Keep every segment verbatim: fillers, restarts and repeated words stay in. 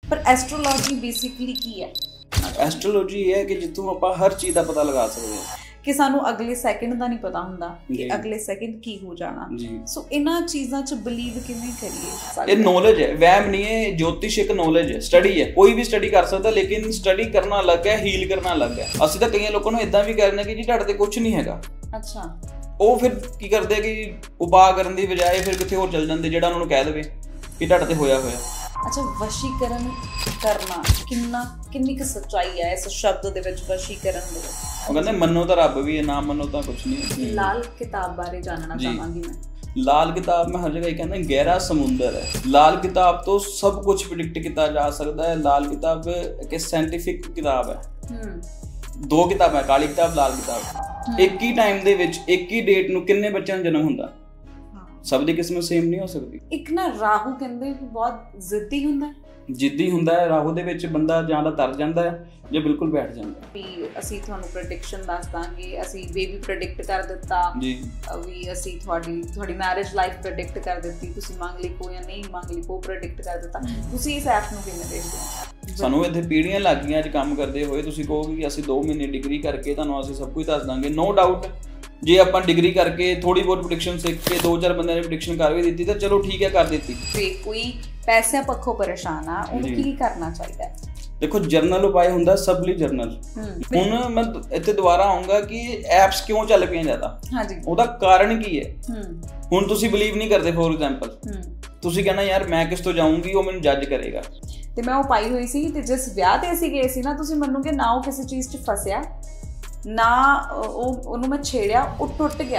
ਪਰ ਐਸਟਰੋਲੋਜੀ ਬੇਸਿਕਲੀ ਕੀ ਹੈ? ਐਸਟਰੋਲੋਜੀ ਇਹ ਹੈ ਕਿ ਜਿੱਥੋਂ ਆਪਾਂ ਹਰ ਚੀਜ਼ ਦਾ ਪਤਾ ਲਗਾ ਸਕਦੇ ਹਾਂ ਕਿ ਸਾਨੂੰ ਅਗਲੇ ਸੈਕਿੰਡ ਦਾ ਨਹੀਂ ਪਤਾ ਹੁੰਦਾ ਕਿ ਅਗਲੇ ਸੈਕਿੰਡ ਕੀ ਹੋ ਜਾਣਾ। ਸੋ ਇਹਨਾਂ ਚੀਜ਼ਾਂ 'ਚ ਬਿਲੀਵ ਕਿਵੇਂ ਕਰੀਏ? ਇਹ ਨੌਲੇਜ ਹੈ, ਵਹਿਮ ਨਹੀਂ ਹੈ। ਜੋਤਿਸ਼ ਇੱਕ ਨੌਲੇਜ ਹੈ, ਸਟੱਡੀ ਹੈ। ਕੋਈ ਵੀ ਸਟੱਡੀ ਕਰ ਸਕਦਾ, ਲੇਕਿਨ ਸਟੱਡੀ ਕਰਨਾ ਅਲੱਗ ਹੈ, ਹੀਲ ਕਰਨਾ ਅਲੱਗ ਹੈ। ਅਸੀਂ ਤਾਂ ਕਈਆਂ ਲੋਕਾਂ ਨੂੰ ਇਦਾਂ ਵੀ ਕਹਿੰਦੇ ਕਿ ਜੀ ਤੁਹਾਡੇ ਤੇ ਕੁਝ ਨਹੀਂ ਹੈਗਾ। ਅੱਛਾ, ਉਹ ਫਿਰ ਕੀ ਕਰਦੇ ਕਿ ਉਪਾਅ ਕਰਨ ਦੀ ਬਜਾਏ ਫਿਰ ਕਿਤੇ ਹੋਰ ਚੱਲ ਜਾਂਦੇ ਜਿਹੜਾ ਉਹਨਾਂ ਨੂੰ ਕਹਿ ਦੇਵੇ ਕਿ ਤੁਹਾਡੇ ਤੇ ਹੋਇਆ ਹੋਇਆ। ਅੱਛਾ, ਵਸ਼ੀਕਰਨ ਕਰਨਾ ਕਿੰਨਾ ਕਿੰਨੀ ਕੁ ਸੱਚਾਈ ਹੈ ਇਸ ਸ਼ਬਦ ਦੇ ਵਿੱਚ, ਵਸ਼ੀਕਰਨ ਦੇ ਵਿੱਚ? ਉਹ ਕਹਿੰਦੇ ਮੰਨੋ ਤਾਂ ਰੱਬ ਵੀ ਹੈ, ਨਾ ਮੰਨੋ ਤਾਂ ਕੁਛ ਨਹੀਂ। ਲਾਲ ਕਿਤਾਬ ਬਾਰੇ ਜਾਣਨਾ ਚਾਹਾਂਗੀ ਮੈਂ। ਲਾਲ ਕਿਤਾਬ ਮੈਂ ਹਰ ਜਗ੍ਹਾ ਇਹ ਕਹਿੰਦਾ ਗਹਿਰਾ ਸਮੁੰਦਰ ਹੈ। ਲਾਲ ਕਿਤਾਬ ਤੋਂ ਸਭ ਕੁਝ ਪ੍ਰਿਡਿਕਟ ਕੀਤਾ ਜਾ ਸਕਦਾ ਹੈ। ਲਾਲ ਕਿਤਾਬ ਇੱਕ ਸਾਇੰਟੀਫਿਕ ਕਿਤਾਬ ਹੈ। ਦੋ ਕਿਤਾਬਾਂ, ਕਾਲੀ ਕਿਤਾਬ, ਲਾਲ ਕਿਤਾਬ। ਇੱਕ ਹੀ ਟਾਈਮ ਦੇ ਵਿੱਚ ਇੱਕ ਹੀ ਡੇਟ ਨੂੰ ਕਿੰਨੇ ਬੱਚਿਆਂ ਦਾ ਜਨਮ ਹੁੰਦਾ? ਸਭ ਦੀ ਕਿਸਮਤ ਸੇਮ ਨਹੀਂ ਹੋ ਸਕਦੀ। ਇੱਕ ਨਾ ਰਾਹੂ ਕਹਿੰਦੇ ਕਿ ਬਹੁਤ ਜ਼ਿੱਦੀ ਹੁੰਦਾ, ਜਿੱਦੀ ਹੁੰਦਾ ਹੈ। ਰਾਹੂ ਦੇ ਵਿੱਚ ਬੰਦਾ ਜਾਂ ਤਾਂ ਤਰ ਜਾਂਦਾ ਹੈ ਜਾਂ ਬਿਲਕੁਲ ਬੈਠ ਜਾਂਦਾ। ਵੀ ਅਸੀਂ ਤੁਹਾਨੂੰ ਪ੍ਰੈਡਿਕਸ਼ਨ ਦੱਸ ਦਾਂਗੇ, ਅਸੀਂ ਬੇਬੀ ਪ੍ਰੈਡਿਕਟ ਕਰ ਦਿੱਤਾ ਜੀ, ਵੀ ਅਸੀਂ ਤੁਹਾਡੀ ਤੁਹਾਡੀ ਮੈਰਿਜ ਲਾਈਫ ਪ੍ਰੈਡਿਕਟ ਕਰ ਦਿੱਤੀ, ਤੁਸੀਂ ਮੰਗ ਲਿਖੋ ਜਾਂ ਨਹੀਂ ਮੰਗ ਲਿਖੋ, ਪ੍ਰੈਡਿਕਟ ਕਰ ਦਿੱਤਾ। ਤੁਸੀਂ ਇਸ ਐਪ ਨੂੰ ਕਿਵੇਂ ਦੇਖਦੇ ਹੋ? ਸਾਨੂੰ ਇੱਥੇ ਪੀੜ੍ਹੀਆਂ ਲੱਗ ਗਈਆਂ ਅੱਜ ਕੰਮ ਕਰਦੇ ਹੋਏ। ਤੁਸੀਂ ਕਹੋਗੇ ਕਿ ਅਸੀਂ ਦੋ ਮਹੀਨੇ ਡਿਗਰੀ ਕਰਕੇ ਤੁਹਾਨੂੰ ਅਸੀਂ ਸਭ ਕੁਝ ਦੱਸ ਦਾਂਗੇ। ਨੋ ਡਾਊਟ, ਜੇ ਆਪਾਂ ਡਿਗਰੀ ਕਰਕੇ ਥੋੜੀ ਬਹੁਤ ਪ੍ਰੈਡਿਕਸ਼ਨ ਸਿੱਖ ਕੇ ਦੋ ਚਾਰ ਬੰਦਿਆਂ ਨੇ ਪ੍ਰੈਡਿਕਸ਼ਨ ਕਰ ਵੀ ਦਿੱਤੀ ਤਾਂ ਚਲੋ ਠੀਕ ਹੈ, ਕਰ ਦਿੱਤੀ। ਤੇ ਕੋਈ ਪੈਸੇ ਪੱਖੋਂ ਪਰੇਸ਼ਾਨ ਆ, ਉਹਨੂੰ ਕੀ ਕਰਨਾ ਚਾਹੀਦਾ? ਦੇਖੋ, ਜਰਨਲ ਉਪਾਅ ਹੁੰਦਾ ਸਭ ਲਈ ਜਰਨਲ। ਹੁਣ ਮੈਂ ਇੱਥੇ ਦੁਬਾਰਾ ਆਉਂਗਾ ਕਿ ਐਪਸ ਕਿਉਂ ਚੱਲ ਪਈਆਂ ਜ਼ਿਆਦਾ, ਉਹਦਾ ਕਾਰਨ ਕੀ ਹੈ? ਹੁਣ ਤੁਸੀਂ ਬਿਲੀਵ ਨਹੀਂ ਕਰਦੇ। ਫੋਰ ਐਗਜ਼ਾਮਪਲ, ਤੁਸੀਂ ਕਹਿਣਾ ਯਾਰ ਮੈਂ ਕਿਸ ਤੋਂ ਜਾਊਂਗੀ, ਉਹ ਮੈਨੂੰ ਜੱਜ ਕਰੇਗਾ। ਤੇ ਮੈਂ ਉਹ ਪਾਈ ਹੋਈ ਸੀ ਤੇ ਜਿਸ ਵਿਆਹ ਤੇ ਅਸੀਂ ਗਏ ਸੀ ਨਾ, ਤੁਸੀਂ ਮੰਨੋਗੇ ਨਾ ਉਹ ਕਿਸੇ ਚੀਜ਼ 'ਚ ਫਸਿਆ ਨਾ, ਉਹ ਉਹਨੂੰ ਮੈਂ ਛੇੜਿਆ, ਉਹ ਟੁੱਟ ਗਿਆ।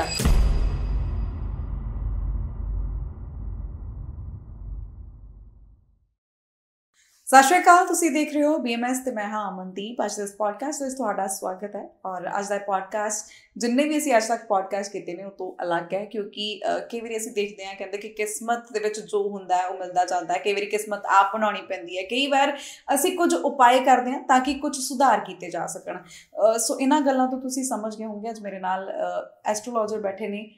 ਸਤਿ ਸ਼੍ਰੀ ਅਕਾਲ, ਤੁਸੀਂ ਦੇਖ ਰਹੇ ਹੋ ਬੀ ਐਮ ਐਸ ਤੇ ਮੈਂ ਹਾਂ ਅਮਨਦੀਪ। ਅੱਜ ਦੇ ਇਸ ਪੋਡਕਾਸਟ ਵਿੱਚ ਤੁਹਾਡਾ ਸਵਾਗਤ ਹੈ। ਔਰ ਅੱਜ ਦਾ ਪੋਡਕਾਸਟ ਜਿੰਨੇ ਵੀ ਅਸੀਂ ਅੱਜ ਤੱਕ ਪੋਡਕਾਸਟ ਕੀਤੇ ਨੇ ਉਹ ਤੋਂ ਅਲੱਗ ਹੈ, ਕਿਉਂਕਿ ਕਈ ਵਾਰੀ ਅਸੀਂ ਦੇਖਦੇ ਹਾਂ, ਕਹਿੰਦੇ ਕਿ ਕਿਸਮਤ ਦੇ ਵਿੱਚ ਜੋ ਹੁੰਦਾ ਹੈ ਉਹ ਮਿਲਦਾ ਜਾਂਦਾ ਹੈ। ਕਈ ਵਾਰੀ ਕਿਸਮਤ ਆਪ ਬਣਾਉਣੀ ਪੈਂਦੀ ਹੈ। ਕਈ ਵਾਰ ਅਸੀਂ ਕੁਝ ਉਪਾਅ ਕਰਦੇ ਹਾਂ ਤਾਂ ਕਿ ਕੁਝ ਸੁਧਾਰ ਕੀਤੇ ਜਾ ਸਕਣ। ਸੋ ਇਹਨਾਂ ਗੱਲਾਂ ਤੋਂ ਤੁਸੀਂ ਸਮਝ ਗਏ ਹੋਣਗੇ। ਅੱਜ ਮੇਰੇ ਨਾਲ ਐਸਟਰੋਲੋਜਰ ਬੈਠੇ ਨੇ,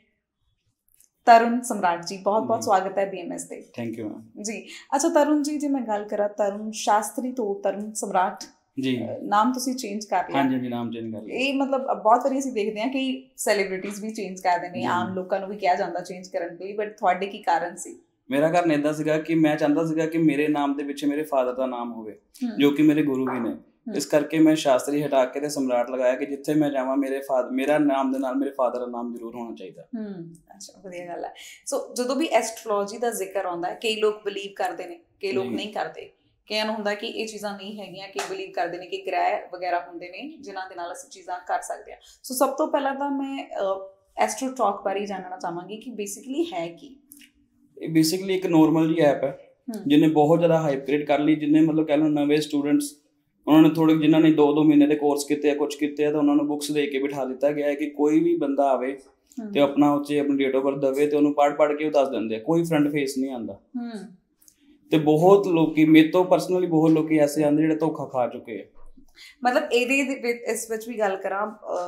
ਤਰੁਣ ਸਮਰਾਟ ਜੀ। ਬਹੁਤ ਬਹੁਤ ਸਵਾਗਤ ਹੈ ਬੀ ਐਮ ਐਸ ਤੇ। Thank you ma'am ji. ਅੱਛਾ ਤਰੁਣ ਜੀ, ਜੇ ਮੈਂ ਗੱਲ ਕਰਾਂ ਤਰੁਣ ਸ਼ਾਸਤਰੀ ਤੋਂ ਤਰੁਣ ਸਮਰਾਟ ਜੀ, ਨਾਮ ਤੁਸੀਂ ਚੇਂਜ ਕਰ ਲਿਆ? ਹਾਂਜੀ ਹਾਂਜੀ, ਨਾਮ ਚੇਂਜ ਕਰ ਲਿਆ। ਇਹ ਮਤਲਬ ਬਹੁਤ ਵਾਰੀ ਅਸੀਂ ਦੇਖਦੇ ਹਾਂ ਕਿ ਸੈਲੀਬ੍ਰਿਟੀਜ਼ ਵੀ ਚੇਂਜ ਕਰਦੇ ਨੇ, ਆਮ ਲੋਕਾਂ ਨੂੰ ਵੀ ਕਿਹਾ ਜਾਂਦਾ ਚੇਂਜ ਕਰਨ ਲਈ, ਬਟ ਤੁਹਾਡੇ ਕੀ ਕਾਰਨ ਸੀ? ਮੇਰਾ ਕਾਰਨ ਏਦਾਂ ਸੀਗਾ ਕਿ ਮੈਂ ਚਾਹੁੰਦਾ ਸੀਗਾ ਕਿ ਮੇਰੇ ਨਾਮ ਦੇ ਪਿੱਛੇ ਮੇਰੇ ਫਾਦਰ ਦਾ ਨਾਮ ਹੋਵੇ, ਜੋ ਕਿ ਮੇਰੇ ਗੁਰੂ ਵੀ ਨੇ। ਇਸ ਕਰਕੇ ਮੈਂ ਸ਼ਾਸਤਰੀ ਹਟਾ ਕੇ ਤੇ ਸਮਰਾਟ ਲਗਾਇਆ ਕਿ ਜਿੱਥੇ ਮੈਂ ਜਾਵਾਂ ਮੇਰੇ ਫਾਦਰ ਮੇਰਾ ਨਾਮ ਦੇ ਨਾਲ ਮੇਰੇ ਫਾਦਰ ਦਾ ਨਾਮ ਜ਼ਰੂਰ ਹੋਣਾ ਚਾਹੀਦਾ। ਹਮ ਅੱਛਾ, ਵਧੀਆ ਗੱਲ ਹੈ। ਸੋ ਜਦੋਂ ਵੀ ਐਸਟਰੋਲੋਜੀ ਦਾ ਜ਼ਿਕਰ ਆਉਂਦਾ ਹੈ, ਕਈ ਲੋਕ ਬਿਲੀਵ ਕਰਦੇ ਨੇ, ਕਈ ਲੋਕ ਨਹੀਂ ਕਰਦੇ। ਕਈਆਂ ਨੂੰ ਹੁੰਦਾ ਕਿ ਇਹ ਚੀਜ਼ਾਂ ਨਹੀਂ ਹੈਗੀਆਂ, ਕਿ ਬਿਲੀਵ ਕਰਦੇ ਨੇ ਕਿ ਗ੍ਰਹਿ ਵਗੈਰਾ ਹੁੰਦੇ ਨੇ ਜਿਨ੍ਹਾਂ ਦੇ ਨਾਲ ਅਸੀਂ ਚੀਜ਼ਾਂ ਕਰ ਸਕਦੇ ਹਾਂ। ਸੋ ਸਭ ਤੋਂ ਪਹਿਲਾਂ ਤਾਂ ਮੈਂ ਐਸਟਰੋ ਟਾਕ ਬਾਰੇ ਜਾਣਨਾ ਚਾਹਾਂਗੀ ਕਿ ਬੇਸਿਕਲੀ ਹੈ ਕੀ? ਇਹ ਬੇਸਿਕਲੀ ਇੱਕ ਨੋਰਮਲ ਜਿਹੀ ਐਪ ਹੈ ਜਿਹਨੇ ਬਹੁਤ ਜ਼ਿਆਦਾ ਹਾਈਪ ਕ੍ਰੀਏਟ ਕਰ ਲਈ। ਜਿੰਨੇ ਮਤਲਬ ਕਹਿ ਲਓ ਨਵੇਂ ਸਟੂਡੈਂਟਸ, ਉਹਨਾਂ ਨੇ ਥੋੜ੍ਹੇ ਜਿਨ੍ਹਾਂ ਨੇ ਦੋ ਦੋ ਮਹੀਨੇ ਦੇ ਕੋਰਸ ਕੀਤੇ ਆ, ਕੁਛ ਕੀਤੇ ਆ, ਤਾਂ ਉਹਨਾਂ ਨੂੰ ਬੁੱਕਸ ਦੇ ਕੇ ਬਿਠਾ ਦਿੱਤਾ ਗਿਆ ਹੈ ਕਿ ਕੋਈ ਵੀ ਬੰਦਾ ਆਵੇ ਤੇ ਆਪਣਾ ਉੱਥੇ ਆਪਣੀ ਡੇਟ ਆਫ ਬਰਥ ਦੇਵੇ ਤੇ ਉਹਨੂੰ ਪੜ੍ਹ ਪੜ੍ਹ ਕੇ ਉਹ ਦੱਸ ਦਿੰਦੇ ਆ। ਕੋਈ ਫਰੰਟ ਫੇਸ ਨਹੀਂ ਆਉਂਦਾ। ਤੇ ਬਹੁਤ ਲੋਕੀ, ਮੇਰੇ ਤੋਂ ਪਰਸਨਲੀ ਬਹੁਤ ਲੋਕੀ ਐਸੇ ਆਉਂਦੇ ਜਿਹੜੇ ਧੋਖਾ ਖਾ ਚੁੱਕੇ ਆ। ਮਤਲਬ ਇਹਦੇ ਇਸ ਵਿੱਚ ਵੀ ਗੱਲ ਕਰਾਂ,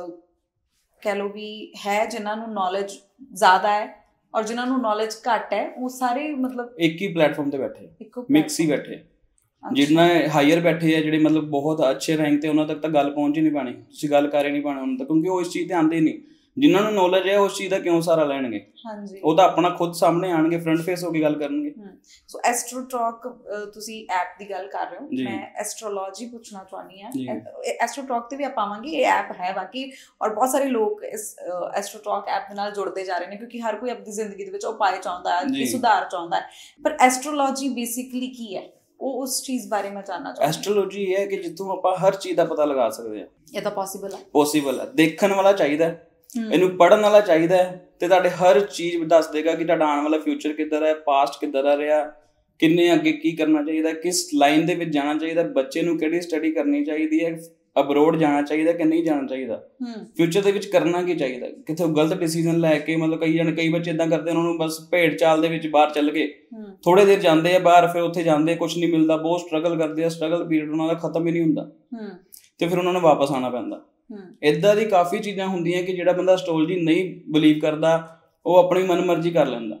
ਕਹਿ ਲਓ ਵੀ ਹੈ ਜਿਨ੍ਹਾਂ ਨੂੰ ਨੌਲੇਜ ਜ਼ਿਆਦਾ ਹੈ ਔਰ ਜਿਨ੍ਹਾਂ ਨੂੰ ਨੌਲੇਜ ਘੱਟ ਹੈ, ਉਹ ਸਾਰੇ ਮਤਲਬ ਇੱਕ ਹੀ ਪਲੇਟਫਾਰਮ ਤੇ ਬੈਠੇ, ਮਿਕਸ ਹੀ ਬੈਠੇ। ਜਿੰਨਾ ਹਾਈਅਰ ਬੈਠੇ ਆ, ਜਿਹੜੇ ਮਤਲਬ ਬਹੁਤ ਅੱਛੇ ਰੈਂਕ ਤੇ, ਉਹਨਾਂ ਤੱਕ ਤਾਂ ਗੱਲ ਪਹੁੰਚ ਹੀ ਨਹੀਂ ਪਾਣੀ। ਤੁਸੀਂ ਗੱਲ ਕਰ ਹੀ ਨਹੀਂ ਪਾਣਾ ਉਹਨਾਂ ਤੱਕ, ਕਿਉਂਕਿ ਉਹ ਇਸ ਚੀਜ਼ ਤੇ ਆਉਂਦੇ ਨਹੀਂ। ਜਿਨ੍ਹਾਂ ਨੂੰ ਨੌਲੇਜ ਹੈ ਉਸ ਚੀਜ਼ ਦਾ ਕਿਉਂ ਸਹਾਰਾ ਲੈਣਗੇ? ਹਾਂਜੀ, ਉਹ ਤਾਂ ਆਪਣਾ ਖੁਦ ਸਾਹਮਣੇ ਆਣਗੇ, ਫਰੰਟ ਫੇਸ ਹੋ ਕੇ ਗੱਲ ਕਰਨਗੇ। ਸੋ ਐਸਟਰੋ ਟਾਕ ਤੁਸੀਂ ਐਪ ਦੀ ਗੱਲ ਕਰ ਰਹੇ ਹੋ, ਮੈਂ ਐਸਟਰੋਲੋਜੀ ਪੁੱਛਣਾ ਚਾਹੁੰਦੀ ਹਾਂ। ਐਸਟਰੋ ਟਾਕ ਤੇ ਵੀ ਆਪਾਂ ਆਵਾਂਗੇ, ਇਹ ਐਪ ਹੈ ਬਾਕੀ, ਔਰ ਬਹੁਤ ਸਾਰੇ ਲੋਕ ਇਸ ਐਸਟਰੋ ਟਾਕ ਐਪ ਦੇ ਨਾਲ ਜੁੜਦੇ ਜਾ ਰਹੇ ਨੇ, ਕਿਉਂਕਿ ਹਰ ਕੋਈ ਆਪਣੀ ਜ਼ਿੰਦਗੀ ਦੇ ਵਿੱਚ ਉਪਾਅ ਚਾਹੁੰਦਾ ਹੈ, ਸੁਧਾਰ ਚਾਹੁੰਦਾ ਹੈ। ਪਰ ਐਸਟਰੋਲੋਜੀ ਬੇਸਿਕਲੀ ਕੀ ਹੈ, ਉਹ ਉਸ ਚੀਜ਼ ਬਾਰੇ ਮੈਂ ਜਾਣਨਾ ਚਾਹੁੰਦਾ। ਐਸਟਰੋਲੋਜੀ ਇਹ ਹੈ ਕਿ ਜਿੱਥੋਂ ਆਪਾਂ ਹਰ ਚੀਜ਼ ਦਾ ਪਤਾ ਲਗਾ ਸਕਦੇ ਹਾਂ। ਇਹ ਤਾਂ ਪੋਸੀਬਲ ਹੈ? ਪੋਸੀਬਲ ਹੈ। ਦੇਖਣ ਵਾਲਾ ਚਾਹੀਦਾ, ਇਹਨੂੰ ਪੜ੍ਹਨ ਵਾਲਾ ਚਾਹੀਦਾ ਹੈ, ਤੇ ਤੁਹਾਡੇ ਹਰ ਚੀਜ਼ ਦੱਸ ਦੇਗਾ ਕਿ ਤੁਹਾਡਾ ਆਉਣ ਵਾਲਾ ਫਿਊਚਰ ਕਿੱਧਰ ਹੈ, ਪਾਸਟ ਕਿੱਧਰ ਦਾ ਰਿਹਾ, ਕਿੰਨੇ ਅੱਗੇ ਕੀ ਕਰਨਾ ਚਾਹੀਦਾ, ਕਿਸ ਲਾਈਨ ਦੇ ਵਿੱਚ ਜਾਣਾ ਚਾਹੀਦਾ, ਬੱਚੇ ਨੂੰ ਕਿਹੜੀ ਸਟੱਡੀ ਕਰਨੀ ਚਾਹੀਦੀ ਹੈ, ਅਬਰੋਡ ਜਾਣਾ ਚਾਹੀਦਾ ਕਿ ਨਹੀਂ ਜਾਣਾ ਚਾਹੀਦਾ, ਫਿਊਚਰ ਦੇ ਵਿੱਚ ਕਰਨਾ ਕੀ ਚਾਹੀਦਾ, ਕਿੱਥੇ ਗਲਤ ਡਿਸੀਜ਼ਨ ਲੈ ਕੇ, ਮਤਲਬ ਕਈ ਜਣ ਕਈ ਬੱਚੇ ਏਦਾਂ ਕਰਦੇ, ਉਹਨਾਂ ਨੂੰ ਬਸ ਭੇਡ ਚਾਲ ਦੇ ਵਿੱਚ ਬਾਹਰ ਚੱਲ ਗਏ, ਥੋੜੇ ਦੇਰ ਜਾਂਦੇ ਆ ਬਾਹਰ, ਫਿਰ ਉੱਥੇ ਜਾਂਦੇ ਕੁਛ ਨਹੀਂ ਮਿਲਦਾ, ਬਹੁਤ ਸਟਰਗਲ ਕਰਦੇ ਆ, ਸਟਰਗਲ ਪੀਰੀਅਡ ਉਹਨਾਂ ਦਾ ਖਤਮ ਹੀ ਨਹੀਂ ਹੁੰਦਾ, ਤੇ ਫਿਰ ਉਹਨਾਂ ਨੂੰ ਵਾਪਸ ਆਉਣਾ ਪੈਂਦਾ। ਏਦਾਂ ਦੀ ਕਾਫੀ ਚੀਜ਼ਾਂ ਹੁੰਦੀਆਂ ਕਿ ਜਿਹੜਾ ਬੰਦਾ ਐਸਟਰੋਲੋਜੀ ਨਹੀਂ ਬਿਲੀਵ ਕਰਦਾ, ਉਹ ਆਪਣੀ ਮਨ ਮਰਜ਼ੀ ਕਰ ਲੈਂਦਾ।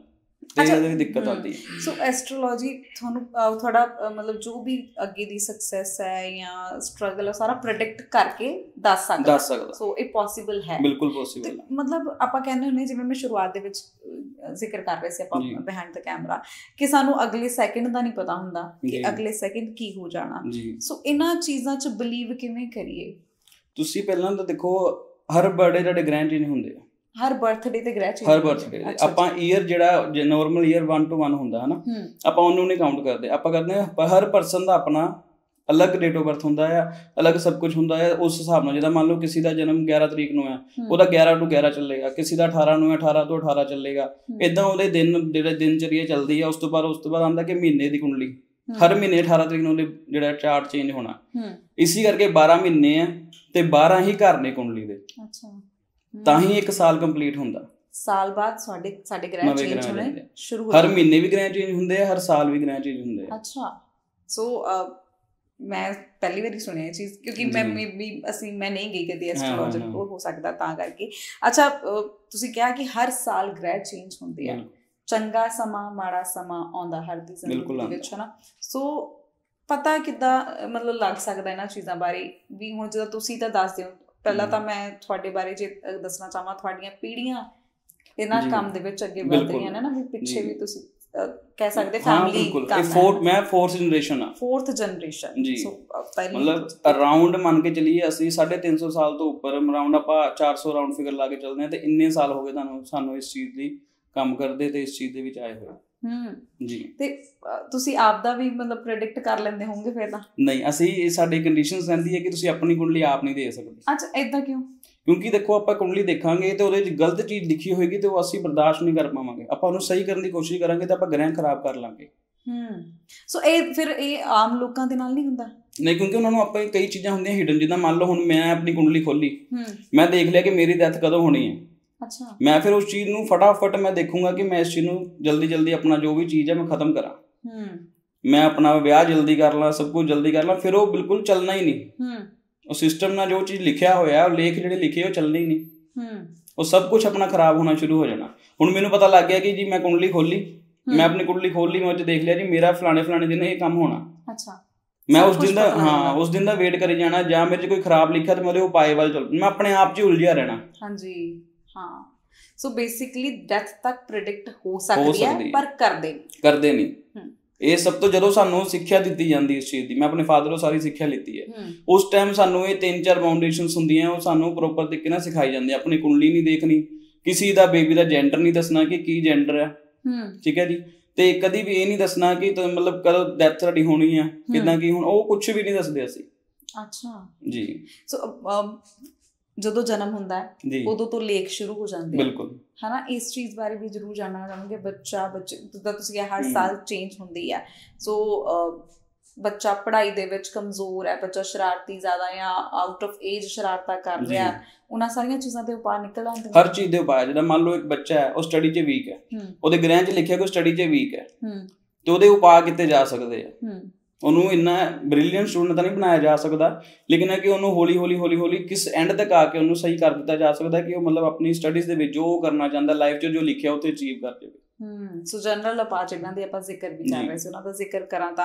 ਤੇ ਇਹਦੇ ਵਿੱਚ ਦਿੱਕਤ ਆਉਂਦੀ ਹੈ। ਸੋ ਐਸਟਰੋਲੋਜੀ ਤੁਹਾਨੂੰ ਤੁਹਾਡਾ ਮਤਲਬ ਜੋ ਵੀ ਅੱਗੇ ਦੀ ਸਕਸੈਸ ਹੈ ਜਾਂ ਸਟਰਗਲ ਹੈ ਸਾਰਾ ਪ੍ਰੈਡਿਕਟ ਕਰਕੇ ਦੱਸ ਸਕਦਾ ਦੱਸ ਸਕਦਾ ਸੋ ਇਹ ਪੋਸੀਬਲ ਹੈ, ਬਿਲਕੁਲ ਪੋਸੀਬਲ ਹੈ। ਮਤਲਬ ਆਪਾਂ ਕਹਿੰਦੇ ਹੁੰਦੇ ਜਿਵੇਂ ਮੈਂ ਸ਼ੁਰੂਆਤ ਦੇ ਵਿੱਚ ਜ਼ਿਕਰ ਕਰ ਰਹੇ ਸੀ ਆਪਾਂ ਬਿਹਾਈਂਡ ਦ ਕੈਮਰਾ ਕਿ ਸਾਨੂੰ ਅਗਲੇ ਸੈਕਿੰਡ ਦਾ ਨਹੀਂ ਪਤਾ ਹੁੰਦਾ ਕਿ ਅਗਲੇ ਸੈਕਿੰਡ ਕੀ ਹੋ ਜਾਣਾ। ਸੋ ਇਹਨਾਂ ਚੀਜ਼ਾਂ 'ਚ ਬਿਲੀਵ ਕਿਵੇਂ ਕਰੀਏ? ਤੁਸੀਂ ਪਹਿਲਾਂ ਤਾਂ ਦੇਖੋ ਹਰ ਬਰਥਡੇ ਤੁਹਾਡੇ ਗ੍ਰਹਿ ਚੇਂਜ ਹੁੰਦੇ ਆ, ਹਰ ਬਰਥਡੇ ਤੇ ਗ੍ਰਹਿ ਚੇਂਜ ਹਰ ਬਰਥਡੇ ਆਪਾਂ ਈਅਰ ਜਿਹੜਾ normal year one two one ਹੁੰਦਾ ਹਨਾ, ਆਪਾਂ ਉਹਨੂੰ ਨਹੀਂ ਕਾਊਂਟ ਕਰਦੇ, ਆਪਾਂ ਕਰਦੇ ਹਾਂ ਹਰ ਪਰਸਨ ਦਾ ਆਪਣਾ ਅਲੱਗ ਡੇਟ ਆਫ ਬਰਥ ਹੁੰਦਾ ਆ, ਅਲੱਗ ਸਭ ਕੁਝ ਹੁੰਦਾ ਹੈ। ਉਸ ਹਿਸਾਬ ਨਾਲ ਜਿੱਦਾਂ ਮੰਨ ਲਓ ਕਿਸੇ ਦਾ ਜਨਮ ਗਿਆਰਾਂ ਤਰੀਕ ਨੂੰ ਹੈ, ਉਹਦਾ ਗਿਆਰਾਂ ਟੂ ਗਿਆਰਾਂ ਚੱਲੇਗਾ, ਕਿਸੇ ਦਾ ਅਠਾਰਾਂ ਨੂੰ ਹੈ ਅਠਾਰਾਂ ਤੋਂ ਅਠਾਰਾਂ ਚੱਲੇਗਾ। ਇੱਦਾਂ ਉਹਦੇ ਦਿਨ ਜਿਹੜੇ ਦਿਨ ਚਰੀਆ ਚੱਲਦੀ ਆ। ਉਸ ਤੋਂ ਬਾਅਦ ਉਸ ਤੋਂ ਬਾਅਦ ਆਉਂਦਾ ਕਿ ਮਹੀਨੇ ਦੀ ਕੁੰਡਲੀ, ਹਰ ਮਹੀਨੇ ਅਠਾਰਾਂ ਤਰੀਕ ਨੂੰ ਉਹਦੇ ਜਿਹੜਾ ਚਾਰਟ ਚੇਂਜ ਹੋਣਾ। ਇਸੀ ਕਰਕੇ ਬਾਰਾਂ ਮਹੀਨੇ ਆ ਤੇ ਬਾਰਾਂ ਹੀ ਘਰ ਨੇ ਕੁੰਡਲੀ ਦੇ, ਤਾਂ ਹੀ ਇੱਕ ਸਾਲ ਕੰਪਲੀਟ ਹੁੰਦਾ। ਸਾਲ ਬਾਅਦ ਸਾਡੇ ਸਾਡੇ ਗ੍ਰਹਿ ਚੇਂਜ ਹੋਣੇ ਸ਼ੁਰੂ ਹੋ, ਹਰ ਮਹੀਨੇ ਵੀ ਗ੍ਰਹਿ ਚੇਂਜ ਹੁੰਦੇ ਆ, ਹਰ ਸਾਲ ਵੀ ਗ੍ਰਹਿ ਚੇਂਜ ਹੁੰਦੇ ਆ। ਅੱਛਾ, ਸੋ ਮੈਂ ਪਹਿਲੀ ਵਾਰੀ ਸੁਣਿਆ ਇਹ ਚੀਜ਼, ਕਿਉਂਕਿ ਮੈਂ ਵੀ ਅਸੀਂ ਮੈਂ ਨਹੀਂ ਗਈ ਕਦੇ ਐਸਟਰੋਲੋਜਰ ਕੋਲ, ਹੋ ਸਕਦਾ ਤਾਂ ਕਰਕੇ। ਅੱਛਾ, ਤੁਸੀਂ ਕਿਹਾ ਕਿ ਹਰ ਸਾਲ ਗ੍ਰਹਿ ਚੇਂਜ ਹੁੰਦੇ ਆ, ਚੰਗਾ ਸਮਾਂ ਮਾੜਾ ਸਮਾਂ ਆਉਂਦਾ ਹਰ ਦੀ ਜ਼ਿੰਦਗੀ ਦੇ ਵਿੱਚ, ਹਨਾ। ਸੋ ਪਤਾ ਕਿੱਦਾਂ ਮਤਲਬ ਲੱਗ ਸਕਦਾ ਇਹਨਾਂ ਚੀਜ਼ਾਂ ਬਾਰੇ ਵੀ? ਹੁਣ ਜਦੋਂ ਤੁਸੀਂ ਤਾਂ ਦੱਸ ਦਿਓ, ਪਹਿਲਾਂ ਤਾਂ ਮੈਂ ਤੁਹਾਡੇ ਬਾਰੇ ਜੇ ਦੱਸਣਾ ਚਾਹਾਂ, ਤੁਹਾਡੀਆਂ ਪੀੜ੍ਹੀਆਂ ਇਹਨਾਂ ਕੰਮ ਦੇ ਵਿੱਚ ਅੱਗੇ ਵਧ ਰਹੀਆਂ ਨੇ ਨਾ, ਵੀ ਪਿੱਛੇ ਵੀ ਤੁਸੀਂ ਕਹਿ ਸਕਦੇ ਫੈਮਿਲੀ ਕੰਮ। ਮੈਂ ਫੋਰਥ ਜਨਰੇਸ਼ਨ ਆ, ਫੋਰਥ ਜਨਰੇਸ਼ਨ ਜੀ, ਮਤਲਬ ਅਰਾਊਂਡ ਮੰਨ ਕੇ ਚੱਲੀਏ ਅਸੀਂ ਸਾਢੇ ਤਿੰਨ ਸੌ ਸਾਲ ਤੋਂ ਉੱਪਰ, ਅਰਾਊਂਡ ਆਪਾਂ ਚਾਰ ਸੌ ਰਾਊਂਡ ਫਿਗਰ ਲਾ ਕੇ ਚੱਲਦੇ ਹਾਂ, ਤੇ ਇੰਨੇ ਸਾਲ ਹੋ ਗਏ ਤੁਹਾਨੂੰ ਸਾਨੂੰ ਇਸ ਚੀਜ਼ ਦੀ ਕੰਮ ਕਰਦੇ ਤੇ ਇਸ ਚੀਜ਼ ਦੇ ਵਿੱਚ ਆਏ ਹੋਏ। ਹੂੰ ਜੀ, ਤੇ ਤੁਸੀਂ ਆਪ ਦਾ ਵੀ ਮਤਲਬ ਪ੍ਰੈਡਿਕਟ ਕਰ ਲੈਂਦੇ ਹੋਵੋਗੇ ਫਿਰ ਤਾਂ? ਨਹੀਂ, ਅਸੀਂ ਸਾਡੀ ਕੰਡੀਸ਼ਨਸ ਰਹਿੰਦੀ ਹੈ ਕਿ ਤੁਸੀਂ ਆਪਣੀ ਕੁੰਡਲੀ ਆਪ ਨਹੀਂ ਦੇ ਸਕਦੇ। ਅੱਛਾ, ਏਦਾਂ ਕਿਉਂ? ਕਿਉਂਕਿ ਦੇਖੋ ਆਪਾਂ ਕੁੰਡਲੀ ਦੇਖਾਂਗੇ ਤੇ ਉਹਦੇ 'ਚ ਗਲਤ ਚੀਜ਼ ਲਿਖੀ ਹੋਏਗੀ ਤੇ ਉਹ ਅਸੀਂ ਬਰਦਾਸ਼ਤ ਨਹੀਂ ਕਰ ਪਾਵਾਂਗੇ। ਆਪਾਂ ਉਹਨੂੰ ਸਹੀ ਕਰਨ ਦੀ ਕੋਸ਼ਿਸ਼ ਕਰਾਂਗੇ ਤਾਂ ਆਪਾਂ ਗ੍ਰਹਿ ਖਰਾਬ ਕਰ ਲਾਂਗੇ। ਹੂੰ, ਸੋ ਇਹ ਫਿਰ ਇਹ ਆਮ ਲੋਕਾਂ ਦੇ ਨਾਲ ਨਹੀਂ ਹੁੰਦਾ? ਨਹੀਂ, ਕਿਉਂਕਿ ਉਹਨਾਂ ਨੂੰ ਆਪਾਂ ਕਈ ਚੀਜ਼ਾਂ ਹੁੰਦੀਆਂ ਹਿਡਨ, ਜਿੱਦਾਂ ਮੰਨ ਲਓ ਹੁਣ ਮੈਂ ਆਪਣੀ ਕੁੰਡਲੀ ਖੋਲੀ, ਮੈਂ ਦੇਖ ਲਿਆ ਕਿ ਮੇਰੀ ਡੈਥ ਕਦੋਂ ਹੋਣੀ ਹੈ। ਅੱਛਾ, ਮੈਂ ਫਿਰ ਉਸ ਚੀਜ਼ ਨੂੰ ਫਟਾਫਟ ਮੈਂ ਦੇਖੂੰਗਾ ਕਿ ਮੈਂ ਇਸ ਚੀਜ਼ ਨੂੰ ਜਲਦੀ ਜਲਦੀ ਆਪਣਾ ਜੋ ਵੀ ਚੀਜ਼ ਹੈ ਮੈਂ ਖਤਮ ਕਰਾਂ। ਮੈਂ ਆਪਣਾ ਵਿਆਹ ਜਲਦੀ ਕਰ ਲਾਂ, ਸਭ ਕੁਝ ਜਲਦੀ ਕਰ ਲਾਂ, ਫਿਰ ਉਹ ਬਿਲਕੁਲ ਚੱਲਣਾ ਹੀ ਨਹੀਂ। ਉਹ ਸਿਸਟਮ ਨਾਲ ਜੋ ਚੀਜ਼ ਲਿਖਿਆ ਹੋਇਆ, ਉਹ ਲੇਖ ਜਿਹੜੇ ਲਿਖੇ ਉਹ ਚੱਲਣੇ ਹੀ ਨਹੀਂ। ਉਹ ਸਭ ਕੁਝ ਆਪਣਾ ਖਰਾਬ ਹੋਣਾ ਸ਼ੁਰੂ ਹੋ ਜਾਣਾ। ਹੁਣ ਮੈਨੂੰ ਪਤਾ ਲੱਗ ਗਿਆ ਕਿ ਜੀ ਮੈਂ ਕੁੰਡਲੀ ਖੋਲੀ, ਮੈਂ ਆਪਣੀ ਕੁੰਡਲੀ ਖੋਲੀ, ਮੈਂ ਉਹ 'ਚ ਦੇਖ ਲਿਆ ਜੀ ਮੇਰਾ ਫਲਾਣੇ ਫਲਾਣੇ ਦਿਨ ਇਹ ਕੰਮ ਹੋਣਾ। ਅੱਛਾ, ਮੈਂ ਉਸ ਦਿਨ ਦਾ ਹਾਂ ਉਸ ਦਿਨ ਦਾ ਵੇਟ ਕਰੀ ਜਾਣਾ, ਜਾਂ ਮੇਰੇ 'ਚ ਕੋਈ ਖਰਾਬ ਲਿਖਿਆ ਤੇ ਮੈਂ ਉਹਦੇ ਉਪਾਏ ਵੱਲ ਚੱਲ, ਮੈਂ ਆਪਣੇ ਆਪ 'ਚ ਹੀ ਉਲਝਿਆ ਰਹਿਣਾ। ਹਾਂਜੀ, ਹਾਂ। ਸੋ ਬੇਸਿਕਲੀ ਡੈਥ ਤੱਕ ਪ੍ਰੈਡਿਕਟ ਹੋ ਸਕਦੀ ਹੈ, ਪਰ ਕਰਦੇ ਕਰਦੇ ਨਹੀਂ। ਇਹ ਸਭ ਤੋਂ ਜਦੋਂ ਸਾਨੂੰ ਸਿੱਖਿਆ ਦਿੱਤੀ ਜਾਂਦੀ ਇਸ ਚੀਜ਼ ਦੀ, ਮੈਂ ਆਪਣੇ ਫਾਦਰੋਂ ਸਾਰੀ ਸਿੱਖਿਆ ਲਿੱਤੀ ਹੈ, ਉਸ ਟਾਈਮ ਸਾਨੂੰ ਇਹ ਤਿੰਨ ਚਾਰ ਫਾਊਂਡੇਸ਼ਨਸ ਹੁੰਦੀਆਂ, ਉਹ ਸਾਨੂੰ ਪ੍ਰੋਪਰ ਤਰੀਕੇ ਨਾਲ ਸਿਖਾਈ ਜਾਂਦੀ। ਆਪਣੀ ਕੁੰਡਲੀ ਨਹੀਂ ਦੇਖਣੀ, ਕਿਸੇ ਦਾ ਬੇਬੀ ਦਾ ਜੈਂਡਰ ਨਹੀਂ ਦੱਸਣਾ ਕਿ ਕੀ ਜੈਂਡਰ ਹੈ, ਠੀਕ ਹੈ ਜੀ, ਤੇ ਕਦੀ ਵੀ ਇਹ ਨਹੀਂ ਦੱਸਣਾ ਕਿ ਮਤਲਬ ਕਦੋਂ ਡੈਥ ਤੁਹਾਡੀ ਹੋਣੀ ਆ, ਕਿੱਦਾਂ ਕੀ ਹੁਣ, ਉਹ ਕੁਛ ਵੀ ਨਹੀਂ ਦੱਸਦੇ ਅਸੀਂ। ਅੱਛਾ ਜੀ, ਸੋ ਜਦੋਂ ਜਨਮ ਹੁੰਦਾ ਹੈ ਉਦੋਂ ਤੋਂ ਲੇਖ ਸ਼ੁਰੂ ਹੋ ਜਾਂਦੇ ਆ, ਬਿਲਕੁਲ, ਹਨਾ। ਇਸ ਚੀਜ਼ ਬਾਰੇ ਵੀ ਜ਼ਰੂਰ ਜਾਣਨਾ ਚਾਹਾਂਗੇ। ਬੱਚਾ ਬੱਚੇ ਜਿੱਦਾਂ ਤੁਸੀਂ ਕਿਹਾ ਹਰ ਸਾਲ ਚੇਂਜ ਹੁੰਦੀ ਹੈ, ਸੋ ਬੱਚਾ ਪੜ੍ਹਾਈ ਦੇ ਵਿੱਚ ਕਮਜ਼ੋਰ ਹੈ, ਬੱਚਾ ਸ਼ਰਾਰਤੀ ਜ਼ਿਆਦਾ ਜਾਂ ਆਊਟ ਆਫ ਏਜ ਸ਼ਰਾਰਤਾਂ ਕਰ ਰਿਹਾ, ਉਹਨਾਂ ਸਾਰੀਆਂ ਚੀਜ਼ਾਂ ਦੇ ਉਪਾਅ ਨਿਕਲ ਆਉਂਦੇ? ਹਰ ਚੀਜ਼ ਦੇ ਉਪਾਅ। ਜਿੱਦਾਂ ਮੰਨ ਲਓ ਇੱਕ ਬੱਚਾ ਹੈ, ਉਹ ਸਟੱਡੀ 'ਚ ਵੀਕ ਹੈ, ਉਹਦੇ ਗ੍ਰਹਿ 'ਚ ਲਿਖਿਆ ਕਿ ਸਟੱਡੀ 'ਚ ਵੀਕ ਹੈ, ਤੇ ਉਹਦੇ ਉਪਾਅ ਕੀਤੇ ਜਾ ਸਕਦੇ ਆ। ਉਹਨੂੰ ਇੰਨਾ ਬ੍ਰਿਲੀਅੰਟ ਸਟੂਡੈਂਟ ਤਾਂ ਨਹੀਂ ਬਣਾਇਆ ਜਾ ਸਕਦਾ, ਲੇਕਿਨ ਹੈ ਕਿ ਉਹਨੂੰ ਹੌਲੀ ਹੌਲੀ ਹੌਲੀ ਹੌਲੀ ਕਿਸ ਐਂਡ ਤੱਕ ਆ ਕੇ ਉਹਨੂੰ ਸਹੀ ਕਰ ਦਿੱਤਾ ਜਾ ਸਕਦਾ ਕਿ ਉਹ ਮਤਲਬ ਆਪਣੀ ਸਟੱਡੀਜ਼ ਦੇ ਵਿੱਚ ਜੋ ਉਹ ਕਰਨਾ ਚਾਹੁੰਦਾ ਲਾਈਫ 'ਚ, ਜੋ ਲਿਖਿਆ ਉੱਥੇ ਅਚੀਵ ਕਰ ਜਾਵੇ। ਹੂੰ, ਸੋ ਜਨਰਲ ਉਪਾਅ ਜਿਹਨਾਂ ਦੇ ਆਪਾਂ ਜ਼ਿਕਰ ਵੀ ਕਰ ਰਹੇ ਸੀ, ਉਹਨਾਂ ਦਾ ਜ਼ਿਕਰ ਕਰਾਂ ਤਾਂ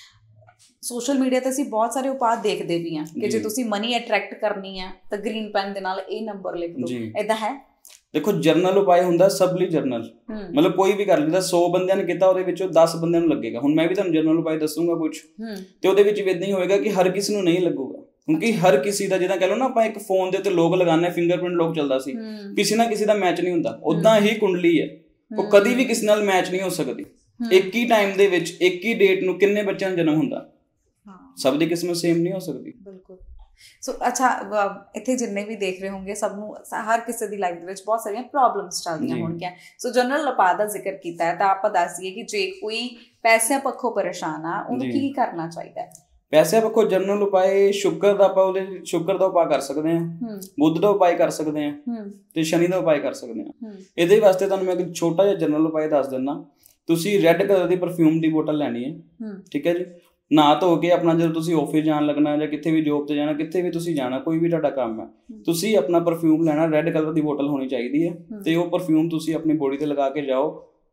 ਸੋਸ਼ਲ ਮੀਡੀਆ 'ਤੇ ਅਸੀਂ ਬਹੁਤ ਸਾਰੇ ਉਪਾਅ ਦੇਖਦੇ ਵੀ ਹਾਂ ਕਿ ਜੇ ਤੁਸੀਂ ਮਨੀ ਅਟਰੈਕਟ ਕਰਨੀ ਹੈ ਤਾਂ ਗ੍ਰੀਨ ਪੈਨ ਦੇ ਨਾਲ ਇਹ ਨੰਬਰ ਲਿਖ ਦਿਓ, ਏਦਾਂ ਹੈ? ਦੇਖੋ, ਜਰਨਲ ਉਪਾਅ ਹੁੰਦਾ ਸਭ ਲਈ ਜਰਨਲ, ਮਤਲਬ ਕੋਈ ਵੀ ਕਰ ਲੈਂਦਾ। ਸੌ ਬੰਦਿਆਂ ਨੇ ਕੀਤਾ, ਉਹਦੇ ਵਿੱਚੋਂ ਦਸ ਬੰਦਿਆਂ ਨੂੰ ਲੱਗੇਗਾ। ਹੁਣ ਮੈਂ ਵੀ ਤੁਹਾਨੂੰ ਜਰਨਲ ਉਪਾਅ ਦੱਸੂਗਾ ਕੁਛ, ਤੇ ਉਹਦੇ ਵਿੱਚ ਵੀ ਏਦਾਂ ਹੀ ਹੋਏਗਾ ਕਿ ਹਰ ਕਿਸੇ ਨੂੰ ਨਹੀਂ ਲੱਗੂਗਾ, ਕਿਉਂਕਿ ਹਰ ਕਿਸੇ ਦਾ, ਜਿੱਦਾਂ ਕਹਿ ਲਓ ਨਾ ਆਪਾਂ ਇੱਕ ਫੋਨ ਦੇ ਉੱਤੇ ਲੋਕ ਲਗਾਉਂਦੇ, ਫਿੰਗਰਪ੍ਰਿੰਟ ਲੋਕ ਚੱਲਦਾ ਸੀ, ਕਿਸੇ ਨਾ ਕਿਸੇ ਦਾ ਮੈਚ ਨਹੀਂ ਹੁੰਦਾ। ਓਦਾਂ ਹੀ ਕੁੰਡਲੀ ਹੈ, ਉਹ ਕਦੀ ਵੀ ਕਿਸੇ ਨਾਲ ਮੈਚ ਨਹੀਂ ਹੋ ਸਕਦੀ। ਇੱਕ ਹੀ ਟਾਈਮ ਦੇ ਵਿੱਚ ਇੱਕ ਹੀ ਡੇਟ ਨੂੰ ਕਿੰਨੇ ਬੱਚਿਆਂ ਦਾ ਜਨਮ ਹੁੰਦਾ, ਸਭ ਦੀ ਕਿਸਮਤ ਸੇਮ ਨਹੀਂ ਹੋ ਸਕਦੀ। ਬਿਲਕੁਲ। ਸੋ ਅੱਛਾ, ਇੱਥੇ ਜਿੰਨੇ ਵੀ ਦੇਖ ਰਹੇ ਹੋਣਗੇ ਸਭ ਨੂੰ, ਹਰ ਕਿਸੇ ਦੀ ਲਾਈਫ ਦੇ ਵਿੱਚ ਬਹੁਤ ਸਾਰੀਆਂ ਪ੍ਰੋਬਲਮਸ ਚੱਲਦੀਆਂ ਹੋਣਗੀਆਂ। ਸੋ ਜਨਰਲ ਉਪਾਅ ਦਾ ਜ਼ਿਕਰ ਕੀਤਾ ਹੈ, ਤਾਂ ਆਪਾਂ ਦੱਸ ਦਈਏ ਕਿ ਜੇ ਕੋਈ ਪੈਸਿਆਂ ਪੱਖੋਂ ਪਰੇਸ਼ਾਨ ਆ, ਉਹਨੂੰ ਕੀ ਕਰਨਾ ਚਾਹੀਦਾ ਹੈ? ਪੈਸਿਆਂ ਪੱਖੋਂ ਜਨਰਲ ਉਪਾਅ ਸ਼ੁੱਕਰ ਦਾ, ਆਪਾਂ ਉਹਦੇ ਸ਼ੁੱਕਰ ਦਾ ਉਪਾਅ ਕਰ ਸਕਦੇ ਹਾਂ, ਬੁੱਧ ਦਾ ਉਪਾਅ ਕਰ ਸਕਦੇ ਹਾਂ, ਤੇ ਸ਼ਨੀ ਦਾ ਉਪਾਅ ਕਰ ਸਕਦੇ ਹਾਂ। ਇਹਦੇ ਵਾਸਤੇ ਤੁਹਾਨੂੰ ਮੈਂ ਇੱਕ ਛੋਟਾ ਜਿਹਾ ਜਨਰਲ ਉਪਾਅ ਦੱਸ ਦਿੰਦਾ। ਤੁਸੀਂ ਰੈੱਡ ਕਲਰ ਦੀ ਪਰਫਿਊਮ ਦੀ ਬੋਟਲ ਲੈਣੀ ਹੈ, ਠੀਕ ਹੈ ਜੀ। ਨਹਾ ਧੋ ਕੇ ਆਪਣਾ ਜਦੋਂ ਤੁਸੀਂ ਆਫਿਸ ਜਾਣ ਲੱਗਣਾ ਜਾਂ ਕਿੱਥੇ ਵੀ ਜੋਬ ਤੇ ਜਾਣਾ, ਕਿੱਥੇ ਵੀ ਤੁਸੀਂ ਜਾਣਾ, ਕੋਈ ਵੀ ਤੁਹਾਡਾ ਕੰਮ ਹੈ, ਤੁਸੀਂ ਆਪਣਾ ਪਰਫਿਊਮ ਲੈਣਾ, ਰੈੱਡ ਕਲਰ ਦੀ ਬੋਟਲ ਹੋਣੀ ਚਾਹੀਦੀ ਹੈ, ਤੇ ਉਹ ਪਰਫਿਊਮ ਤੁਸੀਂ ਆਪਣੀ ਬੋਡੀ ਤੇ ਲਗਾ ਕੇ ਜਾਓ।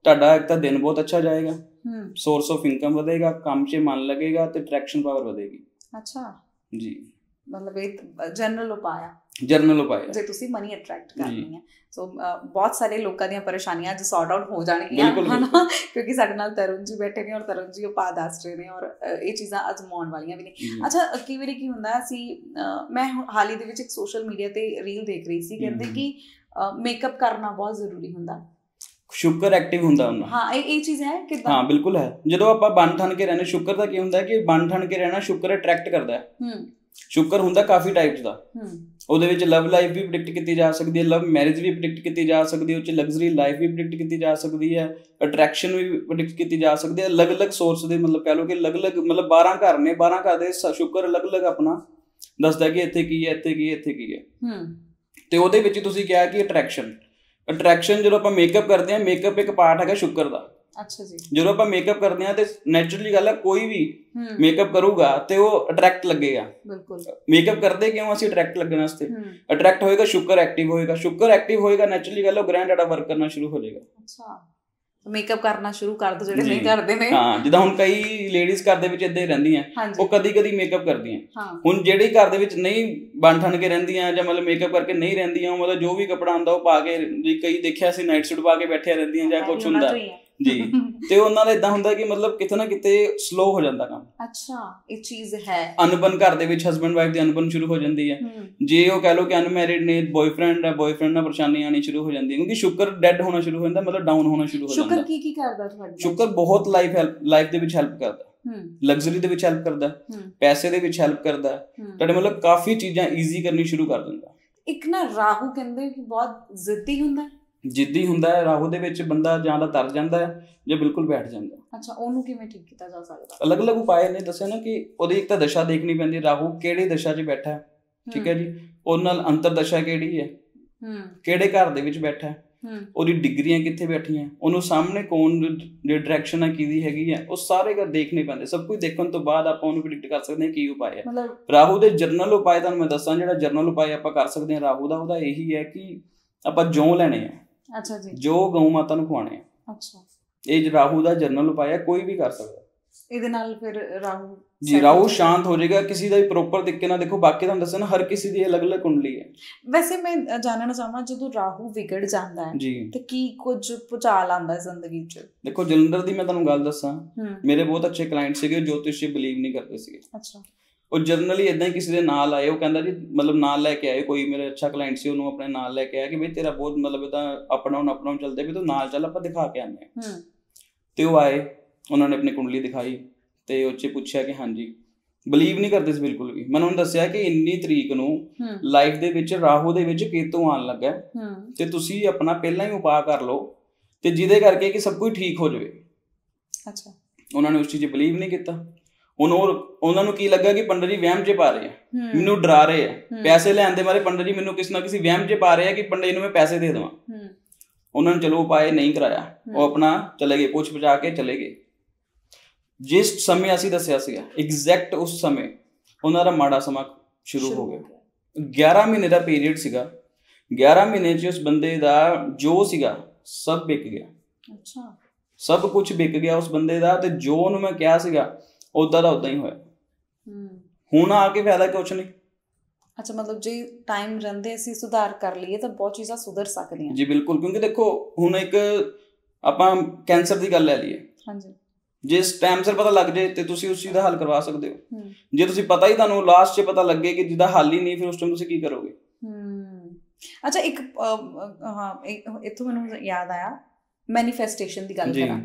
ਤੁਹਾਡਾ ਇੱਕ ਤਾਂ ਦਿਨ ਬਹੁਤ ਅੱਛਾ ਜਾਏਗਾ, ਸੋਰਸ ਆਫ ਇਨਕਮ ਵਧੇਗਾ, ਕੰਮ 'ਚ ਮਨ ਲੱਗੇਗਾ ਤੇ ਅਟਰੈਕਸ਼ਨ ਪਾਵਰ ਵਧੇਗੀ। ਅੱਛਾ ਜੀ, ਮਤਲਬ ਇਹ ਜਨਰਲ ਉਪਾਅ ਆ, ਜਨਰਲ ਉਪਾਅ ਜੇ ਤੁਸੀਂ ਮਨੀ ਅਟਰੈਕਟ ਕਰਨੀ ਹੈ। ਸੋ ਬਹੁਤ ਸਾਰੇ ਲੋਕਾਂ ਦੀਆਂ ਪਰੇਸ਼ਾਨੀਆਂ ਅੱਜ ਸੌਰਟ ਆਊਟ ਹੋ ਜਾਣਗੀਆਂ, ਹਨਾ, ਕਿਉਂਕਿ ਸਾਡੇ ਨਾਲ ਤਰੁਣ ਜੀ ਬੈਠੇ ਨੇ ਔਰ ਤਰੁਣ ਜੀ ਉਪਾਅ ਦੱਸ ਰਹੇ ਨੇ ਔਰ ਇਹ ਚੀਜ਼ਾਂ ਅਜ਼ਮਾਉਣ ਵਾਲੀਆਂ ਵੀ ਨੇ। ਅੱਛਾ, ਕਈ ਵਾਰੀ ਕੀ ਹੁੰਦਾ ਸੀ, ਮੈਂ ਹਾਲ ਹੀ ਦੇ ਵਿੱਚ ਇੱਕ ਸੋਸ਼ਲ ਮੀਡੀਆ ਤੇ ਰੀਲ ਦੇਖ ਰਹੀ ਸੀ, ਕਹਿੰਦੇ ਕਿ ਮੇਕਅਪ ਕਰਨਾ ਬਹੁਤ ਜ਼ਰੂਰੀ ਹੁੰਦਾ, ਸ਼ੁਕਰ ਐਕਟਿਵ ਹੁੰਦਾ ਉਹਨਾਂ। ਹਾਂ, ਇਹ ਇਹ ਚੀਜ਼ ਹੈ ਕਿਦਾਂ? ਹਾਂ ਬਿਲਕੁਲ ਹੈ। ਜਦੋਂ ਆਪਾਂ ਬਣ ਠਣ ਕੇ ਰਹਿੰਦੇ, ਸ਼ੁਕਰ ਦਾ ਕੀ ਹੁੰਦਾ ਕਿ ਬਣ ਠਣ ਕੇ ਰਹਿਣਾ, ਸ਼ੁਕਰ ਅਟਰੈਕਟ ਕਰਦਾ ਹੈ। ਸ਼ੁਕਰ ਹੁੰਦਾ ਕਾਫੀ ਟਾਈਪਸ ਦਾ, ਉਹਦੇ ਵਿੱਚ ਲਵ ਲਾਈਫ ਵੀ ਪ੍ਰੈਡਿਕਟ ਕੀਤੀ ਜਾ ਸਕਦੀ ਹੈ, ਲਵ ਮੈਰਿਜ ਵੀ ਪ੍ਰੈਡਿਕਟ ਕੀਤੀ ਜਾ ਸਕਦੀ ਹੈ, ਉਹ 'ਚ ਲਗਜ਼ਰੀ ਲਾਈਫ ਵੀ ਪ੍ਰੈਡਿਕਟ ਕੀਤੀ ਜਾ ਸਕਦੀ ਹੈ, ਅਟਰੈਕਸ਼ਨ ਵੀ ਪ੍ਰੈਡਿਕਟ ਕੀਤੀ ਜਾ ਸਕਦੀ ਹੈ। ਅਲੱਗ ਅਲੱਗ ਸੋਰਸ ਦੇ, ਮਤਲਬ ਕਹਿ ਲਓ ਕਿ ਅਲੱਗ ਅਲੱਗ, ਮਤਲਬ ਬਾਰਾਂ ਘਰ ਨੇ, ਬਾਰਾਂ ਘਰ ਦੇ ਸ਼ੁਕਰ ਅਲੱਗ ਅਲੱਗ ਆਪਣਾ ਦੱਸਦਾ ਕਿ ਇੱਥੇ ਕੀ ਹੈ, ਇੱਥੇ ਕੀ ਹੈ, ਇੱਥੇ ਕੀ ਹੈ। ਤੇ ਉਹਦੇ ਵਿੱਚ ਤੁਸੀਂ ਕਿਹਾ ਕਿ ਅਟਰੈਕਸ਼ਨ, ਅਟਰੈਕਸ਼ਨ ਜਦੋਂ ਆਪਾਂ ਮੇਕਅਪ ਕਰਦੇ ਹਾਂ, ਮੇਕਅਪ ਇੱਕ ਪਾਰਟ ਹੈਗਾ ਸ਼ੁਕਰ ਦਾ। ਅੱਛਾ ਜੀ। ਜਦੋਂ ਆਪਾਂ ਮੇਕਅਪ ਕਰਦੇ ਹਾਂ ਤੇ ਨੈਚੁਰਲੀ ਗੱਲ ਹੈ, ਕੋਈ ਵੀ ਮੇਕਅਪ ਕਰੂਗਾ ਤੇ ਉਹ ਅਟਰੈਕਟ ਲੱਗੇਗਾ। ਬਿਲਕੁਲ। ਮੇਕਅਪ ਕਰਦੇ ਕਿਉਂ? ਅਸੀਂ ਅਟਰੈਕਟ ਲੱਗਣ ਵਾਸਤੇ। ਅਟਰੈਕਟ ਹੋਏਗਾ, ਸ਼ੁਕਰ ਐਕਟਿਵ ਹੋਏਗਾ, ਸ਼ੁਕਰ ਐਕਟਿਵ ਹੋਏਗਾ, ਨੈਚੁਰਲੀ ਗੱਲ ਉਹ ਗ੍ਰਹਿ ਤੁਹਾਡਾ ਵਰਕ ਕਰਨਾ ਸ਼ੁਰੂ ਹੋ ਜਾਏਗਾ। ਅੱਛਾ, ਮੇਕਅਪ ਕਰਨਾ ਸ਼ੁਰੂ ਕਰ ਦੋ ਜਿਹੜੇ ਨਹੀਂ ਕਰਦੇ ਨੇ। ਹਾਂ, ਜਿੱਦਾਂ ਹੁਣ ਕਈ ਲੇਡੀਜ਼ ਘਰ ਦੇ ਵਿੱਚ ਏਦਾਂ ਹੀ ਰਹਿੰਦੀਆਂ, ਉਹ ਕਦੀ ਕਦੀ ਮੇਕਅਪ ਕਰਦੀਆਂ। ਹੁਣ ਜਿਹੜੀ ਘਰ ਦੇ ਵਿੱਚ ਨਹੀਂ ਬਣ ਠਣ ਕੇ ਰਹਿੰਦੀਆਂ ਜਾਂ ਮਤਲਬ ਮੇਕਅਪ ਕਰਕੇ ਨਹੀਂ ਰਹਿੰਦੀਆਂ, ਉਹ ਮਤਲਬ ਜੋ ਵੀ ਕੱਪੜਾ ਆਉਂਦਾ ਉਹ ਪਾ ਕੇ, ਕਈ ਦੇਖਿਆ ਸੀ ਨਾਈਟ ਸੂਟ ਪਾ ਕੇ ਬੈਠੀਆਂ ਰਹਿੰਦੀਆਂ ਜਾਂ ਕੁਛ ਹੁੰਦਾ ਜੀ, ਤੇ ਉਹਨਾਂ ਦਾ ਏਦਾਂ ਹੁੰਦਾ ਕਿ ਮਤਲਬ ਕਿਤੇ ਨਾ ਕਿਤੇ ਸਲੋ ਹੋ ਜਾਂਦਾ ਕੰਮ। ਅੱਛਾ, ਇਹ ਚੀਜ਼ ਹੈ। ਅਨਬਨ ਘਰ ਦੇ ਵਿੱਚ ਹਸਬੈਂਡ ਵਾਈਫ ਦੀ ਅਨਬਨ ਸ਼ੁਰੂ ਹੋ ਜਾਂਦੀ ਹੈ। ਜੇ ਉਹ ਕਹਿ ਲਓ ਕਿ ਅਨਮੈਰਿਡ ਨੇ, ਬॉयਫ੍ਰੈਂਡ ਹੈ, ਬॉयਫ੍ਰੈਂਡ ਨਾਲ ਪਰੇਸ਼ਾਨੀ ਆਣੀ ਸ਼ੁਰੂ ਹੋ ਜਾਂਦੀ ਹੈ, ਕਿਉਂਕਿ ਸ਼ੁਕਰ ਡੈਡ ਹੋਣਾ ਸ਼ੁਰੂ ਹੋ ਜਾਂਦਾ, ਮਤਲਬ ਡਾਊਨ ਹੋਣਾ ਸ਼ੁਰੂ ਹੋ ਜਾਂਦਾ। ਸ਼ੁਕਰ ਕੀ ਕੀ ਕਰਦਾ ਤੁਹਾਡੇ? ਸ਼ੁਕਰ ਬਹੁਤ ਲਾਈਫ ਹੈਲਪ ਲਾਈਫ ਦੇ ਵਿੱਚ ਹੈਲਪ ਕਰਦਾ, ਲਗਜ਼ਰੀ ਦੇ ਵਿੱਚ ਹੈਲਪ ਕਰਦਾ, ਪੈਸੇ ਦੇ ਵਿੱਚ ਹੈਲਪ ਕਰਦਾ, ਤੁਹਾਡੇ ਮਤਲਬ ਕਾਫੀ ਚੀਜ਼ਾਂ ਈਜ਼ੀ ਕਰਨੀ ਸ਼ੁਰੂ ਕਰ ਦਿੰਦਾ। ਇੱਕ ਨਾ ਰਾਹੂ ਕਹਿੰਦੇ ਕਿ ਬਹੁਤ ਜ਼ਿੱਦੀ ਹੁੰਦਾ, ਜਿੱਦੀ ਹੁੰਦਾ ਹੈ। ਰਾਹੂ ਦੇ ਵਿੱਚ ਬੰਦਾ ਜਾਂ ਤਾਂ ਤਰ ਜਾਂਦਾ ਹੈ ਜਾਂ ਬਿਲਕੁਲ ਬੈਠ ਜਾਂਦਾ। ਅੱਛਾ, ਉਹਨੂੰ ਕਿਵੇਂ ਠੀਕ ਕੀਤਾ ਜਾ ਸਕਦਾ? ਅਲੱਗ ਅਲੱਗ ਉਪਾਅ ਨੇ ਦੱਸਿਆ ਨਾ, ਕਿ ਉਹਦੀ ਇੱਕ ਤਾਂ ਦਸ਼ਾ ਦੇਖਣੀ ਪੈਂਦੀ, ਰਾਹੂ ਕਿਹੜੀ ਦਸ਼ਾ 'ਚ ਬੈਠਾ ਹੈ, ਠੀਕ ਹੈ ਜੀ, ਉਹਦੇ ਨਾਲ ਅੰਤਰ ਦਸ਼ਾ ਕਿਹੜੀ ਹੈ, ਕਿਹੜੇ ਘਰ ਦੇ ਵਿੱਚ ਬੈਠਾ ਹੈ, ਉਹਦੀ ਡਿਗਰੀਆਂ ਕਿੱਥੇ ਬੈਠੀਆਂ, ਉਹਨੂੰ ਸਾਹਮਣੇ ਕੌਣ ਦੀ ਡਾਇਰੈਕਸ਼ਨ ਹੈ ਕਿਹਦੀ ਹੈਗੀ ਹੈ, ਉਹ ਸਾਰੇ ਘਰ ਦੇਖਣੇ ਪੈਂਦੇ। ਸਭ ਕੁਝ ਦੇਖਣ ਤੋਂ ਬਾਅਦ ਆਪਾਂ ਉਹਨੂੰ ਪ੍ਰੈਡਿਕਟ ਕਰ ਸਕਦੇ ਹਾਂ ਕੀ ਉਪਾਅ ਹੈ। ਰਾਹੂ ਦੇ ਜਰਨਲ ਉਪਾਅ ਤੁਹਾਨੂੰ ਮੈਂ ਦੱਸਾਂ, ਜਿਹੜਾ ਜਰਨਲ ਉਪਾਅ ਆਪਾਂ ਕਰ ਸਕਦੇ ਹਾਂ ਰਾਹੂ ਦਾ, ਉਹਦਾ ਇਹੀ ਹੈ ਕਿ ਆਪਾਂ ਜੌਂ ਲੈਣੇ ਆ। ਅੱਛਾ ਜੀ। ਜੋ ਗਊ ਮਾਤਾ ਨੂੰ ਖਵਾਉਣੇ ਆ। ਅੱਛਾ, ਇਹ ਰਾਹੂ ਦਾ ਜਰਨਲ ਉਪਾਅ ਹੈ, ਕੋਈ ਵੀ ਕਰ ਸਕਦਾ ਇਹਦੇ ਨਾਲ। ਫਿਰ ਰਾਹੂ ਜੀ, ਰਾਹੂ ਸ਼ਾਂਤ ਹੋ ਜਾਏਗਾ। ਕਿਸੇ ਦਾ ਵੀ ਪ੍ਰੋਪਰ ਤਰੀਕੇ ਨਾਲ ਦੇਖੋ, ਬਾਕੀ ਤੁਹਾਨੂੰ ਦੱਸਿਆ ਨਾ, ਹਰ ਕਿਸੇ ਦੀ ਅਲੱਗ ਅਲੱਗ ਕੁੰਡਲੀ ਹੈ। ਵੈਸੇ ਮੈਂ ਜਾਣਨਾ ਚਾਹਾਂ, ਜਦੋਂ ਰਾਹੂ ਵਿਗੜ ਜਾਂਦਾ ਹੈ ਤੇ ਕੀ ਕੁਝ ਭੁਚਾਲ ਆਉਂਦਾ ਜ਼ਿੰਦਗੀ 'ਚ? ਦੇਖੋ, ਜਲੰਧਰ ਦੀ ਮੈਂ ਤੁਹਾਨੂੰ ਗੱਲ ਦੱਸਾਂ, ਮੇਰੇ ਬਹੁਤ ਅੱਛੇ ਕਲਾਇੰਟ ਸੀਗੇ, ਜੋਤਿਸ਼ 'ਚ ਬਿਲੀਵ ਨਹੀਂ ਕਰਦੇ ਸੀਗੇ। ਅੱਛਾ। ਉਹ ਜਰਨਲੀ ਇੱਦਾਂ ਹੀ ਕਿਸੇ ਦੇ ਨਾਲ ਆਏ, ਉਹ ਕਹਿੰਦਾ ਜੀ, ਮਤਲਬ ਨਾਲ ਲੈ ਕੇ ਆਏ, ਕੋਈ ਮੇਰਾ ਅੱਛਾ ਕਲਾਇੰਟ ਸੀ, ਉਹਨੂੰ ਆਪਣੇ ਨਾਲ ਲੈ ਕੇ ਆਇਆ ਕਿ ਬਈ ਤੇਰਾ ਬਹੁਤ ਮਤਲਬ ਇੱਦਾਂ ਅਪ ਡਾਊਨ ਅਪ ਡਾਊਨ ਚੱਲਦੇ ਵੀ, ਤੂੰ ਨਾਲ ਚੱਲ, ਆਪਾਂ ਦਿਖਾ ਕੇ ਆਉਂਦੇ ਹਾਂ। ਤੇ ਉਹ ਆਏ, ਉਹਨਾਂ ਨੇ ਆਪਣੀ ਕੁੰਡਲੀ ਦਿਖਾਈ ਤੇ ਉਹ 'ਚ ਪੁੱਛਿਆ ਕਿ ਹਾਂਜੀ, ਬਿਲੀਵ ਨਹੀਂ ਕਰਦੇ ਸੀ ਬਿਲਕੁਲ ਵੀ। ਮੈਂ ਉਹਨੂੰ ਦੱਸਿਆ ਕਿ ਇੰਨੀ ਤਰੀਕ ਨੂੰ ਲਾਈਫ ਦੇ ਵਿੱਚ ਰਾਹੂ ਦੇ ਵਿੱਚ ਕੇਤੂ ਆਉਣ ਲੱਗਾ ਤੇ ਤੁਸੀਂ ਆਪਣਾ ਪਹਿਲਾਂ ਹੀ ਉਪਾਅ ਕਰ ਲਓ ਤੇ ਜਿਹਦੇ ਕਰਕੇ ਕਿ ਸਭ ਕੁਝ ਠੀਕ ਹੋ ਜਾਵੇ। ਅੱਛਾ। ਉਹਨਾਂ ਨੇ ਉਸ ਚੀਜ਼ 'ਚ ਬਿਲੀਵ ਨਹੀਂ ਕੀਤਾ। ਹੁਣ ਉਹ ਉਹਨਾਂ ਨੂੰ ਕੀ ਲੱਗਾ ਕਿ ਪੰਡਤ ਜੀ ਵਹਿਮ 'ਚ ਪਾ ਰਹੇ ਆ, ਮੈਨੂੰ ਡਰਾ ਰਹੇ ਆ, ਪੈਸੇ ਲੈਣ ਦੇ ਬਾਰੇ ਪੰਡਤ ਜੀ ਮੈਨੂੰ ਕਿਸੇ ਨਾ ਕਿਸੇ ਵਹਿਮ 'ਚ ਪਾ ਰਹੇ ਆ ਕਿ ਪੰਡਤ ਜੀ ਨੂੰ ਮੈਂ ਪੈਸੇ ਦੇ ਦੇਵਾਂ। ਉਹਨਾਂ ਨੇ ਚਲੋ ਉਪਾਅ ਨਹੀਂ ਕਰਾਇਆ, ਉਹ ਆਪਣਾ ਚਲੇ ਗਏ, ਪੁੱਛ ਪਛਾ ਕੇ ਚਲੇ ਗਏ। ਜਿਸ ਸਮੇਂ ਅਸੀਂ ਦੱਸਿਆ ਸੀਗਾ, ਐਗਜ਼ੈਕਟ ਉਸ ਸਮੇਂ ਉਹਨਾਂ ਦਾ ਮਾੜਾ ਸਮਾਂ ਸ਼ੁਰੂ ਹੋ ਗਿਆ। ਗਿਆਰਾਂ ਮਹੀਨੇ ਦਾ ਪੀਰੀਅਡ ਸੀਗਾ, ਗਿਆਰਾਂ ਮਹੀਨੇ 'ਚ ਉਸ ਬੰਦੇ ਦਾ ਜੋ ਸੀਗਾ ਸਭ ਵਿਕ ਗਿਆ। ਅੱਛਾ। ਸਭ ਕੁਝ ਵਿਕ ਗਿਆ ਉਸ ਬੰਦੇ ਦਾ, ਤੇ ਜੋ ਉਹਨੂੰ ਮੈਂ ਕਿਹਾ ਸੀਗਾ ਉੱਦਾਂ ਦਾ ਉੱਦਾਂ ਹੀ ਹੋਇਆ। ਹੁਣ ਆ ਕੇ ਫਾਇਦਾ ਕੁਛ ਨਹੀਂ। ਅੱਛਾ, ਮਤਲਬ ਜੇ ਟਾਈਮ ਰਹਿੰਦੇ ਅਸੀਂ ਸੁਧਾਰ ਕਰ ਲਈਏ ਤਾਂ ਬਹੁਤ ਚੀਜ਼ਾਂ ਸੁਧਰ ਸਕਦੀਆਂ। ਜੀ ਬਿਲਕੁਲ, ਕਿਉਂਕਿ ਦੇਖੋ ਹੁਣ ਇੱਕ ਆਪਾਂ ਕੈਂਸਰ ਦੀ ਗੱਲ ਲੈ ਲਈਏ। ਹਾਂਜੀ। ਜੇ ਟਾਈਮ ਸਿਰ ਪਤਾ ਲੱਗ ਜਾਏ ਤੇ ਤੁਸੀਂ ਉਸ ਚੀਜ਼ ਦਾ ਹੱਲ ਕਰਵਾ ਸਕਦੇ ਹੋ। ਜੇ ਤੁਸੀਂ ਪਤਾ ਹੀ ਤੁਹਾਨੂੰ ਲਾਸਟ 'ਚ ਪਤਾ ਲੱਗੇ ਕਿ ਜਿਹਦਾ ਹੱਲ ਹੀ ਨਹੀਂ, ਫਿਰ ਉਸ ਟਾਈਮ ਤੁਸੀਂ ਕੀ ਕਰੋਗੇ? ਅੱਛਾ, ਇੱਕ ਹਾਂ ਇੱਥੋਂ ਮੈਨੂੰ ਯਾਦ ਆਇਆ, ਮੈਨੀਫੈਸਟੇਸ਼ਨ ਦੀ ਗੱਲ ਕਰਾਂ,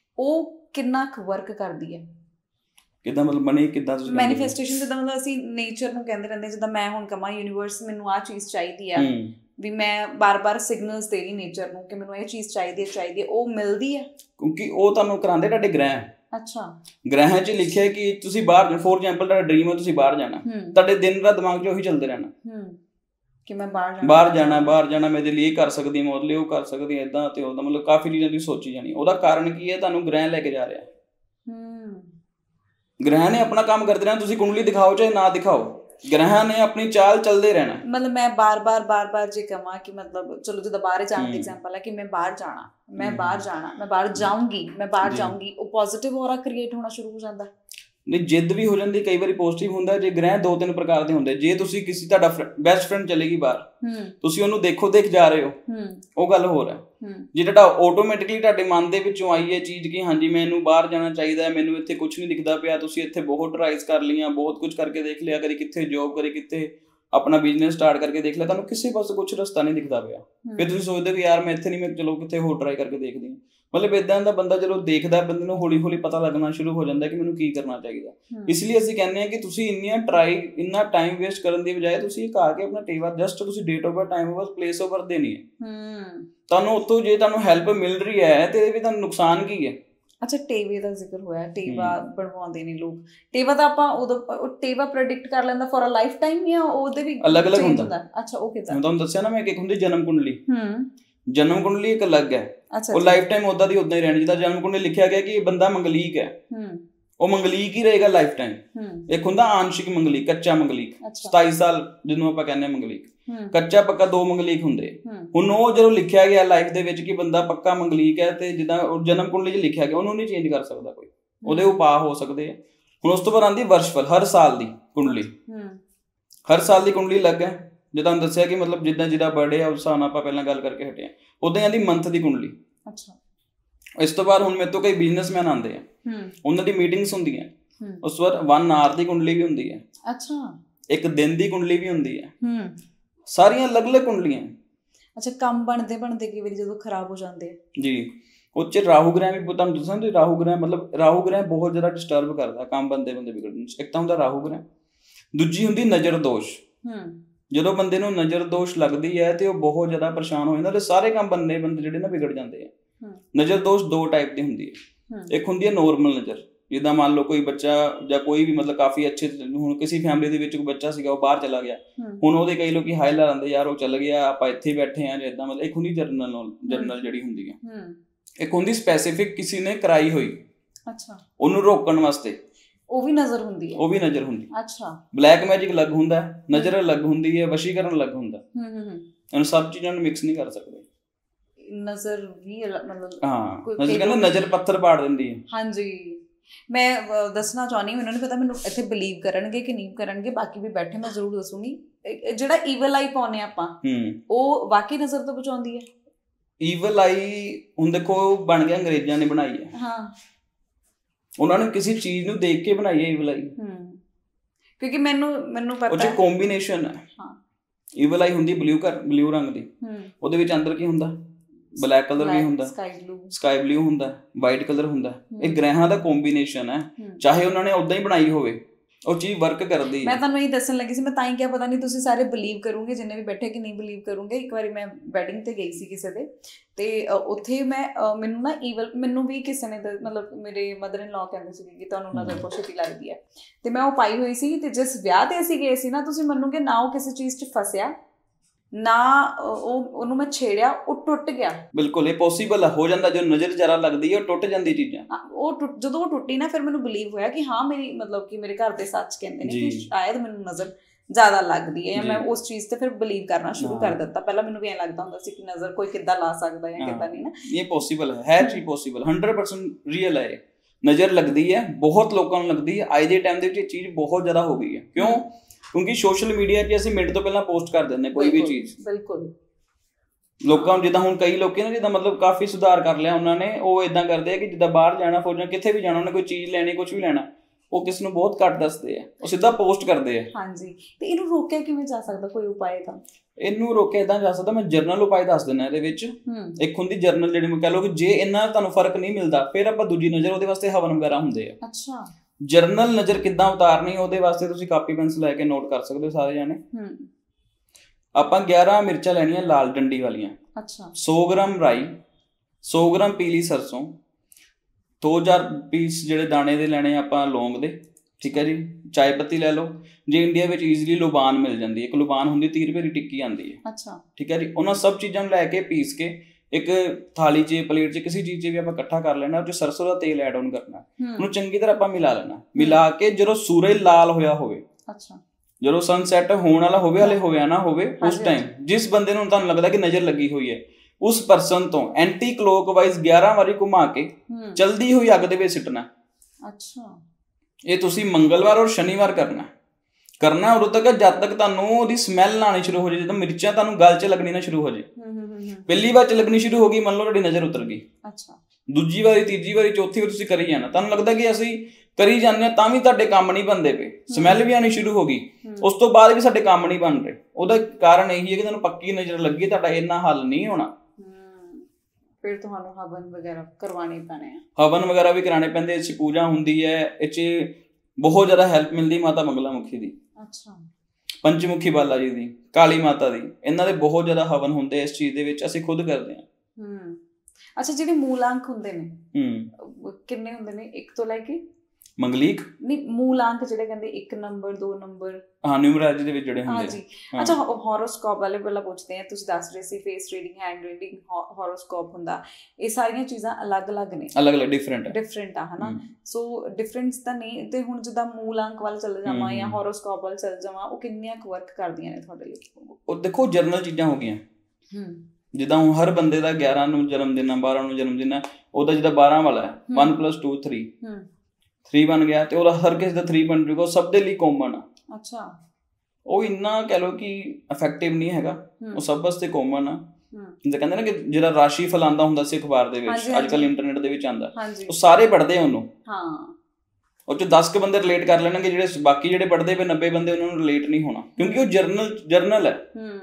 ਉਹ ਕਿੰਨਾ ਕੁ ਵਰਕ ਕਰਦੀ ਹੈ? ਕਿੱਦਾਂ ਮਤਲਬ ਮਨੀ ਕਿੱਦਾਂ ਤੁਸੀਂ ਮੈਨੀਫੈਸਟੇਸ਼ਨ? ਜਿੱਦਾਂ ਮਤਲਬ ਅਸੀਂ ਨੇਚਰ ਨੂੰ ਕਹਿੰਦੇ ਰਹਿੰਦੇ, ਜਿੱਦਾਂ ਮੈਂ ਹੁਣ ਕਹਾਂ ਯੂਨੀਵਰਸ ਮੈਨੂੰ ਆਹ ਚੀਜ਼ ਚਾਹੀਦੀ ਆ, ਵੀ ਮੈਂ ਬਾਰ-ਬਾਰ ਸਿਗਨਲਸ ਦੇ ਰਹੀ ਨੇਚਰ ਨੂੰ ਕਿ ਮੈਨੂੰ ਇਹ ਚੀਜ਼ ਚਾਹੀਦੀ ਹੈ ਚਾਹੀਦੀ ਹੈ, ਉਹ ਮਿਲਦੀ ਹੈ? ਕਿਉਂਕਿ ਉਹ ਤੁਹਾਨੂੰ ਕਰਾਉਂਦੇ ਤੁਹਾਡੇ ਗ੍ਰਹਿ। ਅੱਛਾ। ਗ੍ਰਹਿਾਂ 'ਚ ਲਿਖਿਆ ਕਿ ਤੁਸੀਂ ਬਾਹਰ, ਫੋਰ ਐਗਜ਼ਾਮਪਲ ਤੁਹਾਡਾ ਡ੍ਰੀਮ ਹੈ ਤੁਸੀਂ ਬਾਹਰ ਜਾਣਾ, ਤੁਹਾਡੇ ਦਿਨ ਰਾਤ ਦਿਮਾਗ 'ਚ ਉਹੀ ਚੱਲਦੇ ਰਹਿਣਾ ਕਿ ਮੈਂ ਬਾਹਰ ਜਾਣਾ ਬਾਹਰ ਜਾਣਾ ਬਾਹਰ ਜਾਣਾ ਮੈਂ ਇਹਦੇ ਲਈ ਇਹ ਕਰ ਸਕਦੀ, ਮੈਂ ਉਹਦੇ ਲਈ ਉਹ ਕਰ ਸਕਦੀ, ਏਦਾਂ ਤੇ ਉਹਦਾ, ਮਤਲਬ ਕਾਫੀ ਚੀਜ਼ਾਂ ਦੀ ਸੋਚੀ ਜਾਣੀ। ਉਹਦਾ ਕਾਰਨ ਕੀ ਹੈ? ਤੁਹਾਨੂੰ ਗ੍ਰਹਿ ਲੈ ਕੇ ਜਾ ਰਿਹਾ। ਗ੍ਰਹਿ ਨੇ ਆਪਣਾ ਕੰਮ ਕਰਦੇ ਰਹਿਣਾ, ਤੁਸੀਂ ਕੁੰਡਲੀ ਦਿਖਾਓ ਚਾਹੇ ਨਾ ਦਿਖਾਓ, ਗ੍ਰਹਿਾਂ ਨੇ ਆਪਣੀ ਚਾਲ ਚੱਲਦੇ ਰਹਿਣਾ। ਮਤਲਬ ਮੈਂ ਬਾਰ-ਬਾਰ ਬਾਰ-ਬਾਰ ਜੇ ਕਹਾਂ ਕਿ ਮਤਲਬ ਚਲੋ ਜਿੱਦਾਂ ਬਾਹਰ ਜਾਣ ਦੀ ਐਗਜ਼ਾਮਪਲ ਹੈ ਕਿ ਮੈਂ ਬਾਹਰ ਜਾਣਾ, ਮੈਂ ਬਾਹਰ ਜਾਣਾ, ਮੈਂ ਬਾਹਰ ਜਾਊਂਗੀ, ਮੈਂ ਬਾਹਰ ਜਾਊਂਗੀ, ਉਹ ਪੋਜ਼ਿਟਿਵ ਔਰਾ ਕ੍ਰੀਏਟ ਹੋਣਾ ਸ਼ੁਰੂ ਹੋ ਜਾਂਦਾ। ਨਹੀਂ, ਜਿੱਦ ਵੀ ਹੋ ਜਾਂਦੀ, ਕਈ ਵਾਰੀ ਪੋਜ਼ਿਟਿਵ ਹੁੰਦਾ। ਜੇ ਗ੍ਰਹਿ ਦੋ ਤਿੰਨ ਪ੍ਰਕਾਰ ਦੇ ਹੁੰਦੇ, ਜੇ ਤੁਸੀਂ ਕਿਸੇ ਤੁਹਾਡਾ ਬੈਸਟ ਫਰੈਂਡ ਚਲੇਗੀ ਬਾਹਰ, ਤੁਸੀਂ ਉਹਨੂੰ ਦੇਖੋ ਦੇਖ ਜਾ ਰਹੇ ਹੋ, ਉਹ ਗੱਲ ਹੋਰ ਹੈ। ਜੇ ਤੁਹਾਡਾ ਆਟੋਮੈਟਿਕਲੀ ਤੁਹਾਡੇ ਮਨ ਦੇ ਵਿੱਚੋਂ ਆਈ ਹੈ ਚੀਜ਼ ਕਿ ਹਾਂਜੀ ਮੈਨੂੰ ਬਾਹਰ ਜਾਣਾ ਚਾਹੀਦਾ, ਮੈਨੂੰ ਇੱਥੇ ਕੁਛ ਨਹੀਂ ਦਿਖਦਾ ਪਿਆ, ਤੁਸੀਂ ਇੱਥੇ ਬਹੁਤ ਟਰਾਈਜ਼ ਕਰ ਲਈਆਂ, ਬਹੁਤ ਕੁਝ ਕਰਕੇ ਦੇਖ ਲਿਆ, ਕਦੇ ਕਿੱਥੇ ਜੋਬ, ਕਦੇ ਕਿੱਥੇ ਆਪਣਾ ਬਿਜ਼ਨਸ ਸਟਾਰਟ ਕਰਕੇ ਦੇਖ ਲਿਆ, ਤੁਹਾਨੂੰ ਕਿਸੇ ਪਾਸੇ ਕੁਛ ਰਸਤਾ ਨਹੀਂ ਦਿਖਦਾ ਪਿਆ, ਫਿਰ ਤੁਸੀਂ ਸੋਚਦੇ ਵੀ ਯਾਰ ਮੈਂ ਇੱਥੇ ਨਹੀਂ, ਮੈਂ ਚਲੋ ਕਿੱਥੇ ਹੋਰ ਟਰਾਈ ਕਰਕੇ ਦੇਖਦੀ ਹਾਂ। ਮਤਲਬ ਇੱਦਾਂ ਦਾ ਬੰਦਾ ਜਦੋਂ ਦੇਖਦਾ, ਬੰਦੇ ਨੂੰ ਹੌਲੀ ਹੌਲੀ ਪਤਾ ਲੱਗਣਾ ਸ਼ੁਰੂ ਹੋ ਜਾਂਦਾ ਕਿ ਮੈਨੂੰ ਕੀ ਕਰਨਾ ਚਾਹੀਦਾ। ਇਸ ਲਈ ਅਸੀਂ ਕਹਿੰਦੇ ਹਾਂ ਕਿ ਤੁਸੀਂ ਇੰਨੀਆਂ ਟਰਾਈ ਇੰਨਾ ਟਾਈਮ ਵੇਸਟ ਕਰਨ ਦੀ ਬਜਾਏ ਤੁਸੀਂ ਇੱਕ ਆ ਕੇ ਆਪਣਾ ਟੇਵਾ ਜਸਟ ਤੁਸੀਂ date of birth, time of birth, place of birth ਦੇਣੀ ਹੈ। ਤੁਹਾਨੂੰ ਉੱਥੋਂ ਜੇ ਤੁਹਾਨੂੰ ਹੈਲਪ ਮਿਲ ਰਹੀ ਹੈ ਤੇ ਇਹਦੇ ਵਿੱਚ ਤੁਹਾਨੂੰ ਨੁਕਸਾਨ ਕੀ ਹੈ? ਅੱਛਾ, ਟੇਵੇ ਦਾ ਜ਼ਿਕਰ ਹੋਇਆ, ਟੇਵਾ ਬਣਵਾਉਂਦੇ ਨੇ ਲੋਕ। ਟੇਵਾ ਤਾਂ ਆਪਾਂ ਉਦੋਂ ਟੇਵਾ ਪ੍ਰੈਡਿਕਟ ਕਰ ਲੈਂਦਾ ਫॉर ਅ ਲਾਈਫ ਟਾਈਮ ਜਾਂ ਉਹਦੇ ਵੀ ਅਲੱਗ ਅਲੱਗ ਹੁੰਦਾ? ਅੱਛਾ, ਉਹ ਕਿਦਾਂ? ਮੈਂ ਤੁਹਾਨੂੰ ਦੱਸਿਆ ਨਾ, ਮੈਂ ਇੱਕ ਹੁੰਦੀ ਜਨਮ ਕੁੰਡਲੀ। ਜਨਮ ਕੁੰਡਲੀ ਇੱਕ ਅਲੱਗ ਹੈ, ਉਹ ਲਾਈਫ ਟਾਈਮ ਉਦਾਂ ਦੀ ਉਦਾਂ ਹੀ ਰਹਿਣੀ। ਜਿੱਦਾਂ ਜਨਮ ਕੁੰਡਲੀ ਲਿਖਿਆ ਗਿਆ ਕਿ ਇਹ ਬੰਦਾ ਮੰਗਲੀਕ ਹੈ, ਉਹ ਮੰਗਲੀਕ ਹੀ ਰਹੇਗਾ ਲਾਈਫ ਟਾਈਮ। ਇੱਕ ਹੁੰਦਾ ਆਂਸ਼ਿਕ ਮੰਗਲੀਕ, ਕੱਚਾ ਮੰਗਲੀਕ, ਸਤਾਈ ਸਾਲ ਜਿਹਨੂੰ ਆਪਾਂ ਕਹਿੰਦੇ ਮੰਗਲੀਕ। ਕੱਚਾ ਪੱਕਾ ਦੋ ਮੰਗਲੀਕ ਹੁੰਦੇ। ਹੁਣ ਉਹ ਜਦੋਂ ਲਿਖਿਆ ਗਿਆ ਲਾਈਫ ਦੇ ਵਿੱਚ ਕਿ ਬੰਦਾ ਪੱਕਾ ਮੰਗਲੀਕ ਹੈ, ਤੇ ਜਿੱਦਾਂ ਜਨਮ ਕੁੰਡਲੀ 'ਚ ਲਿਖਿਆ ਗਿਆ ਉਹਨੂੰ ਨਹੀਂ ਚੇਂਜ ਕਰ ਸਕਦਾ ਕੋਈ, ਉਹਦੇ ਉਪਾਅ ਹੋ ਸਕਦੇ ਆ। ਹੁਣ ਉਸ ਤੋਂ ਬਾਅਦ ਆਉਂਦੀ ਵਰਸ਼ਫਲ, ਹਰ ਸਾਲ ਦੀ ਕੁੰਡਲੀ। ਹਰ ਸਾਲ ਦੀ ਕੁੰਡਲੀ ਅਲੱਗ ਹੈ। ਜੇ ਤੁਹਾਨੂੰ ਦੱਸਿਆ ਕਿ ਮਤਲਬ ਜਿੱਦਾਂ ਜਿਹਦਾ ਬਰਥਡੇ ਆ ਉਸ ਹਿਸਾਬ ਨਾਲ ਆਪਾਂ ਪਹਿਲਾਂ ਗੱਲ ਕਰਕੇ ਹਟੇ ਆ, ਉਦਾਂ ਆਉਂਦੀ ਮੰਥ ਦੀ ਕੁੰਡਲੀ। ਇਸ ਤੋਂ ਬਾਅਦ ਹੁਣ ਮੇਰੇ ਤੋਂ ਕਈ ਬਿਜ਼ਨਸਮੈਨ ਆਉਂਦੇ ਆ, ਉਹਨਾਂ ਦੀ ਮੀਟਿੰਗਸ ਹੁੰਦੀਆਂ, ਉਸ ਤੋਂ ਬਾਅਦ ਵਨ ਆਰ ਦੀ ਕੁੰਡਲੀ ਵੀ ਹੁੰਦੀ ਹੈ, ਇੱਕ ਦਿਨ ਦੀ ਕੁੰਡਲੀ ਵੀ ਹੁੰਦੀ ਹੈ, ਸਾਰੀਆਂ ਅਲੱਗ ਅਲੱਗ ਕੁੰਡਲੀਆਂ। ਅੱਛਾ, ਕੰਮ ਬਣਦੇ ਬਣਦੇ ਕਈ ਵਾਰੀ ਜਦੋਂ ਖਰਾਬ ਹੋ ਜਾਂਦੇ ਜੀ, ਉਹ 'ਚ ਰਾਹੂ ਗ੍ਰਹਿ ਵੀ ਤੁਹਾਨੂੰ ਦੱਸਾਂ ਤੇ ਰਾਹੂ ਗ੍ਰਹਿ ਮਤਲਬ ਰਾਹੂ ਗ੍ਰਹਿ ਬਹੁਤ ਜ਼ਿਆਦਾ ਡਿਸਟਰਬ ਕਰਦਾ ਕੰਮ ਬੰਦੇ ਬੰਦੇ ਵਿਗੜਨ 'ਚ। ਇੱਕ ਤਾਂ ਹੁੰਦਾ ਰਾਹੂ ਗ੍ਰਹਿ, ਦੂਜੀ ਹੁੰਦੀ ਨਜ਼ਰ ਦੋਸ਼। ਜਦੋਂ ਬੰਦੇ ਨੂੰ ਨਜ਼ਰ ਦੋਸ਼ ਲੱਗਦੀ ਹੈ ਤੇ ਉਹ ਬਹੁਤ ਜ਼ਿਆਦਾ ਪਰੇਸ਼ਾਨ ਹੋ ਜਾਂਦਾ, ਤੇ ਸਾਰੇ ਕੰਮ ਬੰਦੇ ਬੰਦੇ ਜਿਹੜੇ ਨਾ ਵਿਗੜ ਜਾਂਦੇ ਆ। ਨਜ਼ਰ ਦੋਸ਼ ਦੋ ਟਾਈਪ ਦੀ ਹੁੰਦੀ ਹੈ, ਇੱਕ ਹੁੰਦੀ ਹੈ ਨੋਰਮਲ ਨਜ਼ਰ, ਜਿੱਦਾਂ ਮੰਨ ਲਓ ਕੋਈ ਬੱਚਾ ਜਾਂ ਕੋਈ ਵੀ ਮਤਲਬ ਕਾਫੀ ਅੱਛੇ, ਹੁਣ ਕਿਸੇ ਫੈਮਿਲੀ ਦੇ ਵਿੱਚ ਕੋਈ ਬੱਚਾ ਸੀਗਾ ਉਹ ਬਾਹਰ ਚਲਾ ਗਿਆ, ਹੁਣ ਉਹਦੇ ਕਈ ਲੋਕੀ ਹਾਈ ਲਾ ਲੈਂਦੇ ਯਾਰ ਉਹ ਚੱਲ ਗਿਆ ਆਪਾਂ ਇੱਥੇ ਬੈਠੇ ਹਾਂ ਜਾਂ ਏਦਾਂ। ਮਤਲਬ ਇੱਕ ਹੁੰਦੀ ਜਰਨਲ ਜਰਨਲ ਜਿਹੜੀ ਹੁੰਦੀ ਹੈ, ਇੱਕ ਹੁੰਦੀ ਸਪੈਸੀਫਿਕ ਕਿਸੇ ਨੇ ਕਰਾਈ ਹੋਈ, ਉਹਨੂੰ ਰੋਕਣ ਵਾਸਤੇ, ਉਹ ਵੀ ਨਜ਼ਰ ਹੁੰਦੀ ਹੈ, ਉਹ ਵੀ ਨਜ਼ਰ ਹੁੰਦੀ। ਅੱਛਾ, ਬਲੈਕ ਮੈਜਿਕ ਅਲੱਗ ਹੁੰਦਾ, ਨਜ਼ਰ ਅਲੱਗ ਹੁੰਦੀ ਹੈ, ਵਸ਼ੀਕਰਨ ਅਲੱਗ ਹੁੰਦਾ। ਇਹਨਾਂ ਸਭ ਚੀਜ਼ਾਂ ਨੂੰ ਮਿਕਸ ਨਹੀਂ ਕਰ ਸਕਦੇ। ਨਜ਼ਰ ਵੀ ਮਤਲਬ ਹਾਂ, ਨਜ਼ਰ ਕਹਿੰਦੇ ਨਜ਼ਰ ਪੱਥਰ ਪਾੜ ਦਿੰਦੀ ਹੈ। ਹਾਂਜੀ, ਮੈਂ ਦੱਸਣਾ ਚਾਹੁੰਦੀ ਹਾਂ, ਮੈਨੂੰ ਨਹੀਂ ਪਤਾ ਮੈਨੂੰ ਇੱਥੇ ਬਿਲੀਵ ਕਰਨਗੇ ਕਿ ਨਹੀਂ ਕਰਨਗੇ, ਬਾਕੀ ਵੀ ਬੈਠੇ ਮੈਂ ਜ਼ਰੂਰ ਦੱਸੂਗੀ। ਜਿਹੜਾ ਈਵਲ ਆਈ ਪਾਉਂਦੇ ਆਪਾਂ, ਉਹ ਵਾਕਈ ਨਜ਼ਰ ਤੋਂ ਬਚਾਉਂਦੀ ਹੈ? ਈਵਲ ਆਈ ਹੁਣ ਦੇਖੋ ਬਣ ਗਿਆ, ਅੰਗਰੇਜ਼ਾਂ ਨੇ ਬਣਾਈ ਹੈ। ਹਾਂ, ਉਹਨਾਂ ਨੇ ਕਿਸੇ ਚੀਜ਼ ਨੂੰ ਦੇਖ ਕੇ ਬਣਾਈ ਹੈ ਈਵਲ ਆਈ, ਕਿਉਂਕਿ ਮੈਨੂੰ ਮੈਨੂੰ ਪਤਾ ਉਹ 'ਚ ਕੰਬੀਨੇਸ਼ਨ ਹੈ। ਈਵਲ ਆਈ ਹੁੰਦੀ ਬਲੂ ਕਰ ਬਲੂ ਰੰਗ ਦੀ, ਉਹਦੇ ਵਿੱਚ ਅੰਦਰ ਕੀ ਹੁੰਦਾ? ਬਲੈਕ ਕਲਰ ਵੀ ਹੁੰਦਾ, ਸਕਾਈ ਬਲੂ ਹੁੰਦਾ, ਵਾਈਟ ਕਲਰ ਹੁੰਦਾ। ਇਹ ਗ੍ਰਹਿਾਂ ਦਾ ਕੰਬੀਨੇਸ਼ਨ ਹੈ, ਚਾਹੇ ਉਹਨਾਂ ਨੇ ਉਦਾਂ ਹੀ ਬਣਾਈ ਹੋਵੇ, ਉਹ ਚੀਜ਼ ਵਰਕ ਕਰਦੀ ਹੈ। ਮੈਂ ਤੁਹਾਨੂੰ ਇਹ ਦੱਸਣ ਲੱਗੀ ਸੀ, ਮੈਂ ਤਾਂ ਹੀ ਕਿਹਾ ਪਤਾ ਨਹੀਂ ਤੁਸੀਂ ਸਾਰੇ ਬਿਲੀਵ ਕਰੋਗੇ, ਜਿੰਨੇ ਵੀ ਬੈਠੇ ਕਿ ਨਹੀਂ ਬਿਲੀਵ ਕਰੋਗੇ। ਇੱਕ ਵਾਰੀ ਮੈਂ ਵੈਡਿੰਗ ਤੇ ਗਈ ਸੀ ਕਿਸੇ ਦੇ, ਤੇ ਉੱਥੇ ਮੈਂ ਮੈਨੂੰ ਨਾ ਈਵਲ ਮੈਨੂੰ ਵੀ ਕਿਸੇ ਨੇ ਮਤਲਬ ਮੇਰੇ ਮਦਰ ਇਨ ਲਾਅ ਕਹਿੰਦੇ ਸੀ ਕਿ ਤੁਹਾਨੂੰ ਨਜ਼ਰ ਬਹੁਤ ਛੇਤੀ ਲੱਗਦੀ ਹੈ, ਤੇ ਮੈਂ ਉਹ ਪਾਈ ਹੋਈ ਸੀ। ਤੇ ਜਿਸ ਵਿਆਹ ਤੇ ਅਸੀਂ ਗਏ ਸੀ ਨਾ, ਤੁਸੀਂ ਮੰਨੋਗੇ ਨਾ ਉਹ ਕਿਸੇ ਚੀਜ਼ 'ਚ ਫਸਿਆ, ਨਾ ਉਹ ਉਹਨੂੰ ਮੈਂ ਛੇੜਿਆ, ਉਹ ਟੁੱਟ ਗਿਆ। ਬਿਲਕੁਲ, ਇਹ ਪੋਸੀਬਲ ਹੋ ਜਾਂਦਾ, ਜਦੋਂ ਨਜ਼ਰ ਜ਼ਰਾ ਲੱਗਦੀ ਹੈ ਉਹ ਟੁੱਟ ਜਾਂਦੀ ਚੀਜ਼ਾਂ। ਉਹ ਜਦੋਂ ਉਹ ਟੁੱਟੀ ਨਾ, ਫਿਰ ਮੈਨੂੰ ਬਿਲੀਵ ਹੋਇਆ ਕਿ ਹਾਂ ਮੇਰੀ ਮਤਲਬ ਕਿ ਮੇਰੇ ਘਰ ਦੇ ਸੱਚ ਕਹਿੰਦੇ ਨੇ ਕਿ ਸ਼ਾਇਦ ਮੈਨੂੰ ਨਜ਼ਰ ਜ਼ਿਆਦਾ ਲੱਗਦੀ ਹੈ, ਜਾਂ ਮੈਂ ਉਸ ਚੀਜ਼ ਤੇ ਫਿਰ ਬਿਲੀਵ ਕਰਨਾ ਸ਼ੁਰੂ ਕਰ ਦਿੱਤਾ। ਪਹਿਲਾਂ ਮੈਨੂੰ ਵੀ ਐਂ ਲੱਗਦਾ ਹੁੰਦਾ ਸੀ ਕਿ ਨਜ਼ਰ ਕੋਈ ਕਿੱਦਾਂ ਲਾ ਸਕਦਾ ਜਾਂ ਕਿੱਦਾਂ ਨਹੀਂ ਨਾ। ਇਹ ਪੋਸੀਬਲ ਹੈ, ਹੈ ਚੀਜ਼ ਪੋਸੀਬਲ, ਹੰਡਰਡ ਪਰਸੈਂਟ ਰੀਅਲ ਹੈ। ਨਜ਼ਰ ਲੱਗਦੀ ਹੈ, ਬਹੁਤ ਲੋਕਾਂ ਨੂੰ ਲੱਗਦੀ ਹੈ। ਅੱਜ ਦੇ ਟਾਈਮ ਦੇ ਵਿੱਚ ਇਹ ਚੀਜ਼ ਬਹੁਤ ਜ਼ਿਆਦਾ ਹੋ ਗਈ ਹੈ। ਕਿਉਂ? ਕਿਉਂਕਿ ਸੋਸ਼ਲ ਮੀਡੀਆ 'ਤੇ ਅਸੀਂ ਮਿੰਟ ਤੋਂ ਪਹਿਲਾਂ ਪੋਸਟ ਕਰ ਦਿੰਦੇ ਕੋਈ ਵੀ ਚੀਜ਼। ਬਿਲਕੁਲ, ਲੋਕਾਂ ਨੂੰ ਜਿੱਦਾਂ ਹੁਣ ਕਈ ਲੋਕੀ ਨਾ ਜਿੱਦਾਂ ਮਤਲਬ ਕਾਫੀ ਸੁਧਾਰ ਕਰ ਲਿਆ ਉਹਨਾਂ ਨੇ, ਉਹ ਇੱਦਾਂ ਕਰਦੇ ਆ ਕਿ ਜਿੱਦਾਂ ਬਾਹਰ ਜਾਣਾ, ਫੌਜਾਂ ਕਿੱਥੇ ਵੀ ਜਾਣਾ, ਉਹਨੇ ਕੋਈ ਚੀਜ਼ ਲੈਣੀ, ਕੁਛ ਵੀ ਲੈਣਾ, ਉਹ ਕਿਸ ਨੂੰ ਬਹੁਤ ਘੱਟ ਦੱਸਦੇ ਆ, ਉਹ ਸਿੱਧਾ ਪੋਸਟ ਕਰਦੇ ਆ। ਹਾਂਜੀ, ਤੇ ਇਹਨੂੰ ਰੋਕਿਆ ਕਿਵੇਂ ਜਾ ਸਕਦਾ? ਕੋਈ ਉਪਾਅ ਤਾਂ ਇਹਨੂੰ ਰੋਕਿਆ ਏਦਾਂ ਜਾ ਸਕਦਾ। ਮੈਂ ਜਰਨਲ ਉਪਾਅ ਦੱਸ ਦਿੰਦਾ ਇਹਦੇ ਵਿੱਚ। ਇੱਕ ਹੁੰਦੀ ਜਰਨਲ, ਜਿਹੜੀ ਮੈਂ ਕਹਿ ਲਓ ਕਿ ਜੇ ਇਹਨਾਂ ਤੁਹਾਨੂੰ ਫਰਕ ਨਹੀਂ ਮਿਲਦਾ, ਫਿਰ ਆਪਾਂ ਦੂਜੀ ਨਜ਼ਰ, ਉਹਦੇ ਵਾਸਤੇ ਹਵਨ ਵਗੈਰਾ ਹੁੰਦੇ ਆ। ਅੱਛਾ, ਜਰਨਲ ਨਜ਼ਰ ਕਿੱਦਾਂ ਉਤਾਰਨੀ, ਉਹਦੇ ਵਾਸਤੇ ਤੁਸੀਂ ਕਾਪੀ ਪੈਨਸਿਲ ਲੈ ਕੇ ਨੋਟ ਕਰ ਸਕਦੇ ਹੋ ਸਾਰੇ ਜਾਣੇ। ਆਪਾਂ ਗਿਆਰਾਂ ਮਿਰਚਾਂ ਲੈਣੀਆਂ ਲਾਲ ਡੰਡੀ ਵਾਲੀਆਂ। ਅੱਛਾ, ਸੌ ਗ੍ਰਾਮ ਰਾਈ, ਸੌ ਗ੍ਰਾਮ ਪੀਲੀ ਸਰਸੋਂ, ਦੋ ਹਜ਼ਾਰ ਪੀਸ ਜਿਹੜੇ ਦਾਣੇ ਦੇ ਲੈਣੇ ਆਪਾਂ ਲੌਂਗ ਦੇ, ਠੀਕ ਹੈ ਜੀ। ਚਾਏ ਪੱਤੀ ਲੈ ਲਓ, ਜੇ ਇੰਡੀਆ ਵਿੱਚ ਈਜ਼ੀਲੀ ਲੁਬਾਨ ਮਿਲ ਜਾਂਦੀ ਹੈ, ਇੱਕ ਲੁਬਾਨ ਹੁੰਦੀ ਤੀਹ ਰੁਪਏ ਦੀ ਟਿੱਕੀ ਆਉਂਦੀ ਹੈ। ਅੱਛਾ, ਠੀਕ ਹੈ ਜੀ। ਉਹਨਾਂ ਸਭ ਚੀਜ਼ਾਂ ਨੂੰ ਲੈ ਕੇ ਪੀਸ ਕੇ ਇੱਕ ਥਾਲੀ 'ਚ, ਪਲੇਟ 'ਚ, ਕਿਸੇ ਚੀਜ਼ 'ਚ ਵੀ ਆਪਾਂ ਇਕੱਠਾ ਕਰ ਲੈਣਾ। ਉਹ 'ਚ ਸਰਸੋਂ ਦਾ ਤੇਲ ਐਡ ਆਨ ਕਰਨਾ, ਉਹਨੂੰ ਚੰਗੀ ਤਰ੍ਹਾਂ ਆਪਾਂ ਮਿਲਾ ਲੈਣਾ। ਮਿਲਾ ਕੇ ਜਦੋਂ ਸੂਰਜ ਲਾਲ ਹੋਇਆ ਹੋਵੇ, ਅੱਛਾ, ਜਦੋਂ ਸਨਸੈਟ ਹੋਣ ਵਾਲਾ ਹੋਵੇ ਹਲੇ ਹੋਇਆ ਨਾ ਹੋਵੇ ਉਸ ਟਾਈਮ ਜਿਸ ਬੰਦੇ ਨੂੰ ਤੁਹਾਨੂੰ ਲੱਗਦਾ ਕਿ ਨਜ਼ਰ ਲੱਗੀ ਹੋਈ ਹੈ ਉਸ ਪਰਸਨ ਤੋਂ ਐਂਟੀ ਕਲੋਕਵਾਈਜ਼ ਗਿਆਰਾਂ ਵਾਰੀ ਘੁਮਾ ਕੇ ਚਲਦੀ ਹੋਈ ਅੱਗ ਦੇ ਵਿੱਚ ਸਿੱਟਣਾ। ਅੱਛਾ। ਇਹ ਤੁਸੀਂ ਮੰਗਲਵਾਰ ਔਰ ਸ਼ਨੀਵਾਰ ਕਰਨਾ ਕਰਨਾ ਉਦੋਂ ਤੱਕ ਜਦ ਤੱਕ ਤੁਹਾਨੂੰ ਉਹਦੀ ਸਮੈਲ ਆਉਣੀ ਸ਼ੁਰੂ ਹੋ ਜਾਏ, ਜਦੋਂ ਮਿਰਚਾਂ ਤੁਹਾਨੂੰ ਗਲ 'ਚ ਲੱਗਣੀ ਨਾ ਸ਼ੁਰੂ ਹੋ ਜਾਏ। ਪਹਿਲੀ ਵਾਰ 'ਚ ਲੱਗਣੀ ਸ਼ੁਰੂ ਹੋ ਗਈ, ਮੰਨ ਲਓ ਤੁਹਾਡੀ ਨਜ਼ਰ ਉਤਰ ਗਈ। ਅੱਛਾ। ਦੂਜੀ ਵਾਰੀ, ਤੀਜੀ ਵਾਰੀ, ਚੌਥੀ ਵਾਰੀ ਤੁਸੀਂ ਕਰੀ ਜਾਣਾ, ਤੁਹਾਨੂੰ ਲੱਗਦਾ ਕਿ ਅਸੀਂ ਕਰੀ ਜਾਂਦੇ ਹਾਂ ਤਾਂ ਵੀ ਤੁਹਾਡੇ ਕੰਮ ਨਹੀਂ ਬਣਦੇ ਪਏ, ਸਮੈਲ ਵੀ ਆਉਣੀ ਸ਼ੁਰੂ ਹੋ ਗਈ, ਉਸ ਤੋਂ ਬਾਅਦ ਵੀ ਸਾਡੇ ਕੰਮ ਨਹੀਂ ਬਣ ਰਹੇ। ਉਹਦਾ ਕਾਰਨ ਇਹੀ ਹੈ ਕਿ ਤੁਹਾਨੂੰ ਪੱਕੀ ਨਜ਼ਰ ਲੱਗੀ, ਤੁਹਾਡਾ ਇੰਨਾ ਹੱਲ ਨਹੀਂ ਹੋਣਾ। ਫਿਰ ਤੁਹਾਨੂੰ ਹਵਨ ਵਗੈਰਾ ਕਰਵਾਉਣੇ ਪੈਣੇ ਆ। ਹਵਨ ਵਗੈਰਾ ਵੀ ਕਰਾਉਣੇ ਪੈਂਦੇ, ਇਹ 'ਚ ਪੂਜਾ ਹੁੰਦੀ ਹੈ, ਇਹ 'ਚ ਬਹੁਤ ਜ਼ਿਆਦਾ ਹੈਲਪ ਮਿਲਦੀ ਮਾਤਾ ਮੰਗਲਾ ਮੁਖੀ ਦੀ। ਅੱਛਾ। ਪੰਚਮੁਖੀ ਬਾਲਾ ਜੀ ਦੀ, ਕਾਲੀ ਮਾਤਾ ਦੀ, ਇਹਨਾਂ ਦੇ ਬਹੁਤ ਜ਼ਿਆਦਾ ਹਵਨ ਹੁੰਦੇ ਇਸ ਚੀਜ਼ ਦੇ ਵਿੱਚ, ਅਸੀਂ ਖੁਦ ਕਰਦੇ ਹਾਂ। ਹੂੰ। ਅੱਛਾ, ਜਿਹੜੇ ਮੂਲ ਅੰਕ ਹੁੰਦੇ ਨੇ ਹੂੰ ਕਿੰਨੇ ਹੁੰਦੇ ਨੇ ਇੱਕ ਤੋਂ ਲੈ ਕੇ? ਮੰਗਲੀਕ ਨਹੀਂ, ਮੂਲ ਅੰਕ ਜਿਹੜੇ ਕਹਿੰਦੇ ਇੱਕ ਨੰਬਰ, ਦੋ ਨੰਬਰ, ਹਾਂ ਨਿਊਮਰੋਲੋਜੀ ਦੇ ਵਿੱਚ ਜਿਹੜੇ ਹੁੰਦੇ। ਹਾਂਜੀ। ਅੱਛਾ, ਹੋਰੋਸਕੋਪ ਵਾਲੇ ਪਹਿਲਾਂ ਪੁੱਛਦੇ ਆ, ਤੁਸੀਂ ਦੱਸ ਰਹੇ ਸੀ face reading, hand reading, horoscope ਹੁੰਦਾ, ਇਹ ਸਾਰੀਆਂ ਚੀਜ਼ਾਂ ਅਲੱਗ-ਅਲੱਗ ਨੇ, ਅਲੱਗ-ਅਲੱਗ ਡਿਫਰੈਂਟ ਡਿਫਰੈਂਟ ਆ ਹਨਾ। ਸੋ ਡਿਫਰੈਂਸ ਤਾਂ ਨਹੀਂ, ਤੇ ਹੁਣ ਜਿੱਦਾਂ ਮੂਲ ਅੰਕ ਵੱਲ ਚੱਲ ਜਾਵਾਂ ਜਾਂ ਹੋਰੋਸਕੋਪ ਵੱਲ ਚੱਲ ਜਾਵਾਂ, ਉਹ ਕਿੰਨੀਆਂ ਕੁ ਵਰਕ ਕਰਦੀਆਂ ਨੇ ਤੁਹਾਡੇ ਲਈ? ਉਹ ਦੇਖੋ ਜਰਨਲ ਚੀਜ਼ਾਂ ਹੋ ਗਈਆਂ, ਜਿੱਦਾਂ ਹੁਣ ਹਰ ਬੰਦੇ ਦਾ ਗਿਆਰਾਂ ਨੂੰ ਜਨਮ ਦਿਨ ਆ, ਬਾਰਾਂ ਨੂੰ ਜਨਮ ਦਿਨ ਆ, ਉਹਦਾ ਜਿੱਦਾਂ ਬਾਰਾਂ ਵਾਲਾ ਹੈ one plus two three three ਬਣ ਗਿਆ, ਤੇ ਉਹਦਾ ਹਰ ਕਿਸੇ ਦਾ ਥ੍ਰੀ ਬਣ ਜੂਗਾ, ਉਹ ਸਭ ਦੇ ਲਈ ਕਾਮਨ ਆ। ਅੱਛਾ। ਉਹ ਇੰਨਾ ਕਹਿ ਲਓ ਕਿ ਇਫੈਕਟਿਵ ਨਹੀਂ ਹੈਗਾ, ਉਹ ਸਭ ਵਾਸਤੇ ਕਾਮਨ ਆ। ਜਿੱਦਾਂ ਕਹਿੰਦੇ ਨਾ ਕਿ ਜਿਹੜਾ ਰਾਸ਼ੀ ਫਲ ਆਉਂਦਾ ਹੁੰਦਾ ਸੀ ਅਖਬਾਰ ਦੇ ਵਿੱਚ, ਅੱਜ ਕੱਲ੍ਹ ਇੰਟਰਨੈਟ ਦੇ ਵਿੱਚ ਆਉਂਦਾ, ਉਹ ਸਾਰੇ ਪੜ੍ਹਦੇ ਆ ਉਹਨੂੰ। ਹਾਂ। ਉਹ 'ਚ ਦਸ ਕੁ ਬੰਦੇ ਰਿਲੇਟ ਕਰ ਲੈਣਗੇ, ਜਿਹੜੇ ਬਾਕੀ ਜਿਹੜੇ ਪੜ੍ਹਦੇ ਪਏ ਨੱਬੇ ਬੰਦੇ ਉਹਨਾਂ ਨੂੰ ਰਿਲੇਟ ਨਹੀਂ ਹੋਣਾ, ਕਿਉਂਕਿ ਉਹ ਜਰਨਲ ਜਰਨਲ ਹੈ।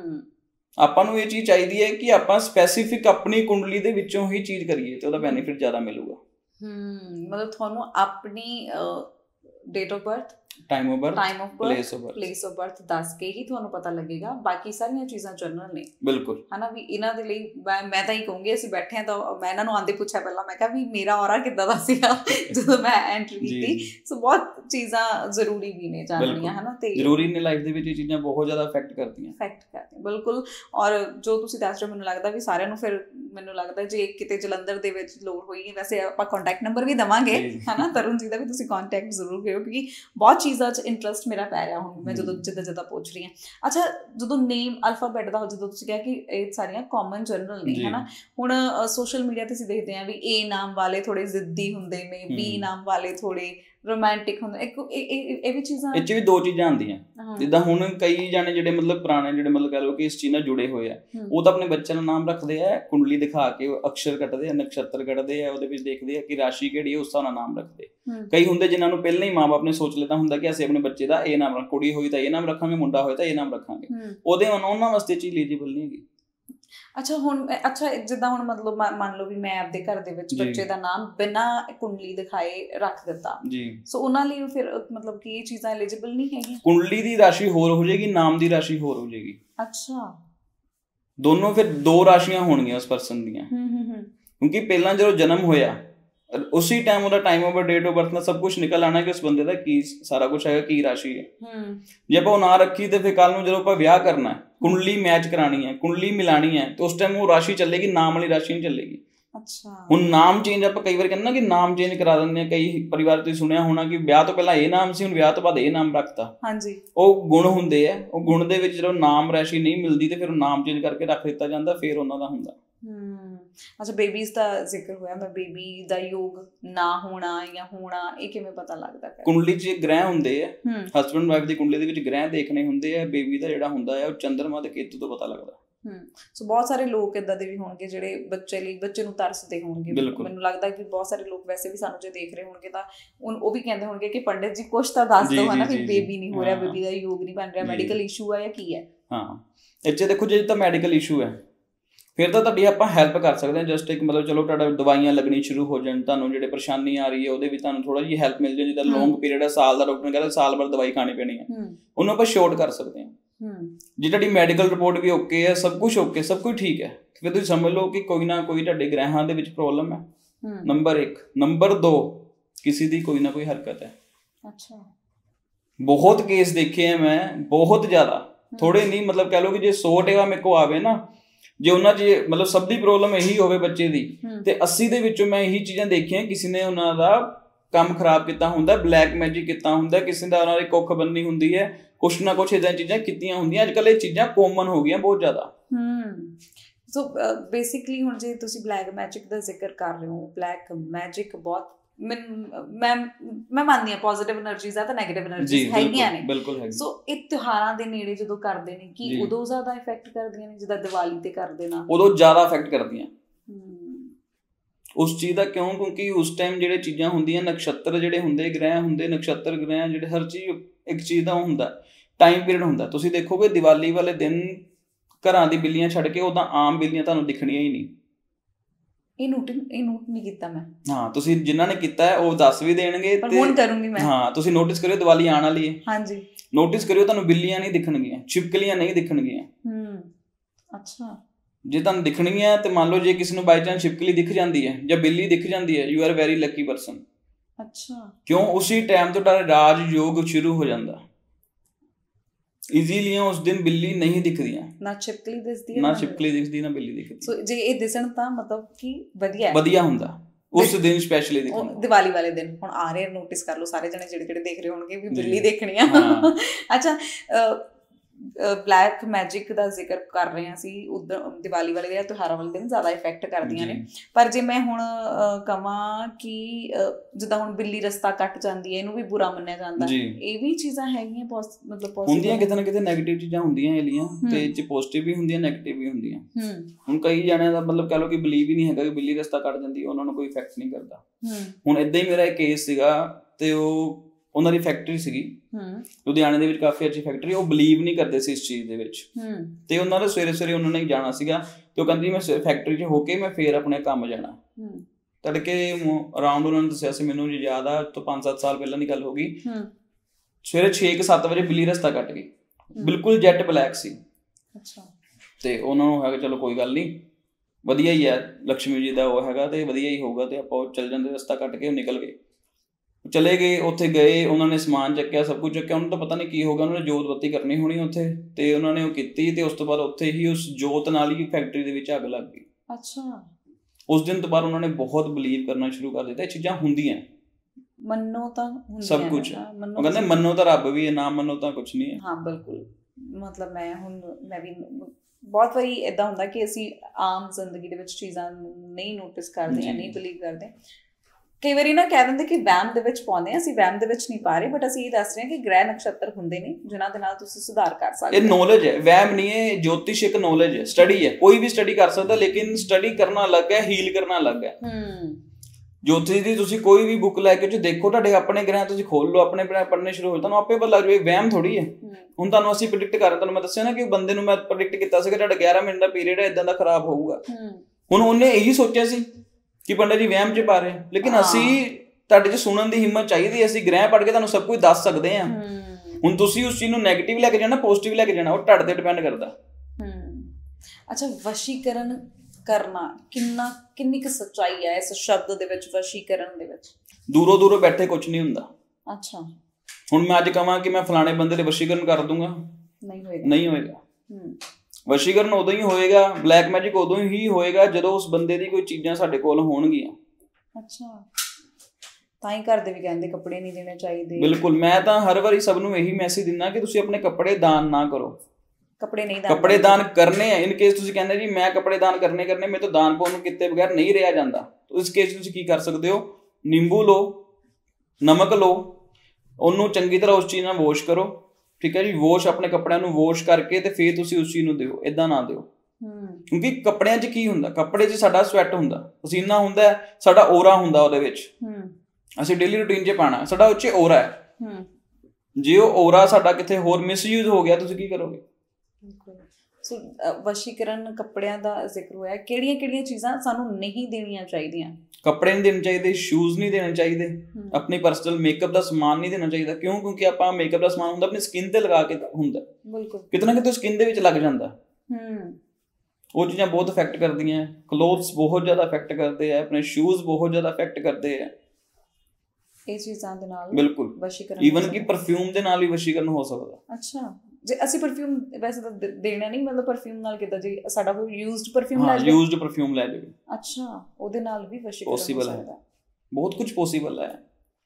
ਆਪਾਂ ਨੂੰ ਇਹ ਚੀਜ਼ ਚਾਹੀਦੀ ਹੈ ਕਿ ਆਪਾਂ ਸਪੈਸੀਫਿਕ ਆਪਣੀ ਕੁੰਡਲੀ ਦੇ ਵਿੱਚੋਂ ਹੀ ਚੀਜ਼ ਕਰੀਏ ਤੇ ਉਹਦਾ ਬੈਨੀਫਿਟ ਜ਼ਿਆਦਾ ਮਿਲੂਗਾ। ਹਮ ਮਤਲਬ ਤੁਹਾਨੂੰ ਆਪਣੀ date of birth, time of birth, time of birth, place of birth, place of birth ਦੱਸ ਕੇ ਹੀ ਤੁਹਾਨੂੰ ਪਤਾ ਲੱਗੇਗਾ। ਬਾਕੀ ਸਾਰੀਆਂ ਚੀਜ਼ਾਂ ਜਨਰਲ ਨੇ। ਬਿਲਕੁਲ। ਹਨਾ ਵੀ ਇਹਨਾਂ ਦੇ ਲਈ ਮੈਂ ਤਾਂ ਹੀ ਕਹੂੰਗੀ, ਅਸੀਂ ਬੈਠੇ ਹਾਂ ਤਾਂ ਮੈਂ ਇਹਨਾਂ ਨੂੰ ਆਂਦੇ ਪੁੱਛਿਆ ਪਹਿਲਾਂ, ਮੈਂ ਕਿਹਾ ਵੀ ਮੇਰਾ ਔਰਾ ਕਿੱਦਾਂ ਦਾ ਸੀਗਾ ਜਦੋਂ ਮੈਂ ਐਂਟਰੀ ਕੀਤੀ। ਸੋ ਬਹੁਤ ਚੀਜ਼ਾਂ ਜ਼ਰੂਰੀ ਵੀ ਨੇ ਜਾਣਨੀਆਂ, ਹਨਾ, ਤੇ ਜ਼ਰੂਰੀ ਨੇ ਲਾਈਫ ਦੇ ਵਿੱਚ ਇਹ ਚੀਜ਼ਾਂ ਬਹੁਤ ਜ਼ਿਆਦਾ ਇਫੈਕਟ ਕਰਦੀਆਂ ਇਫੈਕਟ ਕਰਦੀਆਂ ਬਿਲਕੁਲ। ਔਰ ਜੋ ਤੁਸੀਂ ਦੱਸ ਰਹੇ ਹੋ, ਮੈਨੂੰ ਲੱਗਦਾ ਵੀ ਸਾਰਿਆਂ ਨੂੰ, ਫਿਰ ਮੈਨੂੰ ਲੱਗਦਾ ਜੇ ਕਿਤੇ ਜਲੰਧਰ ਦੇ ਵਿੱਚ ਲੋੜ ਹੋਈ, ਵੈਸੇ ਆਪਾਂ ਕੰਟੈਕਟ ਨੰਬਰ ਵੀ ਦੇਵਾਂਗੇ, ਹਨਾ, ਤਰੁਣ ਜੀ ਦਾ ਵੀ ਤੁਸੀਂ ਕੰਟੈਕਟ ਜ਼ਰੂਰ ਕਰਿਓ, ਕਿਉਂਕਿ ਬਹੁਤ ਚੀਜ਼ਾਂ 'ਚ ਇੰਟਰਸਟ ਮੇਰਾ ਪੈ ਰਿਹਾ ਹੁਣ, ਮੈਂ ਜਦੋਂ ਜਿੱਦਾਂ ਜਿੱਦਾਂ ਪੁੱਛ ਰਹੀ ਹਾਂ। ਅੱਛਾ, ਜਦੋਂ ਨੇਮ ਅਲਫਾਬੈਟ ਦਾ, ਜਦੋਂ ਤੁਸੀਂ ਕਿਹਾ ਕਿ ਇਹ ਸਾਰੀਆਂ ਕਾਮਨ ਜਨਰਲ ਨੇ, ਹਨਾ, ਹੁਣ ਸੋਸ਼ਲ ਮੀਡੀਆ ਤੇ ਅਸੀਂ ਦੇਖਦੇ ਹਾਂ ਵੀ ਏ ਨਾਮ ਵਾਲੇ ਥੋੜੇ ਜ਼ਿੱਦੀ ਹੁੰਦੇ ਨੇ, ਬੀ ਨਾਮ ਵਾਲੇ ਥੋੜੇ ਰੋਮਾਂਟਿਕ ਹੁੰਦੇ, ਇੱਕ ਇਹ ਵੀ ਚੀਜ਼ਾਂ, ਇਹ 'ਚ ਵੀ ਦੋ ਚੀਜ਼ਾਂ ਆਉਂਦੀਆਂ। ਜਿੱਦਾਂ ਹੁਣ ਕਈ ਜਾਣੇ ਜਿਹੜੇ ਮਤਲਬ ਪੁਰਾਣੇ ਜਿਹੜੇ ਮਤਲਬ ਕਹਿ ਲਓ ਕਿ ਇਸ ਚੀਜ਼ ਨਾਲ ਜੁੜੇ ਹੋਏ ਆ, ਉਹ ਤਾਂ ਆਪਣੇ ਬੱਚਿਆਂ ਦਾ ਨਾਮ ਰੱਖਦੇ ਆ, ਕੁੰਡਲੀ ਦਿਖਾ ਕੇ ਅਕਸ਼ਰ ਕੱਟਦੇ ਆ, ਨਕਸ਼ਤਰ ਕੱਢਦੇ ਆ, ਉਹਦੇ ਵਿੱਚ ਦੇਖਦੇ ਆ ਕਿ ਰਾਸ਼ੀ ਕਿਹੜੀ ਹੈ, ਉਸ ਹਿਸਾਬ ਨਾਲ ਨਾਮ ਰੱਖਦੇ। ਕਈ ਹੁੰਦੇ ਜਿਨ੍ਹਾਂ ਨੂੰ ਪਹਿਲਾਂ ਹੀ ਮਾਂ ਬਾਪ ਨੇ ਸੋਚ ਲਿਆ ਹੁੰਦਾ ਕਿ ਅਸੀਂ ਆਪਣੇ ਬੱਚੇ ਦਾ ਇਹ ਨਾਮ ਰੱਖ, ਕੁੜੀ ਹੋਈ ਤਾਂ ਇਹ ਨਾਮ ਰੱਖਾਂਗੇ, ਮੁੰਡਾ ਹੋਇਆ ਤਾਂ ਇਹ ਨਾਮ ਰੱਖਾਂਗੇ, ਉਹਦੇ ਉਹਨਾਂ ਵਾਸਤੇ ਚੀਜ਼ ਐਲੀਜੀਬਲ ਨਹੀਂ ਹੈਗੀ। ਅੱਛਾ, ਹੁਣ ਅੱਛਾ ਜਿੱਦਾਂ ਹੁਣ ਮਤਲਬ ਮੰਨ ਲਓ ਵੀ ਮੈਂ ਆਪਦੇ ਘਰ ਦੇ ਵਿੱਚ ਬੱਚੇ ਦਾ ਨਾਮ ਬਿਨਾਂ ਕੁੰਡਲੀ ਦਿਖਾਏ ਰੱਖ ਦਿੱਤਾ ਜੀ, ਸੋ ਉਹਨਾਂ ਲਈ ਫਿਰ ਮਤਲਬ ਕਿ ਇਹ ਚੀਜ਼ਾਂ ਐਲੀਜੀਬਲ ਨਹੀਂ ਹੈਗੀਆਂ? ਕੁੰਡਲੀ ਦੀ ਰਾਸ਼ੀ ਹੋਰ ਹੋ ਜਾਏਗੀ, ਨਾਮ ਦੀ ਰਾਸ਼ੀ ਹੋਰ ਹੋ ਜਾਏਗੀ। ਅੱਛਾ। ਦੋਨੋਂ ਫਿਰ ਦੋ ਰਾਸ਼ੀਆਂ ਹੋਣਗੀਆਂ ਉਸ ਪਰਸਨ ਦੀਆਂ, ਕਿਉਂਕਿ ਪਹਿਲਾਂ ਜਦੋਂ ਜਨਮ ਹੋਇਆ ਉਸੇ ਟਾਈਮ ਉਹਦਾ time of birth, date of birth ਨਾਲ ਸਭ ਕੁਝ ਨਿਕਲ ਆਉਣਾ ਕਿ ਉਸ ਬੰਦੇ ਦਾ ਕੀ ਸਾਰਾ ਕੁਝ ਹੈਗਾ, ਕੀ ਰਾਸ਼ੀ ਹੈ। ਜੇ ਆਪਾਂ ਉਹ ਨਾ ਰੱਖੀ ਤੇ ਫਿਰ ਕੱਲ ਨੂੰ ਜਦੋਂ ਆਪਾਂ ਵਿਆਹ ਕਰਨਾ ਹੈ, ਕੁੰਡਲੀ ਮੈਚ ਕਰਾਣੀ ਹੈ, ਕੁੰਡਲੀ ਮਿਲਾਣੀ ਹੈ, ਤੇ ਉਸ ਟਾਈਮ ਉਹ ਰਾਸ਼ੀ ਚੱਲੇਗੀ, ਨਾਮ ਵਾਲੀ ਰਾਸ਼ੀ ਨਹੀਂ ਚੱਲੇਗੀ। ਅੱਛਾ। ਹੁਣ ਨਾਮ ਚੇਂਜ ਆਪਾਂ ਕਈ ਵਾਰ ਕਹਿੰਦੇ ਨਾ ਕਿ ਨਾਮ ਚੇਂਜ ਕਰਾ ਦਿੰਦੇ ਆ, ਕਈ ਪਰਿਵਾਰ ਤੁਸੀਂ ਸੁਣਿਆ ਹੋਣਾ ਕਿ ਵਿਆਹ ਤੋਂ ਪਹਿਲਾਂ ਇਹ ਨਾਮ ਸੀ, ਹੁਣ ਵਿਆਹ ਤੋਂ ਬਾਅਦ ਇਹ ਨਾਮ ਰੱਖਤਾ। ਹਾਂਜੀ। ਉਹ ਗੁਣ ਹੁੰਦੇ ਆ, ਉਹ ਗੁਣ ਦੇ ਵਿੱਚ ਜਦੋਂ ਨਾਮ ਰਾਸ਼ੀ ਨਹੀਂ ਮਿਲਦੀ ਤੇ ਫਿਰ ਉਹ ਨਾਮ ਚੇਂਜ ਕਰਕੇ ਰੱਖ ਦਿੱਤਾ ਜਾਂਦਾ, ਫਿਰ ਉਹਨਾਂ ਦਾ ਹੁੰਦਾ। ਹਮ ਅੱਛਾ, ਬੇਬੀਜ਼ ਦਾ ਜ਼ਿਕਰ ਹੋਇਆ, ਮੈਂ ਬੇਬੀ ਦਾ ਯੋਗ ਨਾ ਹੋਣਾ ਜਾਂ ਹੋਣਾ, ਇਹ ਕਿਵੇਂ ਪਤਾ ਲੱਗਦਾ? ਕੁੰਡਲੀ 'ਚ ਗ੍ਰਹਿ ਹੁੰਦੇ ਆ, ਹਸਬੈਂਡ ਵਾਈਫ ਦੀ ਕੁੰਡਲੀ ਦੇ ਵਿੱਚ ਗ੍ਰਹਿ ਦੇਖਣੇ ਹੁੰਦੇ ਆ। ਬੇਬੀ ਦਾ ਜਿਹੜਾ ਹੁੰਦਾ ਹੈ ਉਹ ਚੰਦਰਮਾ ਤੇ ਕੇਤੂ ਤੋਂ ਪਤਾ ਲੱਗਦਾ। ਹਮ ਸੋ ਬਹੁਤ ਸਾਰੇ ਲੋਕ ਏਦਾਂ ਦੇ ਵੀ ਹੋਣਗੇ ਜਿਹੜੇ ਬੱਚੇ ਲਈ ਬੱਚੇ ਨੂੰ ਤਰਸਦੇ ਹੋਣਗੇ। ਮੈਨੂੰ ਲੱਗਦਾ ਕਿ ਬਹੁਤ ਸਾਰੇ ਲੋਕ ਵੈਸੇ ਵੀ ਸਾਨੂੰ ਜੇ ਦੇਖ ਰਹੇ ਹੋਣਗੇ ਤਾਂ ਉਹ ਵੀ ਕਹਿੰਦੇ ਹੋਣਗੇ ਕਿ ਪੰਡਿਤ ਜੀ ਕੁਛ ਤਾਂ ਦੱਸ ਦਿਓ, ਹਨਾ, ਵੀ ਬੇਬੀ ਨਹੀਂ ਹੋ ਰਿਹਾ, ਬੇਬੀ ਦਾ ਯੋਗ ਨਹੀਂ ਬਣ ਰਿਹਾ, ਮੈਡੀਕਲ ਇਸ਼ੂ ਹੈ ਜਾਂ ਕੀ ਹੈ। ਹਾਂ, ਇੱਥੇ ਦੇਖੋ ਜੇ ਤਾਂ ਮੈਡੀਕਲ ਇਸ਼ੂ ਹੈ ਫਿਰ ਤਾਂ ਤੁਹਾਡੀ ਆਪਾਂ ਹੈਲਪ ਕਰ ਸਕਦੇ ਹਾਂ। ਜਸਟ ਇੱਕ ਮਤਲਬ ਚਲੋ ਤੁਹਾਡਾ ਦਵਾਈਆਂ ਲੱਗਣੀ ਸ਼ੁਰੂ ਹੋ ਜਾਣ, ਤੁਹਾਨੂੰ ਜਿਹੜੇ ਪਰੇਸ਼ਾਨੀ ਆ ਰਹੀ ਹੈ ਉਹਦੇ ਵਿੱਚ ਤੁਹਾਨੂੰ ਥੋੜਾ ਜਿਹੀ ਹੈਲਪ ਮਿਲ ਜਾਏ, ਜਿੱਦਾਂ ਲੌਂਗ ਪੀਰੀਅਡ ਹੈ, ਸਾਲ ਦਾ ਡਾਕਟਰ ਨੇ ਕਹਿੰਦਾ ਸਾਲ ਭਰ ਦਵਾਈ ਖਾਣੀ ਪੈਣੀ ਹੈ, ਉਹਨੂੰ ਆਪਾਂ ਸ਼ੋਰਟ ਕਰ ਸਕਦੇ ਹਾਂ। ਜੇ ਤੁਹਾਡੀ ਮੈਡੀਕਲ ਰਿਪੋਰਟ ਵੀ ਓਕੇ ਹੈ, ਸਭ ਕੁਛ ਓਕੇ, ਸਭ ਕੁਝ ਠੀਕ ਹੈ, ਫਿਰ ਤੁਸੀਂ ਸਮਝ ਲਓ ਕਿ ਕੋਈ ਨਾ ਕੋਈ ਤੁਹਾਡੇ ਗ੍ਰਹਿਾਂ ਦੇ ਵਿੱਚ ਪ੍ਰੋਬਲਮ ਹੈ। ਨੰਬਰ ਇੱਕ। ਨੰਬਰ ਦੋ, ਕਿਸੇ ਦੀ ਕੋਈ ਨਾ ਕੋਈ ਹਰਕਤ ਹੈ। ਅੱਛਾ। ਬਹੁਤ ਕੇਸ ਦੇਖੇ ਹੈ ਮੈਂ, ਬਹੁਤ ਜ਼ਿਆਦਾ, ਥੋੜੇ ਨਹੀਂ, ਮਤਲਬ ਕਹਿ ਲਓ ਕਿ ਜੇ ਸੌ ਟੇਵਾ ਮੇਰੇ ਕੋਲ ਆਵੇ ਨਾ, ਜੇ ਉਹਨਾਂ 'ਚ ਮਤਲਬ ਸਭ ਦੀ ਪ੍ਰੋਬਲਮ ਇਹੀ ਹੋਵੇ ਬੱਚੇ ਦੀ, ਤੇ ਅੱਸੀ ਦੇ ਵਿੱਚੋਂ ਮੈਂ ਇਹੀ ਚੀਜ਼ਾਂ ਦੇਖੀਆਂ, ਕਿਸੇ ਨੇ ਉਹਨਾਂ ਦਾ ਕੰਮ ਖਰਾਬ ਕੀਤਾ ਹੁੰਦਾ, ਬਲੈਕ ਮੈਜਿਕ ਕੀਤਾ ਹੁੰਦਾ, ਕਿਸੇ ਦਾ ਉਹਨਾਂ ਦੀ ਕੁੱਖ ਬੰਨੀ ਹੁੰਦੀ ਹੈ, ਕੁਛ ਨਾ ਕੁਛ ਇਦਾਂ ਚੀਜ਼ਾਂ ਕੀਤੀਆਂ ਹੁੰਦੀਆਂ। ਅੱਜ ਕੱਲ੍ਹ ਇਹ ਚੀਜ਼ਾਂ ਕਾਮਨ ਹੋ ਗਈਆਂ ਬਹੁਤ ਜ਼ਿਆਦਾ। ਹੂੰ ਸੋ ਬੇਸਿਕਲੀ ਹੁਣ ਜੇ ਤੁਸੀਂ ਬਲੈਕ ਮੈਜਿਕ ਦਾ ਜ਼ਿਕਰ ਕਰ ਰਹੇ ਹੋ, ਬਲੈਕ ਮੈਜਿਕ ਬਹੁਤ ਮੈਂ ਮੈਂ ਮੈਂ ਮੰਨਦੀ ਹਾਂ ਪੋਜ਼ਿਟਿਵ એનર્ਜੀਜ਼ ਆ ਤਾਂ ਨੈਗੇਟਿਵ એનર્ਜੀਜ਼ ਹੈਗੀਆਂ ਨੇ। ਬਿਲਕੁਲ ਹੈ। ਸੋ ਇਹ ਤਿਉਹਾਰਾਂ ਦੇ ਨੇੜੇ ਜਦੋਂ ਕਰਦੇ ਨੇ ਕੀ ਉਦੋਂ ਜ਼ਿਆਦਾ ਇਫੈਕਟ ਕਰਦੀਆਂ ਨੇ ਜਿੱਦਾਂ ਦੀਵਾਲੀ ਤੇ ਕਰਦੇ ਨਾ? ਉਦੋਂ ਜ਼ਿਆਦਾ ਇਫੈਕਟ ਕਰਦੀਆਂ ਉਸ ਚੀਜ਼ ਦਾ। ਕਿਉਂ? ਕਿਉਂਕਿ ਉਸ ਟਾਈਮ ਜਿਹੜੇ ਚੀਜ਼ਾਂ ਹੁੰਦੀਆਂ, ਨਕਸ਼ਤਰ ਜਿਹੜੇ ਹੁੰਦੇ, ਗ੍ਰਹਿ ਹੁੰਦੇ, ਨਕਸ਼ਤਰ ਗ੍ਰਹਿ ਜਿਹੜੇ, ਹਰ ਚੀਜ਼ ਇੱਕ ਚੀਜ਼ ਦਾ ਹੁੰਦਾ, ਟਾਈਮ ਪੀਰੀਅਡ ਹੁੰਦਾ। ਤੁਸੀਂ ਦੇਖੋਗੇ ਦੀਵਾਲੀ ਵਾਲੇ ਦਿਨ ਘਰਾਂ ਦੀ ਬਿੱਲੀਆਂ ਛੱਡ ਕੇ ਉਦਾਂ ਆਮ ਬਿੱਲੀਆਂ ਤੁਹਾਨੂੰ ਦਿਖਣੀਆਂ ਹੀ ਨਹੀਂ। ਇਹ ਨੋਟ ਇਹ ਨੋਟ ਨਹੀਂ ਕੀਤਾ ਮੈਂ। ਹਾਂ, ਤੁਸੀਂ ਜਿਨ੍ਹਾਂ ਨੇ ਕੀਤਾ ਹੈ ਉਹ ਦੱਸ ਵੀ ਦੇਣਗੇ। ਪਰ ਹੁਣ ਕਰੂੰਗੀ ਮੈਂ। ਹਾਂ, ਤੁਸੀਂ ਨੋਟਿਸ ਕਰਿਓ ਦੀਵਾਲੀ ਆਉਣ ਵਾਲੀ ਹੈ। ਹਾਂਜੀ, ਨੋਟਿਸ ਕਰਿਓ ਤੁਹਾਨੂੰ ਬਿੱਲੀਆਂ ਨਹੀਂ ਦਿਖਣਗੀਆਂ, ਛਿਪਕਲੀਆਂ ਨਹੀਂ ਦਿਖਣਗੀਆਂ। ਹੂੰ ਅੱਛਾ। ਜੇ ਤੁਹਾਨੂੰ ਦਿਖਣਗੀਆਂ ਤੇ ਮੰਨ ਲਓ ਜੇ ਕਿਸੇ ਨੂੰ ਬਾਈ ਚਾਂਸ ਛਿਪਕਲੀ ਦਿਖ ਜਾਂਦੀ ਹੈ ਜਾਂ ਬਿੱਲੀ ਦਿਖ ਜਾਂਦੀ ਹੈ, you are very lucky person. ਅੱਛਾ। ਕਿਉਂ? ਉਸੀ ਟਾਈਮ ਤੋਂ ਤੁਹਾਡਾ ਰਾਜ ਯੋਗ ਸ਼ੁਰੂ ਹੋ ਜਾਂਦਾ। ਈਜ਼ੀਲੀ ਉਸ ਦਿਨ ਬਿੱਲੀ ਨਹੀਂ ਦਿਖਦੀਆਂ, ਨਾ ਛਿਪਕਲੀ ਦਿਖਦੀ ਹੈ, ਨਾ ਛਿਪਕਲੀ ਦਿਖਦੀ, ਨਾ ਬਿੱਲੀ ਦਿਖਦੀ। ਸੋ ਜੇ ਇਹ ਦਿਸਣ ਤਾਂ ਮਤਲਬ ਕਿ ਵਧੀਆ ਵਧੀਆ ਹੁੰਦਾ ਉਸ ਦਿਨ ਸਪੈਸ਼ਲੀ ਦਿਖਣਾ। ਦੀਵਾਲੀ ਵਾਲੇ ਦਿਨ ਹੁਣ ਆ ਰਹੇ, ਨੋਟਿਸ ਕਰ ਲਓ ਸਾਰੇ ਜਣੇ ਜਿਹੜੇ ਜਿਹੜੇ ਦੇਖ ਰਹੇ ਹੋਣਗੇ ਵੀ ਬਿੱਲੀ ਦੇਖਣੀ ਆ। ਅੱਛਾ, ਬਲੈਕ ਮੈਜਿਕ ਦਾ ਜ਼ਿਕਰ ਕਰ ਰਹੇ ਹਾਂ ਅਸੀਂ, ਉੱਧਰ ਦੀਵਾਲੀ ਵਾਲੇ ਦਿਨ, ਤਿਉਹਾਰਾਂ ਵਾਲੇ ਦਿਨ ਜ਼ਿਆਦਾ ਇਫੈਕਟ ਕਰਦੀਆਂ ਨੇ। ਪਰ ਜੇ ਮੈਂ ਹੁਣ ਕਹਾਂ ਕਿ ਜਿੱਦਾਂ ਹੁਣ ਬਿੱਲੀ ਰਸਤਾ ਕੱਟ ਜਾਂਦੀ ਹੈ, ਇਹਨੂੰ ਵੀ ਬੁਰਾ ਮੰਨਿਆ ਜਾਂਦਾ, ਇਹ ਵੀ ਚੀਜ਼ਾਂ ਹੈਗੀਆਂ ਮਤਲਬ ਹੁੰਦੀਆਂ, ਕਿਤੇ ਨਾ ਕਿਤੇ ਨੈਗੇਟਿਵ ਚੀਜ਼ਾਂ ਹੁੰਦੀਆਂ ਇਹਲੀਆਂ, ਤੇ ਇਹ 'ਚ ਪੋਜ਼ਿਟਿਵ ਵੀ ਹੁੰਦੀਆਂ, ਨੈਗੇਟਿਵ ਵੀ ਹੁੰਦੀਆਂ। ਹੁਣ ਕਈ ਜਣਿਆਂ ਦਾ ਮਤਲਬ ਕਹਿ ਲਓ ਕਿ ਬਿਲੀਵ ਹੀ ਨਹੀਂ ਹੈਗਾ ਕਿ ਬਿੱਲੀ ਰਸਤਾ ਕੱਟ ਜਾਂਦੀ, ਉਹਨਾਂ ਨੂੰ ਕੋਈ ਇਫੈਕਟ ਨਹੀਂ ਕਰਦਾ। ਹੁਣ ਏਦਾਂ ਹੀ ਮੇਰਾ ਇੱਕ ਕੇਸ ਸੀਗਾ, ਤੇ ਉਹ ਉਹਨਾਂ ਦੀ ਫੈਕਟਰੀ ਸੀਗੀ ਲੁਧਿਆਣੇ ਦੇ ਵਿੱਚ, ਕਾਫੀ ਅੱਛੀ ਫੈਕਟਰੀ। ਉਹ ਬਿਲੀਵ ਨਹੀਂ ਕਰਦੇ ਸੀ ਇਸ ਚੀਜ਼ ਦੇ ਵਿੱਚ, ਤੇ ਉਹਨਾਂ ਦਾ ਸਵੇਰੇ ਸਵੇਰੇ ਉਹਨਾਂ ਨੇ ਜਾਣਾ ਸੀਗਾ, ਤੇ ਉਹ ਕਹਿੰਦੀ ਮੈਂ ਫੈਕਟਰੀ 'ਚ ਹੋ ਕੇ ਮੈਂ ਫੇਰ ਆਪਣੇ ਕੰਮ ਜਾਣਾ। ਤੜਕੇ ਅਰਾਊਂਡ ਉਹਨਾਂ ਨੇ ਦੱਸਿਆ ਸੀ, ਮੈਨੂੰ ਜੇ ਯਾਦ ਆ ਤੋਂ ਪੰਜ ਸੱਤ ਸਾਲ ਪਹਿਲਾਂ ਦੀ ਗੱਲ ਹੋ ਗਈ, ਸਵੇਰੇ ਛੇ ਕੁ ਸੱਤ ਵਜੇ ਬਿੱਲੀ ਰਸਤਾ ਕੱਟ ਗਈ, ਬਿਲਕੁਲ ਜੈਟ ਬਲੈਕ ਸੀ। ਤੇ ਉਹਨਾਂ ਨੂੰ ਹੈਗਾ ਚਲੋ ਕੋਈ ਗੱਲ ਨਹੀਂ, ਵਧੀਆ ਹੀ ਹੈ, ਲక్ష్ਮੀ ਜੀ ਦਾ ਉਹ ਹੈਗਾ ਤੇ ਵਧੀਆ ਹੀ ਹੋਊਗਾ, ਤੇ ਆਪਾਂ ਉਹ ਚੱਲ ਜਾਂਦੇ, ਰਸਤਾ ਕੱਟ ਕੇ ਉਹ ਨਿਕਲ ਗਏ, ਚਲੇ ਗਏ। ਉੱਥੇ ਗਏ, ਉਹਨਾਂ ਨੇ ਸਮਾਨ ਚੱਕਿਆ, ਸਭ ਕੁਝ ਚੱਕਿਆ, ਉਹਨਾਂ ਨੂੰ ਤਾਂ ਪਤਾ ਨਹੀਂ ਕੀ ਹੋ ਗਿਆ, ਉਹਨਾਂ ਨੇ ਜੋਤ ਬੱਤੀ ਕਰਨੀ ਹੋਣੀ ਉੱਥੇ, ਤੇ ਉਹਨਾਂ ਨੇ ਉਹ ਕੀਤੀ, ਤੇ ਉਸ ਤੋਂ ਬਾਅਦ ਉੱਥੇ ਹੀ ਉਸ ਜੋਤ ਨਾਲ ਹੀ ਫੈਕਟਰੀ ਦੇ ਵਿੱਚ ਅੱਗ ਲੱਗ ਗਈ। ਅੱਛਾ। ਉਸ ਦਿਨ ਤੋਂ ਬਾਅਦ ਉਹਨਾਂ ਨੇ ਬਹੁਤ ਬਿਲੀਵ ਕਰਨਾ ਸ਼ੁਰੂ ਕਰ ਦਿੱਤਾ, ਇਹ ਚੀਜ਼ਾਂ ਹੁੰਦੀਆਂ, ਮੰਨੋ ਤਾਂ ਸਭ ਕੁਝ। ਉਹ ਕਹਿੰਦੇ ਮੰਨੋ ਤਾਂ ਰੱਬ ਵੀ ਹੈ, ਨਾ ਮੰਨੋ ਤਾਂ ਕੁਛ ਨਹੀਂ ਹੈ। ਹਾਂ ਬਿਲਕੁਲ। ਮਤਲਬ ਮੈਂ ਹੁਣ ਮੈਂ ਵੀ ਬਹੁਤ ਵਾਰੀ ਏਦਾਂ ਹੁੰਦਾ ਕਿ ਅਸੀਂ ਆਮ ਜ਼ਿੰਦਗੀ ਦੇ ਵਿੱਚ ਚੀਜ਼ਾਂ ਨਹੀਂ ਨੋਟਿਸ ਕਰਦੇ ਜਾਂ ਨਹੀਂ ਬਿਲੀਵ ਕਰਦੇ। ਕਈ ਵਾਰੀ ਨਾ ਕਹਿ ਦਿੰਦੇ ਕਿ ਵਹਿਮ ਦੇ ਵਿੱਚ ਪਾਉਂਦੇ ਹਾਂ, ਅਸੀਂ ਵਹਿਮ ਦੇ ਵਿੱਚ ਨਹੀਂ ਪਾ ਰਹੇ, ਬਟ ਅਸੀਂ ਇਹ ਦੱਸ ਰਹੇ ਹਾਂ ਕਿ ਗ੍ਰਹਿ ਨਕਸ਼ਤਰ ਹੁੰਦੇ ਨੇ ਜਿਨ੍ਹਾਂ ਦੇ ਨਾਲ ਤੁਸੀਂ ਸੁਧਾਰ ਕਰ ਸਕਦੇ ਹੋ। ਇਹ ਨੌਲੇਜ ਹੈ, ਵਹਿਮ ਨਹੀਂ ਹੈ। ਜੋਤਿਸ਼ ਇੱਕ ਨੌਲੇਜ ਹੈ, ਸਟੱਡੀ ਹੈ, ਕੋਈ ਵੀ ਸਟੱਡੀ ਕਰ ਸਕਦਾ, ਲੇਕਿਨ ਸਟੱਡੀ ਕਰਨਾ ਅਲੱਗ ਹੈ, ਹੀਲ ਕਰਨਾ ਅਲੱਗ ਹੈ। ਜੋਤਿਸ਼ ਦੀ ਤੁਸੀਂ ਕੋਈ ਵੀ ਬੁੱਕ ਲੈ ਕੇ ਚ ਦੇਖੋ, ਤੁਹਾਡੇ ਆਪਣੇ ਗ੍ਰਹਿ ਤੁਸੀਂ ਖੋਲ ਲਓ, ਆਪਣੇ ਪੜ੍ਹਨੇ ਸ਼ੁਰੂ ਹੋ, ਤੁਹਾਨੂੰ ਆਪੇ ਪਤਾ ਲੱਗ ਜਾਵੇ ਵਹਿਮ ਥੋੜੀ ਹੈ। ਹੁਣ ਤੁਹਾਨੂੰ ਅਸੀਂ ਪ੍ਰੈਡਿਕਟ ਕਰ ਰਹੇ, ਤੁਹਾਨੂੰ ਮੈਂ ਦੱਸਿਆ ਨਾ ਕਿ ਬੰਦੇ ਨੂੰ ਮੈਂ ਪ੍ਰੈਡਿਕਟ ਕੀਤਾ ਸੀਗਾ ਤੁਹਾਡਾ ਗਿਆਰਾਂ ਮਿੰਟ ਦਾ ਪੀਰੀਅਡ ਹੈ, ਇਦਾਂ ਦਾ ਖਰਾਬ ਹੋਊਗਾ। ਹੁਣ ਉਹਨੇ ਇਹੀ ਸੋਚਿਆ ਸੀ ਕਿ ਪੰਡਤ ਜੀ ਵਹਿਮ ਚ ਪਾ ਰਹੇ, ਲੇਕਿਨ ਅਸੀਂ ਤੁਹਾਡੇ ਚ ਸੁਣਨ ਦੀ ਹਿੰਮਤ ਚਾਹੀਦੀ, ਅਸੀਂ ਗ੍ਰਹਿ ਪੜ੍ਹ ਕੇ ਤੁਹਾਨੂੰ ਸਭ ਕੁਝ ਦੱਸ ਸਕਦੇ ਹਾਂ। ਹੁਣ ਤੁਸੀਂ ਉਸ ਚੀਜ਼ ਨੂੰ ਨੈਗੇਟਿਵ ਲੈ ਕੇ ਜਾਣਾ, ਪੋਜ਼ਿਟਿਵ ਲੈ ਕੇ ਜਾਣਾ, ਉਹ ਤੁਹਾਡੇ ਤੇ ਡਿਪੈਂਡ ਕਰਦਾ। ਅੱਛਾ, ਵਸ਼ੀਕਰਨ ਕਰਨਾ ਕਿੰਨਾ ਕਿੰਨੀ ਕੁ ਸੱਚਾਈ ਹੈ ਇਸ ਸ਼ਬਦ ਦੇ ਵਿੱਚ, ਵਸ਼ੀਕਰਨ ਦੇ ਵਿੱਚ? ਦੂਰੋਂ ਦੂਰੋਂ ਬੈਠੇ ਕੁਝ ਨਹੀਂ ਹੁੰਦਾ। ਅੱਛਾ। ਹੁਣ ਮੈਂ ਅੱਜ ਕਹਾਂ ਕਿ ਮੈਂ ਫਲਾਣੇ ਬੰਦੇ ਦੇ ਵਸ਼ੀਕਰਨ ਕਰ ਦੂੰਗਾ, ਨਹੀਂ ਹੋਏਗਾ, ਨਹੀਂ ਹੋਏਗਾ। ਵਸ਼ੀਕਰਨ ਉਦੋਂ ਹੀ ਹੋਏਗਾ, ਬਲੈਕ ਮੈਜਿਕ ਉਦੋਂ ਹੀ ਹੋਏਗਾ ਜਦੋਂ ਉਸ ਬੰਦੇ ਦੀ ਕੋਈ ਚੀਜ਼ਾਂ ਸਾਡੇ ਕੋਲ ਹੋਣਗੀਆਂ। ਅੱਛਾ। ਤਾਂ ਹੀ ਘਰ ਦੇ ਵੀ ਕਹਿੰਦੇ ਕੱਪੜੇ ਨਹੀਂ ਦੇਣੇ ਚਾਹੀਦੇ। ਬਿਲਕੁਲ। ਮੈਂ ਤਾਂ ਹਰ ਵਾਰੀ ਸਭ ਨੂੰ ਇਹੀ ਮੈਸੇਜ ਦਿੰਦਾ ਕਿ ਤੁਸੀਂ ਆਪਣੇ ਕੱਪੜੇ ਦਾਨ ਨਾ ਕਰੋ। ਕੱਪੜੇ ਨਹੀਂ ਦਾਨ ਕੱਪੜੇ ਦਾਨ ਕਰਨੇ ਆ। ਇਨ ਕੇਸ ਤੁਸੀਂ ਕਹਿੰਦੇ ਜੀ ਮੈਂ ਕੱਪੜੇ ਦਾਨ ਕਰਨੇ ਕਰਨੇ ਮੇਰੇ ਤੋਂ ਦਾਨ ਪਾਉਣ ਨੂੰ ਕਿਤੇ ਬਗੈਰ ਨਹੀਂ ਰਿਹਾ ਜਾਂਦਾ, ਇਸ ਕੇਸ ਤੁਸੀਂ ਕੀ ਕਰ ਸਕਦੇ ਹੋ, ਨਿੰਬੂ ਲਓ, ਨਮਕ ਲਓ, ਉਹਨੂੰ ਚੰਗੀ ਤਰ੍ਹਾਂ ਉਸ ਚੀਜ਼ ਨਾਲ ਵਾਸ਼ ਕਰੋ, ਠੀਕ ਹੈ ਜੀ। ਵਾਸ਼ ਆਪਣੇ ਕੱਪੜਿਆਂ ਨੂੰ ਵਾਸ਼ ਕਰਕੇ ਤੇ ਫਿਰ ਤੁਸੀਂ ਉਸ ਚੀਜ਼ ਨੂੰ ਦਿਓ, ਏਦਾਂ ਨਾ ਦਿਓ। ਕਿਉਂਕਿ ਕੱਪੜਿਆਂ 'ਚ ਕੀ ਹੁੰਦਾ, ਕੱਪੜੇ 'ਚ ਸਾਡਾ ਸਵੈਟ ਹੁੰਦਾ, ਪਸੀਨਾ ਹੁੰਦਾ, ਸਾਡਾ ਔਰਾ ਹੁੰਦਾ ਉਹਦੇ ਵਿੱਚ, ਅਸੀਂ ਡੇਲੀ ਰੂਟੀਨ 'ਚ ਪਾਉਣਾ, ਸਾਡਾ ਉਹ 'ਚ ਔਰਾ ਹੈ। ਜੇ ਉਹ ਔਰਾ ਸਾਡਾ ਕਿਤੇ ਹੋਰ ਮਿਸਯੂਜ਼ ਹੋ ਗਿਆ, ਤੁਸੀਂ ਕੀ ਕਰੋਗੇ? ਸੋ ਵਸ਼ੀਕਰਨ ਕੱਪੜਿਆਂ ਦਾ ਜ਼ਿਕਰ ਹੋਇਆ, ਕਿਹੜੀਆਂ ਕਿਹੜੀਆਂ ਚੀਜ਼ਾਂ ਸਾਨੂੰ ਨਹੀਂ ਦੇਣੀਆਂ ਚਾਹੀਦੀਆਂ? ਕੱਪੜੇ ਨਹੀਂ ਦੇਣੇ ਚਾਹੀਦੇ, ਸ਼ੂਜ਼ ਨਹੀਂ ਦੇਣੇ ਚਾਹੀਦੇ, ਆਪਣੀ ਪਰਸਨਲ ਮੇਕਅਪ ਦਾ ਸਮਾਨ ਨਹੀਂ ਦੇਣਾ ਚਾਹੀਦਾ। ਕਿਉਂ? ਕਿਉਂਕਿ ਆਪਾਂ ਮੇਕਅਪ ਦਾ ਸਮਾਨ ਹੁੰਦਾ ਆਪਣੀ ਸਕਿਨ ਤੇ ਲਗਾ ਕੇ ਹੁੰਦਾ, ਕਿਤੇ ਨਾ ਕਿਤੇ ਸਕਿਨ ਦੇ ਵਿੱਚ ਲੱਗ ਜਾਂਦਾ, ਉਹ ਚੀਜ਼ਾਂ ਬਹੁਤ ਇਫੈਕਟ ਕਰਦੀਆਂ। ਕਲੋਥਸ ਬਹੁਤ ਜ਼ਿਆਦਾ ਇਫੈਕਟ ਕਰਦੇ ਆ, ਆਪਣੇ ਸ਼ੂਜ਼ ਬਹੁਤ ਜ਼ਿਆਦਾ ਇਫੈਕਟ ਕਰਦੇ ਆ ਇਹ ਚੀਜ਼ਾਂ ਦੇ ਨਾਲ। ਬਿਲਕੁਲ। ਵਸ਼ੀਕਰਨ ਈਵਨ ਕਿ ਪਰਫਿਊਮ ਦੇ ਨਾਲ ਵੀ ਵਸ਼ੀਕਰਨ ਹੋ ਸਕਦਾ। ਅੱਛਾ। ਜੇ ਅਸੀਂ ਪਰਫਿਊਮ ਵੈਸੇ ਤਾਂ ਦੇਣਾ ਨਹੀਂ, ਮਤਲਬ ਪਰਫਿਊਮ ਨਾਲ ਕਿੱਦਾਂ, ਜੇ ਸਾਡਾ ਕੋਈ ਯੂਜ਼ਡ ਪਰਫਿਊਮ ਲੈ ਜਾਵੇ, ਯੂਜ਼ਡ ਪਰਫਿਊਮ ਲੈ ਜਾਵੇ, ਅੱਛਾ, ਉਹਦੇ ਨਾਲ ਵੀ ਵਸ਼ੀਕਰਨ ਪੋਸੀਬਲ ਹੈ। ਬਹੁਤ ਕੁਝ ਪੋਸੀਬਲ ਹੈ।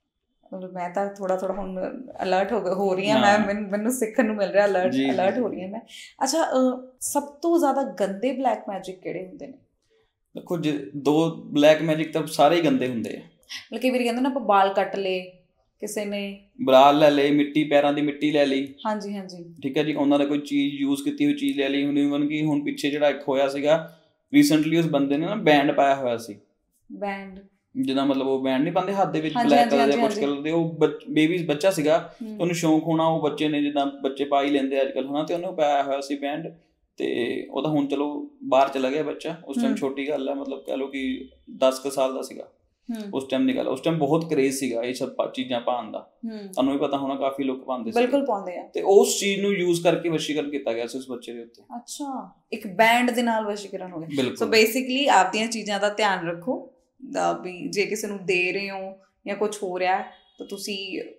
ਮਤਲਬ ਮੈਂ ਤਾਂ ਥੋੜਾ ਥੋੜਾ ਹੁਣ ਅਲਰਟ ਹੋ ਹੋ ਰਹੀ ਹਾਂ, ਮੈਂ ਮੈਨੂੰ ਸਿੱਖਣ ਨੂੰ ਮਿਲ ਰਿਹਾ, ਅਲਰਟ ਅਲਰਟ ਹੋ ਰਹੀ ਹਾਂ ਮੈਂ। ਅੱਛਾ, ਸਭ ਤੋਂ ਜ਼ਿਆਦਾ ਗੰਦੇ ਬਲੈਕ ਮੈਜਿਕ ਕਿਹੜੇ ਹੁੰਦੇ ਨੇ? ਦੇਖੋ ਜੇ ਦੋ ਬਲੈਕ ਮੈਜਿਕ ਤਾਂ ਸਾਰੇ ਹੀ ਗੰਦੇ ਹੁੰਦੇ ਆ। ਮਤਲਬ ਕਈ ਵਾਰੀ ਕਹਿੰਦੇ ਨਾ ਆਪਾਂ ਬਾਲ ਕੱਟ ਲਏ, ਕਿਸੇ ਨੇ ਬਾਲ ਲੈ ਲਏ, ਮਿੱਟੀ ਪੈਰਾਂ ਦੀ ਮਿੱਟੀ ਲੈ ਲਈ, ਹਾਂਜੀ ਹਾਂਜੀ ਠੀਕ ਹੈ ਜੀ, ਉਹਨਾਂ ਨੇ ਕੋਈ ਚੀਜ਼ ਯੂਜ਼ ਕੀਤੀ ਹੋਈ ਚੀਜ਼ ਲੈ ਲਈ। ਹੁਣ ਇਵਨ ਕਿ ਹੁਣ ਪਿੱਛੇ ਜਿਹੜਾ ਇੱਕ ਹੋਇਆ ਸੀਗਾ ਰੀਸੈਂਟਲੀ, ਉਸ ਬੰਦੇ ਨੇ ਨਾ ਬੈਂਡ ਪਾਇਆ ਹੋਇਆ ਸੀ। ਬੈਂਡ ਜਿੱਦਾਂ ਮਤਲਬ ਉਹ ਬੈਂਡ ਨਹੀਂ ਪਾਉਂਦੇ ਹੱਥ ਦੇ ਵਿੱਚ ਬਲੈਕ ਕਲਰ ਦੇ ਕੁਛ ਕਲਰ ਦੇ, ਉਹ ਬੇਬੀ ਬੱਚਾ ਸੀਗਾ, ਉਹਨੂੰ ਸ਼ੌਂਕ ਹੋਣਾ, ਉਹ ਬੱਚੇ ਨੇ ਜਿੱਦਾਂ ਬੱਚੇ ਪਾ ਹੀ ਲੈਂਦੇ ਅੱਜ ਕੱਲ੍ਹ ਹੈ ਨਾ, ਤੇ ਉਹਨੇ ਪਾਇਆ ਹੋਇਆ ਸੀ ਬੈਂਡ। ਤੇ ਉਹ ਤਾਂ ਹੁਣ ਚਲੋ ਬਾਹਰ ਚਲਾ ਗਿਆ ਬੱਚਾ, ਉਸ ਟਾਈਮ ਛੋਟੀ ਗੱਲ ਹੈ, ਮਤਲਬ ਕਹਿ ਲਓ ਕਿ ਦਸ ਕੁ ਸਾਲ ਦਾ ਸੀਗਾ ਉਸ ਟਾਈਮ ਦੀ ਗੱਲ। ਉਸ ਟਾਈਮ ਬਹੁਤ ਕਰੇਜ਼ ਸੀਗਾ ਇਹ ਸਭ ਚੀਜ਼ਾਂ ਪਾਉਣ ਦਾ, ਤੁਹਾਨੂੰ ਵੀ ਪਤਾ ਹੋਣਾ, ਕਾਫੀ ਲੋਕ ਪਾਉਂਦੇ ਸੀ, ਬਿਲਕੁਲ ਪਾਉਂਦੇ ਆ। ਤੇ ਉਸ ਚੀਜ਼ ਨੂੰ ਯੂਜ਼ ਕਰਕੇ ਵਸ਼ੀਕਰਨ ਕੀਤਾ ਗਿਆ ਸੀ ਉਸ ਬੱਚੇ ਦੇ ਉੱਤੇ। ਅੱਛਾ, ਇੱਕ ਬੈਂਡ ਦੇ ਨਾਲ ਵਸ਼ੀਕਰਨ ਹੋ ਗਿਆ। ਸੋ ਬੇਸਿਕਲੀ ਆਪਦੀਆਂ ਚੀਜ਼ਾਂ ਦਾ ਧਿਆਨ ਰੱਖੋ, ਵੀ ਜੇ ਕਿਸੇ ਨੂੰ ਦੇ ਰਹੇ ਹੋ ਜਾਂ ਕੁਛ ਹੋ ਰਿਹਾ ਤਾਂ ਤੁਸੀਂ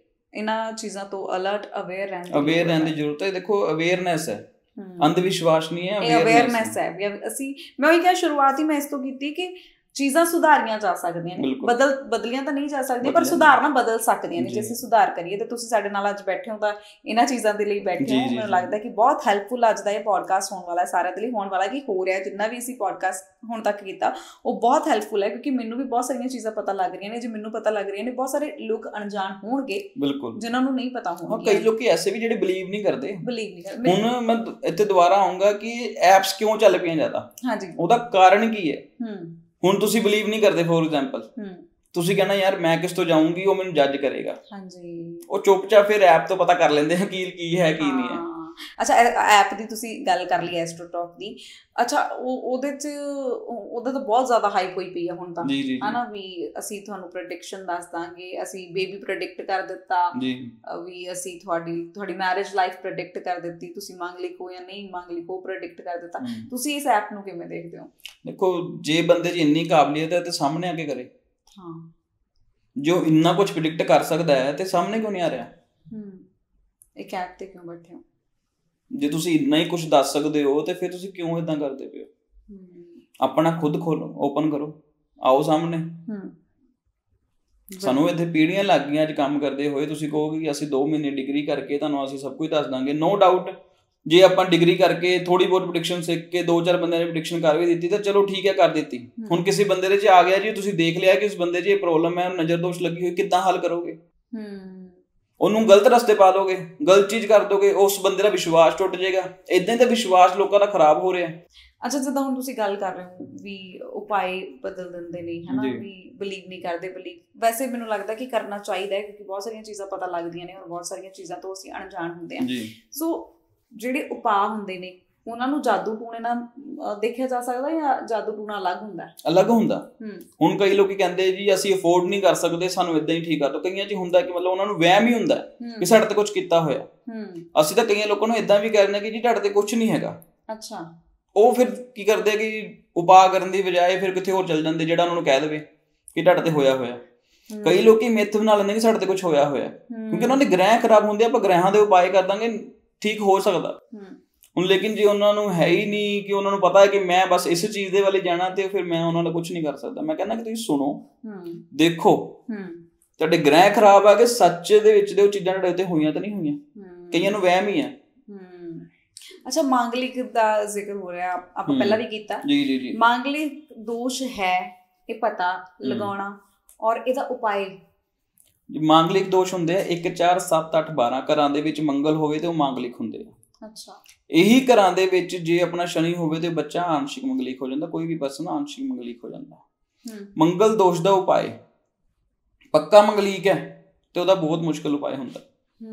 ਇਹਨਾਂ ਚੀਜ਼ਾਂ ਤੋਂ ਅਲਰਟ ਅਵੇਅਰ ਰਹਿਣ ਅਵੇਅਰ ਰਹਿਣ ਦੀ ਜ਼ਰੂਰਤ ਹੈ। ਦੇਖੋ ਅਵੇਅਰਨੈਸ ਹੈ, ਅੰਧ ਵਿਸ਼ਵਾਸ ਨਹੀਂ ਹੈ, ਅਵੇਅਰਨੈਸ ਹੈ। ਵੀ ਅਸੀਂ, ਮੈਂ ਉਹੀ ਕਿਹਾ ਸ਼ੁਰੂਆਤ ਹੀ ਮੈਂ ਇਸ ਤੋਂ ਕੀਤੀ ਕਿ ਚੀਜ਼ਾਂ ਸੁਧਾਰੀਆਂ ਜਾ ਸਕਦੀਆਂ ਨੇ, ਬਦਲ ਬਦਲੀਆਂ ਤਾਂ ਨਹੀਂ ਜਾ ਸਕਦੀਆਂ, ਪਰ ਸੁਧਾਰਨਾ ਬਦਲ ਸਕਦੀਆਂ ਨੇ ਜੇ ਅਸੀਂ ਸੁਧਾਰ ਕਰੀਏ। ਤੇ ਤੁਸੀਂ ਸਾਡੇ ਨਾਲ ਅੱਜ ਬੈਠੇ ਹੋ ਤਾਂ ਇਹਨਾਂ ਚੀਜ਼ਾਂ ਦੇ ਲਈ ਬੈਠੇ ਹੋ। ਮੈਨੂੰ ਲੱਗਦਾ ਕਿ ਬਹੁਤ ਹੈਲਪਫੁਲ ਅੱਜ ਦਾ ਇਹ ਪੋਡਕਾਸਟ ਹੋਣ ਵਾਲਾ, ਸਾਰਿਆਂ ਦੇ ਲਈ ਹੋਣ ਵਾਲਾ, ਕਿ ਹੋ ਰਿਹਾ ਜਿੰਨਾ ਵੀ ਅਸੀਂ ਪੋਡਕਾਸਟ ਹੁਣ ਤੱਕ ਕੀਤਾ ਉਹ ਬਹੁਤ ਹੈਲਪਫੁਲ ਹੈ, ਕਿਉਂਕਿ ਮੈਨੂੰ ਵੀ ਬਹੁਤ ਸਾਰੀਆਂ ਚੀਜ਼ਾਂ ਪਤਾ ਲੱਗ ਰਹੀਆਂ ਨੇ। ਜੇ ਮੈਨੂੰ ਪਤਾ ਲੱਗ ਰਹੀਆਂ ਨੇ, ਬਹੁਤ ਸਾਰੇ ਲੋਕ ਅਣਜਾਣ ਹੋਣਗੇ ਬਿਲਕੁਲ ਜਿਨ੍ਹਾਂ ਨੂੰ ਨਹੀਂ ਪਤਾ ਹੋਣਗੇ। ਕਈ ਲੋਕ ਐਸੇ ਵੀ ਜਿਹੜੇ ਬਿਲੀਵ ਨਹੀਂ ਕਰਦੇ ਬਿਲੀਵ ਨਹੀਂ ਕਰਦੇ ਹੁਣ ਮੈਂ ਇੱਥੇ ਦੁਬਾਰਾ ਆਊਂਗਾ ਕਿ ਐਪਸ ਕਿਉਂ ਚੱਲ ਪਈਆਂ ਜ਼ਿਆਦਾ, ਹਾਂਜੀ, ਉਹਦਾ ਕਾਰਨ ਕੀ ਹੈ? ਹੂੰ ਹੁਣ ਤੁਸੀਂ ਬਿਲੀਵ ਨਹੀਂ ਕਰਦੇ, ਫੋਰ ਐਗਜ਼ਾਮਪਲ ਤੁਸੀਂ ਕਹਿਣਾ ਯਾਰ ਮੈਂ ਕਿਸ ਤੋਂ ਜਾਊਂਗੀ, ਉਹ ਮੈਨੂੰ ਜੱਜ ਕਰੇਗਾ, ਹਾਂਜੀ, ਉਹ ਚੁੱਪ ਚਾਪ ਫਿਰ ਐਪ ਤੋਂ ਪਤਾ ਕਰ ਲੈਂਦੇ ਆ ਕੀ ਕੀ ਹੈ ਕੀ ਨਹੀਂ ਹੈ। ਅੱਛਾ, ਐਪ ਦੀ ਤੁਸੀਂ ਗੱਲ ਕਰ ਲਈ, ਐਸਟ੍ਰੋਟਾਕ ਦੀ। ਅੱਛਾ, ਉਹ ਉਹਦੇ 'ਚ ਉਹਦਾ ਤਾਂ ਬਹੁਤ ਜ਼ਿਆਦਾ ਹਾਈਪ ਹੋਈ ਪਈ ਆ ਹੁਣ ਤਾਂ, ਹੈ ਨਾ, ਵੀ ਅਸੀਂ ਤੁਹਾਨੂੰ ਪ੍ਰੈਡਿਕਸ਼ਨ ਦੱਸ ਦਾਂਗੇ, ਅਸੀਂ ਬੇਬੀ ਪ੍ਰੈਡਿਕਟ ਕਰ ਦਿੱਤਾ, ਵੀ ਅਸੀਂ ਤੁਹਾਡੀ ਤੁਹਾਡੀ ਮੈਰਿਜ ਲਾਈਫ ਪ੍ਰੈਡਿਕਟ ਕਰ ਦਿੱਤੀ, ਤੁਸੀਂ ਮੰਗ ਲਿਖੋ ਜਾਂ ਨਹੀਂ ਮੰਗ ਲਿਖੋ, ਪ੍ਰੈਡਿਕਟ ਕਰ ਦਿੱਤਾ। ਤੁਸੀਂ ਇਸ ਐਪ ਨੂੰ ਕਿਵੇਂ ਦੇਖਦੇ ਹੋ? ਦੇਖੋ ਜੇ ਬੰਦੇ 'ਚ ਇੰਨੀ ਕਾਬਲੀਅਤ ਹੈ ਤੇ ਸਾਹਮਣੇ ਆ ਕੇ ਕਰੇ। ਹਾਂ, ਜੋ ਇੰਨਾ ਕੁਝ ਪ੍ਰੈਡਿਕਟ ਕਰ ਸਕਦਾ ਹੈ ਤੇ ਸਾਹਮਣੇ ਕਿਉਂ ਨਹੀਂ ਆ ਰਿਹਾ? ਹੂੰ, ਇੱਕ ਐਪ ਤੇ ਕਿਉਂ ਬੈਠੇ ਹੋ? ਜੇ ਤੁਸੀਂ ਇੰਨਾ ਹੀ ਕੁਝ ਦੱਸ ਸਕਦੇ ਹੋ ਤੇ ਫਿਰ ਤੁਸੀਂ ਕਿਉਂ ਏਦਾਂ ਕਰਦੇ ਪਏ ਹੋ? ਆਪਣਾ ਖੁਦ ਖੋਲੋ, ਓਪਨ ਕਰੋ, ਆਓ ਸਾਹਮਣੇ। ਸਾਨੂੰ ਇੱਥੇ ਪੀੜ੍ਹੀਆਂ ਲੱਗ ਗਈਆਂ ਅੱਜ ਕੰਮ ਕਰਦੇ ਹੋਏ। ਤੁਸੀਂ ਕਹੋਗੇ ਕਿ ਅਸੀਂ ਦੋ ਮਹੀਨੇ ਡਿਗਰੀ ਕਰਕੇ ਤੁਹਾਨੂੰ ਅਸੀਂ ਸਭ ਕੁਝ ਦੱਸ ਦਾਂਗੇ, ਨੋ ਡਾਊਟ। ਜੇ ਆਪਾਂ ਡਿਗਰੀ ਕਰਕੇ ਥੋੜੀ ਬਹੁਤ ਪ੍ਰੈਡਿਕਸ਼ਨ ਸਿੱਖ ਕੇ ਦੋ ਚਾਰ ਬੰਦਿਆਂ ਨੇ ਪ੍ਰੈਡਿਕਸ਼ਨ ਕਰ ਵੀ ਦਿੱਤੀ ਤਾਂ ਚਲੋ ਠੀਕ ਹੈ, ਕਰ ਦਿੱਤੀ। ਹੁਣ ਕਿਸੇ ਬੰਦੇ ਦੇ 'ਚ ਆ ਗਿਆ ਜੀ, ਤੁਸੀਂ ਦੇਖ ਲਿਆ ਕਿ ਉਸ ਬੰਦੇ 'ਚ ਇਹ ਪ੍ਰੋਬਲਮ ਹੈ, ਨਜ਼ਰ ਦੋਸ਼ ਲੱਗੀ ਹੋਈ, ਕਿੱਦਾਂ ਹੱਲ ਕਰੋਗੇ? ਉਹਨੂੰ ਗਲਤ ਰਸਤੇ ਪਾ ਦੋਗੇ, ਗਲਤ ਚੀਜ਼ ਕਰ ਦੋਗੇ, ਉਸ ਬੰਦੇ ਦਾ ਵਿਸ਼ਵਾਸ ਟੁੱਟ ਜਾਏਗਾ। ਏਦਾਂ ਹੀ ਤਾਂ ਵਿਸ਼ਵਾਸ ਲੋਕਾਂ ਦਾ ਖਰਾਬ ਹੋ ਰਿਹਾ। ਅੱਛਾ, ਜਿੱਦਾਂ ਹੁਣ ਤੁਸੀਂ ਗੱਲ ਕਰ ਰਹੇ ਹੋ ਵੀ ਉਪਾਏ ਬਦਲ ਦਿੰਦੇ ਨੇ, ਹੈ ਨਾ, ਵੀ ਬਿਲੀਵ ਨਹੀਂ ਕਰਦੇ। ਬਿਲੀਵ ਵੈਸੇ ਮੈਨੂੰ ਲੱਗਦਾ ਕਿ ਕਰਨਾ ਚਾਹੀਦਾ ਹੈ, ਕਿਉਂਕਿ ਬਹੁਤ ਸਾਰੀਆਂ ਚੀਜ਼ਾਂ ਪਤਾ ਲੱਗਦੀਆਂ ਨੇ ਔਰ ਬਹੁਤ ਸਾਰੀਆਂ ਚੀਜ਼ਾਂ ਤੋਂ ਅਸੀਂ ਅਣਜਾਣ ਹੁੰਦੇ ਹਾਂ। ਸੋ ਜਿਹੜੇ ਉਪਾਅ ਹੁੰਦੇ ਨੇ ਉਹਨਾਂ ਨੂੰ ਜਾਦੂ ਟੂਣੇ ਨਾਲ ਦੇਖਿਆ ਜਾ ਸਕਦਾ ਜਾਂ ਜਾਦੂ ਟੂਣਾ ਅਲੱਗ ਹੁੰਦਾ? ਅਲੱਗ ਹੁੰਦਾ। ਹੁਣ ਕਈ ਲੋਕੀ ਕਹਿੰਦੇ ਜੀ ਅਸੀਂ ਅਫੋਰਡ ਨਹੀਂ ਕਰ ਸਕਦੇ, ਸਾਨੂੰ ਏਦਾਂ ਹੀ ਠੀਕ ਆ। ਤਾਂ ਕਈਆਂ 'ਚ ਹੁੰਦਾ ਕਿ ਮਤਲਬ ਉਹਨਾਂ ਨੂੰ ਵਹਿਮ ਹੀ ਹੁੰਦਾ ਕਿ ਸਾਡੇ ਤੇ ਕੁਛ ਕੀਤਾ ਹੋਇਆ। ਅਸੀਂ ਤਾਂ ਕਈਆਂ ਲੋਕਾਂ ਨੂੰ ਏਦਾਂ ਵੀ ਕਹਿ ਦਿੰਦੇ ਕਿ ਜੀ ਤੁਹਾਡੇ ਤੇ ਕੁਛ ਨਹੀਂ ਹੈਗਾ। ਅੱਛਾ, ਉਹ ਫਿਰ ਕੀ ਕਰਦੇ ਕਿ ਉਪਾਅ ਕਰਨ ਦੀ ਬਜਾਏ ਫਿਰ ਕਿਤੇ ਹੋਰ ਚੱਲ ਜਾਂਦੇ ਜਿਹੜਾ ਉਹਨਾਂ ਨੂੰ ਕਹਿ ਦੇਵੇ ਕਿ ਤੁਹਾਡੇ ਤੇ ਹੋਇਆ ਹੋਇਆ। ਕਈ ਲੋਕੀ ਮਿੱਥ ਬਣਾ ਲੈਂਦੇ ਕਿ ਸਾਡੇ ਤੇ ਕੁਛ ਹੋਇਆ ਹੋਇਆ, ਕਿਉਂਕਿ ਉਹਨਾਂ ਦੇ ਗ੍ਰਹਿ ਖਰਾਬ ਹੁੰਦੇ, ਆਪਾਂ ਗ੍ਰਹਿਾਂ ਦੇ ਉਪਾਅ ਕਰ ਦਾਂਗੇ, ਠੀਕ ਹੋ ਸਕਦਾ। ਹੁਣ ਲੇਕਿਨ ਜੇ ਉਹਨਾਂ ਨੂੰ ਹੈ ਹੀ ਨਹੀਂ, ਕਿ ਉਹਨਾਂ ਨੂੰ ਪਤਾ ਹੈ ਕਿ ਮੈਂ ਬਸ ਇਸ ਚੀਜ਼ ਦੇ ਵੱਲ ਜਾਣਾ, ਤੇ ਫਿਰ ਮੈਂ ਉਹਨਾਂ ਦਾ ਕੁਛ ਨਹੀਂ ਕਰ ਸਕਦਾ। ਮੈਂ ਕਹਿੰਦਾ ਕਿ ਤੁਸੀਂ ਸੁਣੋ, ਦੇਖੋ, ਤੁਹਾਡੇ ਗ੍ਰਹਿ ਖਰਾਬ ਆ ਕਿ ਸੱਚ ਦੇ ਵਿੱਚ ਦੇ ਉਹ ਚੀਜ਼ਾਂ ਤੁਹਾਡੇ ਉੱਤੇ ਹੋਈਆਂ ਤਾਂ ਨਹੀਂ ਹੋਈਆਂ। ਕਈਆਂ ਨੂੰ ਵਹਿਮ ਹੀ ਹੈ। ਅੱਛਾ, ਮਾਂਗਲਿਕ ਦਾ ਜ਼ਿਕਰ ਹੋ ਰਿਹਾ, ਆਪਾਂ ਪਹਿਲਾਂ ਵੀ ਕੀਤਾ। ਜੀ ਜੀ ਜੀ ਮਾਂਗਲਿਕ ਦੋਸ਼ ਹੈ, ਇਹ ਪਤਾ ਲਗਾਉਣਾ ਔਰ ਇਹਦਾ ਉਪਾਅ। ਮਾਂਗਲਿਕ ਦੋਸ਼ ਹੁੰਦੇ ਆ ਇੱਕ, ਚਾਰ, ਸੱਤ, ਅੱਠ, ਬਾਰਾਂ ਘਰਾਂ ਦੇ ਵਿੱਚ ਮੰਗਲ ਹੋਵੇ ਤੇ ਉਹ ਮਾਂਗਲਿਕ ਹੁੰਦੇ ਆ। ਅੱਛਾ, ਇਹੀ ਘਰਾਂ ਦੇ ਵਿੱਚ ਜੇ ਆਪਣਾ ਸ਼ਨੀ ਹੋਵੇ ਤੇ ਬੱਚਾ ਆਂਸ਼ਿਕ ਮੰਗਲਿਕ ਹੋ ਜਾਂਦਾ, ਕੋਈ ਵੀ ਪਰਸਨ ਆਂਸ਼ਿਕ ਮੰਗਲਿਕ ਹੋ ਜਾਂਦਾ। ਮੰਗਲ ਦੋਸ਼ ਦਾ ਉਪਾਅ, ਪੱਕਾ ਮੰਗਲਿਕ ਹੈ ਤੇ ਉਹਦਾ ਬਹੁਤ ਮੁਸ਼ਕਿਲ ਉਪਾਅ ਹੁੰਦਾ।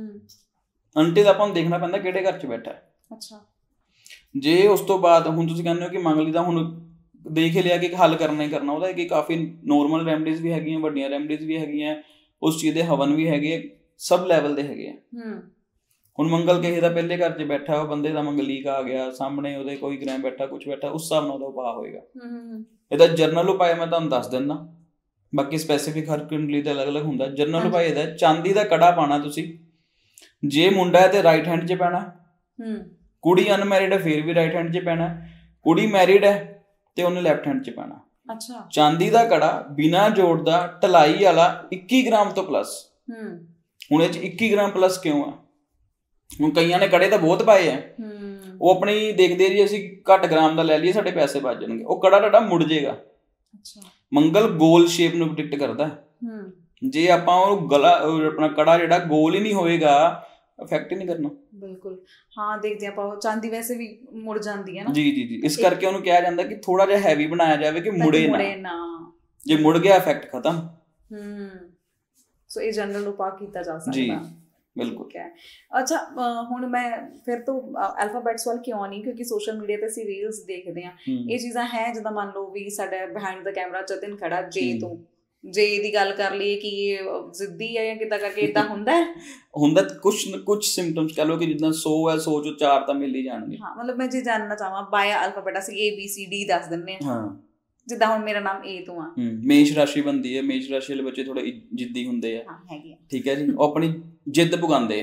ਅੰਟਿਲ ਆਪਾਂ ਨੂੰ ਦੇਖਣਾ ਪੈਂਦਾ ਕਿਹੜੇ ਘਰ 'ਚ ਬੈਠਾ ਹੈ। ਅੱਛਾ, ਜੇ ਉਸ ਤੋਂ ਬਾਅਦ ਹੁਣ ਤੁਸੀਂ ਕਹਿੰਦੇ ਹੋ ਕਿ ਮੰਗਲੀ ਦਾ ਹੁਣ ਦੇਖ ਲਿਆ ਕਿ ਹੱਲ ਕਰਨਾ ਹੀ ਕਰਨਾ, ਉਹਦਾ ਕਿ ਕਾਫੀ ਨੋਰਮਲ ਰੈਮਡੀਜ਼ ਵੀ ਹੈਗੀਆਂ, ਵੱਡੀਆਂ ਰੈਮਡੀਜ਼ ਵੀ ਹੈਗੀਆਂ, ਉਸ ਚੀਜ਼ ਦੇ ਹਵਨ ਵੀ ਹੈਗੇ, ਸਭ ਲੈਵਲ ਦੇ ਹੈਗੇ ਆ। ਹੁਣ ਮੰਗਲ ਕਿਸੇ ਦਾ ਪਹਿਲੇ ਘਰ 'ਚ ਬੈਠਾ, ਉਹ ਬੰਦੇ ਦਾ ਮੰਗਲੀਕ ਆ ਗਿਆ ਸਾਹਮਣੇ, ਉਹਦੇ ਕੋਈ ਗ੍ਰਹਿ ਬੈਠਾ, ਕੁਛ ਬੈਠਾ, ਉਸ ਹਿਸਾਬ ਨਾਲ ਉਹਦਾ ਉਪਾਅ ਹੋਏਗਾ। ਇਹਦਾ ਜਰਨਲ ਉਪਾਅ ਮੈਂ ਤੁਹਾਨੂੰ ਦੱਸ ਦਿੰਦਾ, ਬਾਕੀ ਸਪੈਸੀਫਿਕ ਹਰ ਕੁੰਡਲੀ ਦਾ ਅਲੱਗ ਅਲੱਗ ਹੁੰਦਾ। ਜਰਨਲ ਉਪਾਅ ਇਹਦਾ, ਚਾਂਦੀ ਦਾ ਕੜਾ ਪਾਉਣਾ ਤੁਸੀਂ। ਜੇ ਮੁੰਡਾ ਹੈ ਤੇ ਰਾਈਟ ਹੈਂਡ 'ਚ ਪੈਣਾ, ਕੁੜੀ ਅਨਮੈਰਿਡ ਹੈ ਫਿਰ ਵੀ ਰਾਈਟ ਹੈਂਡ 'ਚ ਪੈਣਾ, ਕੁੜੀ ਮੈਰਿਡ ਹੈ ਤੇ ਉਹਨੇ ਲੈਫਟ ਹੈਂਡ 'ਚ ਪੈਣਾ। ਅੱਛਾ, ਚਾਂਦੀ ਦਾ ਕੜਾ ਬਿਨਾਂ ਜੋੜ ਦਾ, ਢਲਾਈ ਵਾਲਾ, ਇੱਕੀ ਗ੍ਰਾਮ ਤੋਂ ਪਲੱਸ। ਹੁਣ ਇਹ ਚ ਇੱਕੀ ਗ੍ਰਾਮ ਪਲੱਸ ਕਿਉਂ ਆ? ਹੁਣ ਕਈਆਂ ਨੇ ਕੜੇ ਤਾਂ ਬਹੁਤ ਪਾਏ ਆ, ਉਹ ਆਪਣੀ ਦੇਖਦੇ ਜੀ ਅਸੀਂ ਘੱਟ ਗ੍ਰਾਮ ਦਾ ਲੈ ਲਈਏ ਸਾਡੇ ਪੈਸੇ ਬਚ ਜਾਣਗੇ, ਉਹ ਕੜਾ ਤੁਹਾਡਾ ਮੁੜ ਜਾਏਗਾ। ਮੰਗਲ ਗੋਲ ਸ਼ੇਪ ਨੂੰ ਪ੍ਰੈਡਿਕਟ ਕਰਦਾ, ਜੇ ਆਪਾਂ ਉਹ ਗਲਾ ਆਪਣਾ ਕੜਾ ਜਿਹੜਾ ਗੋਲ ਹੀ ਨਹੀਂ ਹੋਏਗਾ ਇਫੈਕਟ ਹੀ ਨਹੀਂ ਕਰਨਾ। ਬਿਲਕੁਲ ਹਾਂ, ਦੇਖਦੇ ਆਪਾਂ ਚਾਂਦੀ ਵੈਸੇ ਵੀ ਮੁੜ ਜਾਂਦੀ ਹੈ ਨਾ। ਜੀ ਜੀ ਜੀ, ਇਸ ਕਰਕੇ ਉਹਨੂੰ ਕਿਹਾ ਜਾਂਦਾ ਕਿ ਥੋੜਾ ਜਿਹਾ ਹੈਵੀ ਬਣਾਇਆ ਜਾਵੇ ਕਿ ਮੁੜੇ ਨਾ, ਜੇ ਮੁੜ ਗਿਆ ਇਫੈਕਟ ਖਤਮ। ਹੂੰ, ਸੋ ਇਹ ਜਨਰਲ ਉਪਾਅ ਕੀਤਾ ਜਾ ਸਕਦਾ ਜੀ ਬਿਲਕੁਲ। ਅੱਛਾ, ਹੁਣ ਮੈਂ ਫਿਰ ਤੋਂ ਅਲਫਾਬੈਟਸ ਵੱਲ ਕਿਉਂ ਨਹੀਂ, ਕਿਉਂਕਿ ਸੋਸ਼ਲ ਮੀਡੀਆ ਤੇ ਅਸੀਂ ਰੀਲਸ ਦੇਖਦੇ ਹਾਂ, ਇਹ ਚੀਜ਼ਾਂ ਹੈ ਜਿੱਦਾਂ ਮੰਨ ਲਓ ਵੀ ਸਾਡਾ ਬਿਹਾਈਂਡ ਦਾ ਕੈਮਰਾ ਜਤਿਨ ਖੜਾ, ਜੇ ਤੋਂ ਜੇ ਦੀ ਗੱਲ ਕਰ ਲਈਏ ਕਿ ਇਹ ਜ਼ਿੱਦੀ ਹੈ ਜਾਂ ਕਿੱਦਾਂ ਕਰਕੇ ਏਦਾਂ ਹੁੰਦਾ ਹੈ ਹੁੰਦਾ ਕੁਛ ਕੁਛ ਸਿੰਪਟਮਸ ਕਹਿ ਲਓ ਕਿ ਜਿੱਦਾਂ ਸੌ ਹੈ ਸੌ ਚੋਂ ਚਾਰ ਤਾਂ ਮਿਲ ਹੀ ਜਾਣਗੇ। ਹਾਂ, ਮਤਲਬ ਮੈਂ ਜੇ ਜਾਣਨਾ ਚਾਹਾਂ ਬਾਇਆ ਅਲਫਾਬੈਟ ਅਸੀਂ ਏ ਬੀ ਸੀ ਡੀ ਦੱਸ ਦਿੰਦੇ ਹਾਂ, ਜਿੱਦਾਂ ਹੁਣ ਮੇਰਾ ਨਾਮ ਏ ਤੋਂ ਆ। ਮੇਸ਼ ਰਾਸ਼ੀ ਬਣਦੀ ਹੈ, ਮੇਸ਼ ਰਾਸ਼ੀ ਵਾਲੇ ਬੱਚੇ ਥੋੜੇ ਜਿੱਦੀ ਹੁੰਦੇ ਆ, ਠੀਕ ਹੈ ਜੀ, ਉਹ ਆਪਣੀ ਜਿੱਦ ਪੁਗਾਉਂਦੇ ਆ,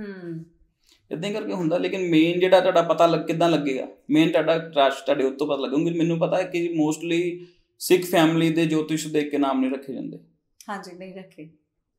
ਏਦਾਂ ਕਰਕੇ ਹੁੰਦਾ। ਲੇਕਿਨ ਮੇਨ ਜਿਹੜਾ ਤੁਹਾਡਾ ਪਤਾ ਲੱਗ ਕਿੱਦਾਂ ਲੱਗੇਗਾ, ਮੇਨ ਤੁਹਾਡਾ ਟਰਸਟ ਤੁਹਾਡੇ ਉੱਤੋਂ ਪਤਾ ਲੱਗੂਗਾ। ਮੈਨੂੰ ਪਤਾ ਹੈ ਕਿ ਮੋਸਟਲੀ ਸਿੱਖ ਫੈਮਿਲੀ ਦੇ ਜੋਤਿਸ਼ ਦੇਖ ਕੇ ਨਾਮ ਨਹੀਂ ਰੱਖੇ ਜਾਂਦੇ। ਹਾਂਜੀ, ਨਹੀਂ ਰੱਖੇ।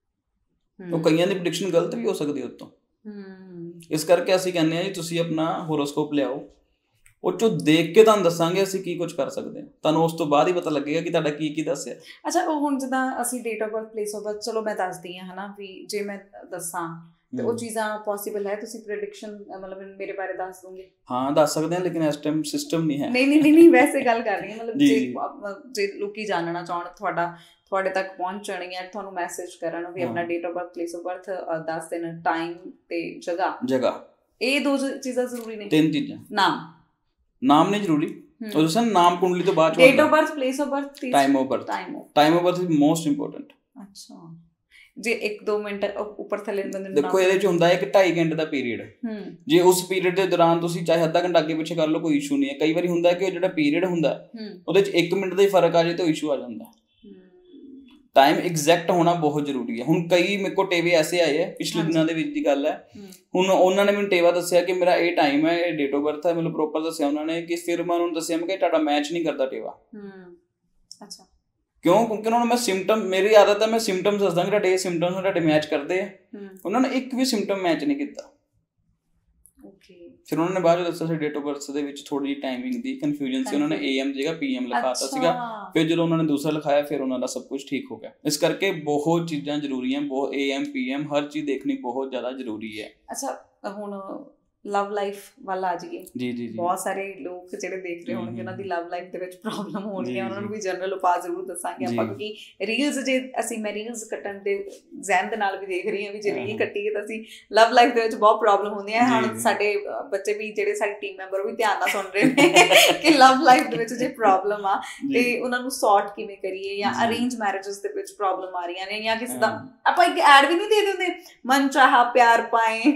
ਉਹ ਕਈਆਂ ਦੀ ਪ੍ਰੈਡਿਕਸ਼ਨ ਗਲਤ ਵੀ ਹੋ ਸਕਦੀ ਉੱਤੋਂ, ਇਸ ਕਰਕੇ ਅਸੀਂ ਕਹਿੰਦੇ ਹਾਂ ਜੀ ਤੁਸੀਂ ਆਪਣਾ ਹੋਰੋਸਕੋਪ ਲਿਆਓ, ਉਹ ਚੋਂ ਦੇਖ ਕੇ ਤੁਹਾਨੂੰ ਦੱਸਾਂਗੇ ਅਸੀਂ ਕੀ ਕੁਝ ਕਰ ਸਕਦੇ ਹਾਂ, ਤੁਹਾਨੂੰ ਉਸ ਤੋਂ ਬਾਅਦ ਹੀ ਪਤਾ ਲੱਗੇਗਾ ਕਿ ਤੁਹਾਡਾ ਕੀ ਕੀ ਦੱਸਿਆ। ਅੱਛਾ, ਉਹ ਹੁਣ ਜਿੱਦਾਂ ਅਸੀਂ date of birth, place of birth, ਚਲੋ ਮੈਂ ਦੱਸਦੀ ਹਾਂ, ਹਨਾ ਵੀ ਜੇ ਮੈਂ ਦੱਸਾਂ ਤੇ ਉਹ ਚੀਜ਼ਾਂ ਪੋਸੀਬਲ ਹੈ? ਤੁਸੀਂ ਪ੍ਰੈਡਿਕਸ਼ਨ ਮਤਲਬ ਮੇਰੇ ਬਾਰੇ ਦੱਸ ਦੋਗੇ? ਹਾਂ, ਦੱਸ ਸਕਦੇ ਹਾਂ, ਲੇਕਿਨ ਇਸ ਟਾਈਮ ਸਿਸਟਮ ਨਹੀਂ ਹੈ। ਨਹੀਂ ਨਹੀਂ ਨਹੀਂ ਵੈਸੇ ਗੱਲ ਕਰ ਰਹੀ ਹਾਂ, ਮਤਲਬ ਜੇ ਜੇ ਲੋਕੀ ਜਾਣਨਾ ਚਾਹਣ, ਤੁਹਾਡਾ ਤੁਹਾਡੇ ਤੱਕ ਪਹੁੰਚਣ ਜਾਂ ਤੁਹਾਨੂੰ ਮੈਸੇਜ ਕਰਨ ਵੀ ਆਪਣਾ date of birth, place of birth ਦੱਸ ਦੇਣ, ਟਾਈਮ ਤੇ ਜਗ੍ਹਾ ਜਗ੍ਹਾ ਇਹ ਦੋ ਚੀਜ਼ਾਂ ਜ਼ਰੂਰੀ ਨੇ? ਤਿੰਨ ਚੀਜ਼ਾਂ। ਨਾਮ ਨਾਮ ਨਹੀਂ ਜ਼ਰੂਰੀ, ਉਹ ਦੱਸਾਂ ਨਾਮ ਕੁੰਡਲੀ ਤੋਂ ਬਾਅਦ date of birth, place of birth, time of birth. Time of birth is most important. ਅੱਛਾ, ਜੇ ਇੱਕ ਦੋ ਮਿੰਟ ਉੱਪਰ ਥੱਲੇ ਬੰਦੇ ਨੂੰ ਦੇਖੋ, ਇਹਦੇ ਚ ਹੁੰਦਾ ਹੈ ਕਿ ਢਾਈ ਘੰਟੇ ਦਾ ਪੀਰੀਅਡ, ਜੇ ਉਸ ਪੀਰੀਅਡ ਦੇ ਦੌਰਾਨ ਤੁਸੀਂ ਚਾਹੇ ਅੱਧਾ ਘੰਟਾ ਅੱਗੇ ਪਿੱਛੇ ਕਰ ਲਓ, ਕੋਈ ਇਸ਼ੂ ਨਹੀਂ ਹੈ। ਕਈ ਵਾਰੀ ਹੁੰਦਾ ਕਿ ਜਿਹੜਾ ਪੀਰੀਅਡ ਹੁੰਦਾ ਉਹਦੇ ਚ ਇੱਕ ਮਿੰਟ ਦਾ ਹੀ ਫਰਕ ਆ ਜਾਏ ਤਾਂ ਇਸ਼ੂ ਆ ਜਾਂਦਾ। ਟਾਈਮ ਐਗਜ਼ੈਕਟ ਹੋਣਾ ਬਹੁਤ ਜ਼ਰੂਰੀ ਹੈ। ਹੁਣ ਕਈ ਮੇਰੇ ਕੋਲ ਟੇਵੇ ਐਸੇ ਆਏ ਹੈ, ਪਿਛਲੇ ਦਿਨਾਂ ਦੇ ਵਿੱਚ ਦੀ ਗੱਲ ਹੈ, ਹੁਣ ਉਹਨਾਂ ਨੇ ਮੈਨੂੰ ਟੇਵਾ ਦੱਸਿਆ ਕਿ ਮੇਰਾ ਇਹ ਟਾਈਮ ਹੈ, ਇਹ ਡੇਟ ਆਫ ਬਰਥ ਹੈ, ਮੈਨੂੰ ਪ੍ਰੋਪਰ ਦੱਸਿਆ ਉਹਨਾਂ ਨੇ, ਕਿ ਫਿਰ ਮੈਂ ਉਹਨਾਂ ਨੂੰ ਦੱਸਿਆ ਮੈਂ ਕਿ ਤੁਹਾਡਾ ਮੈਚ ਨਹੀਂ ਕਰਦਾ ਟੇਵਾ। ਅੱਛਾ, ਕਿਉਂ? ਕਿਉਂਕਿ ਉਹਨਾਂ ਨੂੰ ਮੈਂ ਸਿੰਪਟਮ, ਮੇਰੀ ਆਦਤ ਹੈ ਮੈਂ ਸਿੰਪਟਮ ਦੱਸਦਾ ਕਿ ਤੁਹਾਡੇ ਇਹ ਸਿੰਪਟਮ ਤੁਹਾਡੇ ਮੈਚ ਕਰਦੇ ਆ, ਉਹਨਾਂ ਨੇ ਇੱਕ ਵੀ ਸਿੰਪਟਮ ਮੈਚ ਨਹੀਂ ਕੀਤਾ। ਫਿਰ ਉਹਨਾਂ ਨੇ ਬਾਅਦ ਚ ਦੱਸਿਆ ਸੀ ਡੇਟ ਆਫ ਬਰਥ ਦੇ ਵਿੱਚ ਥੋੜੀ ਜਿਹੀ ਟਾਈਮਿੰਗ ਦੀ ਕਨਫਿਊਜ਼ਨ ਸੀ, ਉਹਨਾਂ ਨੇ ਏ ਐਮ ਦੀ ਜਗ੍ਹਾ ਪੀ ਐਮ ਲਿਖਾਤਾ ਸੀਗਾ। ਫਿਰ ਜਦੋਂ ਉਹਨਾਂ ਨੇ ਦੂਸਰਾ ਲਿਖਾਇਆ ਫਿਰ ਉਹਨਾਂ ਦਾ ਸਭ ਕੁਝ ਠੀਕ ਹੋ ਗਿਆ। ਇਸ ਕਰਕੇ ਬਹੁਤ ਚੀਜ਼ਾਂ ਜ਼ਰੂਰੀ ਹੈ, ਬਹੁਤ ਏ ਐਮ ਪੀ ਐਮ ਹਰ ਚੀਜ਼ ਦੇਖਣੀ ਬਹੁਤ ਜ਼ਿਆਦਾ ਜ਼ਰੂਰੀ ਹੈ। ਅੱਛਾ, ਹੁਣ ਲਵ ਲਾਈਫ ਵੱਲ ਆ ਜਾਈਏ। ਜੀ ਜੀ, ਬਹੁਤ ਸਾਰੇ ਲੋਕ ਜਿਹੜੇ ਦੇਖ ਰਹੇ ਹੋਣਗੇ ਉਹਨਾਂ ਦੀ ਲਵ ਲਾਈਫ ਦੇ ਵਿੱਚ ਪ੍ਰੋਬਲਮ ਹੋਣੀ ਹੈ, ਉਹਨਾਂ ਨੂੰ ਵੀ ਜਨਰਲ ਉਪਾਅ ਜ਼ਰੂਰ ਦੱਸਾਂਗੇ ਆਪਾਂ, ਕਿਉਂਕਿ ਰੀਲਸ ਜੇ ਅਸੀਂ ਮੈਂ ਰੀਲਸ ਕੱਟਣ ਦੇ ਜ਼ਹਿਨ ਦੇ ਨਾਲ ਵੀ ਦੇਖ ਰਹੀ ਹਾਂ ਵੀ ਜੇ ਰੀਲ ਕੱਟੀਏ ਤਾਂ ਅਸੀਂ ਲਵ ਲਾਈਫ ਦੇ ਵਿੱਚ ਬਹੁਤ ਪ੍ਰੋਬਲਮ ਹੁੰਦੀਆਂ। ਹੁਣ ਸਾਡੇ ਬੱਚੇ ਵੀ ਜਿਹੜੇ ਸਾਡੀ ਟੀਮ ਮੈਂਬਰ ਉਹ ਵੀ ਧਿਆਨ ਨਾਲ ਸੁਣ ਰਹੇ ਨੇ ਕਿ ਲਵ ਲਾਈਫ ਦੇ ਵਿੱਚ ਜੇ ਪ੍ਰੋਬਲਮ ਆ ਤੇ ਉਹਨਾਂ ਨੂੰ ਸੌਰਟ ਕਿਵੇਂ ਕਰੀਏ, ਜਾਂ ਅਰੇਂਜ ਮੈਰਿਜਸ ਦੇ ਵਿੱਚ ਪ੍ਰੋਬਲਮ ਆ ਰਹੀਆਂ ਨੇ, ਜਾਂ ਕਿਸੇ ਦਾ ਆਪਾਂ ਇੱਕ ਐਡ ਵੀ ਨਹੀਂ ਦੇ ਦਿੰਦੇ ਮਨ ਚਾਹਾ ਪਿਆਰ ਪਾਏ,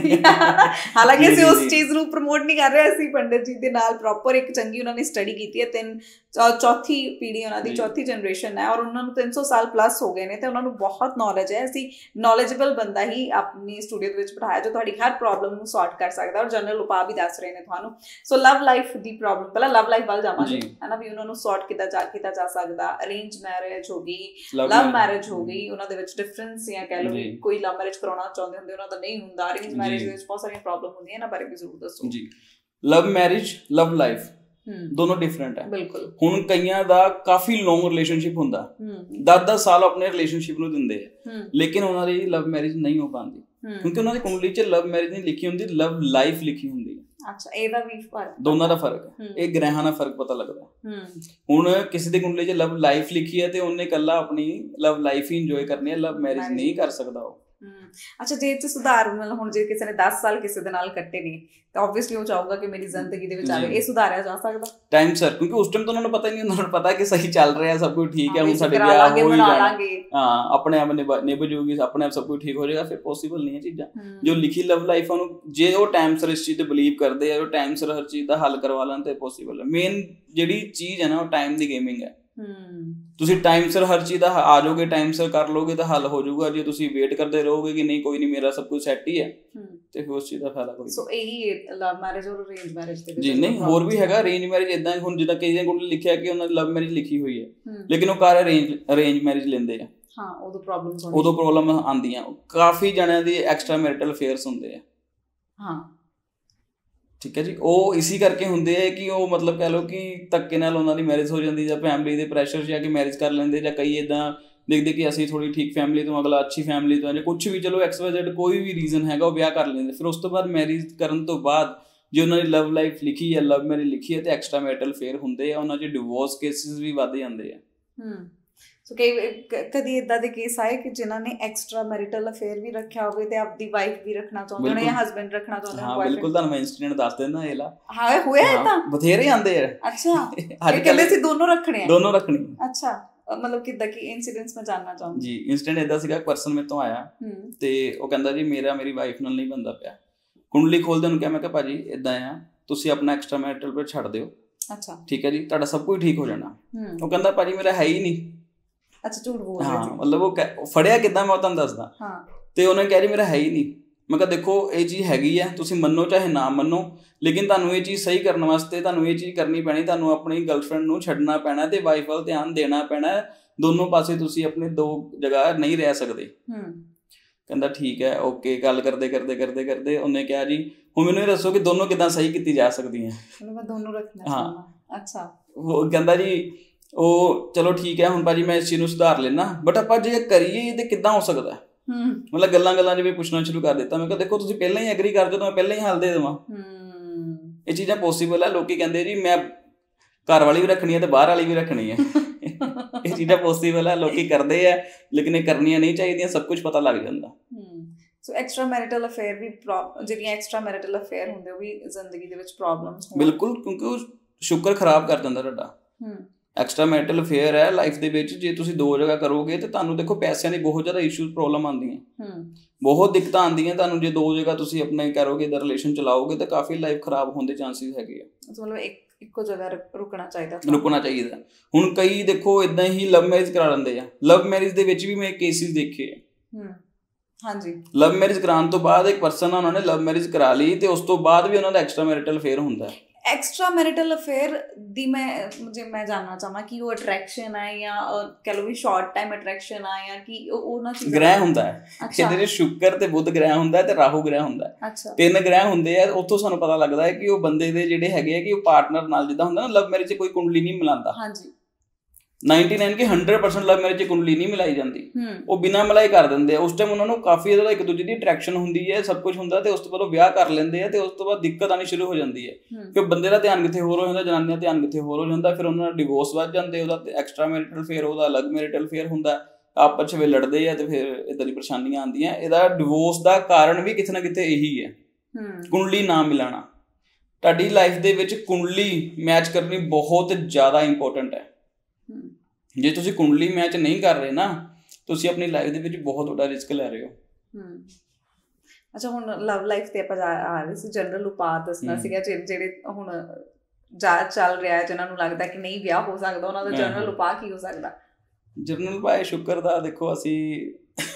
ਹਾਲਾਂਕਿ ਅਸੀਂ ਉਸ ਚੀਜ਼ ਨੂੰ ਪ੍ਰਮੋਟ ਨਹੀਂ ਕਰ ਰਹੇ। ਅਸੀਂ ਪੰਡਿਤ ਜੀ ਦੇ ਨਾਲ ਪ੍ਰੋਪਰ ਇੱਕ ਚੰਗੀ ਉਹਨਾਂ ਨੇ ਸਟੱਡੀ ਕੀਤੀ ਹੈ, ਤਿੰਨ ਚੌਥੀ ਪੀੜ੍ਹੀ ਉਹਨਾਂ ਦੀ, ਚੌਥੀ ਜਨਰੇਸ਼ਨ ਹੈ, ਔਰ ਉਹਨਾਂ ਨੂੰ ਤਿੰਨ ਸੌ ਸਾਲ ਪਲੱਸ ਹੋ ਗਏ ਨੇ ਤੇ ਉਹਨਾਂ ਨੂੰ ਬਹੁਤ ਨੌਲੇਜ ਹੈ। ਅਸੀਂ ਨੌਲੇਜੇਬਲ ਬੰਦਾ ਹੀ ਆਪਣੀ ਸਟੂਡੀਓ ਦੇ ਵਿੱਚ ਬਿਠਾਇਆ ਜੋ ਤੁਹਾਡੀ ਹਰ ਪ੍ਰੋਬਲਮ ਨੂੰ ਸੌਰਟ ਕਰ ਸਕਦਾ, ਔਰ ਜਨਰਲ ਉਪਾਅ ਵੀ ਦੱਸ ਰਹੇ ਨੇ ਤੁਹਾਨੂੰ। ਸੋ ਲਵ ਲਾਈਫ ਦੀ ਪ੍ਰੋਬਲਮ, ਪਹਿਲਾਂ ਲਵ ਲਾਈਫ ਵੱਲ ਜਾਵਾਂਗੇ, ਹੈ ਨਾ, ਵੀ ਉਹਨਾਂ ਨੂੰ ਸੌਰਟ ਕੀਤਾ ਜਾ ਕੀਤਾ ਜਾ ਸਕਦਾ। ਅਰੇਂਜ ਮੈਰਿਜ ਹੋ ਗਈ, ਲਵ ਮੈਰਿਜ ਹੋ ਗਈ, ਉਹਨਾਂ ਦੇ ਵਿੱਚ ਡਿਫਰੈਂਸ ਜਾਂ ਕਹਿ ਲਓ ਕੋਈ ਲਵ ਮੈਰਿਜ ਕਰਾਉਣਾ ਚਾਹੁੰਦੇ ਹੁੰਦੇ ਉਹਨਾਂ ਦਾ ਨਹੀਂ ਹੁੰਦਾ, ਅਰੇਂਜ ਮੈਰਿਜ ਦੇ ਵਿੱਚ ਬਹੁਤ ਸਾਰੀਆਂ ਪ੍ਰੋਬਲਮ ਹੁੰਦੀਆਂ, ਇਹਨਾਂ ਬਾਰੇ ਵੀ ਜ਼ਰੂਰ ਦੱਸੋ ਜੀ। ਲਵ ਮੈਰਿਜ, ਲਵ ਲਾਈਫ ਦੋਨੋਂ ਡਿਫਰੈਂਟ ਹੈ। ਬਿਲਕੁਲ। ਹੁਣ ਕਈਆਂ ਦਾ ਕਾਫੀ ਲੌਂਗ ਰਿਲੇਸ਼ਨਸ਼ਿਪ ਹੁੰਦਾ, ਦਸ ਦਸ ਸਾਲ ਆਪਣੇ ਰਿਲੇਸ਼ਨਸ਼ਿਪ ਨੂੰ ਦਿੰਦੇ ਆ, ਲੇਕਿਨ ਉਹਨਾਂ ਦੀ ਲਵ ਮੈਰਿਜ ਨਹੀਂ ਹੋ ਪਾਉਂਦੀ ਕਿਉਂਕਿ ਉਹਨਾਂ ਦੀ ਕੁੰਡਲੀ 'ਚ ਲਵ ਮੈਰਿਜ ਨਹੀਂ ਲਿਖੀ ਹੁੰਦੀ, ਲਵ ਲਾਈਫ ਲਿਖੀ ਹੁੰਦੀ ਹੈ। ਅੱਛਾ, ਇਹਦਾ ਵੀ ਫਰਕ, ਦੋਨਾਂ ਦਾ ਫਰਕ ਹੈ, ਇਹ ਗ੍ਰਹਿਾਂ ਦਾ ਫਰਕ ਪਤਾ ਲੱਗਦਾ। ਹੁਣ ਕਿਸੇ ਦੀ ਕੁੰਡਲੀ 'ਚ ਲਵ ਲਾਈਫ ਲਿਖੀ ਹੈ ਤੇ ਉਹਨੇ ਇਕੱਲਾ ਆਪਣੀ ਲਵ ਲਾਈਫ ਹੀ ਇੰਜੋਏ ਕਰਨੀ ਹੈ, ਲਵ ਮੈਰਿਜ ਨਹੀਂ ਕਰ ਸਕਦਾ ਉਹ। ਅੱਛਾ, ਜੇ ਇਹ ਸੁਧਾਰ ਮਤਲਬ ਹੁਣ ਜੇ ਕਿਸੇ ਨੇ ਦਸ ਸਾਲ ਕਿਸੇ ਦੇ ਨਾਲ ਕੱਟੇ ਨੇ ਤਾਂ ਆਬਵੀਅਸਲੀ ਉਹ ਚਾਹੂਗਾ ਕਿ ਮੇਰੀ ਜ਼ਿੰਦਗੀ ਦੇ ਵਿੱਚ ਆਵੇ, ਇਹ ਸੁਧਾਰਿਆ ਜਾ ਸਕਦਾ ਟਾਈਮ ਸਰ, ਕਿਉਂਕਿ ਉਸ ਟਾਈਮ ਤਾਂ ਉਹਨਾਂ ਨੂੰ ਪਤਾ ਹੀ ਨਹੀਂ, ਉਹਨਾਂ ਨੂੰ ਪਤਾ ਕਿ ਸਹੀ ਚੱਲ ਰਿਹਾ, ਸਭ ਕੁਝ ਠੀਕ ਹੈ, ਹੁਣ ਸਾਡੇ ਵਿਆਹ ਹੋ ਹੀ ਜਾਣਾ, ਹਾਂ ਆਪਣੇ ਆਪ ਨਿਭ ਜੂਗੀ, ਆਪਣੇ ਆਪ ਸਭ ਕੁਝ ਠੀਕ ਹੋ ਜਾਏਗਾ। ਫਿਰ ਪੋਸੀਬਲ ਨਹੀਂ ਹੈ ਚੀਜ਼ਾਂ ਜੋ ਲਿਖੀ ਲਵ ਲਾਈਫ ਨੂੰ, ਜੇ ਉਹ ਟਾਈਮ ਸਰ ਇਸ ਚੀਜ਼ ਤੇ ਬਿਲੀਵ ਕਰਦੇ ਆ, ਉਹ ਟਾਈਮ ਸਰ ਹਰ ਚੀਜ਼ ਦਾ ਹੱਲ ਕਰਵਾ ਲੈਣ ਤੇ ਪੋਸੀਬਲ ਹੈ। ਮੇਨ ਜਿਹੜੀ ਚੀਜ਼ ਹੈ ਨਾ ਉਹ ਟਾਈਮ ਦੀ ਗੇਮਿੰਗ ਹੈ। ਤੁਸੀਂ ਟਾਈਮ ਸਿਰ ਹਰ ਚੀਜ਼ ਦਾ ਆ ਜਾਓਗੇ, ਟਾਈਮ ਸਿਰ ਕਰ ਲੋਗੇ ਤਾਂ ਹੱਲ ਹੋ ਜਾਊਗਾ। ਜੇ ਤੁਸੀਂ ਵੇਟ ਕਰਦੇ ਰਹੋਗੇ ਕਿ ਨਹੀਂ ਕੋਈ ਨਹੀਂ ਮੇਰਾ ਸਭ ਕੁਝ ਸੈੱਟ ਹੀ ਹੈ ਤੇ ਫਿਰ ਉਸ ਚੀਜ਼ ਦਾ ਫਾਇਦਾ ਕੋਈ। ਸੋ ਇਹੀ ਲਵ ਮੈਰਿਜ ਔਰ ਅਰੇਂਜ ਮੈਰਿਜ ਦੇ ਵਿੱਚ। ਜੀ ਨਹੀਂ, ਹੋਰ ਵੀ ਹੈਗਾ ਅਰੇਂਜ ਮੈਰਿਜ। ਇਦਾਂ ਹੁਣ ਜਿੱਦਾਂ ਕਈ ਜਣੇ ਕੋਲ ਲਿਖਿਆ ਕਿ ਉਹਨਾਂ ਦੀ ਲਵ ਮੈਰਿਜ ਲਿਖੀ ਹੋਈ ਹੈ ਲੇਕਿਨ ਉਹ ਕਰ ਅਰੇਂਜ ਅਰੇਂਜ ਮੈਰਿਜ ਲੈਂਦੇ ਆ, ਹਾਂ ਉਦੋਂ ਪ੍ਰੋਬਲਮਸ ਉਦੋਂ ਪ੍ਰੋਬਲਮ ਆਉਂਦੀਆਂ। ਕਾਫੀ ਜਣਿਆਂ ਦੀ ਐਕਸਟਰਾ ਮੈਰਿਟਲ ਅਫੇਅਰਸ ਹੁੰਦੇ ਆ। ਹਾਂ ਠੀਕ ਹੈ ਜੀ। ਉਹ ਇਸੀ ਕਰਕੇ ਹੁੰਦੇ ਆ ਕਿ ਉਹ ਮਤਲਬ ਕਹਿ ਲਓ ਕਿ ਧੱਕੇ ਨਾਲ ਉਹਨਾਂ ਦੀ ਮੈਰਿਜ ਹੋ ਜਾਂਦੀ, ਜਾਂ ਫੈਮਿਲੀ ਦੇ ਪ੍ਰੈਸ਼ਰ 'ਚ ਆ ਕੇ ਮੈਰਿਜ ਕਰ ਲੈਂਦੇ, ਜਾਂ ਕਈ ਇੱਦਾਂ ਦੇਖਦੇ ਕਿ ਅਸੀਂ ਥੋੜ੍ਹੀ ਠੀਕ ਫੈਮਿਲੀ ਤੋਂ, ਅਗਲਾ ਅੱਛੀ ਫੈਮਿਲੀ ਤੋਂ, ਜਾਂ ਕੁਛ ਵੀ ਚਲੋ ਐਕਸ ਵਾਈ ਜ਼ੈਡ ਕੋਈ ਵੀ ਰੀਜ਼ਨ ਹੈਗਾ, ਉਹ ਵਿਆਹ ਕਰ ਲੈਂਦੇ। ਫਿਰ ਉਸ ਤੋਂ ਬਾਅਦ ਮੈਰਿਜ ਕਰਨ ਤੋਂ ਬਾਅਦ ਜੇ ਉਹਨਾਂ ਦੀ ਲਵ ਲਾਈਫ ਲਿਖੀ ਹੈ, ਲਵ ਮੈਰਿਜ ਲਿਖੀ ਹੈ, ਤੇ ਐਕਸਟਰਾ ਮੈਰਿਟਲ ਅਫੇਅਰ ਹੁੰਦੇ ਆ, ਉਹਨਾਂ 'ਚ ਡਿਵੋਰਸ ਕੇਸਿਸ ਵੀ ਵੱਧ ਜਾਂਦੇ ਆ। ਹੂੰ ਸੋ ਕਈ ਕਦੀ ਇੱਦਾਂ ਦੇ ਕੇਸ ਆਏ ਕਿ ਜਿਨ੍ਹਾਂ ਨੇ ਐਕਸਟਰਾ ਮੈਰਿਟਲ ਅਫੇਅਰ ਵੀ ਰੱਖਿਆ ਹੋਵੇ ਤੇ ਆਪਦੀ ਵਾਈਫ ਵੀ ਰੱਖਣਾ ਚਾਹੁੰਦੇ ਹੋਣ, ਜਾਂ ਹਸਬੈਂਡ ਰੱਖਣਾ ਚਾਹੁੰਦੇ ਹੋਣ? ਹਾਂ ਬਿਲਕੁਲ, ਤੁਹਾਨੂੰ ਮੈਂ ਇੰਸੀਡੈਂਟ ਦੱਸ ਦਿੰਦਾ ਇਹ ਲਾ। ਹਾਂ ਹੋਇਆ ਇਹ ਤਾਂ ਬਥੇਰੇ ਆਉਂਦੇ ਆ। ਅੱਛਾ ਇਹ ਕਹਿੰਦੇ ਸੀ ਦੋਨੋਂ ਰੱਖਣੇ ਆ? ਦੋਨੋਂ ਰੱਖਣੇ। ਅੱਛਾ ਮਤਲਬ ਕਿੱਦਾਂ ਕੀ ਇਨਸੀਡੈਂਟਸ ਮੈਂ ਜਾਣਨਾ ਚਾਹੁੰਦੀ ਜੀ। ਇੰਸੀਡੈਂਟ ਏਦਾਂ ਸੀਗਾ, ਪਰਸਨ ਮੇਰੇ ਤੋਂ ਆਇਆ ਤੇ ਉਹ ਕਹਿੰਦਾ ਜੀ ਮੇਰਾ ਮੇਰੀ ਵਾਈਫ ਨਾਲ ਨਹੀਂ ਬਣਦਾ ਪਿਆ। ਕੁੰਡਲੀ ਖੋਲਦੇ ਨੂੰ ਕਿਹਾ, ਮੈਂ ਕਿਹਾ ਭਾਜੀ ਇੱਦਾਂ ਆ, ਤੁਸੀਂ ਆਪਣਾ ਐਕਸਟਰਾ ਮੈਰਿਟਲ ਅਫੇਅਰ ਛੱਡ ਦਿਓ। ਅੱਛਾ ਠੀਕ ਹੈ ਜੀ, ਤੁਹਾਡਾ ਸਭ ਕੁਝ ਠੀਕ ਹੋ ਜਾਣਾ। ਉਹ ਕਹਿੰਦਾ ਭਾਜੀ ਮੇਰਾ ਹੈ ਹੀ ਨਹੀਂ। ਅੱਛਾ ਝੂਠ ਬੋਲ ਰਿਹਾ ਸੀ? ਹਾਂ ਮਤਲਬ ਉਹ ਫੜਿਆ ਕਿੱਦਾਂ ਮੈਂ ਤੁਹਾਨੂੰ ਦੱਸਦਾ। ਹਾਂ ਤੇ ਉਹਨੇ ਕਿਹਾ ਜੀ ਮੇਰਾ ਹੈ ਹੀ ਨਹੀਂ। ਮੈਂ ਕਿਹਾ ਦੇਖੋ ਇਹ ਚੀਜ਼ ਹੈਗੀ ਆ, ਤੁਸੀਂ ਮੰਨੋ ਚਾਹੇ ਨਾ ਮੰਨੋ, ਲੇਕਿਨ ਤੁਹਾਨੂੰ ਇਹ ਚੀਜ਼ ਸਹੀ ਕਰਨ ਵਾਸਤੇ ਤੁਹਾਨੂੰ ਇਹ ਚੀਜ਼ ਕਰਨੀ ਪੈਣੀ। ਤੁਹਾਨੂੰ ਆਪਣੀ ਗਰਲਫਰੈਂਡ ਨੂੰ ਛੱਡਣਾ ਪੈਣਾ ਤੇ ਵਾਈਫ ਵੱਲ ਧਿਆਨ ਦੇਣਾ ਪੈਣਾ। ਦੋਨੋਂ ਪਾਸੇ ਤੁਸੀਂ ਆਪਣੇ ਦੋ ਜਗ੍ਹਾ ਨਹੀਂ ਰਹਿ ਸਕਦੇ। ਕਹਿੰਦਾ ਠੀਕ ਹੈ ਓਕੇ। ਗੱਲ ਕਰਦੇ ਕਰਦੇ ਕਰਦੇ ਕਰਦੇ ਉਹਨੇ ਕਿਹਾ ਜੀ ਹੁਣ ਮੈਨੂੰ ਇਹ ਦੱਸੋ ਕਿ ਦੋਨੋਂ ਕਿੱਦਾਂ ਸਹੀ ਕੀਤੀ ਜਾ ਸਕਦੀਆਂ? ਮੈਂ ਦੋਨੋਂ ਰੱਖਣਾ। ਹਾਂ ਅੱਛਾ। ਉਹ ਕਹਿੰਦਾ ਜੀ ਉਹ ਚਲੋ ਠੀਕ ਹੈ, ਹੁਣ ਭਾਜੀ ਮੈਂ ਇਸ ਚੀਜ਼ ਨੂੰ ਸੁਧਾਰ ਲੈਣਾ, ਬਟ ਆਪਾਂ ਜੇ ਕਰੀਏ ਤੇ ਕਿੱਦਾਂ ਹੋ ਸਕਦਾ? ਮਤਲਬ ਗੱਲਾਂ ਗੱਲਾਂ 'ਚ ਵੀ ਪੁੱਛਣਾ ਸ਼ੁਰੂ ਕਰ ਦਿੱਤਾ। ਮੈਂ ਕਿਹਾ ਦੇਖੋ ਤੁਸੀਂ ਪਹਿਲਾਂ ਹੀ ਐਗਰੀ ਕਰ ਦਿਓ ਤਾਂ ਮੈਂ ਪਹਿਲਾਂ ਹੀ ਹੱਲ ਦੇ ਦੇਵਾਂ। ਇਹ ਚੀਜ਼ਾਂ ਪੋਸੀਬਲ ਹੈ। ਲੋਕੀ ਕਹਿੰਦੇ ਜੀ ਮੈਂ ਘਰ ਵਾਲੀ ਵੀ ਰੱਖਣੀ ਹੈ ਤੇ ਬਾਹਰ ਵਾਲੀ ਵੀ ਰੱਖਣੀ ਹੈ। ਇਹ ਚੀਜ਼ਾਂ ਪੋਸੀਬਲ ਹੈ, ਲੋਕੀ ਕਰਦੇ ਆ, ਲੇਕਿਨ ਇਹ ਕਰਨੀਆਂ ਨਹੀਂ ਚਾਹੀਦੀਆਂ। ਸਭ ਕੁਝ ਪਤਾ ਲੱਗ ਜਾਂਦਾ। ਸੋ ਐਕਸਟਰਾ ਮੈਰਿਟਲ ਅਫੇਅਰ ਵੀ, ਜਿਹੜੀਆਂ ਐਕਸਟਰਾ ਮੈਰਿਟਲ ਅਫੇਅਰ ਹੁੰਦੇ ਉਹ ਵੀ ਜ਼ਿੰਦਗੀ ਦੇ ਵਿੱਚ ਪ੍ਰੋਬਲਮਸ? ਬਿਲਕੁਲ, ਕਿਉਂਕਿ ਉਹ ਸ਼ੁਕਰ ਖਰਾਬ ਕਰ ਦਿੰਦਾ ਤੁਹਾਡਾ। ਐਕਸਟਰਾ ਮੈਰਿਟਲ ਅਫੇਅਰ ਹੈ ਲਾਈਫ ਦੇ ਵਿੱਚ, ਜੇ ਤੁਸੀਂ ਦੋ ਜਗ੍ਹਾ ਕਰੋਗੇ ਤੇ ਤੁਹਾਨੂੰ ਦੇਖੋ ਪੈਸਿਆਂ ਦੀ ਬਹੁਤ ਜ਼ਿਆਦਾ ਇਸ਼ੂਜ਼ ਪ੍ਰੋਬਲਮ ਆਉਂਦੀਆਂ, ਬਹੁਤ ਦਿੱਕਤਾਂ ਆਉਂਦੀਆਂ ਤੁਹਾਨੂੰ। ਜੇ ਦੋ ਜਗ੍ਹਾ ਤੁਸੀਂ ਆਪਣੇ ਕਰੋਗੇ ਦਾ ਰਿਲੇਸ਼ਨ ਚਲਾਓਗੇ ਤਾਂ ਕਾਫੀ ਲਾਈਫ ਖਰਾਬ ਹੋਣ ਦੇ ਚਾਂਸਿਸ ਹੈਗੇ ਆ। ਮਤਲਬ ਇੱਕ ਇੱਕੋ ਜਗ੍ਹਾ ਰੁਕਣਾ ਚਾਹੀਦਾ ਰੁਕਣਾ ਚਾਹੀਦਾ ਹੁਣ ਕਈ ਦੇਖੋ ਇੱਦਾਂ ਹੀ ਲਵ ਮੈਰਿਜ ਕਰਾ ਲੈਂਦੇ ਆ। ਲਵ ਮੈਰਿਜ ਦੇ ਵਿੱਚ ਵੀ ਮੈਂ ਕੇਸਿਸ ਦੇਖੇ ਆ। ਹਾਂਜੀ ਲਵ ਮੈਰਿਜ ਕਰਾਉਣ ਤੋਂ ਬਾਅਦ ਇੱਕ ਪਰਸਨ ਆ, ਉਹਨਾਂ ਨੇ ਲਵ ਮੈਰਿਜ ਕਰਾ ਲਈ ਤੇ ਉਸ ਤੋਂ ਬਾਅਦ ਵੀ ਉਹਨਾਂ ਦਾ ਐਕਸਟਰਾ ਮੈਰਿਟਲ ਅਫੇਅਰ ਹੁੰਦਾ। ਐਕਸਟਰਾ ਮੈਰਿਟਲ ਅਫੇਅਰ ਦੀ ਮੈਂ ਜੇ ਮੈਂ ਜਾਣਨਾ ਚਾਹਾਂ ਕਿ ਉਹ ਅਟਰੈਕਸ਼ਨ ਹੈ ਜਾਂ ਕਹਿ ਲਓ ਵੀ ਸ਼ਾਰਟ ਟਾਈਮ ਅਟਰੈਕਸ਼ਨ ਆ, ਜਾਂ ਕਿ ਉਹਨਾਂ ਚੀਜ਼ਾਂ? ਗ੍ਰਹਿ ਹੁੰਦਾ ਹੈ ਇਹਦੇ ਵਿੱਚ, ਸ਼ੁੱਕਰ ਤੇ ਬੁੱਧ ਗ੍ਰਹਿ ਹੁੰਦਾ ਤੇ ਰਾਹੂ ਗ੍ਰਹਿ ਹੁੰਦਾ। ਤਿੰਨ ਗ੍ਰਹਿ ਹੁੰਦੇ ਆ। ਉੱਥੋਂ ਸਾਨੂੰ ਪਤਾ ਲੱਗਦਾ ਹੈ ਕਿ ਉਹ ਬੰਦੇ ਦੇ ਜਿਹੜੇ ਹੈਗੇ ਆ ਕਿ ਉਹ ਪਾਰਟਨਰ ਨਾਲ, ਜਿੱਦਾਂ ਹੁੰਦਾ ਨਾ ਲਵ ਮੈਰਿਜ 'ਚ ਕੋਈ ਕੁੰਡਲੀ ਨਹੀਂ ਮਿਲਾਉਂਦਾ। ਹਾਂਜੀ ਨਾਈਨਟੀ ਨਾਈਨ ਕਿ ਹੰਡਰਡ ਪਰਸੈਂਟ ਲਵ ਮੈਰਿਜ 'ਚ ਕੁੰਡਲੀ ਨਹੀਂ ਮਿਲਾਈ ਜਾਂਦੀ, ਉਹ ਬਿਨਾਂ ਮਿਲਾਈ ਕਰ ਦਿੰਦੇ ਆ। ਉਸ ਟਾਈਮ ਉਹਨਾਂ ਨੂੰ ਕਾਫੀ ਜ਼ਿਆਦਾ ਇੱਕ ਦੂਜੇ ਦੀ ਅਟਰੈਕਸ਼ਨ ਹੁੰਦੀ ਹੈ, ਸਭ ਕੁਝ ਹੁੰਦਾ, ਤੇ ਉਸ ਤੋਂ ਬਾਅਦ ਉਹ ਵਿਆਹ ਕਰ ਲੈਂਦੇ ਆ ਤੇ ਉਸ ਤੋਂ ਬਾਅਦ ਦਿੱਕਤ ਆਉਣੀ ਸ਼ੁਰੂ ਹੋ ਜਾਂਦੀ ਹੈ ਕਿ ਬੰਦੇ ਦਾ ਧਿਆਨ ਕਿੱਥੇ ਹੋਰ ਹੋ ਜਾਂਦਾ, ਜਨਾਨੀ ਦਾ ਧਿਆਨ ਕਿੱਥੇ ਹੋਰ ਹੋ ਜਾਂਦਾ। ਫਿਰ ਉਹਨਾਂ ਦਾ ਡਿਵੋਰਸ ਵੱਧ ਜਾਂਦੇ, ਉਹਦਾ ਐਕਸਟਰਾ ਮੈਰਿਟਲ ਅਫੇਅਰ, ਉਹਦਾ ਅਲੱਗ ਮੈਰਿਟਲ ਅਫੇਅਰ ਹੁੰਦਾ, ਆਪਸ 'ਚ ਵੀ ਲੜਦੇ ਆ ਤੇ ਫਿਰ ਇੱਦਾਂ ਦੀ ਪਰੇਸ਼ਾਨੀਆਂ ਆਉਂਦੀਆਂ। ਇਹਦਾ ਡਿਵੋਰਸ ਦਾ ਕਾਰਨ ਵੀ ਕਿਤੇ ਨਾ ਕਿਤੇ ਇਹੀ ਹੈ, ਕੁੰਡਲੀ ਨਾ ਮਿਲਾਣਾ। ਤੁਹਾਡੀ ਲਾਈਫ ਦੇ ਵਿੱਚ ਕੁੰਡਲੀ ਮੈਚ ਕਰਨੀ ਬਹੁਤ ਜ਼ਿਆਦਾ ਇੰਪੋਰਟੈਂਟ ਹੈ। ਜੇ ਤੁਸੀਂ ਕੁੰਡਲੀ ਮੈਚ ਨਹੀਂ ਕਰ ਰਹੇ ਨਾ, ਤੁਸੀਂ ਆਪਣੀ ਲਾਈਫ ਦੇ ਵਿੱਚ ਬਹੁਤ ਵੱਡਾ ਰਿਸਕ ਲੈ ਰਹੇ ਹੋ। ਅੱਛਾ ਹੁਣ ਲਵ ਲਾਈਫ ਤੇ ਆਪਾਂ ਆ ਰਹੇ ਸੀ, ਜਨਰਲ ਉਪਾਅ ਦੱਸਣਾ ਸੀਗਾ ਜਿਹੜੇ ਹੁਣ ਜਾ ਚੱਲ ਰਿਹਾ, ਜਿਹਨਾਂ ਨੂੰ ਲੱਗਦਾ ਕਿ ਨਹੀਂ ਵਿਆਹ ਹੋ ਸਕਦਾ, ਉਹਨਾਂ ਦਾ ਜਨਰਲ ਉਪਾਅ ਕੀ ਹੋ ਸਕਦਾ? ਜਨਰਲ ਉਪਾਅ ਸ਼ੁਕਰ ਦਾ ਦੇਖੋ ਅਸੀਂ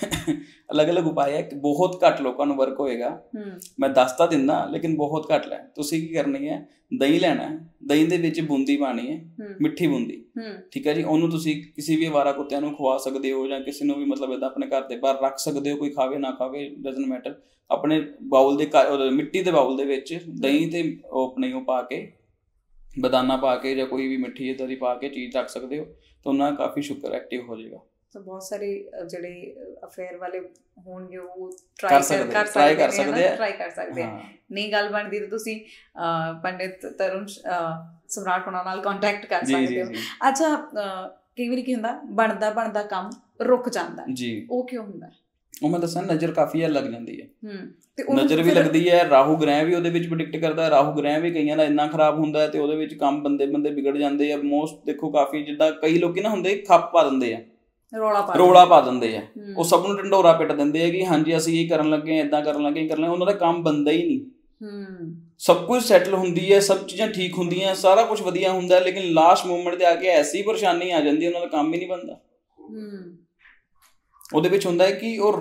ਅਲੱਗ ਅਲੱਗ ਉਪਾਅ ਹੈ, ਬਹੁਤ ਘੱਟ ਲੋਕਾਂ ਨੂੰ ਵਰਕ ਹੋਏਗਾ। ਮੈਂ ਦੱਸ ਤਾਂ ਦਿੰਦਾ ਲੇਕਿਨ ਬਹੁਤ ਘੱਟ ਲੈ। ਤੁਸੀਂ ਕੀ ਕਰਨੀ ਹੈ, ਦਹੀਂ ਲੈਣਾ, ਦਹੀਂ ਦੇ ਵਿੱਚ ਬੂੰਦੀ ਪਾਣੀ ਹੈ, ਮਿੱਠੀ ਬੂੰਦੀ, ਠੀਕ ਹੈ ਜੀ। ਉਹਨੂੰ ਤੁਸੀਂ ਕਿਸੇ ਵੀ ਅਵਾਰਾ ਕੁੱਤਿਆਂ ਨੂੰ ਖਵਾ ਸਕਦੇ ਹੋ, ਜਾਂ ਕਿਸੇ ਨੂੰ ਵੀ ਮਤਲਬ ਏਦਾਂ ਆਪਣੇ ਘਰ ਦੇ ਬਾਹਰ ਰੱਖ ਸਕਦੇ ਹੋ, ਕੋਈ ਖਾਵੇ ਨਾ ਖਾਵੇ ਡਜ਼ਨਟ ਮੈਟਰ। ਆਪਣੇ ਬਾਉਲ ਦੇ ਮਿੱਟੀ ਦੇ ਬਾਉਲ ਦੇ ਵਿੱਚ ਦਹੀਂ ਤੇ ਉਹ ਆਪਣੇ ਉਹ ਪਾ ਕੇ, ਬਦਾਨਾ ਪਾ ਕੇ, ਜਾਂ ਕੋਈ ਵੀ ਮਿੱਠੀ ਇੱਦਾਂ ਦੀ ਪਾ ਕੇ ਚੀਜ਼ ਰੱਖ ਸਕਦੇ ਹੋ, ਤਾਂ ਉਹਨਾਂ ਕਾਫੀ ਸ਼ੁਕਰ ਐਕਟਿਵ ਹੋ ਜਾਏਗਾ। ਤਾਂ ਬਹੁਤ ਸਾਰੇ ਜਿਹੜੇ ਅਫੇਅਰ ਵਾਲੇ ਹੋਣਗੇ ਉਹ ਟਰਾਈ ਕਰ ਸਕਦੇ ਆ ਟਰਾਈ ਕਰ ਸਕਦੇ ਆ। ਨਹੀਂ ਗੱਲ ਬਣਦੀ ਤਾਂ ਤੁਸੀਂ ਪੰਡਿਤ ਤਰੁਣ ਸਮਰਾਟ ਹੋਣਾ ਨਾਲ ਕੰਟੈਕਟ ਕਰ ਸਕਦੇ ਹੋ। ਅੱਛਾ ਕਈ ਵਾਰੀ ਕੀ ਹੁੰਦਾ, ਬਣਦਾ ਬਣਦਾ ਕੰਮ ਰੁਕ ਜਾਂਦਾ ਜੀ, ਉਹ ਕਿਉਂ ਹੁੰਦਾ? ਉਹ ਮੈਂ ਦੱਸਾਂ, ਨਜ਼ਰ ਕਾਫੀ ਲੱਗ ਜਾਂਦੀ ਹੈ। ਨਜ਼ਰ ਵੀ ਲੱਗਦੀ ਹੈ, ਰਾਹੂ ਗ੍ਰਹਿ ਵੀ ਉਹਦੇ ਵਿੱਚ ਪ੍ਰੈਡਿਕਟ ਕਰਦਾ ਹੈ। ਰਾਹੂ ਗ੍ਰਹਿ ਵੀ ਕਈਆਂ ਦਾ ਇੰਨਾ ਖਰਾਬ ਹੁੰਦਾ ਹੈ ਤੇ ਉਹਦੇ ਵਿੱਚ ਕੰਮ ਬੰਦੇ ਬੰਦੇ ਵਿਗੜ ਜਾਂਦੇ ਆ। ਮੋਸਟ ਦੇਖੋ ਕਾਫੀ ਜਿੱਦਾਂ ਕਈ ਲੋਕੀ ਨਾ ਹੁੰਦੇ ਖੱਪ ਪਾ ਦਿੰਦੇ ਆ, ਰੌਲਾ ਪਾ ਦਿੰਦੇ ਆ, ਉਹ ਸਭ ਨੂੰ ਢੰਡੋਰਾ ਪਿੱਟ ਦਿੰਦੇ ਆ ਕਿ ਹਾਂਜੀ ਅਸੀਂ ਇਹ ਕਰਨ ਲੱਗੇ, ਏਦਾਂ ਕਰਨ ਲੱਗੇ, ਕਰਨ ਲੱਗੇ। ਉਹਨਾਂ ਦਾ ਕੰਮ ਬਣਦਾ ਹੀ ਨਹੀਂ। ਸਭ ਕੁਝ ਸੈਟਲ ਹੁੰਦੀ ਹੈ, ਸਭ ਚੀਜ਼ਾਂ ਠੀਕ ਹੁੰਦੀਆਂ, ਸਾਰਾ ਕੁਝ ਵਧੀਆ ਹੁੰਦਾ, ਲੇਕਿਨ ਲਾਸਟ ਮੂਮੈਂਟ ਤੇ ਆ ਕੇ ਐਸੀ ਪਰੇਸ਼ਾਨੀ ਆ ਜਾਂਦੀ, ਉਹਨਾਂ ਦਾ ਕੰਮ ਹੀ ਨਹੀਂ ਬਣਦਾ। ਉਹਦੇ ਵਿੱਚ ਹੁੰਦਾ ਹੈ ਕਿ ਉਹ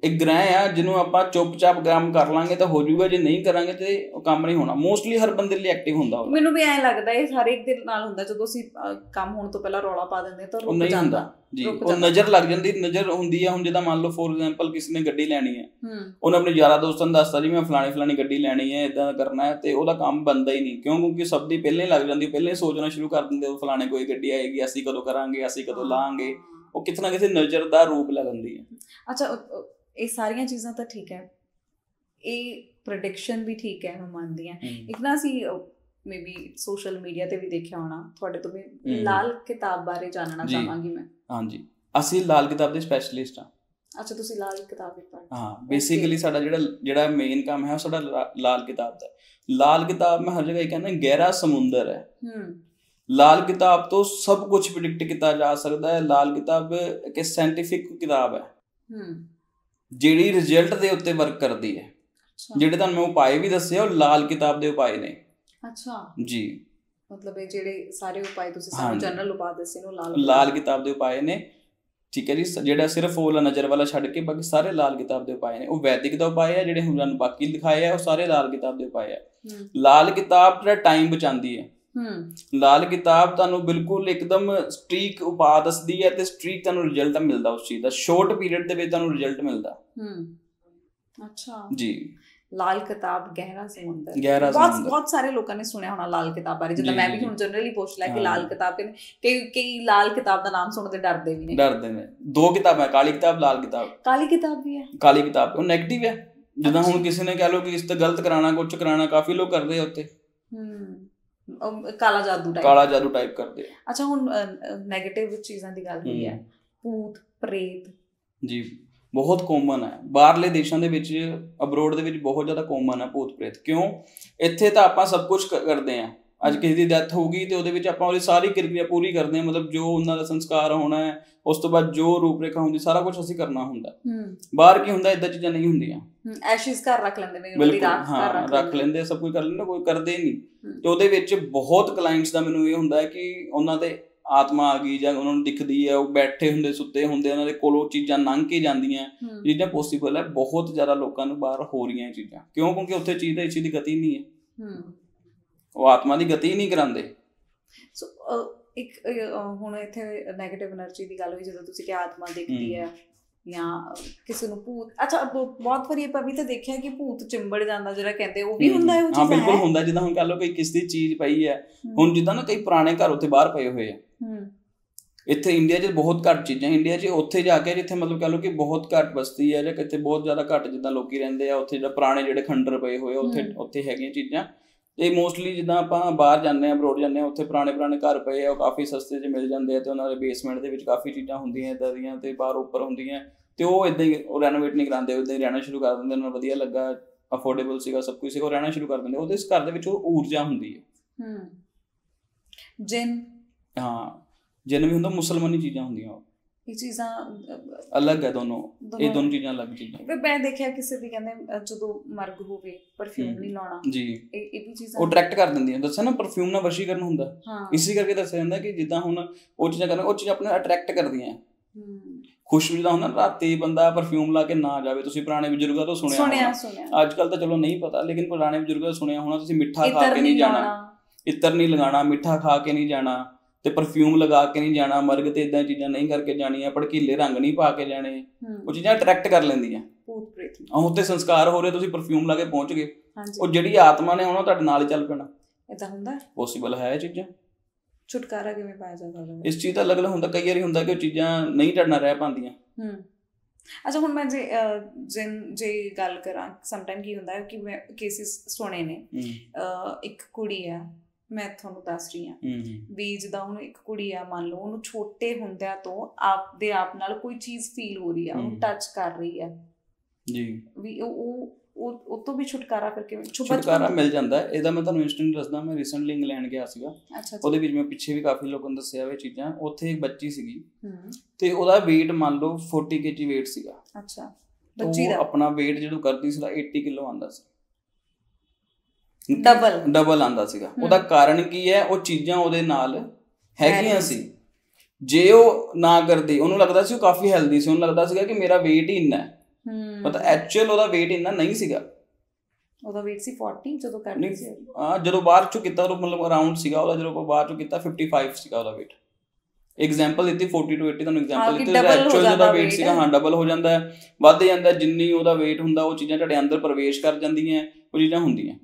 ਇੱਕ ਗ੍ਰਹਿ ਆ ਜਿਹਨੂੰ ਆਪਾਂ ਚੁੱਪਚਾਪ ਕੰਮ ਕਰ ਲਾਂਗੇ ਤਾਂ ਹੋ ਜਾਊਗਾ, ਜੇ ਨਹੀਂ ਕਰਾਂਗੇ ਤੇ ਉਹ ਕੰਮ ਨਹੀਂ ਹੋਣਾ। ਮੋਸਟਲੀ ਹਰ ਬੰਦੇ ਲਈ ਐਕਟਿਵ ਹੁੰਦਾ ਉਹ। ਮੈਨੂੰ ਵੀ ਐਂ ਲੱਗਦਾ ਇਹ ਹਰ ਇੱਕ ਦੇ ਨਾਲ ਹੁੰਦਾ, ਜਦੋਂ ਅਸੀਂ ਕੰਮ ਹੋਣ ਤੋਂ ਪਹਿਲਾਂ ਰੌਲਾ ਪਾ ਦਿੰਦੇ ਤਾਂ ਉਹ ਨਹੀਂ ਹੁੰਦਾ ਜੀ, ਉਹ ਨਜ਼ਰ ਲੱਗ ਜਾਂਦੀ, ਨਜ਼ਰ ਹੁੰਦੀ ਆ। ਹੁਣ ਜਿੱਦਾਂ ਮੰਨ ਲਓ ਫੋਰ ਐਗਜ਼ਾਮਪਲ ਕਿਸੇ ਨੇ ਗੱਡੀ ਲੈਣੀ ਹੈ, ਉਹਨੇ ਆਪਣੇ ਯਾਰਾਂ ਦੋਸਤਾਂ ਨੂੰ ਦੱਸਤਾ ਜੀ ਮੈਂ ਫਲਾਣੀ ਫਲਾਣੀ ਗੱਡੀ ਲੈਣੀ ਹੈ, ਇੱਦਾਂ ਕਰਨਾ ਹੈ, ਤੇ ਉਹਦਾ ਕੰਮ ਬਣਦਾ ਹੀ ਨਹੀਂ। ਕਿਉਂ? ਕਿਉਂਕਿ ਸਭ ਦੀ ਪਹਿਲਾਂ ਹੀ ਲੱਗ ਜਾਂਦੀ, ਪਹਿਲਾਂ ਹੀ ਸੋਚਣਾ ਸ਼ੁਰੂ ਕਰ ਦਿੰਦੇ ਉਹ ਫਲਾਣੇ ਕੋਈ ਗੱਡੀ ਆਏਗੀ, ਅਸੀਂ ਕਦੋਂ ਕਰਾਂਗੇ, ਅਸੀਂ ਕਦੋਂ ਲਾਂਗੇ। ਉਹ ਕਿਤੇ ਨਾ ਕਿਸੇ ਨਜ਼ਰ ਦਾ ਰੂਪ ਲੈ ਲੈਂਦੀ ਹੈ। ਅੱਛਾ, ਇਹ ਸਾਰੀਆਂ ਚੀਜ਼ਾਂ ਤਾਂ ਠੀਕ ਹੈ, ਇਹ ਪ੍ਰੈਡਿਕਸ਼ਨ ਵੀ ਠੀਕ ਹੈ, ਮੈਂ ਮੰਨਦੀ ਹਾਂ। ਇੱਕ ਨਾ ਅਸੀਂ ਮੇਬੀ ਸੋਸ਼ਲ ਮੀਡੀਆ ਤੇ ਵੀ ਦੇਖਿਆ ਹੋਣਾ, ਤੁਹਾਡੇ ਤੋਂ ਵੀ ਲਾਲ ਕਿਤਾਬ ਬਾਰੇ ਜਾਣਨਾ ਚਾਹਾਂਗੀ ਮੈਂ। ਹਾਂਜੀ, ਅਸੀਂ ਲਾਲ ਕਿਤਾਬ ਦੇ ਸਪੈਸ਼ਲਿਸਟ ਹਾਂ। ਅੱਛਾ, ਤੁਸੀਂ ਲਾਲ ਕਿਤਾਬ ਵੀ ਪੜ੍ਹਦੇ? ਹਾਂ, ਬੇਸਿਕਲੀ ਸਾਡਾ ਜਿਹੜਾ ਜਿਹੜਾ ਮੇਨ ਕੰਮ ਹੈ ਉਹ ਸਾਡਾ ਲਾਲ ਕਿਤਾਬ ਦਾ। ਲਾਲ ਕਿਤਾਬ ਮੈਂ ਹਰ ਜਗ੍ਹਾ ਇਹ ਕਹਿੰਦਾ ਗਹਿਰਾ ਸਮੁੰਦਰ ਹੈ। ਲਾਲ ਕਿਤਾਬ ਤੋਂ ਸਭ ਕੁਝ ਪ੍ਰਿਡਿਕਟ ਕੀਤਾ ਜਾ ਸਕਦਾ ਹੈ। ਲਾਲ ਕਿਤਾਬ ਇੱਕ ਸਾਇੰਟੀਫਿਕ ਕਿਤਾਬ ਹੈ ਜਿਹੜੀ ਰਿਜ਼ਲਟ ਦੇ ਉੱਤੇ ਵਰਕ ਕਰਦੀ ਹੈ। ਜਿਹੜੇ ਤੁਹਾਨੂੰ ਮੈਂ ਉਪਾਏ ਵੀ ਦੱਸੇ ਉਹ ਲਾਲ ਕਿਤਾਬ ਦੇ ਉਪਾਏ ਨੇ। ਅੱਛਾ ਜੀ, ਮਤਲਬ ਇਹ ਜਿਹੜੇ ਸਾਰੇ ਉਪਾਏ ਤੁਸੀਂ ਸਾਨੂੰ ਜਨਰਲ ਉਪਾਅ ਦੱਸੇ ਨੇ ਲਾਲ ਲਾਲ ਕਿਤਾਬ ਦੇ ਉਪਾਏ ਨੇ, ਠੀਕ ਹੈ ਜੀ। ਜਿਹੜਾ ਸਿਰਫ ਉਹ ਨਜ਼ਰ ਵਾਲਾ ਛੱਡ ਕੇ ਬਾਕੀ ਸਾਰੇ ਲਾਲ ਕਿਤਾਬ ਦੇ ਉਪਾਏ ਨੇ। ਉਹ ਵੈਦਿਕ ਦਾ ਉਪਾਏ ਹੈ, ਜਿਹੜੇ ਹੁਣ ਸਾਨੂੰ ਬਾਕੀ ਲਿਖਾਏ ਆ ਉਹ ਸਾਰੇ ਲਾਲ ਕਿਤਾਬ ਦੇ ਉਪਾਏ ਆ। ਲਾਲ ਕਿਤਾਬ ਜਿਹੜਾ ਟਾਈਮ ਬਚਾਉਂਦੀ ਹੈ। ਲਾਲ ਕਿਤਾਬ ਤੁਹਾਨੂੰ ਬਿਲਕੁਲ ਇੱਕਦਮ ਸਟ੍ਰੀਕ ਉਪਾਅ ਦੱਸਦੀ ਹੈ ਤੇ ਸਟ੍ਰੀਕ ਤੁਹਾਨੂੰ ਰਿਜ਼ਲਟ ਮਿਲਦਾ ਉਸ ਚੀਜ਼ ਦਾ, ਸ਼ੋਰਟ ਪੀਰੀਅਡ ਦੇ ਵਿੱਚ ਤੁਹਾਨੂੰ ਰਿਜ਼ਲਟ ਮਿਲਦਾ। ਅੱਛਾ ਜੀ, ਲਾਲ ਕਿਤਾਬ ਗਹਿਰਾ ਸਮੁੰਦਰ। ਗਹਿਰਾ ਬਹੁਤ ਬਹੁਤ ਸਾਰੇ ਲੋਕਾਂ ਨੇ ਸੁਣਿਆ ਹੋਣਾ ਲਾਲ ਕਿਤਾਬ ਬਾਰੇ, ਜਿੱਦਾਂ ਮੈਂ ਵੀ ਹੁਣ ਜਨਰਲੀ ਪੁੱਛ ਲਿਆ ਕਿ ਲਾਲ ਕਿਤਾਬ ਕਹਿੰਦੇ, ਕਈ ਕਈ ਲਾਲ ਕਿਤਾਬ ਦਾ ਨਾਮ ਸੁਣਦੇ ਡਰਦੇ ਵੀ ਨੇ। ਡਰਦੇ ਨੇ। ਦੋ ਕਿਤਾਬਾਂ, ਕਾਲੀ ਕਿਤਾਬ, ਲਾਲ ਕਿਤਾਬ। ਕਾਲੀ ਕਿਤਾਬ ਵੀ ਹੈ? ਕਾਲੀ ਕਿਤਾਬ ਉਹ ਨੈਗੇਟਿਵ ਹੈ। ਜਿੱਦਾਂ ਹੁਣ ਕਿਸੇ ਨੇ ਕਹਿ ਲਓ ਕਿ ਇਸ ਤੇ ਗਲਤ ਕਰਾਉਣਾ, ਕੁਛ ਕਰਾਉਣਾ, ਕਾਫੀ ਲੋਕ ਕਰਦੇ ਆ ਉੱਤੇ। ਹਮ ਕਾਲਾ ਜਾਦੂ ਟਾਈਪ ਕਾਲਾ ਜਾਦੂ ਟਾਈਪ ਕਰਦੇ ਆ। ਅੱਛਾ, ਹੁਣ ਨੈਗੇਟਿਵ ਚੀਜ਼ਾਂ ਦੀ ਗੱਲ ਹੋਈ ਹੈ, ਭੂਤ ਪ੍ਰੇਤ ਜੀ ਬਹੁਤ ਕਾਮਨ ਹੈ। ਬਾਹਰਲੇ ਦੇਸ਼ਾਂ ਦੇ ਵਿੱਚ, ਅਬਰੋਡ ਦੇ ਵਿੱਚ ਬਹੁਤ ਜ਼ਿਆਦਾ ਕਾਮਨ ਹੈ ਭੂਤ ਪ੍ਰੇਤ। ਕਿਉਂ? ਇੱਥੇ ਤਾਂ ਆਪਾਂ ਸਭ ਕੁਝ ਕਰਦੇ ਹਾਂ। ਅੱਜ ਕਿਸੇ ਦੀ ਡੈਥ ਹੋ ਗਈ ਤੇ ਉਹਦੇ ਵਿੱਚ ਆਪਾਂ ਉਹਦੀ ਸਾਰੀ ਕਿਰਿਆ ਪੂਰੀ ਕਰਦੇ ਹਾਂ, ਮਤਲਬ ਜੋ ਉਹਨਾਂ ਦਾ ਸੰਸਕਾਰ ਹੋਣਾ ਹੈ, ਉਸ ਤੋਂ ਬਾਅਦ ਜੋ ਰੂਪ ਰੇਖਾ ਹੁੰਦੀ, ਸਾਰਾ ਕੁਝ ਅਸੀਂ ਕਰਨਾ ਹੁੰਦਾ। ਬਾਹਰ ਕੀ ਹੁੰਦਾ, ਏਦਾਂ ਚੀਜ਼ਾਂ ਨਹੀਂ ਹੁੰਦੀਆਂ। ਐਸ਼ਿਸ ਘਰ ਰੱਖ ਲੈਂਦੇ ਨੇ, ਬਿਲਕੁਲ ਹਾਂ, ਰੱਖ ਲੈਂਦੇ, ਸਭ ਕੁਝ ਕਰ ਲੈਂਦੇ, ਕੋਈ ਕਰਦੇ ਨਹੀਂ। ਤੇ ਉਹਦੇ ਵਿੱਚ ਬਹੁਤ ਕਲਾਇੰਟਸ ਦਾ ਮੈਨੂੰ ਇਹ ਹੁੰਦਾ ਹੈ ਕਿ ਉਹਨਾਂ ਦੇ ਆਤਮਾ ਆ ਗਈ ਜਾਂ ਉਹਨਾਂ ਨੂੰ ਦਿਖਦੀ ਹੈ, ਉਹ ਬੈਠੇ ਹੁੰਦੇ, ਸੁੱਤੇ ਹੁੰਦੇ, ਉਹਨਾਂ ਦੇ ਕੋਲੋਂ ਚੀਜ਼ਾਂ ਲੰਘ ਕੇ ਜਾਂਦੀਆਂ। ਚੀਜ਼ਾਂ ਪੋਸੀਬਲ ਹੈ, ਬਹੁਤ ਜ਼ਿਆਦਾ ਲੋਕਾਂ ਨੂੰ ਬਾਹਰ ਹੋ ਰਹੀਆਂ ਇਹ ਚੀਜ਼ਾਂ। ਕਿਉਂ? ਕਿਉਂਕਿ ਉੱਥੇ ਚੀਜ਼ ਦਾ, ਇਸ ਚੀਜ਼ ਦੀ ਗਤੀ ਨਹੀਂ ਹੈ, ਉਹ ਆਤਮਾ ਦੀ ਗਤੀ ਨਹੀਂ ਕਰਾਉਂਦੇ। ਸੋ ਇੱਕ ਹੁਣ ਇੱਥੇ ਨੈਗੇਟਿਵ ਐਨਰਜੀ ਦੀ ਗੱਲ ਹੋਈ, ਜਦੋਂ ਤੁਸੀਂ ਕਿਹਾ ਆਤਮਾ ਦਿਖਦੀ ਹੈ ਜਾਂ ਕਿਸੇ ਨੂੰ ਭੂਤ। ਅੱਛਾ, ਬਹੁਤ ਵਾਰੀ ਆਪਾਂ ਵੀ ਤਾਂ ਦੇਖਿਆ ਕਿ ਭੂਤ ਚਿੰਬੜ ਜਾਂਦਾ ਜਿਹੜਾ ਕਹਿੰਦੇ, ਉਹ ਵੀ ਹੁੰਦਾ ਹੈ? ਹਾਂ ਬਿਲਕੁਲ ਹੁੰਦਾ। ਜਿੱਦਾਂ ਹੁਣ ਕਹਿ ਲਓ ਕੋਈ ਕਿਸੇ ਦੀ ਚੀਜ਼ ਪਈ ਹੈ, ਹੁਣ ਜਿੱਦਾਂ ਨਾ ਕਈ ਪੁਰਾਣੇ ਘਰ ਉੱਥੇ ਬਾਹਰ ਪਏ ਹੋਏ ਆ। ਇੱਥੇ ਇੰਡੀਆ 'ਚ ਬਹੁਤ ਘੱਟ ਚੀਜ਼ਾਂ, ਇੰਡੀਆ 'ਚ ਉੱਥੇ ਜਾ ਕੇ ਜਿੱਥੇ ਮਤਲਬ ਕਹਿ ਲਓ ਕਿ ਬਹੁਤ ਘੱਟ ਬਸਤੀ ਹੈ ਜਾਂ ਕਿਤੇ ਬਹੁਤ ਜ਼ਿਆਦਾ ਘੱਟ ਜਿੱਦਾਂ ਲੋਕੀ ਰਹਿੰਦੇ ਆ, ਉੱਥੇ ਜਿਹੜਾ ਪੁਰਾਣੇ ਜਿਹੜੇ ਖੰਡਰ ਪਏ ਹੋਏ ਆ, ਉੱਥੇ ਉੱਥੇ ਹੈਗੀਆਂ ਚੀਜ਼ਾਂ। ਤੇ ਮੋਸਟਲੀ ਜਿੱਦਾਂ ਆਪਾਂ ਬਾਹਰ ਜਾਂਦੇ ਹਾਂ, ਅਬਰੋਡ ਜਾਂਦੇ ਹਾਂ, ਉੱਥੇ ਪੁਰਾਣੇ ਪੁਰਾਣੇ ਘਰ ਪਏ ਆ, ਉਹ ਕਾਫੀ ਸਸਤੇ 'ਚ ਮਿਲ ਜਾਂਦੇ ਆ ਤੇ ਉਹਨਾਂ ਦੇ ਬੇਸਮੈਂਟ ਦੇ ਵਿੱਚ ਕਾਫੀ ਚੀਜ਼ਾਂ ਹੁੰਦੀਆਂ ਇੱਦਾਂ ਦੀਆਂ, ਤੇ ਬਾਹਰ ਉੱਪਰ ਹੁੰਦੀਆਂ, ਤੇ ਉਹ ਇੱਦਾਂ ਹੀ ਉਹ ਰੈਨੋਵੇਟ ਨਹੀਂ ਕਰਾਉਂਦੇ, ਉੱਦਾਂ ਹੀ ਰਹਿਣਾ ਸ਼ੁਰੂ ਕਰ ਦਿੰਦੇ। ਉਹਨਾਂ ਨੂੰ ਵਧੀਆ ਲੱਗਾ, ਅਫੋਰਡੇਬਲ ਸੀਗਾ, ਸਭ ਕੁਝ ਸੀਗਾ, ਉਹ ਰਹਿਣਾ ਸ਼ੁਰੂ ਕਰ ਦਿੰਦੇ। ਉਹਦੇ ਇਸ ਘਰ ਦੇ ਵਿੱਚ ਉਹ ਊਰਜਾ ਹੁੰਦੀ ਹੈ। ਜਿੰਨ? ਹਾਂ, ਜਿੰਨ ਵੀ ਹੁੰਦਾ, ਮੁਸਲਮਾਨੀ ਚੀਜ਼ਾਂ ਹੁੰਦੀਆਂ। ਉਹ ਇਹ ਚੀਜ਼ਾਂ ਅਲੱਗ ਹੈ ਦੋਨੋਂ, ਇਹ ਦੋਨੋਂ ਚੀਜ਼ਾਂ ਅਲੱਗ ਚੀਜ਼ਾਂ। ਮੈਂ ਦੇਖਿਆ ਕਿਸੇ ਦੀ ਕਹਿੰਦੇ ਜਦੋਂ ਮਰਗ ਹੋਵੇ ਪਰਫਿਊਮ ਨਹੀਂ ਲਾਉਣਾ ਜੀ, ਇਹ ਵੀ ਚੀਜ਼ਾਂ ਉਹ ਅਟਰੈਕਟ ਕਰ ਦਿੰਦੀਆਂ। ਦੱਸਿਆ ਨਾ, ਪਰਫਿਊਮ ਨਾਲ ਵਸ਼ੀਕਰਨ ਹੁੰਦਾ, ਇਸੇ ਕਰਕੇ ਦੱਸਿਆ ਜਾਂਦਾ ਕਿ ਜਿੱਦਾਂ ਹੁਣ ਉਹ ਚੀਜ਼ਾਂ ਕਰਨ, ਉਹ ਚੀਜ਼ਾਂ ਆਪਣੇ ਅਟਰੈਕਟ ਕਰਦੀਆਂ। ਖੁਸ਼ਬੂ ਦਾ ਹੁੰਦਾ, ਰਾਤੀ ਬੰਦਾ ਪਰਫਿਊਮ ਲਾ ਕੇ ਨਾ ਜਾਵੇ। ਤੁਸੀਂ ਪੁਰਾਣੇ ਬਜ਼ੁਰਗਾਂ ਤੋਂ ਸੁਣਿਆ, ਅੱਜ ਕੱਲ ਤਾਂ ਚਲੋ ਨਹੀਂ ਪਤਾ, ਲੇਕਿਨ ਪੁਰਾਣੇ ਬਜ਼ੁਰਗਾਂ ਤੋਂ ਸੁਣਿਆ ਹੋਣਾ ਤੁਸੀਂ, ਮਿੱਠਾ ਖਾ ਕੇ ਨਹੀਂ ਜਾਣਾ, ਇਤਰ ਨਹੀਂ ਲਗਾਉਣਾ, ਮਿੱਠਾ ਖਾ ਕੇ ਨਹੀਂ ਜਾਣਾ, ਤੇ ਪਰਫਿਊਮ ਲਗਾ ਕੇ ਨਹੀਂ ਜਾਣਾ, ਮਰਗ ਤੇ ਇਦਾਂ ਚੀਜ਼ਾਂ ਨਹੀਂ ਕਰਕੇ ਜਾਣੀਆਂ, ਭੜਕੀਲੇ ਰੰਗ ਨਹੀਂ ਪਾ ਕੇ ਜਾਣੇ। ਉਹ ਚੀਜ਼ਾਂ ਅਟਰੈਕਟ ਕਰ ਲੈਂਦੀਆਂ। ਉੱਥੇ ਸੰਸਕਾਰ ਹੋ ਰਹੇ, ਤੁਸੀਂ ਪਰਫਿਊਮ ਲਾ ਕੇ ਪਹੁੰਚ ਗਏ, ਉਹ ਜਿਹੜੀ ਆਤਮਾ ਨੇ ਆਉਣਾ ਤੁਹਾਡੇ ਨਾਲ ਹੀ ਚੱਲ ਪੈਣਾ। ਏਦਾਂ ਹੁੰਦਾ? ਪੋਸੀਬਲ ਹੈ ਇਹ ਚੀਜ਼ਾਂ। ਛੁਟਕਾਰਾ ਕਿਵੇਂ ਪਾਇਆ ਜਾ ਸਕਦਾ ਇਸ ਚੀਜ਼ ਦਾ? ਅਲੱਗ ਅਲੱਗ ਹੁੰਦਾ। ਕਈ ਵਾਰੀ ਹੁੰਦਾ ਕਿ ਉਹ ਚੀਜ਼ਾਂ ਨਹੀਂ ਤੁਹਾਡੇ ਨਾਲ ਰਹਿ ਪਾਉਂਦੀਆਂ। ਅੱਛਾ, ਹੁਣ ਮੈਂ ਜੇ ਜਿਨ ਜੇ ਗੱਲ ਕਰਾਂ, ਸਮਟਾਈਮ ਕੀ ਹੁੰਦਾ ਕਿ ਮੈਂ ਕੇਸਿਸ ਸੁਣੇ ਨੇ, ਇੱਕ ਕੁੜੀ ਆ, ਮੈਂ ਤੁਹਾਨੂੰ ਦੱਸ ਰਹੀ ਹਾਂ ਵੀ ਜਿੱਦਾਂ ਹੁਣ ਇੱਕ ਕੁੜੀ ਆ, ਮੰਨ ਲਓ ਉਹਨੂੰ ਛੋਟੇ ਹੁੰਦਿਆਂ ਤੋਂ ਆਪ ਦੇ ਆਪ ਨਾਲ ਕੋਈ ਚੀਜ਼ ਫੀਲ ਹੋ ਰਹੀ ਆ, ਉਹਨੂੰ ਟੱਚ ਕਰ ਰਹੀ ਆ ਜੀ, ਵੀ ਉਹ ਉਹ ਤੋਂ ਵੀ ਛੁਟਕਾਰਾ ਕਰਕੇ ਛੁਟਕਾਰਾ ਮਿਲ ਜਾਂਦਾ। ਇਹਦਾ ਮੈਂ ਤੁਹਾਨੂੰ ਇੰਸਟੈਂਟ ਦੱਸਦਾ। ਮੈਂ ਰੀਸੈਂਟਲੀ ਇੰਗਲੈਂਡ ਗਿਆ ਸੀਗਾ, ਉਹਦੇ ਵਿੱਚ ਮੈਂ ਪਿੱਛੇ ਵੀ ਕਾਫੀ ਲੋਕਾਂ ਨੂੰ ਦੱਸਿਆ ਇਹ ਚੀਜ਼ਾਂ। ਉੱਥੇ ਇੱਕ ਬੱਚੀ ਸੀਗੀ ਤੇ ਉਹਦਾ ਵੇਟ ਮੰਨ ਲਓ ਚਾਲੀ ਕੇਜੀ ਵੇਟ ਸੀਗਾ। ਅੱਛਾ, ਬੱਚੀ ਦਾ ਆਪਣਾ ਵੇਟ ਜਦੋਂ ਕਰਦੀ ਸੀ ਅੱਸੀ ਕਿਲੋ ਆਉਂਦਾ ਸੀ, ਡਬਲ ਡਬਲ ਆਉਂਦਾ ਸੀਗਾ। ਉਹਦਾ ਕਾਰਨ ਕੀ ਹੈ? ਉਹ ਚੀਜ਼ਾਂ ਉਹਦੇ ਨਾਲ ਹੈਗੀਆਂ ਸੀ। ਜੇ ਉਹ ਨਾ ਕਰਦੀ, ਉਹਨੂੰ ਲੱਗਦਾ ਸੀ ਉਹ ਕਾਫੀ ਹੈਲਦੀ ਸੀ, ਉਹਨੂੰ ਲੱਗਦਾ ਸੀਗਾ ਕਿ ਮੇਰਾ ਵੇਟ ਹੀ ਇੰਨਾ ਹੈ, ਮਤਲਬ ਐਕਚੁਅਲ ਉਹਦਾ weight ਇੰਨਾ ਨਹੀਂ ਸੀਗਾ, ਉਹਦਾ weight ਸੀ ਚਾਲੀ ਜਦੋਂ ਕਰਨੀ ਸੀ। ਹਾਂ ਜਦੋਂ ਬਾਅਦ ਚੋਂ ਕੀਤਾ ਉਹ ਮਤਲਬ ਅਰਾਊਂਡ ਸੀਗਾ ਉਹਦਾ, ਜਦੋਂ ਆਪਾਂ ਬਾਅਦ ਚੋਂ ਕੀਤਾ ਪਚਪਨ ਸੀਗਾ ਉਹਦਾ weight। ਐਗਜ਼ਾਮਪਲ ਦਿੱਤੀ ਚਾਲੀ ਤੋਂ ਅੱਸੀ ਤੁਹਾਨੂੰ ਐਗਜ਼ਾਮਪਲ ਦਿੱਤੀ, ਐਕਚੁਅਲ ਜਿਹਦਾ weight ਸੀਗਾ ਹਾਂ ਡਬਲ ਹੋ ਜਾਂਦਾ ਹੈ, ਵੱਧ ਜਾਂਦਾ। ਜਿੰਨੀ ਉਹਦਾ weight ਹੁੰਦਾ ਉਹ ਚੀਜ਼ਾਂ ਤੁਹਾਡੇ ਅੰਦਰ ਪ੍ਰਵੇਸ਼ ਕਰ ਜਾਂਦੀਆਂ, ਉਹ ਚੀਜ਼ਾਂ ਹੁੰਦੀਆਂ।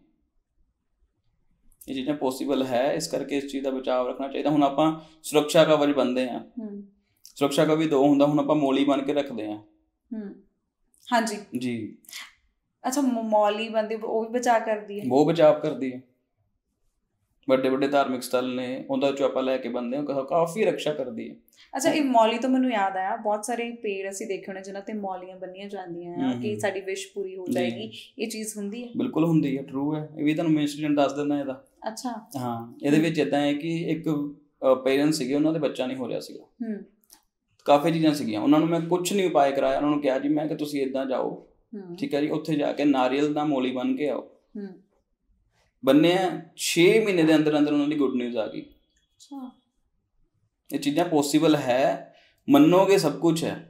ਇਹ ਚੀਜ਼ਾਂ ਪੋਸੀਬਲ ਹੈ, ਇਸ ਕਰਕੇ ਇਸ ਚੀਜ਼ ਦਾ ਬਚਾਅ ਰੱਖਣਾ ਚਾਹੀਦਾ। ਹੁਣ ਆਪਾਂ ਸੁਰੱਖਿਆ ਕਵਚ ਬੰਨਦੇ ਹਾਂ, ਸੁਰੱਖਿਆ ਕਵਚ ਦੋ ਹੁੰਦਾ, ਹੁਣ ਆਪਾਂ ਮੌਲੀ ਬਣ ਕੇ ਰੱਖਦੇ ਹਾਂ। ਹਾਂਜੀ ਜੀ। ਅੱਛਾ ਮੌਲੀ ਬੰਦੇ ਉਹ ਵੀ ਬਚਾਅ ਕਰਦੀ ਹੈ, ਬਹੁਤ ਬਚਾਅ ਕਰਦੀ ਹੈ। ਵੱਡੇ ਵੱਡੇ ਧਾਰਮਿਕ ਸਥਲ ਨੇ ਉਹਦਾ ਚੋਂ ਆਪਾਂ ਲੈ ਕੇ ਬੰਨਦੇ ਹਾਂ, ਕਾਫੀ ਰੱਖਿਆ ਕਰਦੀ ਹੈ। ਅੱਛਾ ਇਹ ਮੌਲੀ ਤੋਂ ਮੈਨੂੰ ਯਾਦ ਆਇਆ, ਬਹੁਤ ਸਾਰੇ ਪੇੜ ਅਸੀਂ ਦੇਖੇ ਹੋਣੇ ਜਿਹਨਾਂ ਤੇ ਮੌਲੀਆਂ ਬੰਨੀਆਂ ਜਾਂਦੀਆਂ ਆ ਕਿ ਸਾਡੀ ਵਿਸ਼ ਪੂਰੀ ਹੋ ਜਾਏਗੀ, ਇਹ ਚੀਜ਼ ਹੁੰਦੀ ਹੈ? ਬਿਲਕੁਲ ਹੁੰਦੀ ਹੈ, ਟਰੂ ਹੈ। ਇਹ ਵੀ ਤੁਹਾਨੂੰ ਮੈਂ ਇੰਸੀਡੈਂਟ ਦੱਸ ਦਿੰਦਾ ਇਹਦਾ। ਅੱਛਾ ਹਾਂ, ਇਹਦੇ ਵਿੱਚ ਇੱਦਾਂ ਹੈ ਕਿ ਇੱਕ ਪੇਰੈਂਟਸ ਸੀਗੇ, ਉਹਨਾਂ ਦੇ ਬੱਚਾ ਨਹੀਂ ਹੋ ਰਿਹਾ ਸੀਗਾ, ਕਾਫੀ ਚੀਜ਼ਾਂ ਸੀਗੀਆਂ, ਉਹਨਾਂ ਨੂੰ ਮੈਂ ਕੁਛ ਨਹੀਂ ਉਪਾਅ ਕਰਾਇਆ। ਉਹਨਾਂ ਨੂੰ ਕਿਹਾ ਜੀ ਮੈਂ ਕਿ ਤੁਸੀਂ ਇੱਦਾਂ ਜਾਓ, ਠੀਕ ਹੈ ਜੀ, ਉੱਥੇ ਜਾ ਕੇ ਨਾਰੀਅਲ ਦਾ ਮੌਲੀ ਬੰਨ ਕੇ ਆਓ। ਬੰਨਿਆ, ਛੇ ਮਹੀਨੇ ਦੇ ਅੰਦਰ ਅੰਦਰ ਉਹਨਾਂ ਦੀ ਗੁੱਡ ਨਿਊਜ਼ ਆ ਗਈ। ਇਹ ਚੀਜ਼ਾਂ ਪੋਸੀਬਲ ਹੈ, ਮੰਨੋਗੇ ਸਭ ਕੁਛ ਹੈ।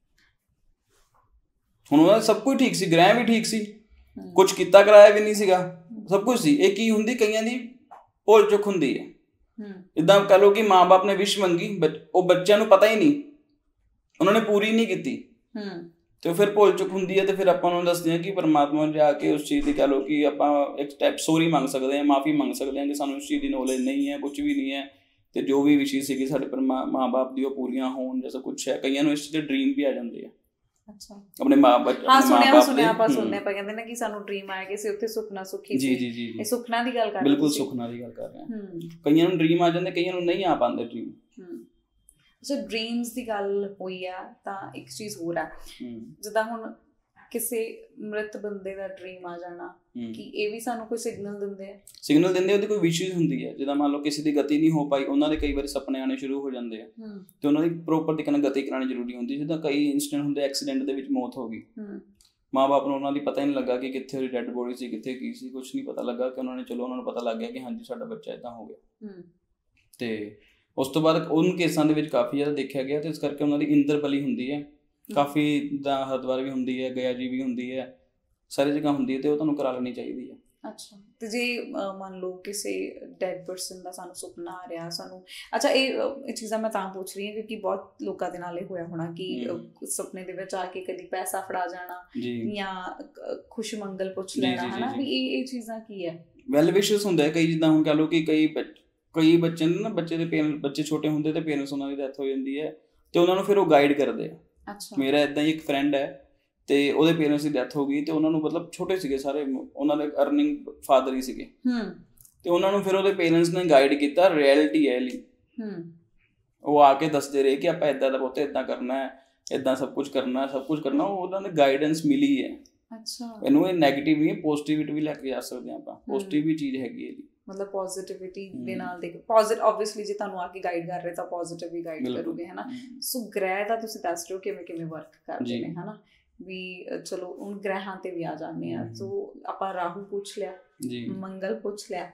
ਹੁਣ ਉਹਦਾ ਸਭ ਕੁਝ ਠੀਕ ਸੀ, ਗ੍ਰਹਿ ਵੀ ਠੀਕ ਸੀ, ਕੁਛ ਕੀਤਾ ਕਰਾਇਆ ਵੀ ਨਹੀਂ ਸੀਗਾ, ਸਭ ਕੁਛ ਸੀ। ਇਹ ਕੀ ਹੁੰਦੀ, ਕਈਆਂ ਦੀ ਭੁੱਲ ਚੁੱਕ ਹੁੰਦੀ ਹੈ। ਇੱਦਾਂ ਕਹਿ ਲਓ ਕਿ ਮਾਂ ਬਾਪ ਨੇ ਵਿਸ਼ ਮੰਗੀ, ਉਹ ਬੱਚਿਆਂ ਨੂੰ ਪਤਾ ਹੀ ਨਹੀਂ, ਉਹਨਾਂ ਨੇ ਪੂਰੀ ਨਹੀਂ ਕੀਤੀ, ਤੇ ਫਿਰ ਭੁੱਲ ਚੁੱਕ ਹੁੰਦੀ ਹੈ। ਤੇ ਫਿਰ ਆਪਾਂ ਨੂੰ ਦੱਸਦੇ ਹਾਂ ਕਿ ਪਰਮਾਤਮਾ ਜਾ ਕੇ ਉਸ ਚੀਜ਼ ਦੀ ਕਹਿ ਲਓ ਕਿ ਆਪਾਂ ਇੱਕ ਸਟੈਪ ਸੋਰੀ ਮੰਗ ਸਕਦੇ ਹਾਂ, ਮਾਫੀ ਮੰਗ ਸਕਦੇ ਹਾਂ ਕਿ ਸਾਨੂੰ ਉਸ ਚੀਜ਼ ਦੀ ਨੌਲੇਜ ਨਹੀਂ ਹੈ, ਕੁਛ ਵੀ ਨਹੀਂ ਹੈ, ਤੇ ਜੋ ਵੀ ਵਿਸ਼ੇ ਸੀਗੀ ਸਾਡੇ ਪਰ ਮਾਂ ਬਾਪ ਦੀ ਉਹ ਪੂਰੀਆਂ ਹੋਣ ਜੈਸਾ ਕੁਛ ਹੈ। ਕਈਆਂ ਨੂੰ ਇਸ ਚੀਜ਼ ਦੇ ਡ੍ਰੀਮ ਵੀ ਆ ਜਾਂਦੇ ਆ। ਅੱਛਾ ਆਪਣੇ ਮਾਂ ਬਾਪ ਹਾਂ ਸੁਣਿਆ ਸੁਣਿਆ ਆਪਾਂ ਸੁਣਦੇ ਆਪਾਂ ਕਹਿੰਦੇ ਨੇ ਕਿ ਸਾਨੂੰ ਡ੍ਰੀਮ ਆਇਆ ਕਿ ਅਸੀਂ ਉੱਥੇ ਸੁਪਨਾ ਸੁਖੀ ਸੀ। ਜੀ ਜੀ ਇਹ ਸੁਪਨਾ ਦੀ ਗੱਲ ਕਰ ਰਹੇ, ਬਿਲਕੁਲ ਸੁਪਨਾ ਦੀ ਗੱਲ ਕਰ ਰਹੇ ਹਾਂ। ਕਈਆਂ ਨੂੰ ਡ੍ਰੀਮ ਆ ਜਾਂਦੇ, ਕਈਆਂ ਨੂੰ ਨਹੀਂ ਆ ਪਾਉਂਦੇ ਡ੍ਰੀਮ। ਅੱਛਾ ਡ੍ਰੀਮਸ ਦੀ ਗੱਲ ਹੋਈ ਆ ਤਾਂ ਇੱਕ ਚੀਜ਼ ਹੋਰ ਆ, ਜਿੱਦਾਂ ਹੁਣ ਕਿਸੇ ਮ੍ਰਿਤ ਬੰਦੇ ਦਾ ਡ੍ਰੀਮ ਆ ਜਾਣਾ, ਕਿ ਇਹ ਵੀ ਸਾਨੂੰ ਕੋਈ ਸਿਗਨਲ ਦਿੰਦੇ ਆ? ਸਿਗਨਲ ਦਿੰਦੇ, ਉਹਦੀ ਕੋਈ ਵਿਸ਼ੇਸ ਹੁੰਦੀ ਹੈ। ਜਿੱਦਾਂ ਮੰਨ ਲਓ ਕਿਸੇ ਦੀ ਗਤੀ ਨਹੀਂ ਹੋ ਪਾਈ, ਉਹਨਾਂ ਦੇ ਕਈ ਵਾਰੀ ਸੁਪਨੇ ਆਉਣੇ ਸ਼ੁਰੂ ਹੋ ਜਾਂਦੇ ਆ, ਤੇ ਉਹਨਾਂ ਦੀ ਪ੍ਰੋਪਰ ਤਰੀਕੇ ਨਾਲ ਗਤੀ ਕਰਾਉਣੀ ਜ਼ਰੂਰੀ ਹੁੰਦੀ। ਜਿੱਦਾਂ ਕਈ ਇੰਸੀਡੈਂਟ ਹੁੰਦੇ, ਐਕਸੀਡੈਂਟ ਦੇ ਵਿੱਚ ਮੌਤ ਹੋ ਗਈ, ਮਾਂ ਬਾਪ ਨੂੰ ਉਹਨਾਂ ਦੀ ਪਤਾ ਹੀ ਨਹੀਂ ਲੱਗਾ ਕਿ ਕਿੱਥੇ ਉਹਦੀ ਡੈਡ ਬੋਡੀ ਸੀ, ਕਿੱਥੇ ਕੀ ਸੀ, ਕੁਛ ਨਹੀਂ ਪਤਾ ਲੱਗਾ। ਕਿ ਉਹਨਾਂ ਨੇ ਚਲੋ ਉਹਨਾਂ ਨੂੰ ਪਤਾ ਲੱਗ ਗਿਆ ਕਿ ਹਾਂਜੀ ਸਾਡਾ ਬੱਚਾ ਏਦਾਂ ਹੋ ਗਿਆ। ਤੇ ਉਸ ਤੋਂ ਬਾਅਦ ਉਹਨਾਂ ਕੇਸਾਂ ਦੇ ਵਿੱਚ ਕਾਫੀ ਜ਼ਿਆਦਾ ਦੇਖਿਆ ਗਿਆ, ਤੇ ਇਸ ਕਰਕੇ ਉਹਨਾਂ ਦੀ ਇੰਦਰ ਬਲੀ ਹੁੰਦੀ ਹੈ, ਕਾਫੀ ਜਿੱਦਾਂ ਹਰਿਦੁਆਰ ਵੀ ਹੁੰਦੀ ਹੈ, ਗਿਆ ਜੀ ਵੀ ਹੁੰਦੀ ਹੈ, ਸਾਰੀ ਜਗ੍ਹਾ ਹੁੰਦੀ ਹੈ, ਤੇ ਉਹ ਤੁਹਾਨੂੰ ਕਰਾ ਲੈਣੀ ਚਾਹੀਦੀ ਹੈ। ਅੱਛਾ ਤੇ ਜੇ ਮੰਨ ਲਓ ਕਿਸੇ ਡੈਡ ਪਰਸਨ ਦਾ ਸਾਨੂੰ ਸੁਪਨਾ ਆ ਰਿਹਾ ਸਾਨੂੰ, ਅੱਛਾ ਇਹ ਇਹ ਚੀਜ਼ਾਂ ਮੈਂ ਤਾਂ ਪੁੱਛ ਰਹੀ ਹਾਂ ਕਿਉਂਕਿ ਬਹੁਤ ਲੋਕਾਂ ਦੇ ਨਾਲ ਇਹ ਹੋਇਆ ਹੋਣਾ ਕਿ ਸੁਪਨੇ ਦੇ ਵਿੱਚ ਆ ਕੇ ਕਦੀ ਪੈਸਾ ਫੜਾ ਜਾਣਾ ਜਾਂ ਖੁਸ਼ ਮੰਗਲ ਪੁੱਛ ਲੈਣਾ, ਹਨਾ ਵੀ ਇਹ ਇਹ ਚੀਜ਼ਾਂ ਕੀ ਹੈ? ਵੈਲ ਵਿਸ਼ਸ ਹੁੰਦੇ ਕਈ, ਜਿੱਦਾਂ ਹੁਣ ਕਹਿ ਲਓ ਕਿ ਕਈ ਕਈ ਬੱਚੇ ਨੂੰ ਨਾ, ਬੱਚੇ ਦੇ ਪੇਰੈਂਟਸ ਬੱਚੇ ਛੋਟੇ ਹੁੰਦੇ ਤੇ ਪੇਰੈਂਟਸ ਉਹਨਾਂ ਦੀ ਡੈਥ ਹੋ ਜਾਂਦੀ ਹੈ, ਤੇ ਉਹਨਾਂ ਨੂੰ ਫਿਰ ਉਹ ਗਾਈਡ ਕਰਦੇ ਆ। ਮੇਰਾ ਇੱਦਾਂ ਹੀ ਇੱਕ ਫਰੈਂਡ ਹੈ, ਤੇ ਉਹਦੇ ਪੇਰੈਂਟਸ ਦੀ ਡੈਥ ਹੋ ਗਈ, ਤੇ ਉਹਨਾਂ ਨੂੰ ਮਤਲਬ ਛੋਟੇ ਸੀਗੇ ਸਾਰੇ, ਉਹਨਾਂ ਦੇ ਅਰਨਿੰਗ ਫਾਦਰ ਹੀ ਸੀਗੇ, ਤੇ ਉਹਨਾਂ ਨੂੰ ਫਿਰ ਉਹਦੇ ਪੇਰੈਂਟਸ ਨੇ ਗਾਈਡ ਕੀਤਾ, ਰਿਐਲਿਟੀ ਹੈ ਲਈ ਉਹ ਆ ਕੇ ਦੱਸਦੇ ਰਹੇ ਕਿ ਆਪਾਂ ਇੱਦਾਂ ਦਾ ਪੁੱਤ ਇੱਦਾਂ ਕਰਨਾ ਹੈ, ਇੱਦਾਂ ਸਭ ਕੁਛ ਕਰਨਾ, ਸਭ ਕੁਛ ਕਰਨਾ, ਉਹਨਾਂ ਨੇ ਗਾਈਡੈਂਸ ਮਿਲੀ ਹੈ। ਅੱਛਾ ਇਹਨੂੰ ਇਹ ਨੈਗੇਟਿਵ ਨਹੀਂ, ਪੋਜ਼ਿਟਿਵਿਟੀ ਵੀ ਲੈ ਕੇ ਜਾ ਸਕਦੇ ਹਾਂ ਆਪਾਂ, ਪੋਜ਼ਿਟਿਵ ਵੀ ਚੀਜ਼ ਹੈਗੀ ਹੈ ਜੀ। ਮਤਲਬ ਪੋਜ਼ਿਟਿਵਿਟੀ ਦੇ ਨਾਲ ਦੇਖ ਪੋਜ਼ਿਟਿਵ ਓਬਵੀਅਸਲੀ ਜੇ ਤੁਹਾਨੂੰ ਆ ਕੇ ਗਾਈਡ ਕਰ ਰਹੇ ਤਾਂ ਪੋਜ਼ਿਟਿਵ ਵੀ ਗਾਈਡ ਕਰੂਗੇ, ਹਨਾ। ਸੋ ਗ੍ਰਹਿ ਦਾ ਤੁਸੀਂ ਦੱਸ ਰਹੇ ਹੋ ਕਿਵੇਂ ਕਿਵੇਂ ਵਰਕ ਕਰਦੇ ਨੇ, ਹਨਾ, ਵੀ ਚਲੋ ਹੁਣ ਗ੍ਰਹਿਾਂ ਤੇ ਵੀ ਆ ਜਾਂਦੇ ਆ। ਸੋ ਆਪਾਂ ਰਾਹੂ ਪੁੱਛ ਲਿਆ, ਮੰਗਲ ਪੁੱਛ ਲਿਆ,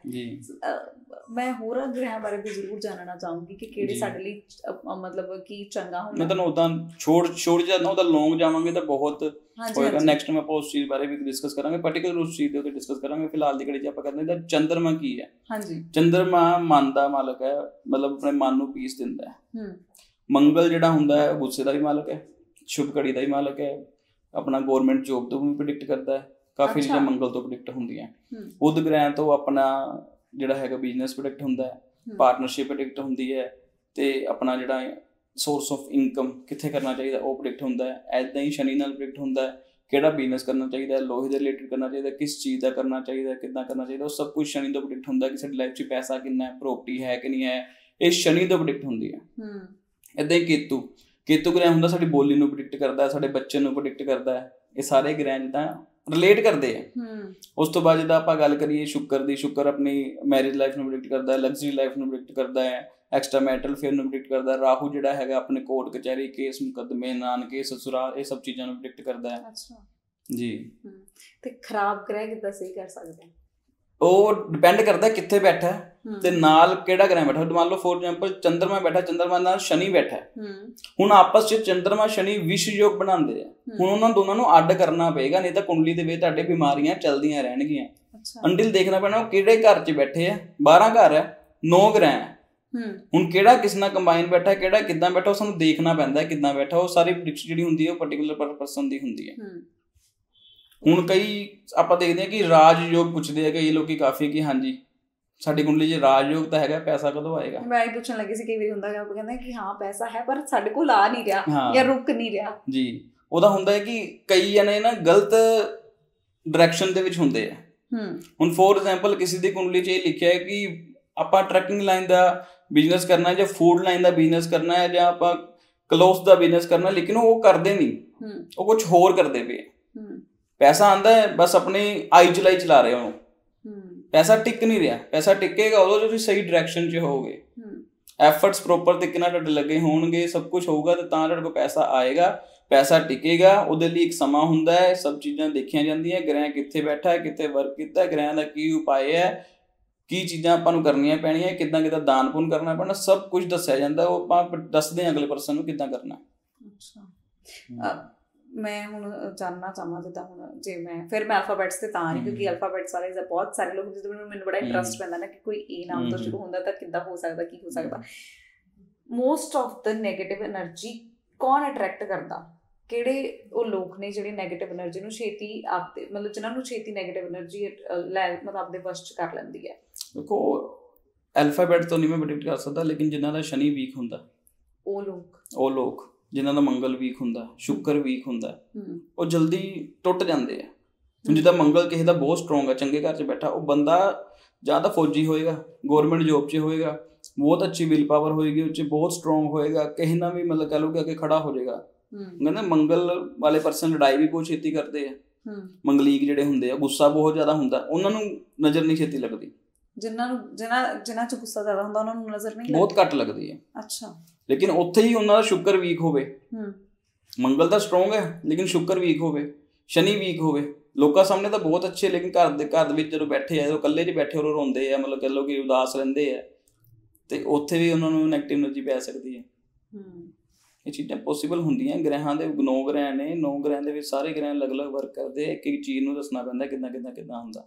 ਮੈਂ ਹੋਰ ਗ੍ਰਹਿਾਂ ਬਾਰੇ ਵੀ ਜ਼ਰੂਰ ਜਾਣਨਾ ਚਾਹੂੰਗੀ ਕਿ ਕਿਹੜੇ ਸਾਡੇ ਲਈ ਮਤਲਬ ਕੀ ਚੰਗਾ ਹੁੰਦਾ। ਮੈਂ ਤੁਹਾਨੂੰ ਉਦਾਂ ਛੋੜ ਛੋੜ ਜਾਂ ਉਹਦਾ ਲੌਂਗ ਜਾਵਾਂਗੇ ਤਾਂ ਬਹੁਤ ਹੋਏਗਾ। ਨੈਕਸਟ ਮੈਂ ਆਪਾਂ ਉਸ ਚੀਜ਼ ਬਾਰੇ ਵੀ ਡਿਸਕਸ ਕਰਾਂਗੇ, ਪਰਟੀਕੂਲਰ ਉਸ ਚੀਜ਼ ਦੇ ਉੱਤੇ ਡਿਸਕਸ ਕਰਾਂਗੇ। ਫਿਲਹਾਲ ਦੀ ਘੜੀ 'ਚ ਆਪਾਂ ਕਹਿੰਦੇ ਹਾਂ ਚੰਦਰਮਾ ਕੀ ਹੈ। ਹਾਂਜੀ ਚੰਦਰਮਾ ਮਨ ਦਾ ਮਾਲਕ ਹੈ, ਮਤਲਬ ਆਪਣੇ ਮਨ ਨੂੰ ਪੀਸ ਦਿੰਦਾ ਹੈ। ਮੰਗਲ ਜਿਹੜਾ ਹੁੰਦਾ ਹੈ ਗੁੱਸੇ ਦਾ ਵੀ ਮਾਲਕ ਹੈ, ਸ਼ੁਭ ਘੜੀ ਦਾ ਵੀ ਮਾਲਕ ਹੈ, ਆਪਣਾ ਗੌਰਮੈਂਟ ਜੋਬ ਤੋਂ ਵੀ ਪ੍ਰੈਡਿਕਟ ਕਰਦਾ ਹੈ, ਕਾਫੀ ਚੀਜ਼ਾਂ ਮੰਗਲ ਤੋਂ ਪ੍ਰੈਡਿਕਟ ਹੁੰਦੀਆਂ। ਬੁੱਧ ਗ੍ਰਹਿ ਤੋਂ ਆਪਣਾ ਜਿਹੜਾ ਹੈਗਾ ਬਿਜ਼ਨਸ ਪ੍ਰੈਡਿਕਟ ਹੁੰਦਾ ਹੈ, ਪਾਰਟਨਰਸ਼ਿਪ ਪ੍ਰੈਡਿਕਟ ਹੁੰਦੀ ਹੈ, ਤੇ ਆਪਣਾ ਜਿਹੜਾ ਸੋਰਸ ਆਫ ਇਨਕਮ ਕਿੱਥੇ ਕਰਨਾ ਚਾਹੀਦਾ ਉਹ ਪ੍ਰੈਡਿਕਟ ਹੁੰਦਾ ਹੈ। ਐਦਾਂ ਹੀ ਸ਼ਨੀ ਨਾਲ ਪ੍ਰੈਡਿਕਟ ਹੁੰਦਾ ਹੈ, ਕਿਹੜਾ ਬਿਜ਼ਨਸ ਕਰਨਾ ਚਾਹੀਦਾ, ਲੋਹੇ ਦੇ ਰਿਲੇਟਡ ਕਰਨਾ ਚਾਹੀਦਾ, ਕਿਸ ਚੀਜ਼ ਦਾ ਕਰਨਾ ਚਾਹੀਦਾ, ਕਿੱਦਾਂ ਕਰਨਾ ਚਾਹੀਦਾ, ਉਹ ਸਭ ਕੁਝ ਸ਼ਨੀ ਤੋਂ ਪ੍ਰੈਡਿਕਟ ਹੁੰਦਾ ਕਿ ਸਾਡੀ ਲਾਈਫ 'ਚ ਪੈਸਾ ਕਿੰਨਾ ਹੈ, ਪ੍ਰੋਪਰਟੀ ਹੈ ਕਿ ਨਹੀਂ ਹੈ, ਇਹ ਸ਼ਨੀ ਤੋਂ ਪ੍ਰੈਡਿਕਟ ਹੁੰਦੀ ਹੈ। ਇੱਦਾਂ ਹੀ ਕੇਤੂ ਕੇਤੂ ਗ੍ਰਹਿ ਹੁੰਦਾ ਸਾਡੀ ਬੋਲੀ ਨੂੰ ਪ੍ਰੈਡਿਕਟ ਕਰਦਾ, ਸਾਡੇ ਬੱਚੇ ਨੂੰ ਪ੍ਰੈਡਿਕਟ ਕਰਦਾ ਹੈ। ਇਹ ਸਾਰੇ ਗ੍ਰਹਿ ਜਿੱਦਾਂ ਰਿਲੇਟ ਕਰਦੇ ਆ। ਉਸ ਤੋਂ ਬਾਅਦ ਜਿੱਦਾਂ ਆਪਾਂ ਗੱਲ ਕਰੀਏ ਸ਼ੁੱਕਰ ਦੀ, ਸ਼ੁੱਕਰ ਆਪਣੀ ਮੈਰਿਜ ਲਾਈਫ ਨੂੰ ਪ੍ਰੈਡਿਕਟ ਕਰਦਾ ਹੈ, ਲਗਜ਼ਰੀ ਲਾਈਫ ਨੂੰ ਪ੍ਰੈਡਿਕਟ ਕਰਦਾ ਹੈ, ਐਕਸਟਰਾ ਮੈਰਿਟਲ ਅਫੇਅਰ ਨੂੰ ਪ੍ਰੈਡਿਕਟ ਕਰਦਾ ਹੈ। ਰਾਹੂ ਜਿਹੜਾ ਹੈਗਾ ਆਪਣੇ ਕੋਰਟ ਕਚਹਿਰੀ, ਕੇਸ ਮੁਕੱਦਮੇ, ਨਾਨਕੇ ਸਸੁਰਾਲ, ਇਹ ਸਭ ਚੀਜ਼ਾਂ ਨੂੰ ਪ੍ਰੈਡਿਕਟ ਕਰਦਾ ਹੈ। ਅੱਛਾ ਜੀ। ਤੇ ਖਰਾਬ ਗ੍ਰਹਿ ਕਿੱਦਾਂ ਸਹੀ ਕਰ ਸਕਦੇ? ਉਹ ਡਿਪੈਂਡ ਕਰਦਾ ਕਿੱਥੇ ਬੈਠਾ ਤੇ ਨਾਲ ਕਿਹੜਾ ਗ੍ਰਹਿ ਬੈਠਾ। ਮੰਨ ਲਓ ਫੋਰ ਐਗਜ਼ਾਮਪਲ ਚੰਦਰਮਾ ਬੈਠਾ, ਚੰਦਰਮਾ ਨਾਲ ਸ਼ਨੀ ਬੈਠਾ, ਹੁਣ ਆਪਸ ਚ ਚੰਦਰਮਾ ਸ਼ਨੀ ਵਿਸ਼ ਯੋਗ ਬਣਾਉਂਦੇ ਆ। ਹੁਣ ਉਹਨਾਂ ਦੋਨਾਂ ਨੂੰ ਅੱਡ ਕਰਨਾ ਪਏਗਾ, ਨਹੀਂ ਤਾਂ ਕੁੰਡਲੀ ਦੇ ਵਿੱਚ ਤੁਹਾਡੇ ਬਿਮਾਰੀਆਂ ਚੱਲਦੀਆਂ ਰਹਿਣਗੀਆਂ। ਅੰਡਿਲ ਦੇਖਣਾ ਪੈਣਾ ਉਹ ਕਿਹੜੇ ਘਰ ਚ ਬੈਠੇ ਆ। ਬਾਰਾਂ ਘਰ ਹੈ, ਨੌ ਗ੍ਰਹਿ ਹੈ, ਹੁਣ ਕਿਹੜਾ ਕਿਸ ਨਾਲ ਕੰਬਾਈਨ ਬੈਠਾ, ਕਿਹੜਾ ਕਿੱਦਾਂ ਬੈਠਾ, ਉਹ ਸਾਨੂੰ ਦੇਖਣਾ ਪੈਂਦਾ ਕਿੱਦਾਂ ਬੈਠਾ। ਉਹ ਸਾਰੀ ਪ੍ਰਿਡਿਕਸ਼ਨ ਜਿਹੜੀ ਹੁੰਦੀ ਹੈ ਉਹ ਪਰਟੀਕੂਲਰ ਪਰਸਨ ਦੀ ਹੁੰਦੀ ਹੈ। ਹੁਣ ਕਈ ਆਪਾਂ ਦੇਖਦੇ ਹਾਂ ਕਿ ਰਾਜਯੋਗ ਪੁੱਛਦੇ ਆ ਕਈ ਲੋਕੀ ਕਾਫੀ ਕਿ ਹਾਂਜੀ ਸਾਡੀ ਕੁੰਡਲੀ 'ਚ ਰਾਜਯੋਗ ਤਾਂ ਹੈਗਾ, ਪੈਸਾ ਕਦੋਂ ਆਏਗਾ। ਮੈਂ ਇਹ ਪੁੱਛਣ ਲੱਗੀ ਸੀ ਕਈ ਵਾਰੀ ਹੁੰਦਾ ਹੈ ਉਹ ਕਹਿੰਦਾ ਕਿ ਹਾਂ ਪੈਸਾ ਹੈ ਪਰ ਸਾਡੇ ਕੋਲ ਆ ਨਹੀਂ ਰਿਹਾ ਜਾਂ ਰੁਕ ਨਹੀਂ ਰਿਹਾ ਜੀ। ਉਹਦਾ ਹੁੰਦਾ ਹੈ ਕਿ ਕਈ ਜਣੇ ਨਾ ਗਲਤ ਡਾਇਰੈਕਸ਼ਨ ਦੇ ਵਿੱਚ ਹੁੰਦੇ ਆ। ਹੁਣ ਫੋਰ ਐਗਜ਼ਾਮਪਲ ਕਿਸੇ ਦੀ ਕੁੰਡਲੀ 'ਚ ਇਹ ਲਿਖਿਆ ਹੈ ਕਿ ਆਪਾਂ ਟਰੱਕਿੰਗ ਲਾਈਨ ਦਾ ਬਿਜ਼ਨਸ ਕਰਨਾ ਹੈ ਜਾਂ ਫੂਡ ਲਾਈਨ ਦਾ ਬਿਜ਼ਨਸ ਕਰਨਾ ਹੈ ਜਾਂ ਆਪਾਂ ਕਲੋਥ ਦਾ ਬਿਜ਼ਨਸ ਕਰਨਾ, ਲੇਕਿਨ ਉਹ ਕਰਦੇ ਨਹੀਂ, ਉਹ ਕੁਛ ਹੋਰ ਕਰਦੇ ਪਏ। ਪੈਸਾ ਆਉਂਦਾ ਹੈ ਬਸ ਆਪਣੀ ਆਈ ਚਲਾਈ ਚਲਾ ਰਹੇ ਉਹਨੂੰ, ਪੈਸਾ ਟਿਕ ਨਹੀਂ ਰਿਹਾ। ਪੈਸਾ ਟਿਕੇਗਾ ਉਦੋਂ ਤੁਸੀਂ ਸਹੀ ਡਾਇਰੈਕਸ਼ਨ 'ਚ ਹੋਵੋਗੇ, ਐਫਰਟਸ ਪ੍ਰੋਪਰ ਤਰੀਕੇ ਨਾਲ ਤੁਹਾਡੇ ਲੱਗੇ ਹੋਣਗੇ, ਸਭ ਕੁਛ ਹੋਊਗਾ ਤੇ ਤਾਂ ਤੁਹਾਡੇ ਕੋਲ ਪੈਸਾ ਆਏਗਾ, ਪੈਸਾ ਟਿਕੇਗਾ। ਉਹਦੇ ਲਈ ਇੱਕ ਸਮਾਂ ਹੁੰਦਾ ਹੈ, ਸਭ ਚੀਜ਼ਾਂ ਦੇਖੀਆਂ ਜਾਂਦੀਆਂ, ਗ੍ਰਹਿ ਕਿੱਥੇ ਬੈਠਾ ਹੈ, ਕਿੱਥੇ ਵਰਕ ਕੀਤਾ, ਗ੍ਰਹਿਆਂ ਦਾ ਕੀ ਉਪਾਏ ਹੈ, ਕੀ ਚੀਜ਼ਾਂ ਆਪਾਂ ਨੂੰ ਕਰਨੀਆਂ ਪੈਣੀਆਂ, ਕਿੱਦਾਂ ਕਿੱਦਾਂ ਦਾਨ ਪੁੰਨ ਕਰਨਾ ਪੈਣਾ, ਸਭ ਕੁਝ ਦੱਸਿਆ ਜਾਂਦਾ। ਉਹ ਆਪਾਂ ਦੱਸਦੇ ਹਾਂ ਅਗਲੇ ਪਰਸਨ ਨੂੰ ਕਿੱਦਾਂ ਕਰਨਾ। ਅੱਛਾ, ਮੈਂ ਹੁਣ ਜਾਣਨਾ ਚਾਹਾਂ ਜਿੱਦਾਂ ਹੁਣ ਜੇ ਮੈਂ ਫਿਰ ਮੈਂ ਅਲਫਾਬੈਟਸ ਤੇ ਤਾਂ ਨਹੀਂ ਕਿਉਂਕਿ ਅਲਫਾਬੈਟਸ ਵਾਲੇ ਬਹੁਤ ਸਾਰੇ ਲੋਕ ਜਦੋਂ ਮੈਨੂੰ ਬੜਾ ਇੰਟਰਸਟ ਪੈਂਦਾ ਨਾ ਕਿ ਕੋਈ ਏ ਨਾਮ ਤੋਂ ਸ਼ੁਰੂ ਹੁੰਦਾ ਤਾਂ ਕਿੱਦਾਂ ਹੋ ਸਕਦਾ, ਕੀ ਹੋ ਸਕਦਾ। Most of the negative energy ਕੌਣ ਅਟਰੈਕਟ ਕਰਦਾ? ਕਿਹੜੇ ਉਹ ਲੋਕ ਨੇ ਜਿਹੜੇ ਨੈਗੇਟਿਵ ਐਨਰਜੀ ਨੂੰ ਛੇਤੀ ਆਪਦੇ ਮਤਲਬ ਜਿਹਨਾਂ ਨੂੰ ਛੇਤੀ ਨੈਗੇਟਿਵ ਐਨਰਜੀ ਲੈ ਮਤਲਬ ਆਪਦੇ ਵਸ਼ 'ਚ ਕਰ ਲੈਂਦੀ ਹੈ? ਦੇਖੋ ਅਲਫਾਬੈਟ ਤੋਂ ਨਹੀਂ ਮੈਂ ਪ੍ਰੈਡਿਕਟ ਕਰ ਸਕਦਾ, ਲੇਕਿਨ ਜਿਨ੍ਹਾਂ ਦਾ ਸ਼ਨੀ ਵੀਕ ਹੁੰਦਾ ਉਹ ਲੋਕ ਉਹ ਲੋਕ ਜਿਨ੍ਹਾਂ ਦਾ ਮੰਗਲ ਵੀਕ ਹੁੰਦਾ, ਸ਼ੁੱਕਰ ਵੀਕ ਹੁੰਦਾ, ਉਹ ਜਲਦੀ ਟੁੱਟ ਜਾਂਦੇ ਆ। ਹੁਣ ਜਿੱਦਾਂ ਮੰਗਲ ਕਿਸੇ ਦਾ ਬਹੁਤ ਸਟਰੋਂਗ ਹੈ, ਚੰਗੇ ਘਰ 'ਚ ਬੈਠਾ, ਉਹ ਬੰਦਾ ਜਾਂ ਤਾਂ ਫੌਜੀ ਹੋਏਗਾ, ਗੌਰਮੈਂਟ ਜੋਬ 'ਚ ਹੋਏਗਾ, ਬਹੁਤ ਅੱਛੀ ਵਿਲ ਪਾਵਰ ਹੋਏਗੀ, ਉਹ 'ਚ ਬਹੁਤ ਸਟਰੋਂਗ ਹੋਏਗਾ, ਕਿਸੇ ਨਾਲ ਵੀ ਮਤਲਬ ਕਹਿ ਲਓ ਕਿ ਅੱਗੇ ਖੜਾ ਹੋ ਜਾਏਗਾ। ਕਹਿੰਦੇ ਮੰਗਲ ਵਾਲੇ ਪਰਸਨ ਲੜਾਈ ਵੀ ਬਹੁਤ ਛੇਤੀ ਕਰਦੇ ਆ। ਮੰਗਲੀਕ ਜਿਹੜੇ ਹੁੰਦੇ ਆ ਗੁੱਸਾ ਬਹੁਤ ਜ਼ਿਆਦਾ ਹੁੰਦਾ, ਉਹਨਾਂ ਨੂੰ ਨਜ਼ਰ ਨਹੀਂ ਛੇਤੀ ਲੱਗਦੀ। ਜਿਨ੍ਹਾਂ ਨੂੰ ਜਿਨ੍ਹਾਂ ਜਿਨ੍ਹਾਂ 'ਚ ਗੁੱਸਾ ਜ਼ਿਆਦਾ ਹੁੰਦਾ ਉਹਨਾਂ ਨੂੰ ਨਜ਼ਰ ਨਹੀਂ ਬਹੁਤ ਘੱਟ ਲੱਗਦੀ ਹੈ। ਅੱਛਾ, ਲੇਕਿਨ ਉੱਥੇ ਹੀ ਉਹਨਾਂ ਦਾ ਸ਼ੁੱਕਰ ਵੀਕ ਹੋਵੇ, ਮੰਗਲ ਤਾਂ ਸਟਰੋਂਗ ਹੈ ਲੇਕਿਨ ਸ਼ੁੱਕਰ ਵੀਕ ਹੋਵੇ, ਸ਼ਨੀ ਵੀਕ ਹੋਵੇ, ਲੋਕਾਂ ਸਾਹਮਣੇ ਤਾਂ ਬਹੁਤ ਅੱਛੇ ਲੇਕਿਨ ਘਰ ਦੇ ਘਰ ਦੇ ਵਿੱਚ ਜਦੋਂ ਬੈਠੇ ਆ, ਜਦੋਂ ਇਕੱਲੇ 'ਚ ਬੈਠੇ ਉਹ ਰੋਂਦੇ ਆ, ਮਤਲਬ ਕਹਿ ਲਓ ਕਿ ਉਦਾਸ ਰਹਿੰਦੇ ਆ, ਤੇ ਉੱਥੇ ਵੀ ਉਹਨਾਂ ਨੂੰ ਨੈਗੇਟਿਵ ਐਨਰਜੀ ਪੈ ਸਕਦੀ ਹੈ। ਇਹ ਚੀਜ਼ਾਂ ਪੋਸੀਬਲ ਹੁੰਦੀਆਂ। ਗ੍ਰਹਿਾਂ ਦੇ ਨੌ ਗ੍ਰਹਿ ਨੇ, ਨੌ ਗ੍ਰਹਿਆਂ ਦੇ ਵਿੱਚ ਸਾਰੇ ਗ੍ਰਹਿ ਅਲੱਗ ਅਲੱਗ ਵਰਕ ਕਰਦੇ, ਇੱਕ ਇੱਕ ਚੀਜ਼ ਨੂੰ ਦੱਸਣਾ ਪੈਂਦਾ ਕਿੱਦਾਂ ਕਿੱਦਾਂ ਕਿੱਦਾਂ ਹੁੰਦਾ।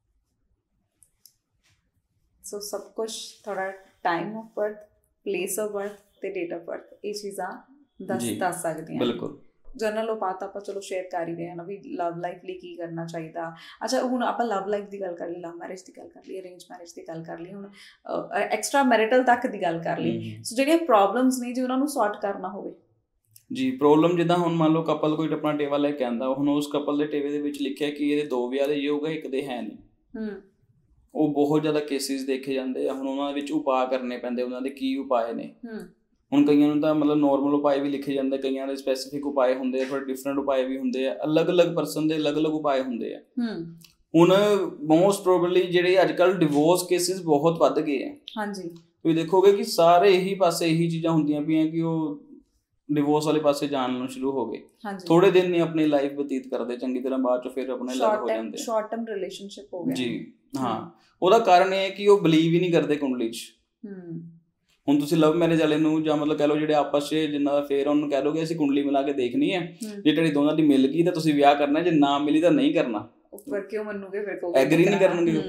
ਸੋ ਸਭ ਕੁਛ ਥੋੜਾ time of birth, place of birth ਤੇ ਡੇਟ ਆਫ ਬਰਥ ਇਹ ਚੀਜ਼ਾਂ ਦੱਸ ਦੱਸ ਸਕਦੀਆਂ। ਬਿਲਕੁਲ। ਜਨਰਲ ਉਪਾਅ ਆਪਾਂ ਚਲੋ ਸ਼ੇਅਰ ਕਰ ਹੀ ਰਹੇ ਹਾਂ ਨਾ ਵੀ ਲਵ ਲਾਈਫ ਲਈ ਕੀ ਕਰਨਾ ਚਾਹੀਦਾ। ਅੱਛਾ, ਹੁਣ ਆਪਾਂ ਲਵ ਲਾਈਫ ਦੀ ਗੱਲ ਕਰ ਲਈ, ਲਵ ਮੈਰਿਜ ਦੀ ਗੱਲ ਕਰ ਲਈ, ਅਰੇਂਜ ਮੈਰਿਜ ਦੀ ਗੱਲ ਕਰ ਲਈ, ਹੁਣ ਐਕਸਟਰਾ ਮੈਰਿਟਲ ਤੱਕ ਦੀ ਗੱਲ ਕਰ ਲਈ। ਸੋ ਜਿਹੜੀਆਂ ਪ੍ਰੋਬਲਮਸ ਨੇ ਜੇ ਉਹਨਾਂ ਨੂੰ ਸੌਰਟ ਕਰਨਾ ਹੋਵੇ ਜੀ, ਪ੍ਰੋਬਲਮ ਜਿੱਦਾਂ ਹੁਣ ਮੰਨ ਲਓ ਕਪਲ ਕੋਈ ਆਪਣਾ ਟੇਵਾ ਲੈ ਕੇ ਆਉਂਦਾ, ਹੁਣ ਉਸ ਕਪਲ ਦੇ ਟੇਵੇ ਦੇ ਵਿੱਚ ਲਿਖਿਆ ਕਿ ਇਹਦੇ ਦੋ ਵਿਆਹ ਦੇ ਯੋਗ ਹੈ, ਇੱਕ ਦੇ ਹੈ ਨਹੀਂ। ਉਹ ਬਹੁਤ ਜ਼ਿਆਦਾ ਕੇਸਿਸ ਦੇਖੇ ਜਾਂਦੇ ਆ। ਹੁਣ ਉਹਨਾਂ ਵਿੱਚ ਉਪਾਅ ਕਰਨੇ ਪੈਂਦੇ, ਉਹਨਾਂ ਦੇ ਕੀ ਉਪਾਏ ਨੇ। ਹੁਣ ਕਈਆਂ ਨੂੰ ਤਾਂ ਮਤਲਬ ਨੋਰਮਲ ਉਪਾਏ ਵੀ ਲਿਖੇ ਜਾਂਦੇ, ਕਈਆਂ ਦੇ ਸਪੈਸੀਫਿਕ ਉਪਾਏ ਹੁੰਦੇ ਆ, ਥੋੜੇ ਡਿਫਰੈਂਟ ਉਪਾਏ ਵੀ ਹੁੰਦੇ ਆ, ਅਲੱਗ ਅਲੱਗ ਪਰਸਨ ਦੇ ਅਲੱਗ ਅਲੱਗ ਉਪਾਏ ਹੁੰਦੇ ਆ। ਹੁਣ ਮੋਸਟ ਪ੍ਰੋਬੇਬਲੀ ਜਿਹੜੇ ਅੱਜ ਕੱਲ੍ਹ ਡਿਵੋਰਸ ਕੇਸਿਸ ਬਹੁਤ ਵੱਧ ਗਏ ਆ। ਹਾਂਜੀ, ਤੁਸੀਂ ਦੇਖੋਗੇ ਕਿ ਸਾਰੇ ਇਹੀ ਪਾਸੇ ਇਹੀ ਚੀਜ਼ਾਂ ਹੁੰਦੀਆਂ ਪਈਆਂ ਕਿ ਉਹ ਡਿਵੋਰਸ ਵਾਲੇ ਪਾਸੇ ਜਾਣ ਨੂੰ ਸ਼ੁਰੂ ਹੋ ਗਏ। ਥੋੜੇ ਦਿਨ ਨਹੀਂ ਆਪਣੀ ਲਾਈਫ ਬਤੀਤ ਕਰਦੇ ਚੰਗੀ ਤਰ੍ਹਾਂ, ਬਾਅਦ ਚ ਫਿਰ ਆਪਣੇ ਅਲੱਗ ਹੋ ਜਾਂਦੇ। ਸ਼ਾਰਟ ਟਰਮ ਰਿਲੇਸ਼ਨਸ਼ਿਪ ਹੋ ਗਿਆ ਜੀ। ਹਾਂ, ਉਹਦਾ ਕਾਰਨ ਇਹ ਹੈ ਕਿ ਉਹ ਬਿਲੀਵ ਹੀ ਨਹੀਂ ਕਰਦੇ ਕੁੰਡਲੀ 'ਚ। ਹੁਣ ਤੁਸੀਂ ਲਵ ਮੈਰਿਜ ਵਾਲੇ ਨੂੰ ਜਾਂ ਮਤਲਬ ਕਹਿ ਲਓ ਜਿਹੜੇ ਆਪਸ 'ਚ ਜਿੰਨਾ ਦਾ ਫੇਰ ਉਹਨੂੰ ਕਹਿ ਲਓਗੇ ਅਸੀਂ ਕੁੰਡਲੀ ਮਿਲਾ ਕੇ ਦੇਖਣੀ ਹੈ, ਜੇ ਤੁਹਾਡੀ ਦੋਨਾਂ ਦੀ ਮਿਲ ਗਈ ਤਾਂ ਤੁਸੀਂ ਵਿਆਹ ਕਰਨਾ, ਜੇ ਨਾ ਮਿਲੀ ਤਾਂ ਨਹੀਂ ਕਰਨਾ। ਉੱਪਰ ਕਿਉਂ ਮੰਨੂਗੇ ਫਿਰ? ਐਗਰੀ ਨਹੀਂ ਕਰਨਗੇ।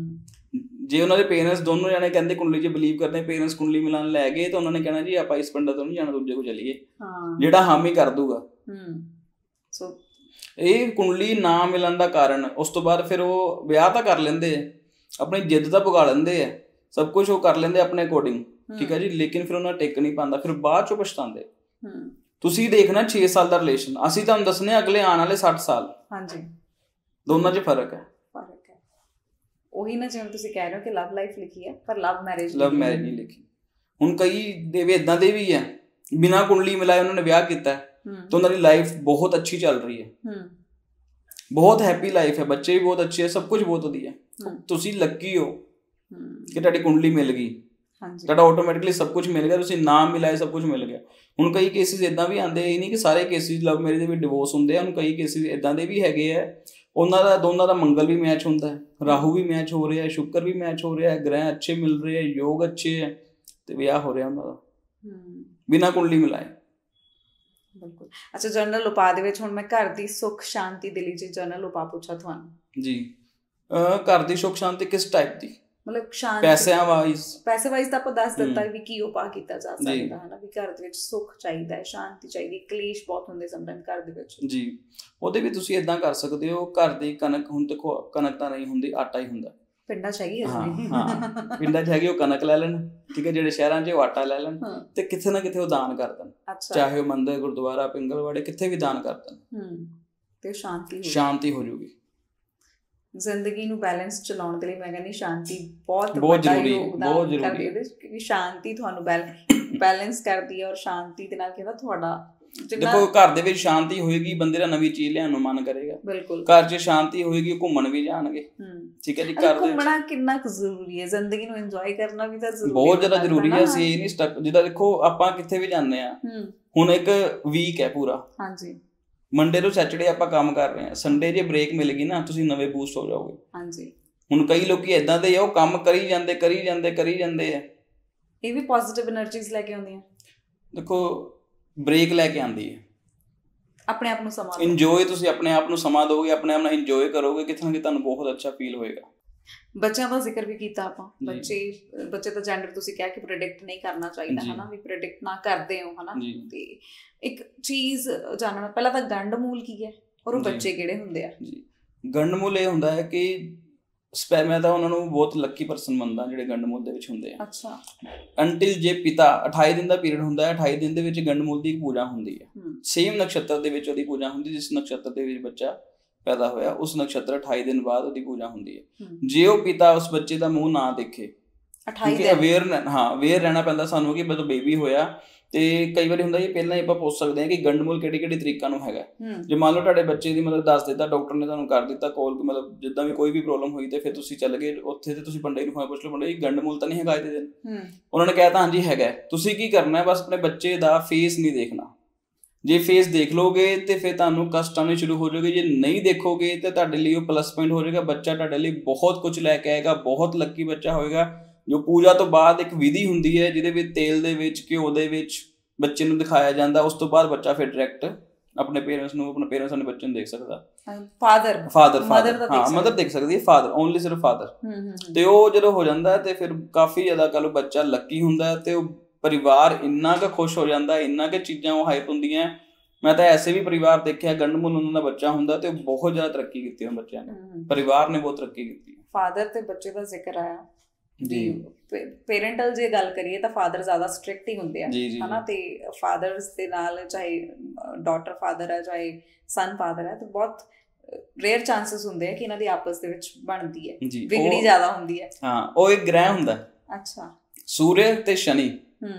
ਜੇ ਉਹਨਾਂ ਦੇ ਪੇਰੈਂਟਸ ਦੋਨੋਂ ਜਾਣੇ ਕਹਿੰਦੇ ਕੁੰਡਲੀ 'ਚ ਬਿਲੀਵ ਕਰਦੇ, ਪੇਰੈਂਟਸ ਕੁੰਡਲੀ ਮਿਲਾਉਣ ਲੈ ਗਏ ਤਾਂ ਉਹਨਾਂ ਨੇ ਕਹਿਣਾ ਜੀ ਆਪਾਂ ਇਸ ਪਿੰਡ ਤੋਂ ਨਹੀਂ ਜਾਣਾ, ਦੂਜੇ ਕੋਲ ਚਲੀਏ, ਜਿਹੜਾ ਹਾਮੀ ਕਰ ਦੂਗਾ। ਸੋ ਇਹ ਕੁੰਡਲੀ ਨਾ ਮਿਲਣ ਦਾ ਕਾਰਨ, ਉਸ ਤੋਂ ਬਾਅਦ ਫਿਰ ਉਹ ਵਿਆਹ ਤਾਂ ਕਰ ਲੈਂਦੇ ਆ, ਆਪਣੀ ਜਿੱਦ ਤਾਂ ਪੁਗਾ ਲੈਂਦੇ ਆ, ਸਭ ਕੁਛ ਉਹ ਕਰ ਲੈਂਦੇ ਆਪਣੇ ਅਕੋਰਡਿੰਗ, ਠੀਕ ਹੈ ਜੀ, ਲੇਕਿਨ ਫਿਰ ਉਹਨਾਂ ਟਿਕ ਨਹੀਂ ਪਾਉਂਦਾ, ਫਿਰ ਬਾਅਦ ਚੋਂ ਪਛਤਾਉਂਦੇ। ਤੁਸੀਂ ਦੇਖਣਾ ਛੇ ਸਾਲ ਦਾ ਰਿਲੇਸ਼ਨ, ਅਸੀਂ ਤੁਹਾਨੂੰ ਦੱਸਣੇ ਅਗਲੇ ਆਉਣ ਵਾਲੇ ਸੱਠ ਸਾਲ। ਹਾਂਜੀ, ਦੋਨਾਂ 'ਚ ਫਰਕ ਹੈ। ਫਰਕ ਹੈ ਉਹੀ ਨਾ, ਜਿਵੇਂ ਤੁਸੀਂ ਕਹਿ ਰਹੇ ਹੋ ਕਿ ਲਵ ਲਾਈਫ ਲਿਖੀ ਹੈ ਪਰ ਲਵ ਮੈਰਿਜ ਲਵ ਮੈਰਿਜ ਨਹੀਂ ਲਿਖੀ। ਹੁਣ ਕਈ ਦੇਵੇ ਏਦਾਂ ਦੇ ਵੀ ਹੈ ਬਿਨਾਂ ਕੁੰਡਲੀ ਮਿਲਾਏ ਉਹਨਾਂ ਨੇ ਵਿਆਹ ਕੀਤਾ ਤਾਂ ਉਹਨਾਂ ਦੀ ਲਾਈਫ ਬਹੁਤ ਅੱਛੀ ਚੱਲ ਰਹੀ ਹੈ, ਬਹੁਤ ਹੈਪੀ ਲਾਈਫ ਹੈ, ਬੱਚੇ ਵੀ ਬਹੁਤ ਅੱਛੇ ਹੈ, ਸਭ ਕੁਝ ਬਹੁਤ ਵਧੀਆ। ਤੁਸੀਂ ਲੱਕੀ ਹੋ ਕਿ ਤੁਹਾਡੀ ਕੁੰਡਲੀ ਮਿਲ ਗਈ, ਤੁਹਾਡਾ ਆਟੋਮੈਟਿਕਲੀ ਸਭ ਕੁਝ ਮਿਲ ਗਿਆ, ਤੁਸੀਂ ਨਾਮ ਮਿਲਾਏ ਸਭ ਕੁਝ ਮਿਲ ਗਿਆ। ਹੁਣ ਕਈ ਕੇਸਿਸ ਇੱਦਾਂ ਵੀ ਆਉਂਦੇ, ਇਹ ਨਹੀਂ ਕਿ ਸਾਰੇ ਕੇਸਿਸ ਲਵ ਮੈਰਿਜ ਦੇ ਵਿੱਚ ਡਿਵੋਰਸ ਹੁੰਦੇ ਆ, ਹੁਣ ਕਈ ਕੇਸਿਸ ਇੱਦਾਂ ਦੇ ਵੀ ਹੈਗੇ ਆ ਉਹਨਾਂ ਦਾ ਦੋਨਾਂ ਦਾ ਮੰਗਲ ਵੀ ਮੈਚ ਹੁੰਦਾ ਹੈ, ਰਾਹੂ ਵੀ ਮੈਚ ਹੋ ਰਿਹਾ ਹੈ, ਸ਼ੁੱਕਰ ਵੀ ਮੈਚ ਹੋ ਰਿਹਾ ਹੈ, ਗ੍ਰਹਿ ਅੱਛੇ ਮਿਲ ਰਹੇ ਹੈ, ਯੋਗ ਅੱਛੇ ਹੈ, ਤੇ ਵਿਆਹ ਹੋ ਰਿਹਾ ਉਹਨਾਂ ਦਾ ਬਿਨਾਂ ਕੁੰਡਲੀ ਮਿਲਾਏ। ਬਿਲਕੁਲ। ਅੱਛਾ, ਜਨਰਲ ਉਪਾਅ ਦੇ ਵਿੱਚ ਹੁਣ ਮੈਂ ਘਰ ਦੀ ਸੁੱਖ ਸ਼ਾਂਤੀ ਦੇ ਲਈ ਜੇ ਜਨਰਲ ਉਪਾਅ ਪੁੱਛਾਂ ਤੁਹਾਨੂੰ ਜੀ, ਘਰ ਦੀ ਸੁੱਖ ਸ਼ਾਂਤੀ ਕਿਸ ਟਾਈਪ ਦੀ? ਮਤਲਬ ਸ਼ਾਂਤੀ ਪੈਸਿਆਂ ਵਾਈਜ਼ ਪੈਸੇ ਵਾਈਜ਼ ਤਾਂ ਆਪਾਂ ਦੱਸ ਦਿੱਤਾ ਵੀ ਕੀ ਉਪਾਅ ਕੀਤਾ ਜਾ ਸਕਦਾ ਹੈ ਨਾ, ਵੀ ਘਰ ਦੇ ਵਿੱਚ ਸੁੱਖ ਚਾਹੀਦਾ ਹੈ, ਸ਼ਾਂਤੀ ਚਾਹੀਦੀ, ਕਲੇਸ਼ ਬਹੁਤ ਹੁੰਦੇ ਸਮਟਾਈਮ ਘਰ ਦੇ ਵਿੱਚ ਜੀ। ਉਹਦੇ ਵੀ ਤੁਸੀਂ ਏਦਾਂ ਕਰ ਸਕਦੇ ਹੋ, ਘਰ ਦੀ ਕਣਕ, ਹੁਣ ਦੇਖੋ ਕਣਕ ਤਾਂ ਨਹੀਂ ਹੁੰਦੀ, ਆਟਾ ਹੀ ਹੁੰਦਾ ਪਿੰਡਾਂ 'ਚ ਹੈਗੀ। ਹਾਂ ਹਾਂ ਪਿੰਡਾਂ 'ਚ ਹੈਗੀ, ਉਹ ਕਣਕ ਲੈ ਲੈਣ, ਠੀਕ ਹੈ, ਜਿਹੜੇ ਸ਼ਹਿਰਾਂ 'ਚ ਉਹ ਆਟਾ ਲੈ ਲੈਣ ਤੇ ਕਿਤੇ ਨਾ ਕਿਤੇ ਉਹ ਦਾਨ ਕਰ ਦੇਣ, ਚਾਹੇ ਉਹ ਮੰਦਿਰ, ਗੁਰਦੁਆਰਾ, ਪਿੰਗਲਵਾੜੇ, ਕਿੱਥੇ ਵੀ ਦਾਨ ਕਰ ਦੇਣ ਤੇ ਸ਼ਾਂਤੀ ਸ਼ਾਂਤੀ ਹੋ ਜਾਊਗੀ। ਜ਼ਿੰਦਗੀ ਨੂੰ ਬੈਲੈਂਸ ਚਲਾਉਣ ਦੇ ਲਈ ਮੈਂ ਕਹਿੰਦੀ ਸ਼ਾਂਤੀ ਬਹੁਤ ਬਹੁਤ ਜ਼ਰੂਰੀ ਬਹੁਤ ਜ਼ਰੂਰੀ ਹੈ, ਕਿਉਂਕਿ ਸ਼ਾਂਤੀ ਤੁਹਾਨੂੰ ਬੈਲੈਂਸ ਕਰਦੀ ਹੈ ਔਰ ਸ਼ਾਂਤੀ ਦੇ ਨਾਲ ਕਹਿੰਦਾ ਤੁਹਾਡਾ ਦੇਖੋ ਘਰ ਦੇ ਵਿੱਚ ਸ਼ਾਂਤੀ ਹੋਏਗੀ, ਬੰਦੇ ਦਾ ਨਵੀਂ ਚੀਜ਼ ਲਿਆਉਣ ਨੂੰ ਮਨ ਕਰੇਗਾ। ਬਿਲਕੁਲ। ਘਰ 'ਚ ਸ਼ਾਂਤੀ ਹੋਏਗੀ, ਘੁੰਮਣ ਵੀ ਜਾਣਗੇ, ਠੀਕ ਹੈ ਜੀ। ਘਰ ਘੁੰਮਣਾ ਕਿੰਨਾ ਕੁ ਜ਼ਰੂਰੀ ਹੈ, ਜ਼ਿੰਦਗੀ ਨੂੰ ਇੰਜੋਏ ਕਰਨਾ ਵੀ ਤਾਂ ਜ਼ਰੂਰੀ, ਬਹੁਤ ਜ਼ਿਆਦਾ ਜ਼ਰੂਰੀ ਹੈ। ਅਸੀਂ ਇਹ ਨਹੀਂ ਸਟਕ, ਜਿੱਦਾਂ ਦੇਖੋ ਆਪਾਂ ਕਿੱਥੇ ਵੀ ਜਾਂਦੇ ਹਾਂ, ਹੁਣ ਇੱਕ ਵੀਕ ਹੈ ਪੂਰਾ, ਹਾਂਜੀ, ਮੰਡੇ ਤੋਂ ਸੈਟਰਡੇ ਆਪਾਂ ਕੰਮ ਕਰ ਰਹੇ ਹਾਂ, ਸੰਡੇ ਜੇ ਬ੍ਰੇਕ ਮਿਲ ਗਈ ਨਾ, ਤੁਸੀਂ ਨਵੇਂ ਬੂਸਟ ਹੋ ਜਾਓਗੇ। ਹਾਂਜੀ। ਹੁਣ ਕਈ ਲੋਕੀ ਏਦਾਂ ਦੇ ਆ, ਉਹ ਕੰਮ ਕਰੀ ਜਾਂਦੇ ਕਰੀ ਜਾਂਦੇ ਕਰੀ ਜਾਂਦੇ ਆ, ਇਹ ਵੀ ਪੋਜ਼ਿਟਿਵ એનર્ਜੀਜ਼ ਲੈ ਕੇ ਆਉਂਦੀਆਂ। ਦੇਖੋ ਬ੍ਰੇਕ ਲੈ ਕੇ ਆਉਂਦੀ ਹੈ, ਆਪਣੇ ਆਪ ਨੂੰ ਸਮਾਂ ਇੰਜੋਏ, ਤੁਸੀਂ ਆਪਣੇ ਆਪ ਨੂੰ ਸਮਾਂ ਦਿਓਗੇ, ਆਪਣੇ ਆਪ ਨਾਲ ਇੰਜੋਏ ਕਰੋਗੇ, ਕਿਤੇ ਨਾ ਕਿਤੇ ਤੁਹਾਨੂੰ ਬਹੁਤ ਅੱਛਾ ਫੀਲ ਹੋਏਗਾ। ਬੱਚਿਆਂ ਦਾ ਜ਼ਿਕਰ ਵੀ ਕੀਤਾ ਆਪਾਂ, ਬੱਚੇ ਬੱਚੇ ਦਾ ਜੈਂਡਰ ਤੁਸੀਂ ਕਿਹਾ ਕਿ ਪ੍ਰੈਡਿਕਟ ਨਹੀਂ ਕਰਨਾ ਚਾਹੀਦਾ ਹਨਾ, ਵੀ ਪ੍ਰੈਡਿਕਟ ਨਾ ਕਰਦੇ ਹੋ ਹਨਾ। ਤੇ ਇੱਕ ਚੀਜ਼ ਜਾਣਨਾ, ਪਹਿਲਾਂ ਤਾਂ ਗੰਡ ਮੂਲ ਕੀ ਹੈ ਔਰ ਉਹ ਬੱਚੇ ਕਿਹੜੇ ਹੁੰਦੇ ਆ? ਜੀ, ਗੰਡ ਮੂਲ ਇਹ ਹੁੰਦਾ ਹੈ ਕਿ ਸਪੈ ਮੈਂ ਤਾਂ ਉਹਨਾਂ ਨੂੰ ਬਹੁਤ ਲੱਕੀ ਪਰਸਨ ਮੰਨਦਾ ਜਿਹੜੇ ਗੰਡਮੂਲ ਦੇ ਵਿੱਚ ਹੁੰਦੇ ਆ। ਅੱਛਾ। ਅੰਟਿਲ ਜੇ ਪਿਤਾ ਅਠਾਈ ਦਿਨ ਦਾ ਪੀਰੀਅਡ ਹੁੰਦਾ ਹੈ, ਅਠਾਈ ਦਿਨ ਦੇ ਵਿੱਚ ਗੰਡਮੂਲ ਦੀ ਇੱਕ ਪੂਜਾ ਹੁੰਦੀ ਹੈ, ਸੇਮ ਨਕਸ਼ਤਰ ਦੇ ਵਿੱਚ ਉਹਦੀ ਪੂਜਾ ਹੁੰਦੀ, ਜਿਸ ਨਕਸ਼ਤਰ ਦੇ ਵਿੱਚ ਬੱਚਾ ਪੈਦਾ ਹੋਇਆ ਉਸ ਨਕਸ਼ਤਰ ਅਠਾਈ ਦਿਨ ਬਾਅਦ ਉਹਦੀ ਪੂਜਾ ਹੁੰਦੀ ਹੈ। ਜੇ ਉਹ ਪਿਤਾ ਉਸ ਬੱਚੇ ਦਾ ਮੂੰਹ ਨਾ ਦੇਖੇ, ਕਿਉਂਕਿ ਅਵੇਅਰ ਹਾਂ ਅਵੇਅਰ ਰਹਿਣਾ ਪੈਂਦਾ ਸਾਨੂੰ ਕਿ ਜਦੋਂ ਬੇਬੀ ਹੋਇਆ, ਤੇ ਕਈ ਵਾਰੀ ਹੁੰਦਾ ਜੀ ਪਹਿਲਾਂ ਹੀ ਆਪਾਂ ਪੁੱਛ ਸਕਦੇ ਹਾਂ ਕਿ ਗੰਡਮੂਲ ਕਿਹੜੀ ਕਿਹੜੀ ਤਰੀਕਾਂ ਨੂੰ ਹੈਗਾ। ਜੇ ਮੰਨ ਲਓ ਤੁਹਾਡੇ ਬੱਚੇ ਦੀ ਮਤਲਬ ਦੱਸ ਦਿੱਤਾ, ਡਾਕਟਰ ਨੇ ਤੁਹਾਨੂੰ ਕਰ ਦਿੱਤਾ ਕੋਲ, ਮਤਲਬ ਜਿੱਦਾਂ ਵੀ ਕੋਈ ਵੀ ਪ੍ਰੋਬਲਮ ਹੋਈ ਤੇ ਫਿਰ ਤੁਸੀਂ ਚੱਲ ਗਏ ਉੱਥੇ ਤੇ ਤੁਸੀਂ ਪੰਡਿਤ ਨੂੰ ਪੁੱਛ ਲਓ, ਪੰਡਿਤ ਜੀ ਗੰਡਮੂਲ ਤਾਂ ਨਹੀਂ ਹੈਗਾ ਇਹਦੇ ਦਿਨ? ਉਹਨਾਂ ਨੇ ਕਹਿ ਤਾ ਹਾਂਜੀ ਹੈਗਾ। ਤੁਸੀਂ ਕੀ ਕਰਨਾ, ਬਸ ਆਪਣੇ ਬੱਚੇ ਦਾ ਫੇਸ ਨਹੀਂ ਦੇਖਣਾ। ਜੇ ਫੇਸ ਦੇਖ ਲੋਗੇ ਤੇ ਫਿਰ ਤੁਹਾਨੂੰ ਕਸ਼ਟ ਆਉਣੇ ਸ਼ੁਰੂ ਹੋ ਜਾਓਗੇ, ਜੇ ਨਹੀਂ ਦੇਖੋਗੇ ਤਾਂ ਤੁਹਾਡੇ ਲਈ ਉਹ ਪਲੱਸ ਪੁਆਇੰਟ ਹੋ ਜਾਏਗਾ। ਬੱਚਾ ਤੁਹਾਡੇ ਲਈ ਬਹੁਤ ਕੁਝ ਲੈ ਕੇ ਆਏਗਾ, ਬਹੁਤ ਲੱਕੀ ਬੱਚਾ ਹੋਏਗਾ। ਜੋ ਪੂਜਾ ਤੋਂ ਬਾਅਦ ਇੱਕ ਵਿਧੀ ਹੁੰਦੀ ਹੈ ਜਿਹਦੇ ਵਿੱਚ ਤੇਲ ਦੇ ਵਿੱਚ, ਘਿਓ ਦੇ ਵਿੱਚ ਬੱਚੇ ਨੂੰ ਦਿਖਾਇਆ ਜਾਂਦਾ, ਉਸ ਤੋਂ ਬਾਅਦ ਬੱਚਾ ਫਿਰ ਡਾਇਰੈਕਟ ਆਪਣੇ ਪੇਰੈਂਟਸ ਨੂੰ, ਆਪਣੇ ਪੇਰੈਂਟਸ ਆਪਣੇ ਬੱਚੇ ਨੂੰ ਦੇਖ ਸਕਦਾ। ਫਾਦਰ ਫਾਦਰ ਫਾਦਰ ਹਾਂ ਮਦਰ ਦੇਖ ਸਕਦੀ ਹੈ, ਫਾਦਰ ਓਨਲੀ ਸਿਰਫ ਫਾਦਰ। ਤੇ ਉਹ ਜਦੋਂ ਹੋ ਜਾਂਦਾ ਤੇ ਫਿਰ ਕਾਫੀ ਜ਼ਿਆਦਾ ਕੱਲ ਬੱਚਾ ਲੱਕੀ ਹੁੰਦਾ ਤੇ ਉਹ ਪਰਿਵਾਰ ਇੰਨਾ ਕੁ ਖੁਸ਼ ਹੋ ਜਾਂਦਾ, ਇੰਨਾ ਕੁ ਚੀਜ਼ਾਂ ਉਹ ਹਾਈਪ ਹੁੰਦੀਆਂ। ਮੈਂ ਤਾਂ ਐਸੇ ਵੀ ਪਰਿਵਾਰ ਦੇਖਿਆ ਗੰਡਮੂਲ ਉਹਨਾਂ ਦਾ ਬੱਚਾ ਹੁੰਦਾ ਤੇ ਬਹੁਤ ਜ਼ਿਆਦਾ ਤਰੱਕੀ ਕੀਤੀ ਉਹ ਬੱਚਿਆਂ ਨੇ, ਪਰਿਵਾਰ ਨੇ ਬਹੁਤ ਤਰੱਕੀ ਕੀਤੀ। ਫਾਦਰ ਤੇ ਬੱਚੇ ਦਾ ਜ਼ਿਕਰ ਆਇਆ ਜੀ, ਪੇਰੈਂਟਲ ਜੇ ਗੱਲ ਕਰੀਏ ਤਾਂ ਫਾਦਰ ਜ਼ਿਆਦਾ ਸਟ੍ਰਿਕਟ ਹੀ ਹੁੰਦੇ ਆ ਹਨਾ, ਤੇ ਫਾਦਰਸ ਦੇ ਨਾਲ ਚਾਹੇ ਡਾਟਰ ਫਾਦਰ ਹੈ ਚਾਹੇ ਸਨ ਫਾਦਰ ਹੈ, ਤੇ ਬਹੁਤ ਰੇਅਰ ਚਾਂਸਸ ਹੁੰਦੇ ਆ ਕਿ ਇਹਨਾਂ ਦੀ ਆਪਸ ਦੇ ਵਿੱਚ ਬਣਦੀ ਹੈ, ਵਿਗੜੀ ਜ਼ਿਆਦਾ ਹੁੰਦੀ ਹੈ। ਹਾਂ, ਉਹ ਇੱਕ ਗ੍ਰਹਿ ਹੁੰਦਾ। ਅੱਛਾ। ਸੂਰਜ ਤੇ ਸ਼ਨੀ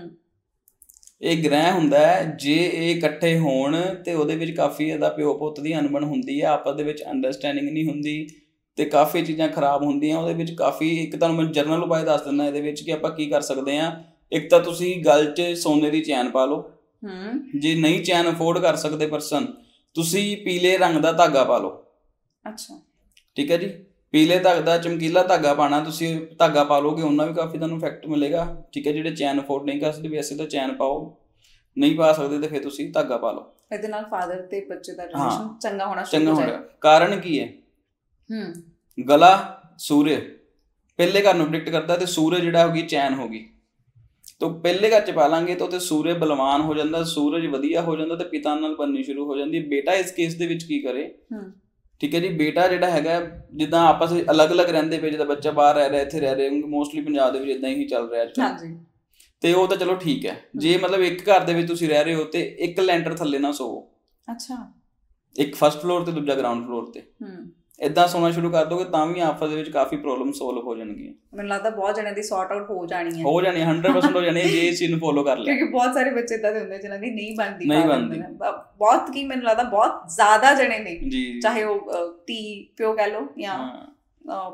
ਇਹ ਗ੍ਰਹਿ ਹੁੰਦਾ ਹੈ, ਜੇ ਇਹ ਇਕੱਠੇ ਹੋਣ ਤੇ ਉਹਦੇ ਵਿੱਚ ਕਾਫੀ ਜ਼ਿਆਦਾ ਪਿਓ ਪੁੱਤ ਦੀ ਅਣਬਣ ਹੁੰਦੀ ਹੈ, ਆਪਸ ਦੇ ਵਿੱਚ ਅੰਡਰਸਟੈਂਡਿੰਗ ਨਹੀਂ ਹੁੰਦੀ ਤੇ ਕਾਫੀ ਚੀਜ਼ਾਂ ਖਰਾਬ ਹੁੰਦੀਆਂ ਉਹਦੇ ਵਿੱਚ। ਕਾਫੀ ਇੱਕ ਤੁਹਾਨੂੰ ਮੈਂ ਜਰਨਲ ਉਪਾਅ ਦੱਸ ਦਿੰਦਾ ਇਹਦੇ ਵਿੱਚ ਕਿ ਆਪਾਂ ਕੀ ਕਰ ਸਕਦੇ ਹਾਂ। ਇੱਕ ਤਾਂ ਤੁਸੀਂ ਗਲ 'ਚ ਸੋਨੇ ਦੀ ਚੈਨ ਪਾ ਲਓ, ਜੇ ਨਹੀਂ ਚੈਨ ਅਫੋਰਡ ਕਰ ਸਕਦੇ ਪਰਸਨ, ਤੁਸੀਂ ਪੀਲੇ ਰੰਗ ਦਾ ਧਾਗਾ ਪਾ ਲਓ। ਅੱਛਾ, ਠੀਕ ਹੈ ਜੀ। ਪੀਲੇ ਧਾਗੇ ਦਾ ਚਮਕੀਲਾ ਧਾਗਾ ਪਾਉਣਾ, ਤੁਸੀਂ ਧਾਗਾ ਪਾ ਲਓਗੇ ਉਹਨਾਂ ਵੀ ਕਾਫੀ ਤੁਹਾਨੂੰ ਇਫੈਕਟ ਮਿਲੇਗਾ, ਠੀਕ ਹੈ। ਜਿਹੜੇ ਚੈਨ ਅਫੋਰਡ ਨਹੀਂ ਕਰ ਸਕਦੇ ਵੈਸੇ ਤਾਂ ਚੈਨ ਪਾਓ, ਨਹੀਂ ਪਾ ਸਕਦੇ ਤੇ ਫਿਰ ਤੁਸੀਂ ਧਾਗਾ ਪਾ ਲਓ। ਇਹਦੇ ਨਾਲ ਫਾਦਰ ਤੇ ਬੱਚੇ ਦਾ ਰਿਲੇਸ਼ਨ ਚੰਗਾ ਹੋਣਾ ਚੰਗਾ ਹੋਣਾ। ਕਾਰਨ ਕੀ ਹੈ? ਹੂੰ, ਗਲਾ ਸੂਰਜ ਪਹਿਲੇ ਘਰ ਨੂੰ ਪ੍ਰੈਡਿਕਟ ਕਰਦਾ ਤੇ ਸੂਰਜ ਜਿਹੜਾ ਹੋ ਗਈ ਚੈਨ ਹੋ ਗਈ, ਤਾਂ ਪਹਿਲੇ ਘਰ 'ਚ ਪਾ ਲਾਂਗੇ ਤਾਂ ਉੱਥੇ ਸੂਰਜ ਬਲਵਾਨ ਹੋ ਜਾਂਦਾ, ਸੂਰਜ ਵਧੀਆ ਹੋ ਜਾਂਦਾ ਤੇ ਪਿਤਾ ਨਾਲ ਬਣਨੀ ਸ਼ੁਰੂ ਹੋ ਜਾਂਦੀ। ਬੇਟਾ ਇਸ ਕੇਸ ਦੇ ਵਿੱਚ ਕੀ ਕਰੇ, ਠੀਕ ਹੈ ਜੀ। ਬੇਟਾ ਜਿਹੜਾ ਹੈਗਾ, ਜਿੱਦਾਂ ਆਪਸ ਵਿੱਚ ਅਲੱਗ ਅਲੱਗ ਰਹਿੰਦੇ ਪਏ, ਜਿੱਦਾਂ ਬੱਚਾ ਬਾਹਰ ਰਹਿ ਰਿਹਾ ਇੱਥੇ ਰਹਿ ਰਿਹਾ, ਮੋਸਟਲੀ ਪੰਜਾਬ ਦੇ ਵਿੱਚ ਇੱਦਾਂ ਹੀ ਚੱਲ ਰਿਹਾ ਅੱਜ ਕੱਲ੍ਹ, ਤੇ ਉਹ ਤਾਂ ਚਲੋ ਠੀਕ ਹੈ। ਜੇ ਮਤਲਬ ਇੱਕ ਘਰ ਦੇ ਵਿੱਚ ਤੁਸੀਂ ਰਹਿ ਰਹੇ ਹੋ ਤੇ ਇੱਕ ਲੈਂਟਰ ਥੱਲੇ ਨਾ ਸੋਵੋ। ਅੱਛਾ। ਇੱਕ ਫਸਟ ਫਲੋਰ ਤੇ ਦੂਜਾ ਗਰਾਊਂਡ ਫਲੋਰ ਤੇ, ਏਦਾਂ ਸੋਣਾ ਸ਼ੁਰੂ ਕਰ ਦੋਗੇ ਤਾਂ ਵੀ ਆਪਸ ਦੇ ਵਿੱਚ ਕਾਫੀ ਪ੍ਰੋਬਲਮ ਸੋਲਵ ਹੋ ਜਾਣਗੀਆਂ। ਮੈਨੂੰ ਲੱਗਦਾ ਬਹੁਤ ਜਣਿਆਂ ਦੀ ਸੌਰਟ ਆਊਟ ਹੋ ਜਾਣੀ ਹੈ ਹੋ ਜਾਣੀ ਹੰਡਰਡ ਪਰਸੈਂਟ ਹੋ ਜਾਣੀ ਜੇ ਇਸ ਚੀਜ਼ ਨੂੰ ਫੋਲੋ ਕਰ ਲਿਆ, ਕਿਉਂਕਿ ਬਹੁਤ ਸਾਰੇ ਬੱਚੇ ਏਦਾਂ ਦੇ ਹੁੰਦੇ ਜਿਹਨਾਂ ਦੀ ਨਹੀਂ ਬਣਦੀ ਨਹੀਂ ਬਣਦੀ ਬਹੁਤ, ਕੀ ਮੈਨੂੰ ਲੱਗਦਾ ਬਹੁਤ ਜ਼ਿਆਦਾ ਜਣੇ ਨੇ, ਚਾਹੇ ਉਹ ਧੀ ਪਿਓ ਕਹਿ ਲਓ ਜਾਂ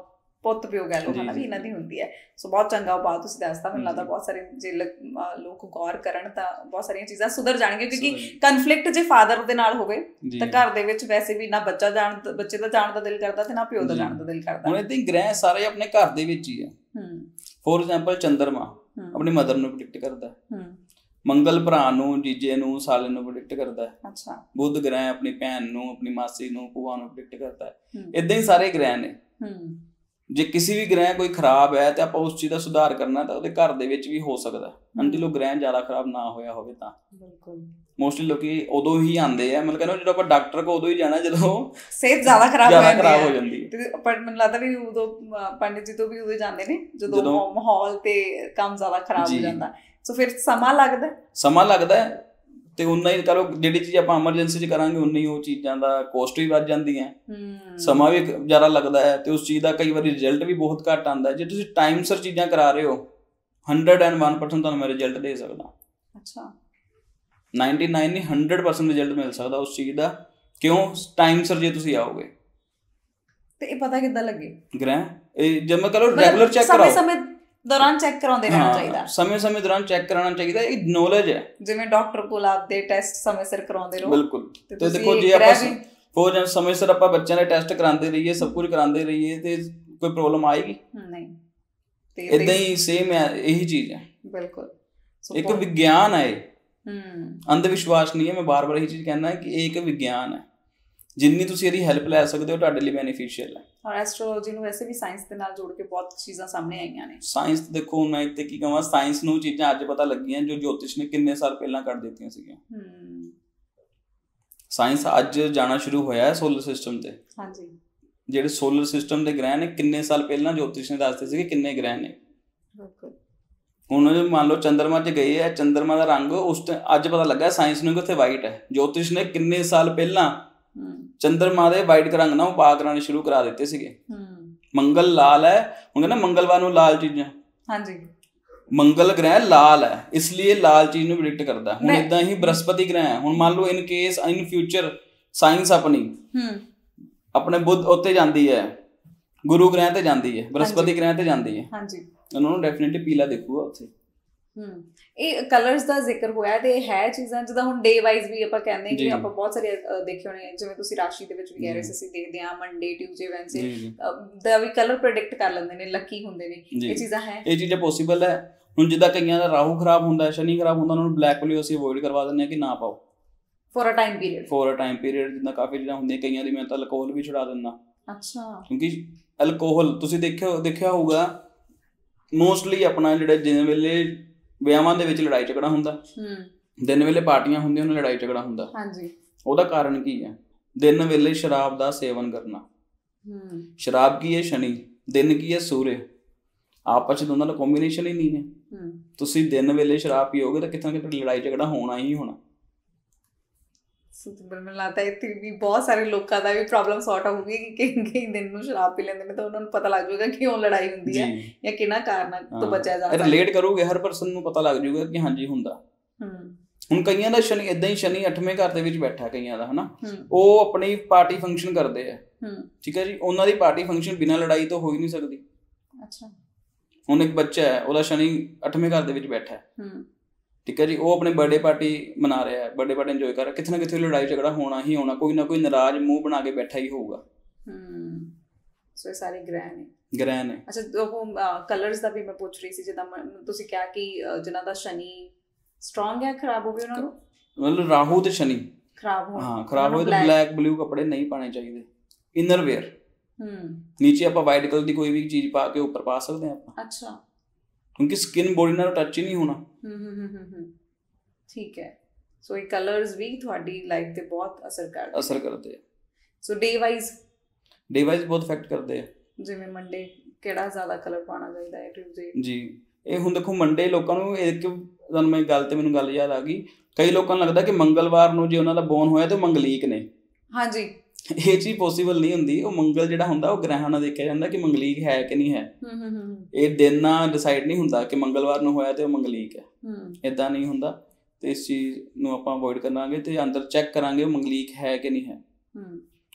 ਪੁੱਤ ਪਿਓ ਕਹਿ ਲਓ ਹਨਾ ਵੀ ਇਹਨਾਂ ਦੀ ਹੁੰਦੀ ਹੈ। ਸੋ ਬਹੁਤ ਚੰਗਾ ਉਪਾਅ ਤੁਸੀਂ ਦੱਸਦਾ। ਮੈਨੂੰ ਲੱਗਦਾ ਬਹੁਤ ਸਾਰੇ ਜੇ ਲੋਕ ਗੌਰ ਕਰਨ ਤਾਂ ਬਹੁਤ ਸਾਰੀਆਂ ਚੀਜ਼ਾਂ ਸੁਧਰ ਜਾਣਗੀਆਂ, ਕਿਉਂਕਿ ਕਨਫਲਿਕਟ ਜੇ ਫਾਦਰ ਦੇ ਨਾਲ ਹੋਵੇ ਤਾਂ ਘਰ ਦੇ ਵਿੱਚ ਵੈਸੇ ਵੀ ਨਾ ਬੱਚਾ ਜਾਣ ਬੱਚੇ ਦਾ ਜਾਣ ਦਾ ਦਿਲ ਕਰਦਾ ਤੇ ਨਾ ਪਿਓ ਦਾ ਜਾਣ ਦਾ ਦਿਲ ਕਰਦਾ। ਹੁਣ ਏਦਾਂ ਹੀ ਗ੍ਰਹਿ ਸਾਰੇ ਆਪਣੇ ਘਰ ਦੇ ਵਿੱਚ ਹੀ ਆ। ਫੋਰ ਐਗਜ਼ਾਮਪਲ ਚੰਦਰਮਾ ਆਪਣੀ ਮਦਰ ਨੂੰ ਪ੍ਰੈਡਿਕਟ ਕਰਦਾ, ਮੰਗਲ ਭਰਾ ਨੂੰ, ਜੀਜੇ ਨੂੰ, ਸਾਲੇ ਨੂੰ ਪ੍ਰੈਡਿਕਟ ਕਰਦਾ। ਅੱਛਾ। ਬੁੱਧ ਗ੍ਰਹਿ ਆਪਣੀ ਭੈਣ ਨੂੰ, ਆਪਣੀ ਮਾਸੀ ਨੂੰ, ਭੂਆ ਨੂੰ ਪ੍ਰੈਡਿਕਟ ਕਰਦਾ। ਏਦਾਂ ਹੀ ਸਾਰੇ ਗ੍ਰਹਿ ਨੇ। ਜੇ ਕਿਸੇ ਵੀ ਗ੍ਰਹਿ ਕੋਈ ਖਰਾਬ ਹੈ ਤੇ ਆਪਾਂ ਉਸ ਚੀਜ਼ ਦਾ ਸੁਧਾਰ ਕਰਨਾ ਤਾਂ ਉਹਦੇ ਘਰ ਦੇ ਵਿੱਚ ਵੀ ਹੋ ਸਕਦਾ, ਅੰਟੀ ਲੋ ਗ੍ਰਹਿ ਜ਼ਿਆਦਾ ਖਰਾਬ ਨਾ ਹੋਇਆ ਹੋਵੇ ਤਾਂ। ਬਿਲਕੁਲ। ਮੋਸਟਲੀ ਲੋਕੀ ਉਦੋਂ ਹੀ ਆਉਂਦੇ ਆ, ਮਤਲਬ ਕਹਿੰਦੇ ਜਦੋਂ ਆਪਾਂ ਡਾਕਟਰ ਕੋਲ ਉਦੋਂ ਹੀ ਜਾਣਾ ਜਦੋਂ ਸਿਹਤ ਜ਼ਿਆਦਾ ਖਰਾਬ ਹੋ ਜਾਂਦੀ ਹੈ। ਪਰ ਮੈਨੂੰ ਲੱਗਦਾ ਵੀ ਉਦੋਂ ਪੰਡਿਤ ਜੀ ਤੋਂ ਵੀ ਉਦੋਂ ਜਾਂਦੇ ਨੇ ਜਦੋਂ ਮਾਹੌਲ ਤੇ ਕੰਮ ਜ਼ਿਆਦਾ ਖਰਾਬ ਹੋ ਜਾਂਦਾ। ਸੋ ਫਿਰ ਸਮਾਂ ਲੱਗਦਾ ਸਮਾਂ ਲੱਗਦਾ ਤੇ ਉਨਾ ਹੀ ਕਰੋ। ਜਿਹੜੀ ਚੀਜ਼ ਆਪਾਂ ਐਮਰਜੈਂਸੀ 'ਚ ਕਰਾਂਗੇ ਉਨੀ ਉਹ ਚੀਜ਼ਾਂ ਦਾ ਕੋਸਟ ਵੀ ਵੱਧ ਜਾਂਦੀ ਹੈ, ਸਮਾਂ ਵੀ ਜ਼ਿਆਦਾ ਲੱਗਦਾ ਹੈ ਤੇ ਉਸ ਚੀਜ਼ ਦਾ ਕਈ ਵਾਰੀ ਰਿਜ਼ਲਟ ਵੀ ਬਹੁਤ ਘੱਟ ਆਉਂਦਾ। ਜੇ ਤੁਸੀਂ ਟਾਈਮ ਸਿਰ ਚੀਜ਼ਾਂ ਕਰਾ ਰਹੇ ਹੋ ਹੰਡਰਡ ਐਂਡ ਵਨ ਪਰਸੈਂਟ ਤੁਹਾਨੂੰ ਮੈਂ ਰਿਜ਼ਲਟ ਦੇ ਸਕਦਾ। ਅੱਛਾ। ਨਾਈਨਟੀ ਨਾਈਨ ਨਹੀਂ ਹੰਡਰਡ ਪਰਸੈਂਟ ਰਿਜ਼ਲਟ ਮਿਲ ਸਕਦਾ ਉਸ ਚੀਜ਼ ਦਾ। ਕਿਉਂ? ਟਾਈਮ ਸਿਰ ਜੇ ਤੁਸੀਂ ਆਓਗੇ। ਤੇ ਇਹ ਪਤਾ ਕਿੱਦਾਂ ਲੱਗੇ? ਗ੍ਰਹਿ ਇਹ ਜਦ ਕਰੋ ਰੈਗੂਲਰ ਚੈੱਕ ਕਰਾਓ, ਸਮੇਂ ਦੌਰਾਨ ਚੈੱਕ ਕਰਾਉਂਦੇ ਰਹਿਣਾ ਚਾਹੀਦਾ। ਸਮੇਂ ਸਮੇਂ ਦੌਰਾਨ ਚੈੱਕ ਕਰਾਉਣਾ ਚਾਹੀਦਾ। ਇਹ ਨੌਲੇਜ ਹੈ। ਜਿਵੇਂ ਡਾਕਟਰ ਕੋਲ ਆਪਦੇ ਟੈਸਟ ਸਮੇਂ ਸਿਰ ਕਰਾਉਂਦੇ ਰਹੋ। ਬਿਲਕੁਲ। ਤੇ ਦੇਖੋ ਜੇ ਆਪਾਂ ਫੋਰ ਸਮੇਂ ਸਿਰ ਆਪਾਂ ਬੱਚਿਆਂ ਦੇ ਟੈਸਟ ਕਰਾਉਂਦੇ ਰਹੀਏ, ਸਭ ਕੁਝ ਕਰਾਉਂਦੇ ਰਹੀਏ ਤੇ ਕੋਈ ਪ੍ਰੋਬਲਮ ਆਏਗੀ ਨਹੀਂ। ਏਦਾਂ ਹੀ ਸੇਮ ਹੈ, ਇਹੀ ਚੀਜ਼ ਹੈ। ਬਿਲਕੁਲ। ਇੱਕ ਵਿਗਿਆਨ ਹੈ, ਅੰਧ ਵਿਸ਼ਵਾਸ ਨਹੀਂ ਹੈ। ਮੈਂ ਬਾਰ ਬਾਰ ਇਹੀ ਚੀਜ਼ ਕਹਿੰਦਾ ਕਿ ਇਹ ਇੱਕ ਵਿਗਿਆਨ ਹੈ। ਜਿੰਨੀ ਤੁਸੀਂ ਇਹਦੀ ਹੈਲਪ ਲੈ ਸਕਦੇ ਹੋ ਤੁਹਾਡੇ ਲਈ ਬੈਨੀਫੀਸ਼ੀਅਲ ਹੈ। ਔਰ ਐਸਟਰੋਲੋਜੀ ਨੂੰ ਵੈਸੇ ਵੀ ਸਾਇੰਸ ਦੇ ਨਾਲ ਜੋੜ ਕੇ ਬਹੁਤ ਚੀਜ਼ਾਂ ਸਾਹਮਣੇ ਆਈਆਂ ਨੇ। ਸਾਇੰਸ ਦੇਖੋ ਮੈਂ ਇੱਥੇ ਕੀ ਕਹਾਂ, ਸਾਇੰਸ ਨੂੰ ਚੀਜ਼ਾਂ ਅੱਜ ਪਤਾ ਲੱਗੀਆਂ ਜੋ ਜੋਤਿਸ਼ ਨੇ ਕਿੰਨੇ ਸਾਲ ਪਹਿਲਾਂ ਕਰ ਦਿੱਤੀਆਂ ਸੀਗੀਆਂ। ਸਾਇੰਸ ਅੱਜ ਜਾਣਾ ਸ਼ੁਰੂ ਹੋਇਆ ਸੋਲਰ ਸਿਸਟਮ ਤੇ। ਹਾਂਜੀ। ਜਿਹੜੇ ਸੋਲਰ ਸਿਸਟਮ ਦੇ ਗ੍ਰਹਿ ਨੇ ਕਿੰਨੇ ਸਾਲ ਪਹਿਲਾਂ ਜੋਤਿਸ਼ ਨੇ ਦੱਸਦੇ ਸੀਗੇ ਕਿੰਨੇ ਗ੍ਰਹਿ ਨੇ। ਬਿਲਕੁਲ। ਹੁਣ ਮੰਨ ਲਓ ਚੰਦਰਮਾ 'ਚ ਗਏ ਹੈ, ਚੰਦਰਮਾ ਦਾ ਰੰਗ ਉਸ ਅੱਜ ਪਤਾ ਲੱਗਾ ਸਾਇੰਸ ਨੂੰ ਕਿ ਉੱਥੇ ਵਾਈਟ ਹੈ। ਜੋਤਿਸ਼ ਨੇ ਕਿੰਨੇ ਸਾਲ ਪਹਿਲਾਂ ਚੰਦਰਮਾ ਦੇ ਵਾਈਟ ਰੰਗ ਨਾਲ ਉਪਾਅ ਕਰਾਉਣੇ ਸ਼ੁਰੂ ਕਰਾ ਦਿੱਤੇ ਸੀਗੇ। ਮੰਗਲ ਲਾਲ ਹੈ, ਹੁਣ ਕਹਿੰਦਾ ਮੰਗਲਵਾਰ ਨੂੰ ਲਾਲ ਚੀਜ਼ਾਂ। ਹਾਂਜੀ। ਮੰਗਲ ਗ੍ਰਹਿ ਲਾਲ ਹੈ ਇਸ ਲਈ ਲਾਲ ਚੀਜ਼ ਨੂੰ ਪ੍ਰੈਡਿਕਟ ਕਰਦਾ। ਹੁਣ ਏਦਾਂ ਹੀ ਬ੍ਰਹਸਪਤੀ ਗ੍ਰਹਿ ਹੈ। ਹੁਣ ਮੰਨ ਲਓ in case in future science ਆਪਣੀ ਆਪਣੇ ਬੁੱਧ ਉੱਤੇ ਜਾਂਦੀ ਹੈ, ਗੁਰੂ ਗ੍ਰਹਿ ਤੇ ਜਾਂਦੀ ਹੈ, ਬ੍ਰਹਸਪਤੀ ਗ੍ਰਹਿ ਤੇ ਜਾਂਦੀ ਹੈ, ਉਹਨਾਂ ਨੂੰ ਡੈਫੀਨਿਟਲੀ ਪੀਲਾ ਦਿਖੂਗਾ ਉੱਥੇ। ਹਮ ਇਹ ਕਲਰਸ ਦਾ ਜ਼ਿਕਰ ਹੋਇਆ ਤੇ ਇਹ ਹੈ ਚੀਜ਼ਾਂ ਜਿੱਦਾਂ ਹੁਣ ਡੇ ਵਾਈਜ਼ ਵੀ ਆਪਾਂ ਕਹਿੰਦੇ ਕਿ ਆਪਾਂ ਬਹੁਤ ਸਾਰੇ ਦੇਖੇ ਹੋਣੇ, ਜਿਵੇਂ ਤੁਸੀਂ ਰਾਸ਼ੀ ਦੇ ਵਿੱਚ ਵੀ ਕਹਿ ਰਹੇ ਸੀ ਅਸੀਂ ਦੇਖਦੇ ਹਾਂ ਮੰਡੇ, ਟਿਊਜ਼ਡੇ, ਵੈਨਸਡੇ ਦਾ ਵੀ ਕਲਰ ਪ੍ਰੈਡਿਕਟ ਕਰ ਲੈਂਦੇ ਨੇ, ਲੱਕੀ ਹੁੰਦੇ ਨੇ। ਇਹ ਚੀਜ਼ਾਂ ਹੈ, ਇਹ ਚੀਜ਼ਾਂ ਪੋਸੀਬਲ ਹੈ। ਹੁਣ ਜਿੱਦਾਂ ਕਈਆਂ ਦਾ ਰਾਹੂ ਖਰਾਬ ਹੁੰਦਾ, ਸ਼ਨੀ ਖਰਾਬ ਹੁੰਦਾ, ਉਹਨਾਂ ਨੂੰ ਬਲੈਕ ਵਾਲੀ ਅਸੀਂ ਅਵੋਇਡ ਕਰਵਾ ਦਿੰਦੇ ਹਾਂ ਕਿ ਨਾ ਪਾਓ for a time period. For a time period ਜਿੱਦਾਂ ਕਾਫੀ ਚੀਜ਼ਾਂ ਹੁੰਦੀਆਂ, ਕਈਆਂ ਦੀ ਮੈਂ ਤਾਂ ਅਲਕੋਹਲ ਵੀ ਛੁਡਾ ਦਿੰਦਾ। ਅੱਛਾ। ਕਿਉਂਕਿ ਅਲਕੋਹਲ ਤੁਸੀਂ ਦੇਖਿਆ ਦੇਖਿਆ ਹੋਊਗਾ ਮੋਸਟਲੀ ਆਪਣਾ ਜਿਹੜਾ ਦਿਨ ਵੇਲੇ ਵਿਆਹਾਂ ਦੇ ਵਿੱਚ ਲੜਾਈ ਝਗੜਾ ਹੁੰਦਾ, ਦਿਨ ਵੇਲੇ ਪਾਰਟੀਆਂ ਹੁੰਦੀਆਂ ਉਹਨਾਂ ਲੜਾਈ ਝਗੜਾ ਹੁੰਦਾ। ਹਾਂਜੀ। ਉਹਦਾ ਕਾਰਨ ਕੀ ਹੈ? ਦਿਨ ਵੇਲੇ ਸ਼ਰਾਬ ਦਾ ਸੇਵਨ ਕਰਨਾ। ਸ਼ਰਾਬ ਕੀ ਹੈ? ਸ਼ਨੀ। ਦਿਨ ਕੀ ਹੈ? ਸੂਰਜ। ਆਪਸ ਚ ਦੋਨਾਂ ਦਾ ਕੰਬੀਨੇਸ਼ਨ ਹੀ ਨਹੀਂ ਹੈ। ਤੁਸੀਂ ਦਿਨ ਵੇਲੇ ਸ਼ਰਾਬ ਪੀਓਗੇ ਤਾਂ ਕਿਤੇ ਨਾ ਕਿਤੇ ਲੜਾਈ ਝਗੜਾ ਹੋਣਾ ਹੀ ਹੋਣਾ। ਮੈਨੂੰ ਲੱਗਦਾ ਇੱਥੇ ਵੀ ਬਹੁਤ ਸਾਰੇ ਲੋਕਾਂ ਦਾ ਵੀ ਪ੍ਰੋਬਲਮ ਸੌਰਟ ਹੋਊਗੀ ਕਿ ਕਈ ਦਿਨ ਨੂੰ ਸ਼ਰਾਬ ਪੀ ਲੈਂਦੇ ਨੇ ਤਾਂ ਉਹਨਾਂ ਨੂੰ ਪਤਾ ਲੱਗ ਜਾਊਗਾ ਕਿਉਂ ਲੜਾਈ ਹੁੰਦੀ ਹੈ ਜਾਂ ਕਿਹਨਾਂ ਕਾਰਨਾਂ ਤੋਂ ਬਚਿਆ ਜਾ ਸਕਦਾ। ਰਿਲੇਟ ਕਰੋਗੇ ਹਰ ਪਰਸਨ ਨੂੰ ਪਤਾ ਲੱਗ ਜਾਊਗਾ ਕਿ ਹਾਂਜੀ ਹੁੰਦਾ। ਹੁਣ ਕਈਆਂ ਦਾ ਸ਼ਨੀ ਏਦਾਂ ਹੀ ਸ਼ਨੀ ਅੱਠਵੇਂ ਘਰ ਦੇ ਵਿੱਚ ਬੈਠਾ ਕਈਆਂ ਦਾ ਹਨਾ, ਉਹ ਆਪਣੀ ਪਾਰਟੀ ਫੰਕਸ਼ਨ ਕਰਦੇ ਆ। ਠੀਕ ਹੈ ਜੀ। ਉਹਨਾਂ ਦੀ ਪਾਰਟੀ ਫੰਕਸ਼ਨ ਬਿਨਾਂ ਲੜਾਈ ਤੋਂ ਹੋ ਹੀ ਨਹੀਂ ਸਕਦੀ। ਅੱਛਾ। ਹੁਣ ਇੱਕ ਬੱਚਾ ਹੈ, ਉਹਦਾ ਸ਼ਨੀ ਅੱਠਵੇਂ ਘਰ ਦੇ ਵਿੱਚ ਬੈਠਾ। ਠੀਕ ਹੈ ਜੀ। ਉਹ ਆਪਣੇ ਬਰਥਡੇ ਪਾਰਟੀ ਮਨਾ ਰਿਹਾ ਹੈ, ਬਰਥਡੇ ਪਾਰਟੀ ਇੰਜੋਏ ਕਰ ਰਿਹਾ, ਕਿਤੇ ਨਾ ਕਿਤੇ ਲੜਾਈ ਝਗੜਾ ਹੋਣਾ ਹੀ ਹੋਣਾ, ਕੋਈ ਨਾ ਕੋਈ ਨਾਰਾਜ਼ ਮੂੰਹ ਬਣਾ ਕੇ ਬੈਠਾ ਹੀ ਹੋਊਗਾ। ਸੋ ਇਹ ਸਾਰੇ ਗ੍ਰਹਿ ਨੇ ਗ੍ਰਹਿ ਨੇ ਅੱਛਾ। ਉਹ ਕਲਰਸ ਦਾ ਵੀ ਮੈਂ ਪੁੱਛ ਰਹੀ ਸੀ, ਜਿੱਦਾਂ ਤੁਸੀਂ ਕਿਹਾ ਕਿ ਜਿਹਨਾਂ ਦਾ ਸ਼ਨੀ ਸਟਰੋਂਗ ਹੈ, ਖਰਾਬ ਹੋਵੇ ਉਹਨਾਂ ਨੂੰ, ਮਤਲਬ ਰਾਹੂ ਤੇ ਸ਼ਨੀ ਖਰਾਬ ਹੋਣ, ਹਾਂ ਖਰਾਬ ਹੋਏ ਤਾਂ ਬਲੈਕ ਬਲੂ ਕੱਪੜੇ ਨਹੀਂ ਪਾਣੇ ਚਾਹੀਦੇ। ਇਨਰ ਵੇਅਰ ਨੀਚੇ ਆਪਾਂ ਵਾਈਟ ਕਲਰ ਦੀ ਕੋਈ ਵੀ ਚੀਜ਼ ਪਾ ਕੇ ਉੱਪਰ ਪਾ ਸਕਦੇ ਹਾਂ ਆਪਾਂ। ਅੱਛਾ। ਕਿਉਂਕਿ ਸਕਿਨ ਬੋਡੀ ਨਾਲ ਟੱਚ ਹੀ ਨਹੀਂ ਹੋਣਾ। ਠੀਕ ਹੈ। ਸੋ ਇਹ ਕਲਰਸ ਵੀ ਤੁਹਾਡੀ ਲਾਈਫ ਤੇ ਬਹੁਤ ਅਸਰ ਕਰਦੇ ਅਸਰ ਕਰਦੇ ਆ। So day wise day wise ਬਹੁਤ ਇਫੈਕਟ ਕਰਦੇ ਆ। ਜਿਵੇਂ ਮੰਡੇ ਕਿਹੜਾ ਜ਼ਿਆਦਾ ਕਲਰ ਪਾਉਣਾ ਚਾਹੀਦਾ ਹੈ? ਟਿਊਜ਼ਡੇ ਜੀ। ਇਹ ਹੁਣ ਦੇਖੋ ਮੰਡੇ ਲੋਕਾਂ ਨੂੰ ਇੱਕ ਤੁਹਾਨੂੰ ਮੈਂ ਗੱਲ ਤੇ ਮੈਨੂੰ ਗੱਲ ਯਾਦ ਆ ਗਈ, ਕਈ ਲੋਕਾਂ ਨੂੰ ਲੱਗਦਾ ਕਿ ਮੰਗਲਵਾਰ ਨੂੰ ਜੇ ਉਹਨਾਂ ਦਾ ਬੋਰਨ ਹੋਇਆ ਤਾਂ ਉਹ ਮੰਗਲੀਕ ਨੇ। ਹਾਂਜੀ। ਇਹ ਚੀਜ਼ ਪੋਸੀਬਲ ਨਹੀਂ ਹੁੰਦੀ। ਉਹ ਮੰਗਲ ਜਿਹੜਾ ਹੁੰਦਾ ਉਹ ਗ੍ਰਹਿਆਂ ਨਾਲ ਦੇਖਿਆ ਜਾਂਦਾ ਕਿ ਮੰਗਲੀਕ ਹੈ ਕਿ ਨਹੀਂ ਹੈ। ਇਹ ਦਿਨ ਨਾਲ ਡਿਸਾਈਡ ਨਹੀਂ ਹੁੰਦਾ ਕਿ ਮੰਗਲਵਾਰ ਨੂੰ ਹੋਇਆ ਤੇ ਉਹ ਮੰਗਲੀਕ ਹੈ। ਏਦਾਂ ਨਹੀਂ ਹੁੰਦਾ। ਤੇ ਇਸ ਚੀਜ਼ ਨੂੰ ਆਪਾਂ ਅਵੋਇਡ ਕਰਾਂਗੇ ਤੇ ਅੰਦਰ ਚੈੱਕ ਕਰਾਂਗੇ ਉਹ ਮੰਗਲੀਕ ਹੈ ਕਿ ਨਹੀਂ ਹੈ।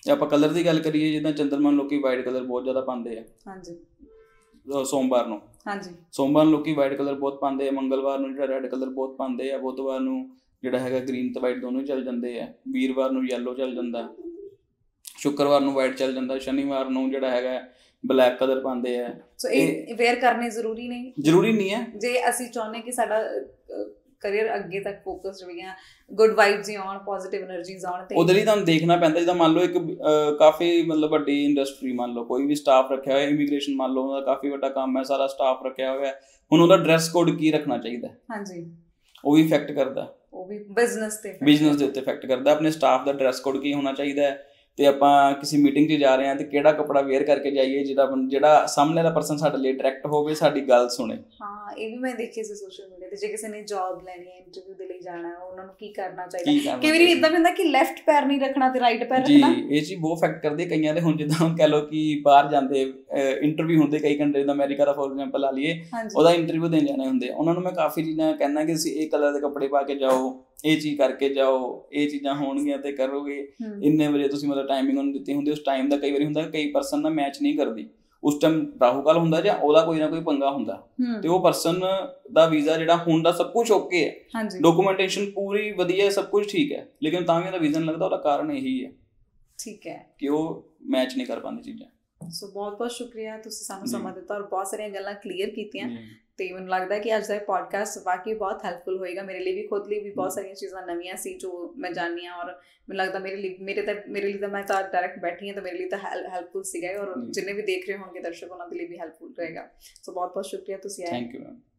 ਜੇ ਆਪਾਂ ਕਲਰ ਦੀ ਗੱਲ ਕਰੀਏ ਜਿੱਦਾਂ ਚੰਦਰਮਾ ਨੂੰ ਲੋਕੀ ਵਾਈਟ ਕਲਰ ਬਹੁਤ ਜ਼ਿਆਦਾ ਪਾਉਂਦੇ ਆ ਹਾਂਜੀ ਸੋਮਵਾਰ ਨੂੰ ਹਾਂਜੀ ਸੋਮਵਾਰ ਨੂੰ ਲੋਕੀ ਵਾਈਟ ਕਲਰ ਬਹੁਤ ਪਾਉਂਦੇ ਆ, ਮੰਗਲਵਾਰ ਨੂੰ ਜਿਹੜਾ ਰੈੱਡ ਕਲਰ ਬਹੁਤ ਪਾਉਂਦੇ ਆ, ਬੁੱਧਵਾਰ ਨੂੰ ਜਿਹੜਾ ਹੈਗਾ ਗ੍ਰੀਨ ਤੇ ਵਾਈਟ ਦੋਨੋਂ ਚੱਲ ਜਾਂਦੇ ਆ, ਵੀਰਵਾਰ ਨੂੰ ਯੈਲੋ ਚੱਲ ਜਾਂਦਾ, ਸ਼ੁੱਕਰਵਾਰ ਨੂੰ ਵਾਈਟ ਚੱਲ ਜਾਂਦਾ, ਸ਼ਨੀਵਾਰ ਨੂੰ ਜਿਹੜਾ ਹੈਗਾ ਬਲੈਕ ਕਲਰ ਪਾਉਂਦੇ ਆ। ਸੋ ਇਹ ਵੇਅਰ ਕਰਨੇ ਜ਼ਰੂਰੀ ਨਹੀਂ ਜ਼ਰੂਰੀ ਨਹੀਂ ਹੈ ਜੇ ਅਸੀਂ ਚਾਹੁੰਦੇ ਕਿ ਸਾਡਾ ਕਰੀਅਰ ਅੱਗੇ ਤੱਕ ਫੋਕਸਡ ਵੀ ਆ, ਗੁੱਡ ਵਾਈਬਸ ਹੀ ਆਉਣ, ਪੋਜ਼ਿਟਿਵ એનર્ਜੀਜ਼ ਆਉਣ, ਤੇ ਉਹਦੇ ਲਈ ਤੁਹਾਨੂੰ ਦੇਖਣਾ ਪੈਂਦਾ। ਜਿੱਦਾਂ ਮੰਨ ਲਓ ਇੱਕ ਕਾਫੀ ਮਤਲਬ ਵੱਡੀ ਇੰਡਸਟਰੀ ਮੰਨ ਲਓ, ਕੋਈ ਵੀ ਸਟਾਫ ਰੱਖਿਆ ਹੋਇਆ, ਇਮੀਗ੍ਰੇਸ਼ਨ ਮੰਨ ਲਓ, ਉਹਦਾ ਕਾਫੀ ਵੱਡਾ ਕੰਮ ਹੈ, ਸਾਰਾ ਸਟਾਫ ਰੱਖਿਆ ਹੋਇਆ, ਹੁਣ ਉਹਦਾ ਡਰੈਸ ਕੋਡ ਕੀ ਰੱਖਣਾ ਚਾਹੀਦਾ, ਹਾਂਜੀ ਉਹ ਵੀ ਇਫੈਕਟ ਕਰਦਾ, ਉਹ ਵੀ ਬਿਜ਼ਨਸ ਤੇ ਬਿਜ਼ਨਸ ਦੇ ਉੱਤੇ ਇਫੈਕਟ ਕਰਦਾ। ਆਪਣੇ ਸਟਾਫ ਦਾ ਡਰੈਸ ਕੋਡ ਕੀ ਹੋਣਾ ਚਾਹੀਦਾ ਹੈ, ਤੇ ਆਪਾਂ ਕਿਸੇ ਮੀਟਿੰਗ 'ਚ ਜਾ ਰਹੇ ਹਾਂ ਤੇ ਕਿਹੜਾ ਕੱਪੜਾ ਵੇਅਰ ਕਰਕੇ ਜਾਈਏ ਜਿਹੜਾ ਜਿਹੜਾ ਸਾਹਮਣੇ ਦਾ ਪਰਸਨ ਸਾਡੇ ਲਈ ਅਟਰੈਕਟ ਹੋਵੇ, ਸਾਡੀ ਗੱਲ ਸੁਣੇ। ਹਾਂ ਇਹ ਵੀ ਮੈਂ ਦੇਖੀ ਸੀ ਸੋਸ਼ਲ ਮੀਡੀਆ ਤੇ, ਜੇ ਕਿਸੇ ਨੇ ਜੌਬ ਲੈਣੀ ਹੈ, ਇੰਟਰਵਿਊ ਦੇ ਲਈ ਜਾਣਾ, ਉਹਨਾਂ ਨੂੰ ਕੀ ਕਰਨਾ ਚਾਹੀਦਾ। ਕਈ ਵਾਰੀ ਇਦਾਂ ਵੀ ਹੁੰਦਾ ਕਿ ਲੈਫਟ ਪੈਰ ਨਹੀਂ ਰੱਖਣਾ ਤੇ ਰਾਈਟ ਪੈਰ ਰੱਖਣਾ, ਜੀ ਇਹ ਚੀਜ਼ ਬਹੁਤ ਇਫੈਕਟ ਕਰਦੀ ਕਈਆਂ ਦੇ। ਹੁਣ ਜਿੱਦਾਂ ਕਹਿ ਲਓ ਕਿ ਬਾਹਰ ਜਾਂਦੇ ਇੰਟਰਵਿਊ ਹੁੰਦੇ ਕਈ ਕੰਟਰੀ ਦਾ, ਅਮਰੀਕਾ ਦਾ ਫੋਰ ਐਗਜ਼ਾਮਪਲ ਲਾ ਲਈਏ, ਉਹਦਾ ਇੰਟਰਵਿਊ ਦੇਣ ਜਾਣੇ ਹੁੰਦੇ, ਉਹਨਾਂ ਨੂੰ ਮੈਂ ਕਾਫੀ ਚੀਜ਼ਾਂ ਕਹਿੰਦਾ ਕਿ ਤੁਸੀਂ ਇਹ ਕਲਰ ਦੇ ਕੱਪੜੇ ਪਾ ਕੇ ਜਾਓ, ਇਹ ਚੀਜ਼ ਕਰਕੇ ਜਾਓ, ਇਹ ਚੀਜ਼ਾਂ ਹੋਣਗੀਆਂ ਤੇ ਕਰੋਗੇ, ਇੰਨੇ ਵਜੇ ਤੁਸੀਂ ਮਤਲਬ ਟਾਈਮਿੰਗ ਉਹਨੂੰ ਦਿੱਤੀ ਹੁੰਦੀ। ਉਸ ਟਾਈਮ ਦਾ ਕਈ ਵਾਰੀ ਹੁੰਦਾ ਕਈ ਪਰਸਨ ਨਾਲ ਮੈਚ ਨਹੀਂ ਕਰਦੀ, ਉਸ ਟਾਈਮ ਰਾਹੂ ਕਾਲ ਹੁੰਦਾ ਜਾਂ ਉਹਦਾ ਕੋਈ ਨਾ ਕੋਈ ਪੰਗਾ ਹੁੰਦਾ, ਤੇ ਉਹ ਪਰਸਨ ਦਾ ਵੀਜ਼ਾ ਜਿਹੜਾ ਹੁਣ ਦਾ ਸਭ ਕੁਝ ਓਕੇ ਹੈ, ਡਾਕੂਮੈਂਟੇਸ਼ਨ ਪੂਰੀ ਵਧੀਆ, ਸਭ ਕੁਝ ਠੀਕ ਹੈ, ਲੇਕਿਨ ਤਾਂ ਵੀ ਉਹਦਾ ਵੀਜ਼ਾ ਨਹੀਂ ਲੱਗਦਾ। ਉਹਦਾ ਕਾਰਨ ਇਹੀ ਹੈ, ਠੀਕ ਹੈ, ਕਿ ਉਹ ਮੈਚ ਨਹੀਂ ਕਰ ਪਾਉਂਦੇ ਚੀਜ਼ਾਂ। ਸੋ ਬਹੁਤ ਬਹੁਤ ਸ਼ੁਕਰੀਆ, ਤੁਸੀਂ ਸਾਨੂੰ ਸਮਾਂ ਦਿੱਤਾ ਔਰ ਬਹੁਤ ਸਾਰੀਆਂ ਗੱਲਾਂ ਕਲੀਅਰ ਕੀਤੀਆਂ, ਤੇ ਮੈਨੂੰ ਲੱਗਦਾ ਕਿ ਅੱਜ ਦਾ ਇਹ ਪੋਡਕਾਸਟ ਵਾਕਈ ਬਹੁਤ ਹੈਲਪਫੁਲ ਹੋਏਗਾ। ਮੇਰੇ ਲਈ ਵੀ, ਖੁਦ ਲਈ ਵੀ ਬਹੁਤ ਸਾਰੀਆਂ ਚੀਜ਼ਾਂ ਨਵੀਆਂ ਸੀ ਜੋ ਮੈਂ ਜਾਣੀ ਹਾਂ, ਔਰ ਮੈਨੂੰ ਲੱਗਦਾ ਮੇਰੇ ਲਈ ਮੇਰੇ ਤਾਂ ਮੇਰੇ ਲਈ ਤਾਂ ਮੈਂ ਤਾਂ ਡਾਇਰੈਕਟ ਬੈਠੀ ਹਾਂ, ਤਾਂ ਮੇਰੇ ਲਈ ਤਾਂ ਹੈਲਪਫੁਲ ਸੀਗਾ, ਔਰ ਜਿੰਨੇ ਵੀ ਦੇਖ ਰਹੇ ਹੋਣਗੇ ਦਰਸ਼ਕ, ਉਹਨਾਂ ਦੇ ਲਈ ਵੀ ਹੈਲਪਫੁਲ ਰਹੇਗਾ। ਸੋ ਬਹੁਤ ਬਹੁਤ ਸ਼ੁਕਰੀਆ ਤੁਸੀਂ ਆਏ। Thank you ma'am.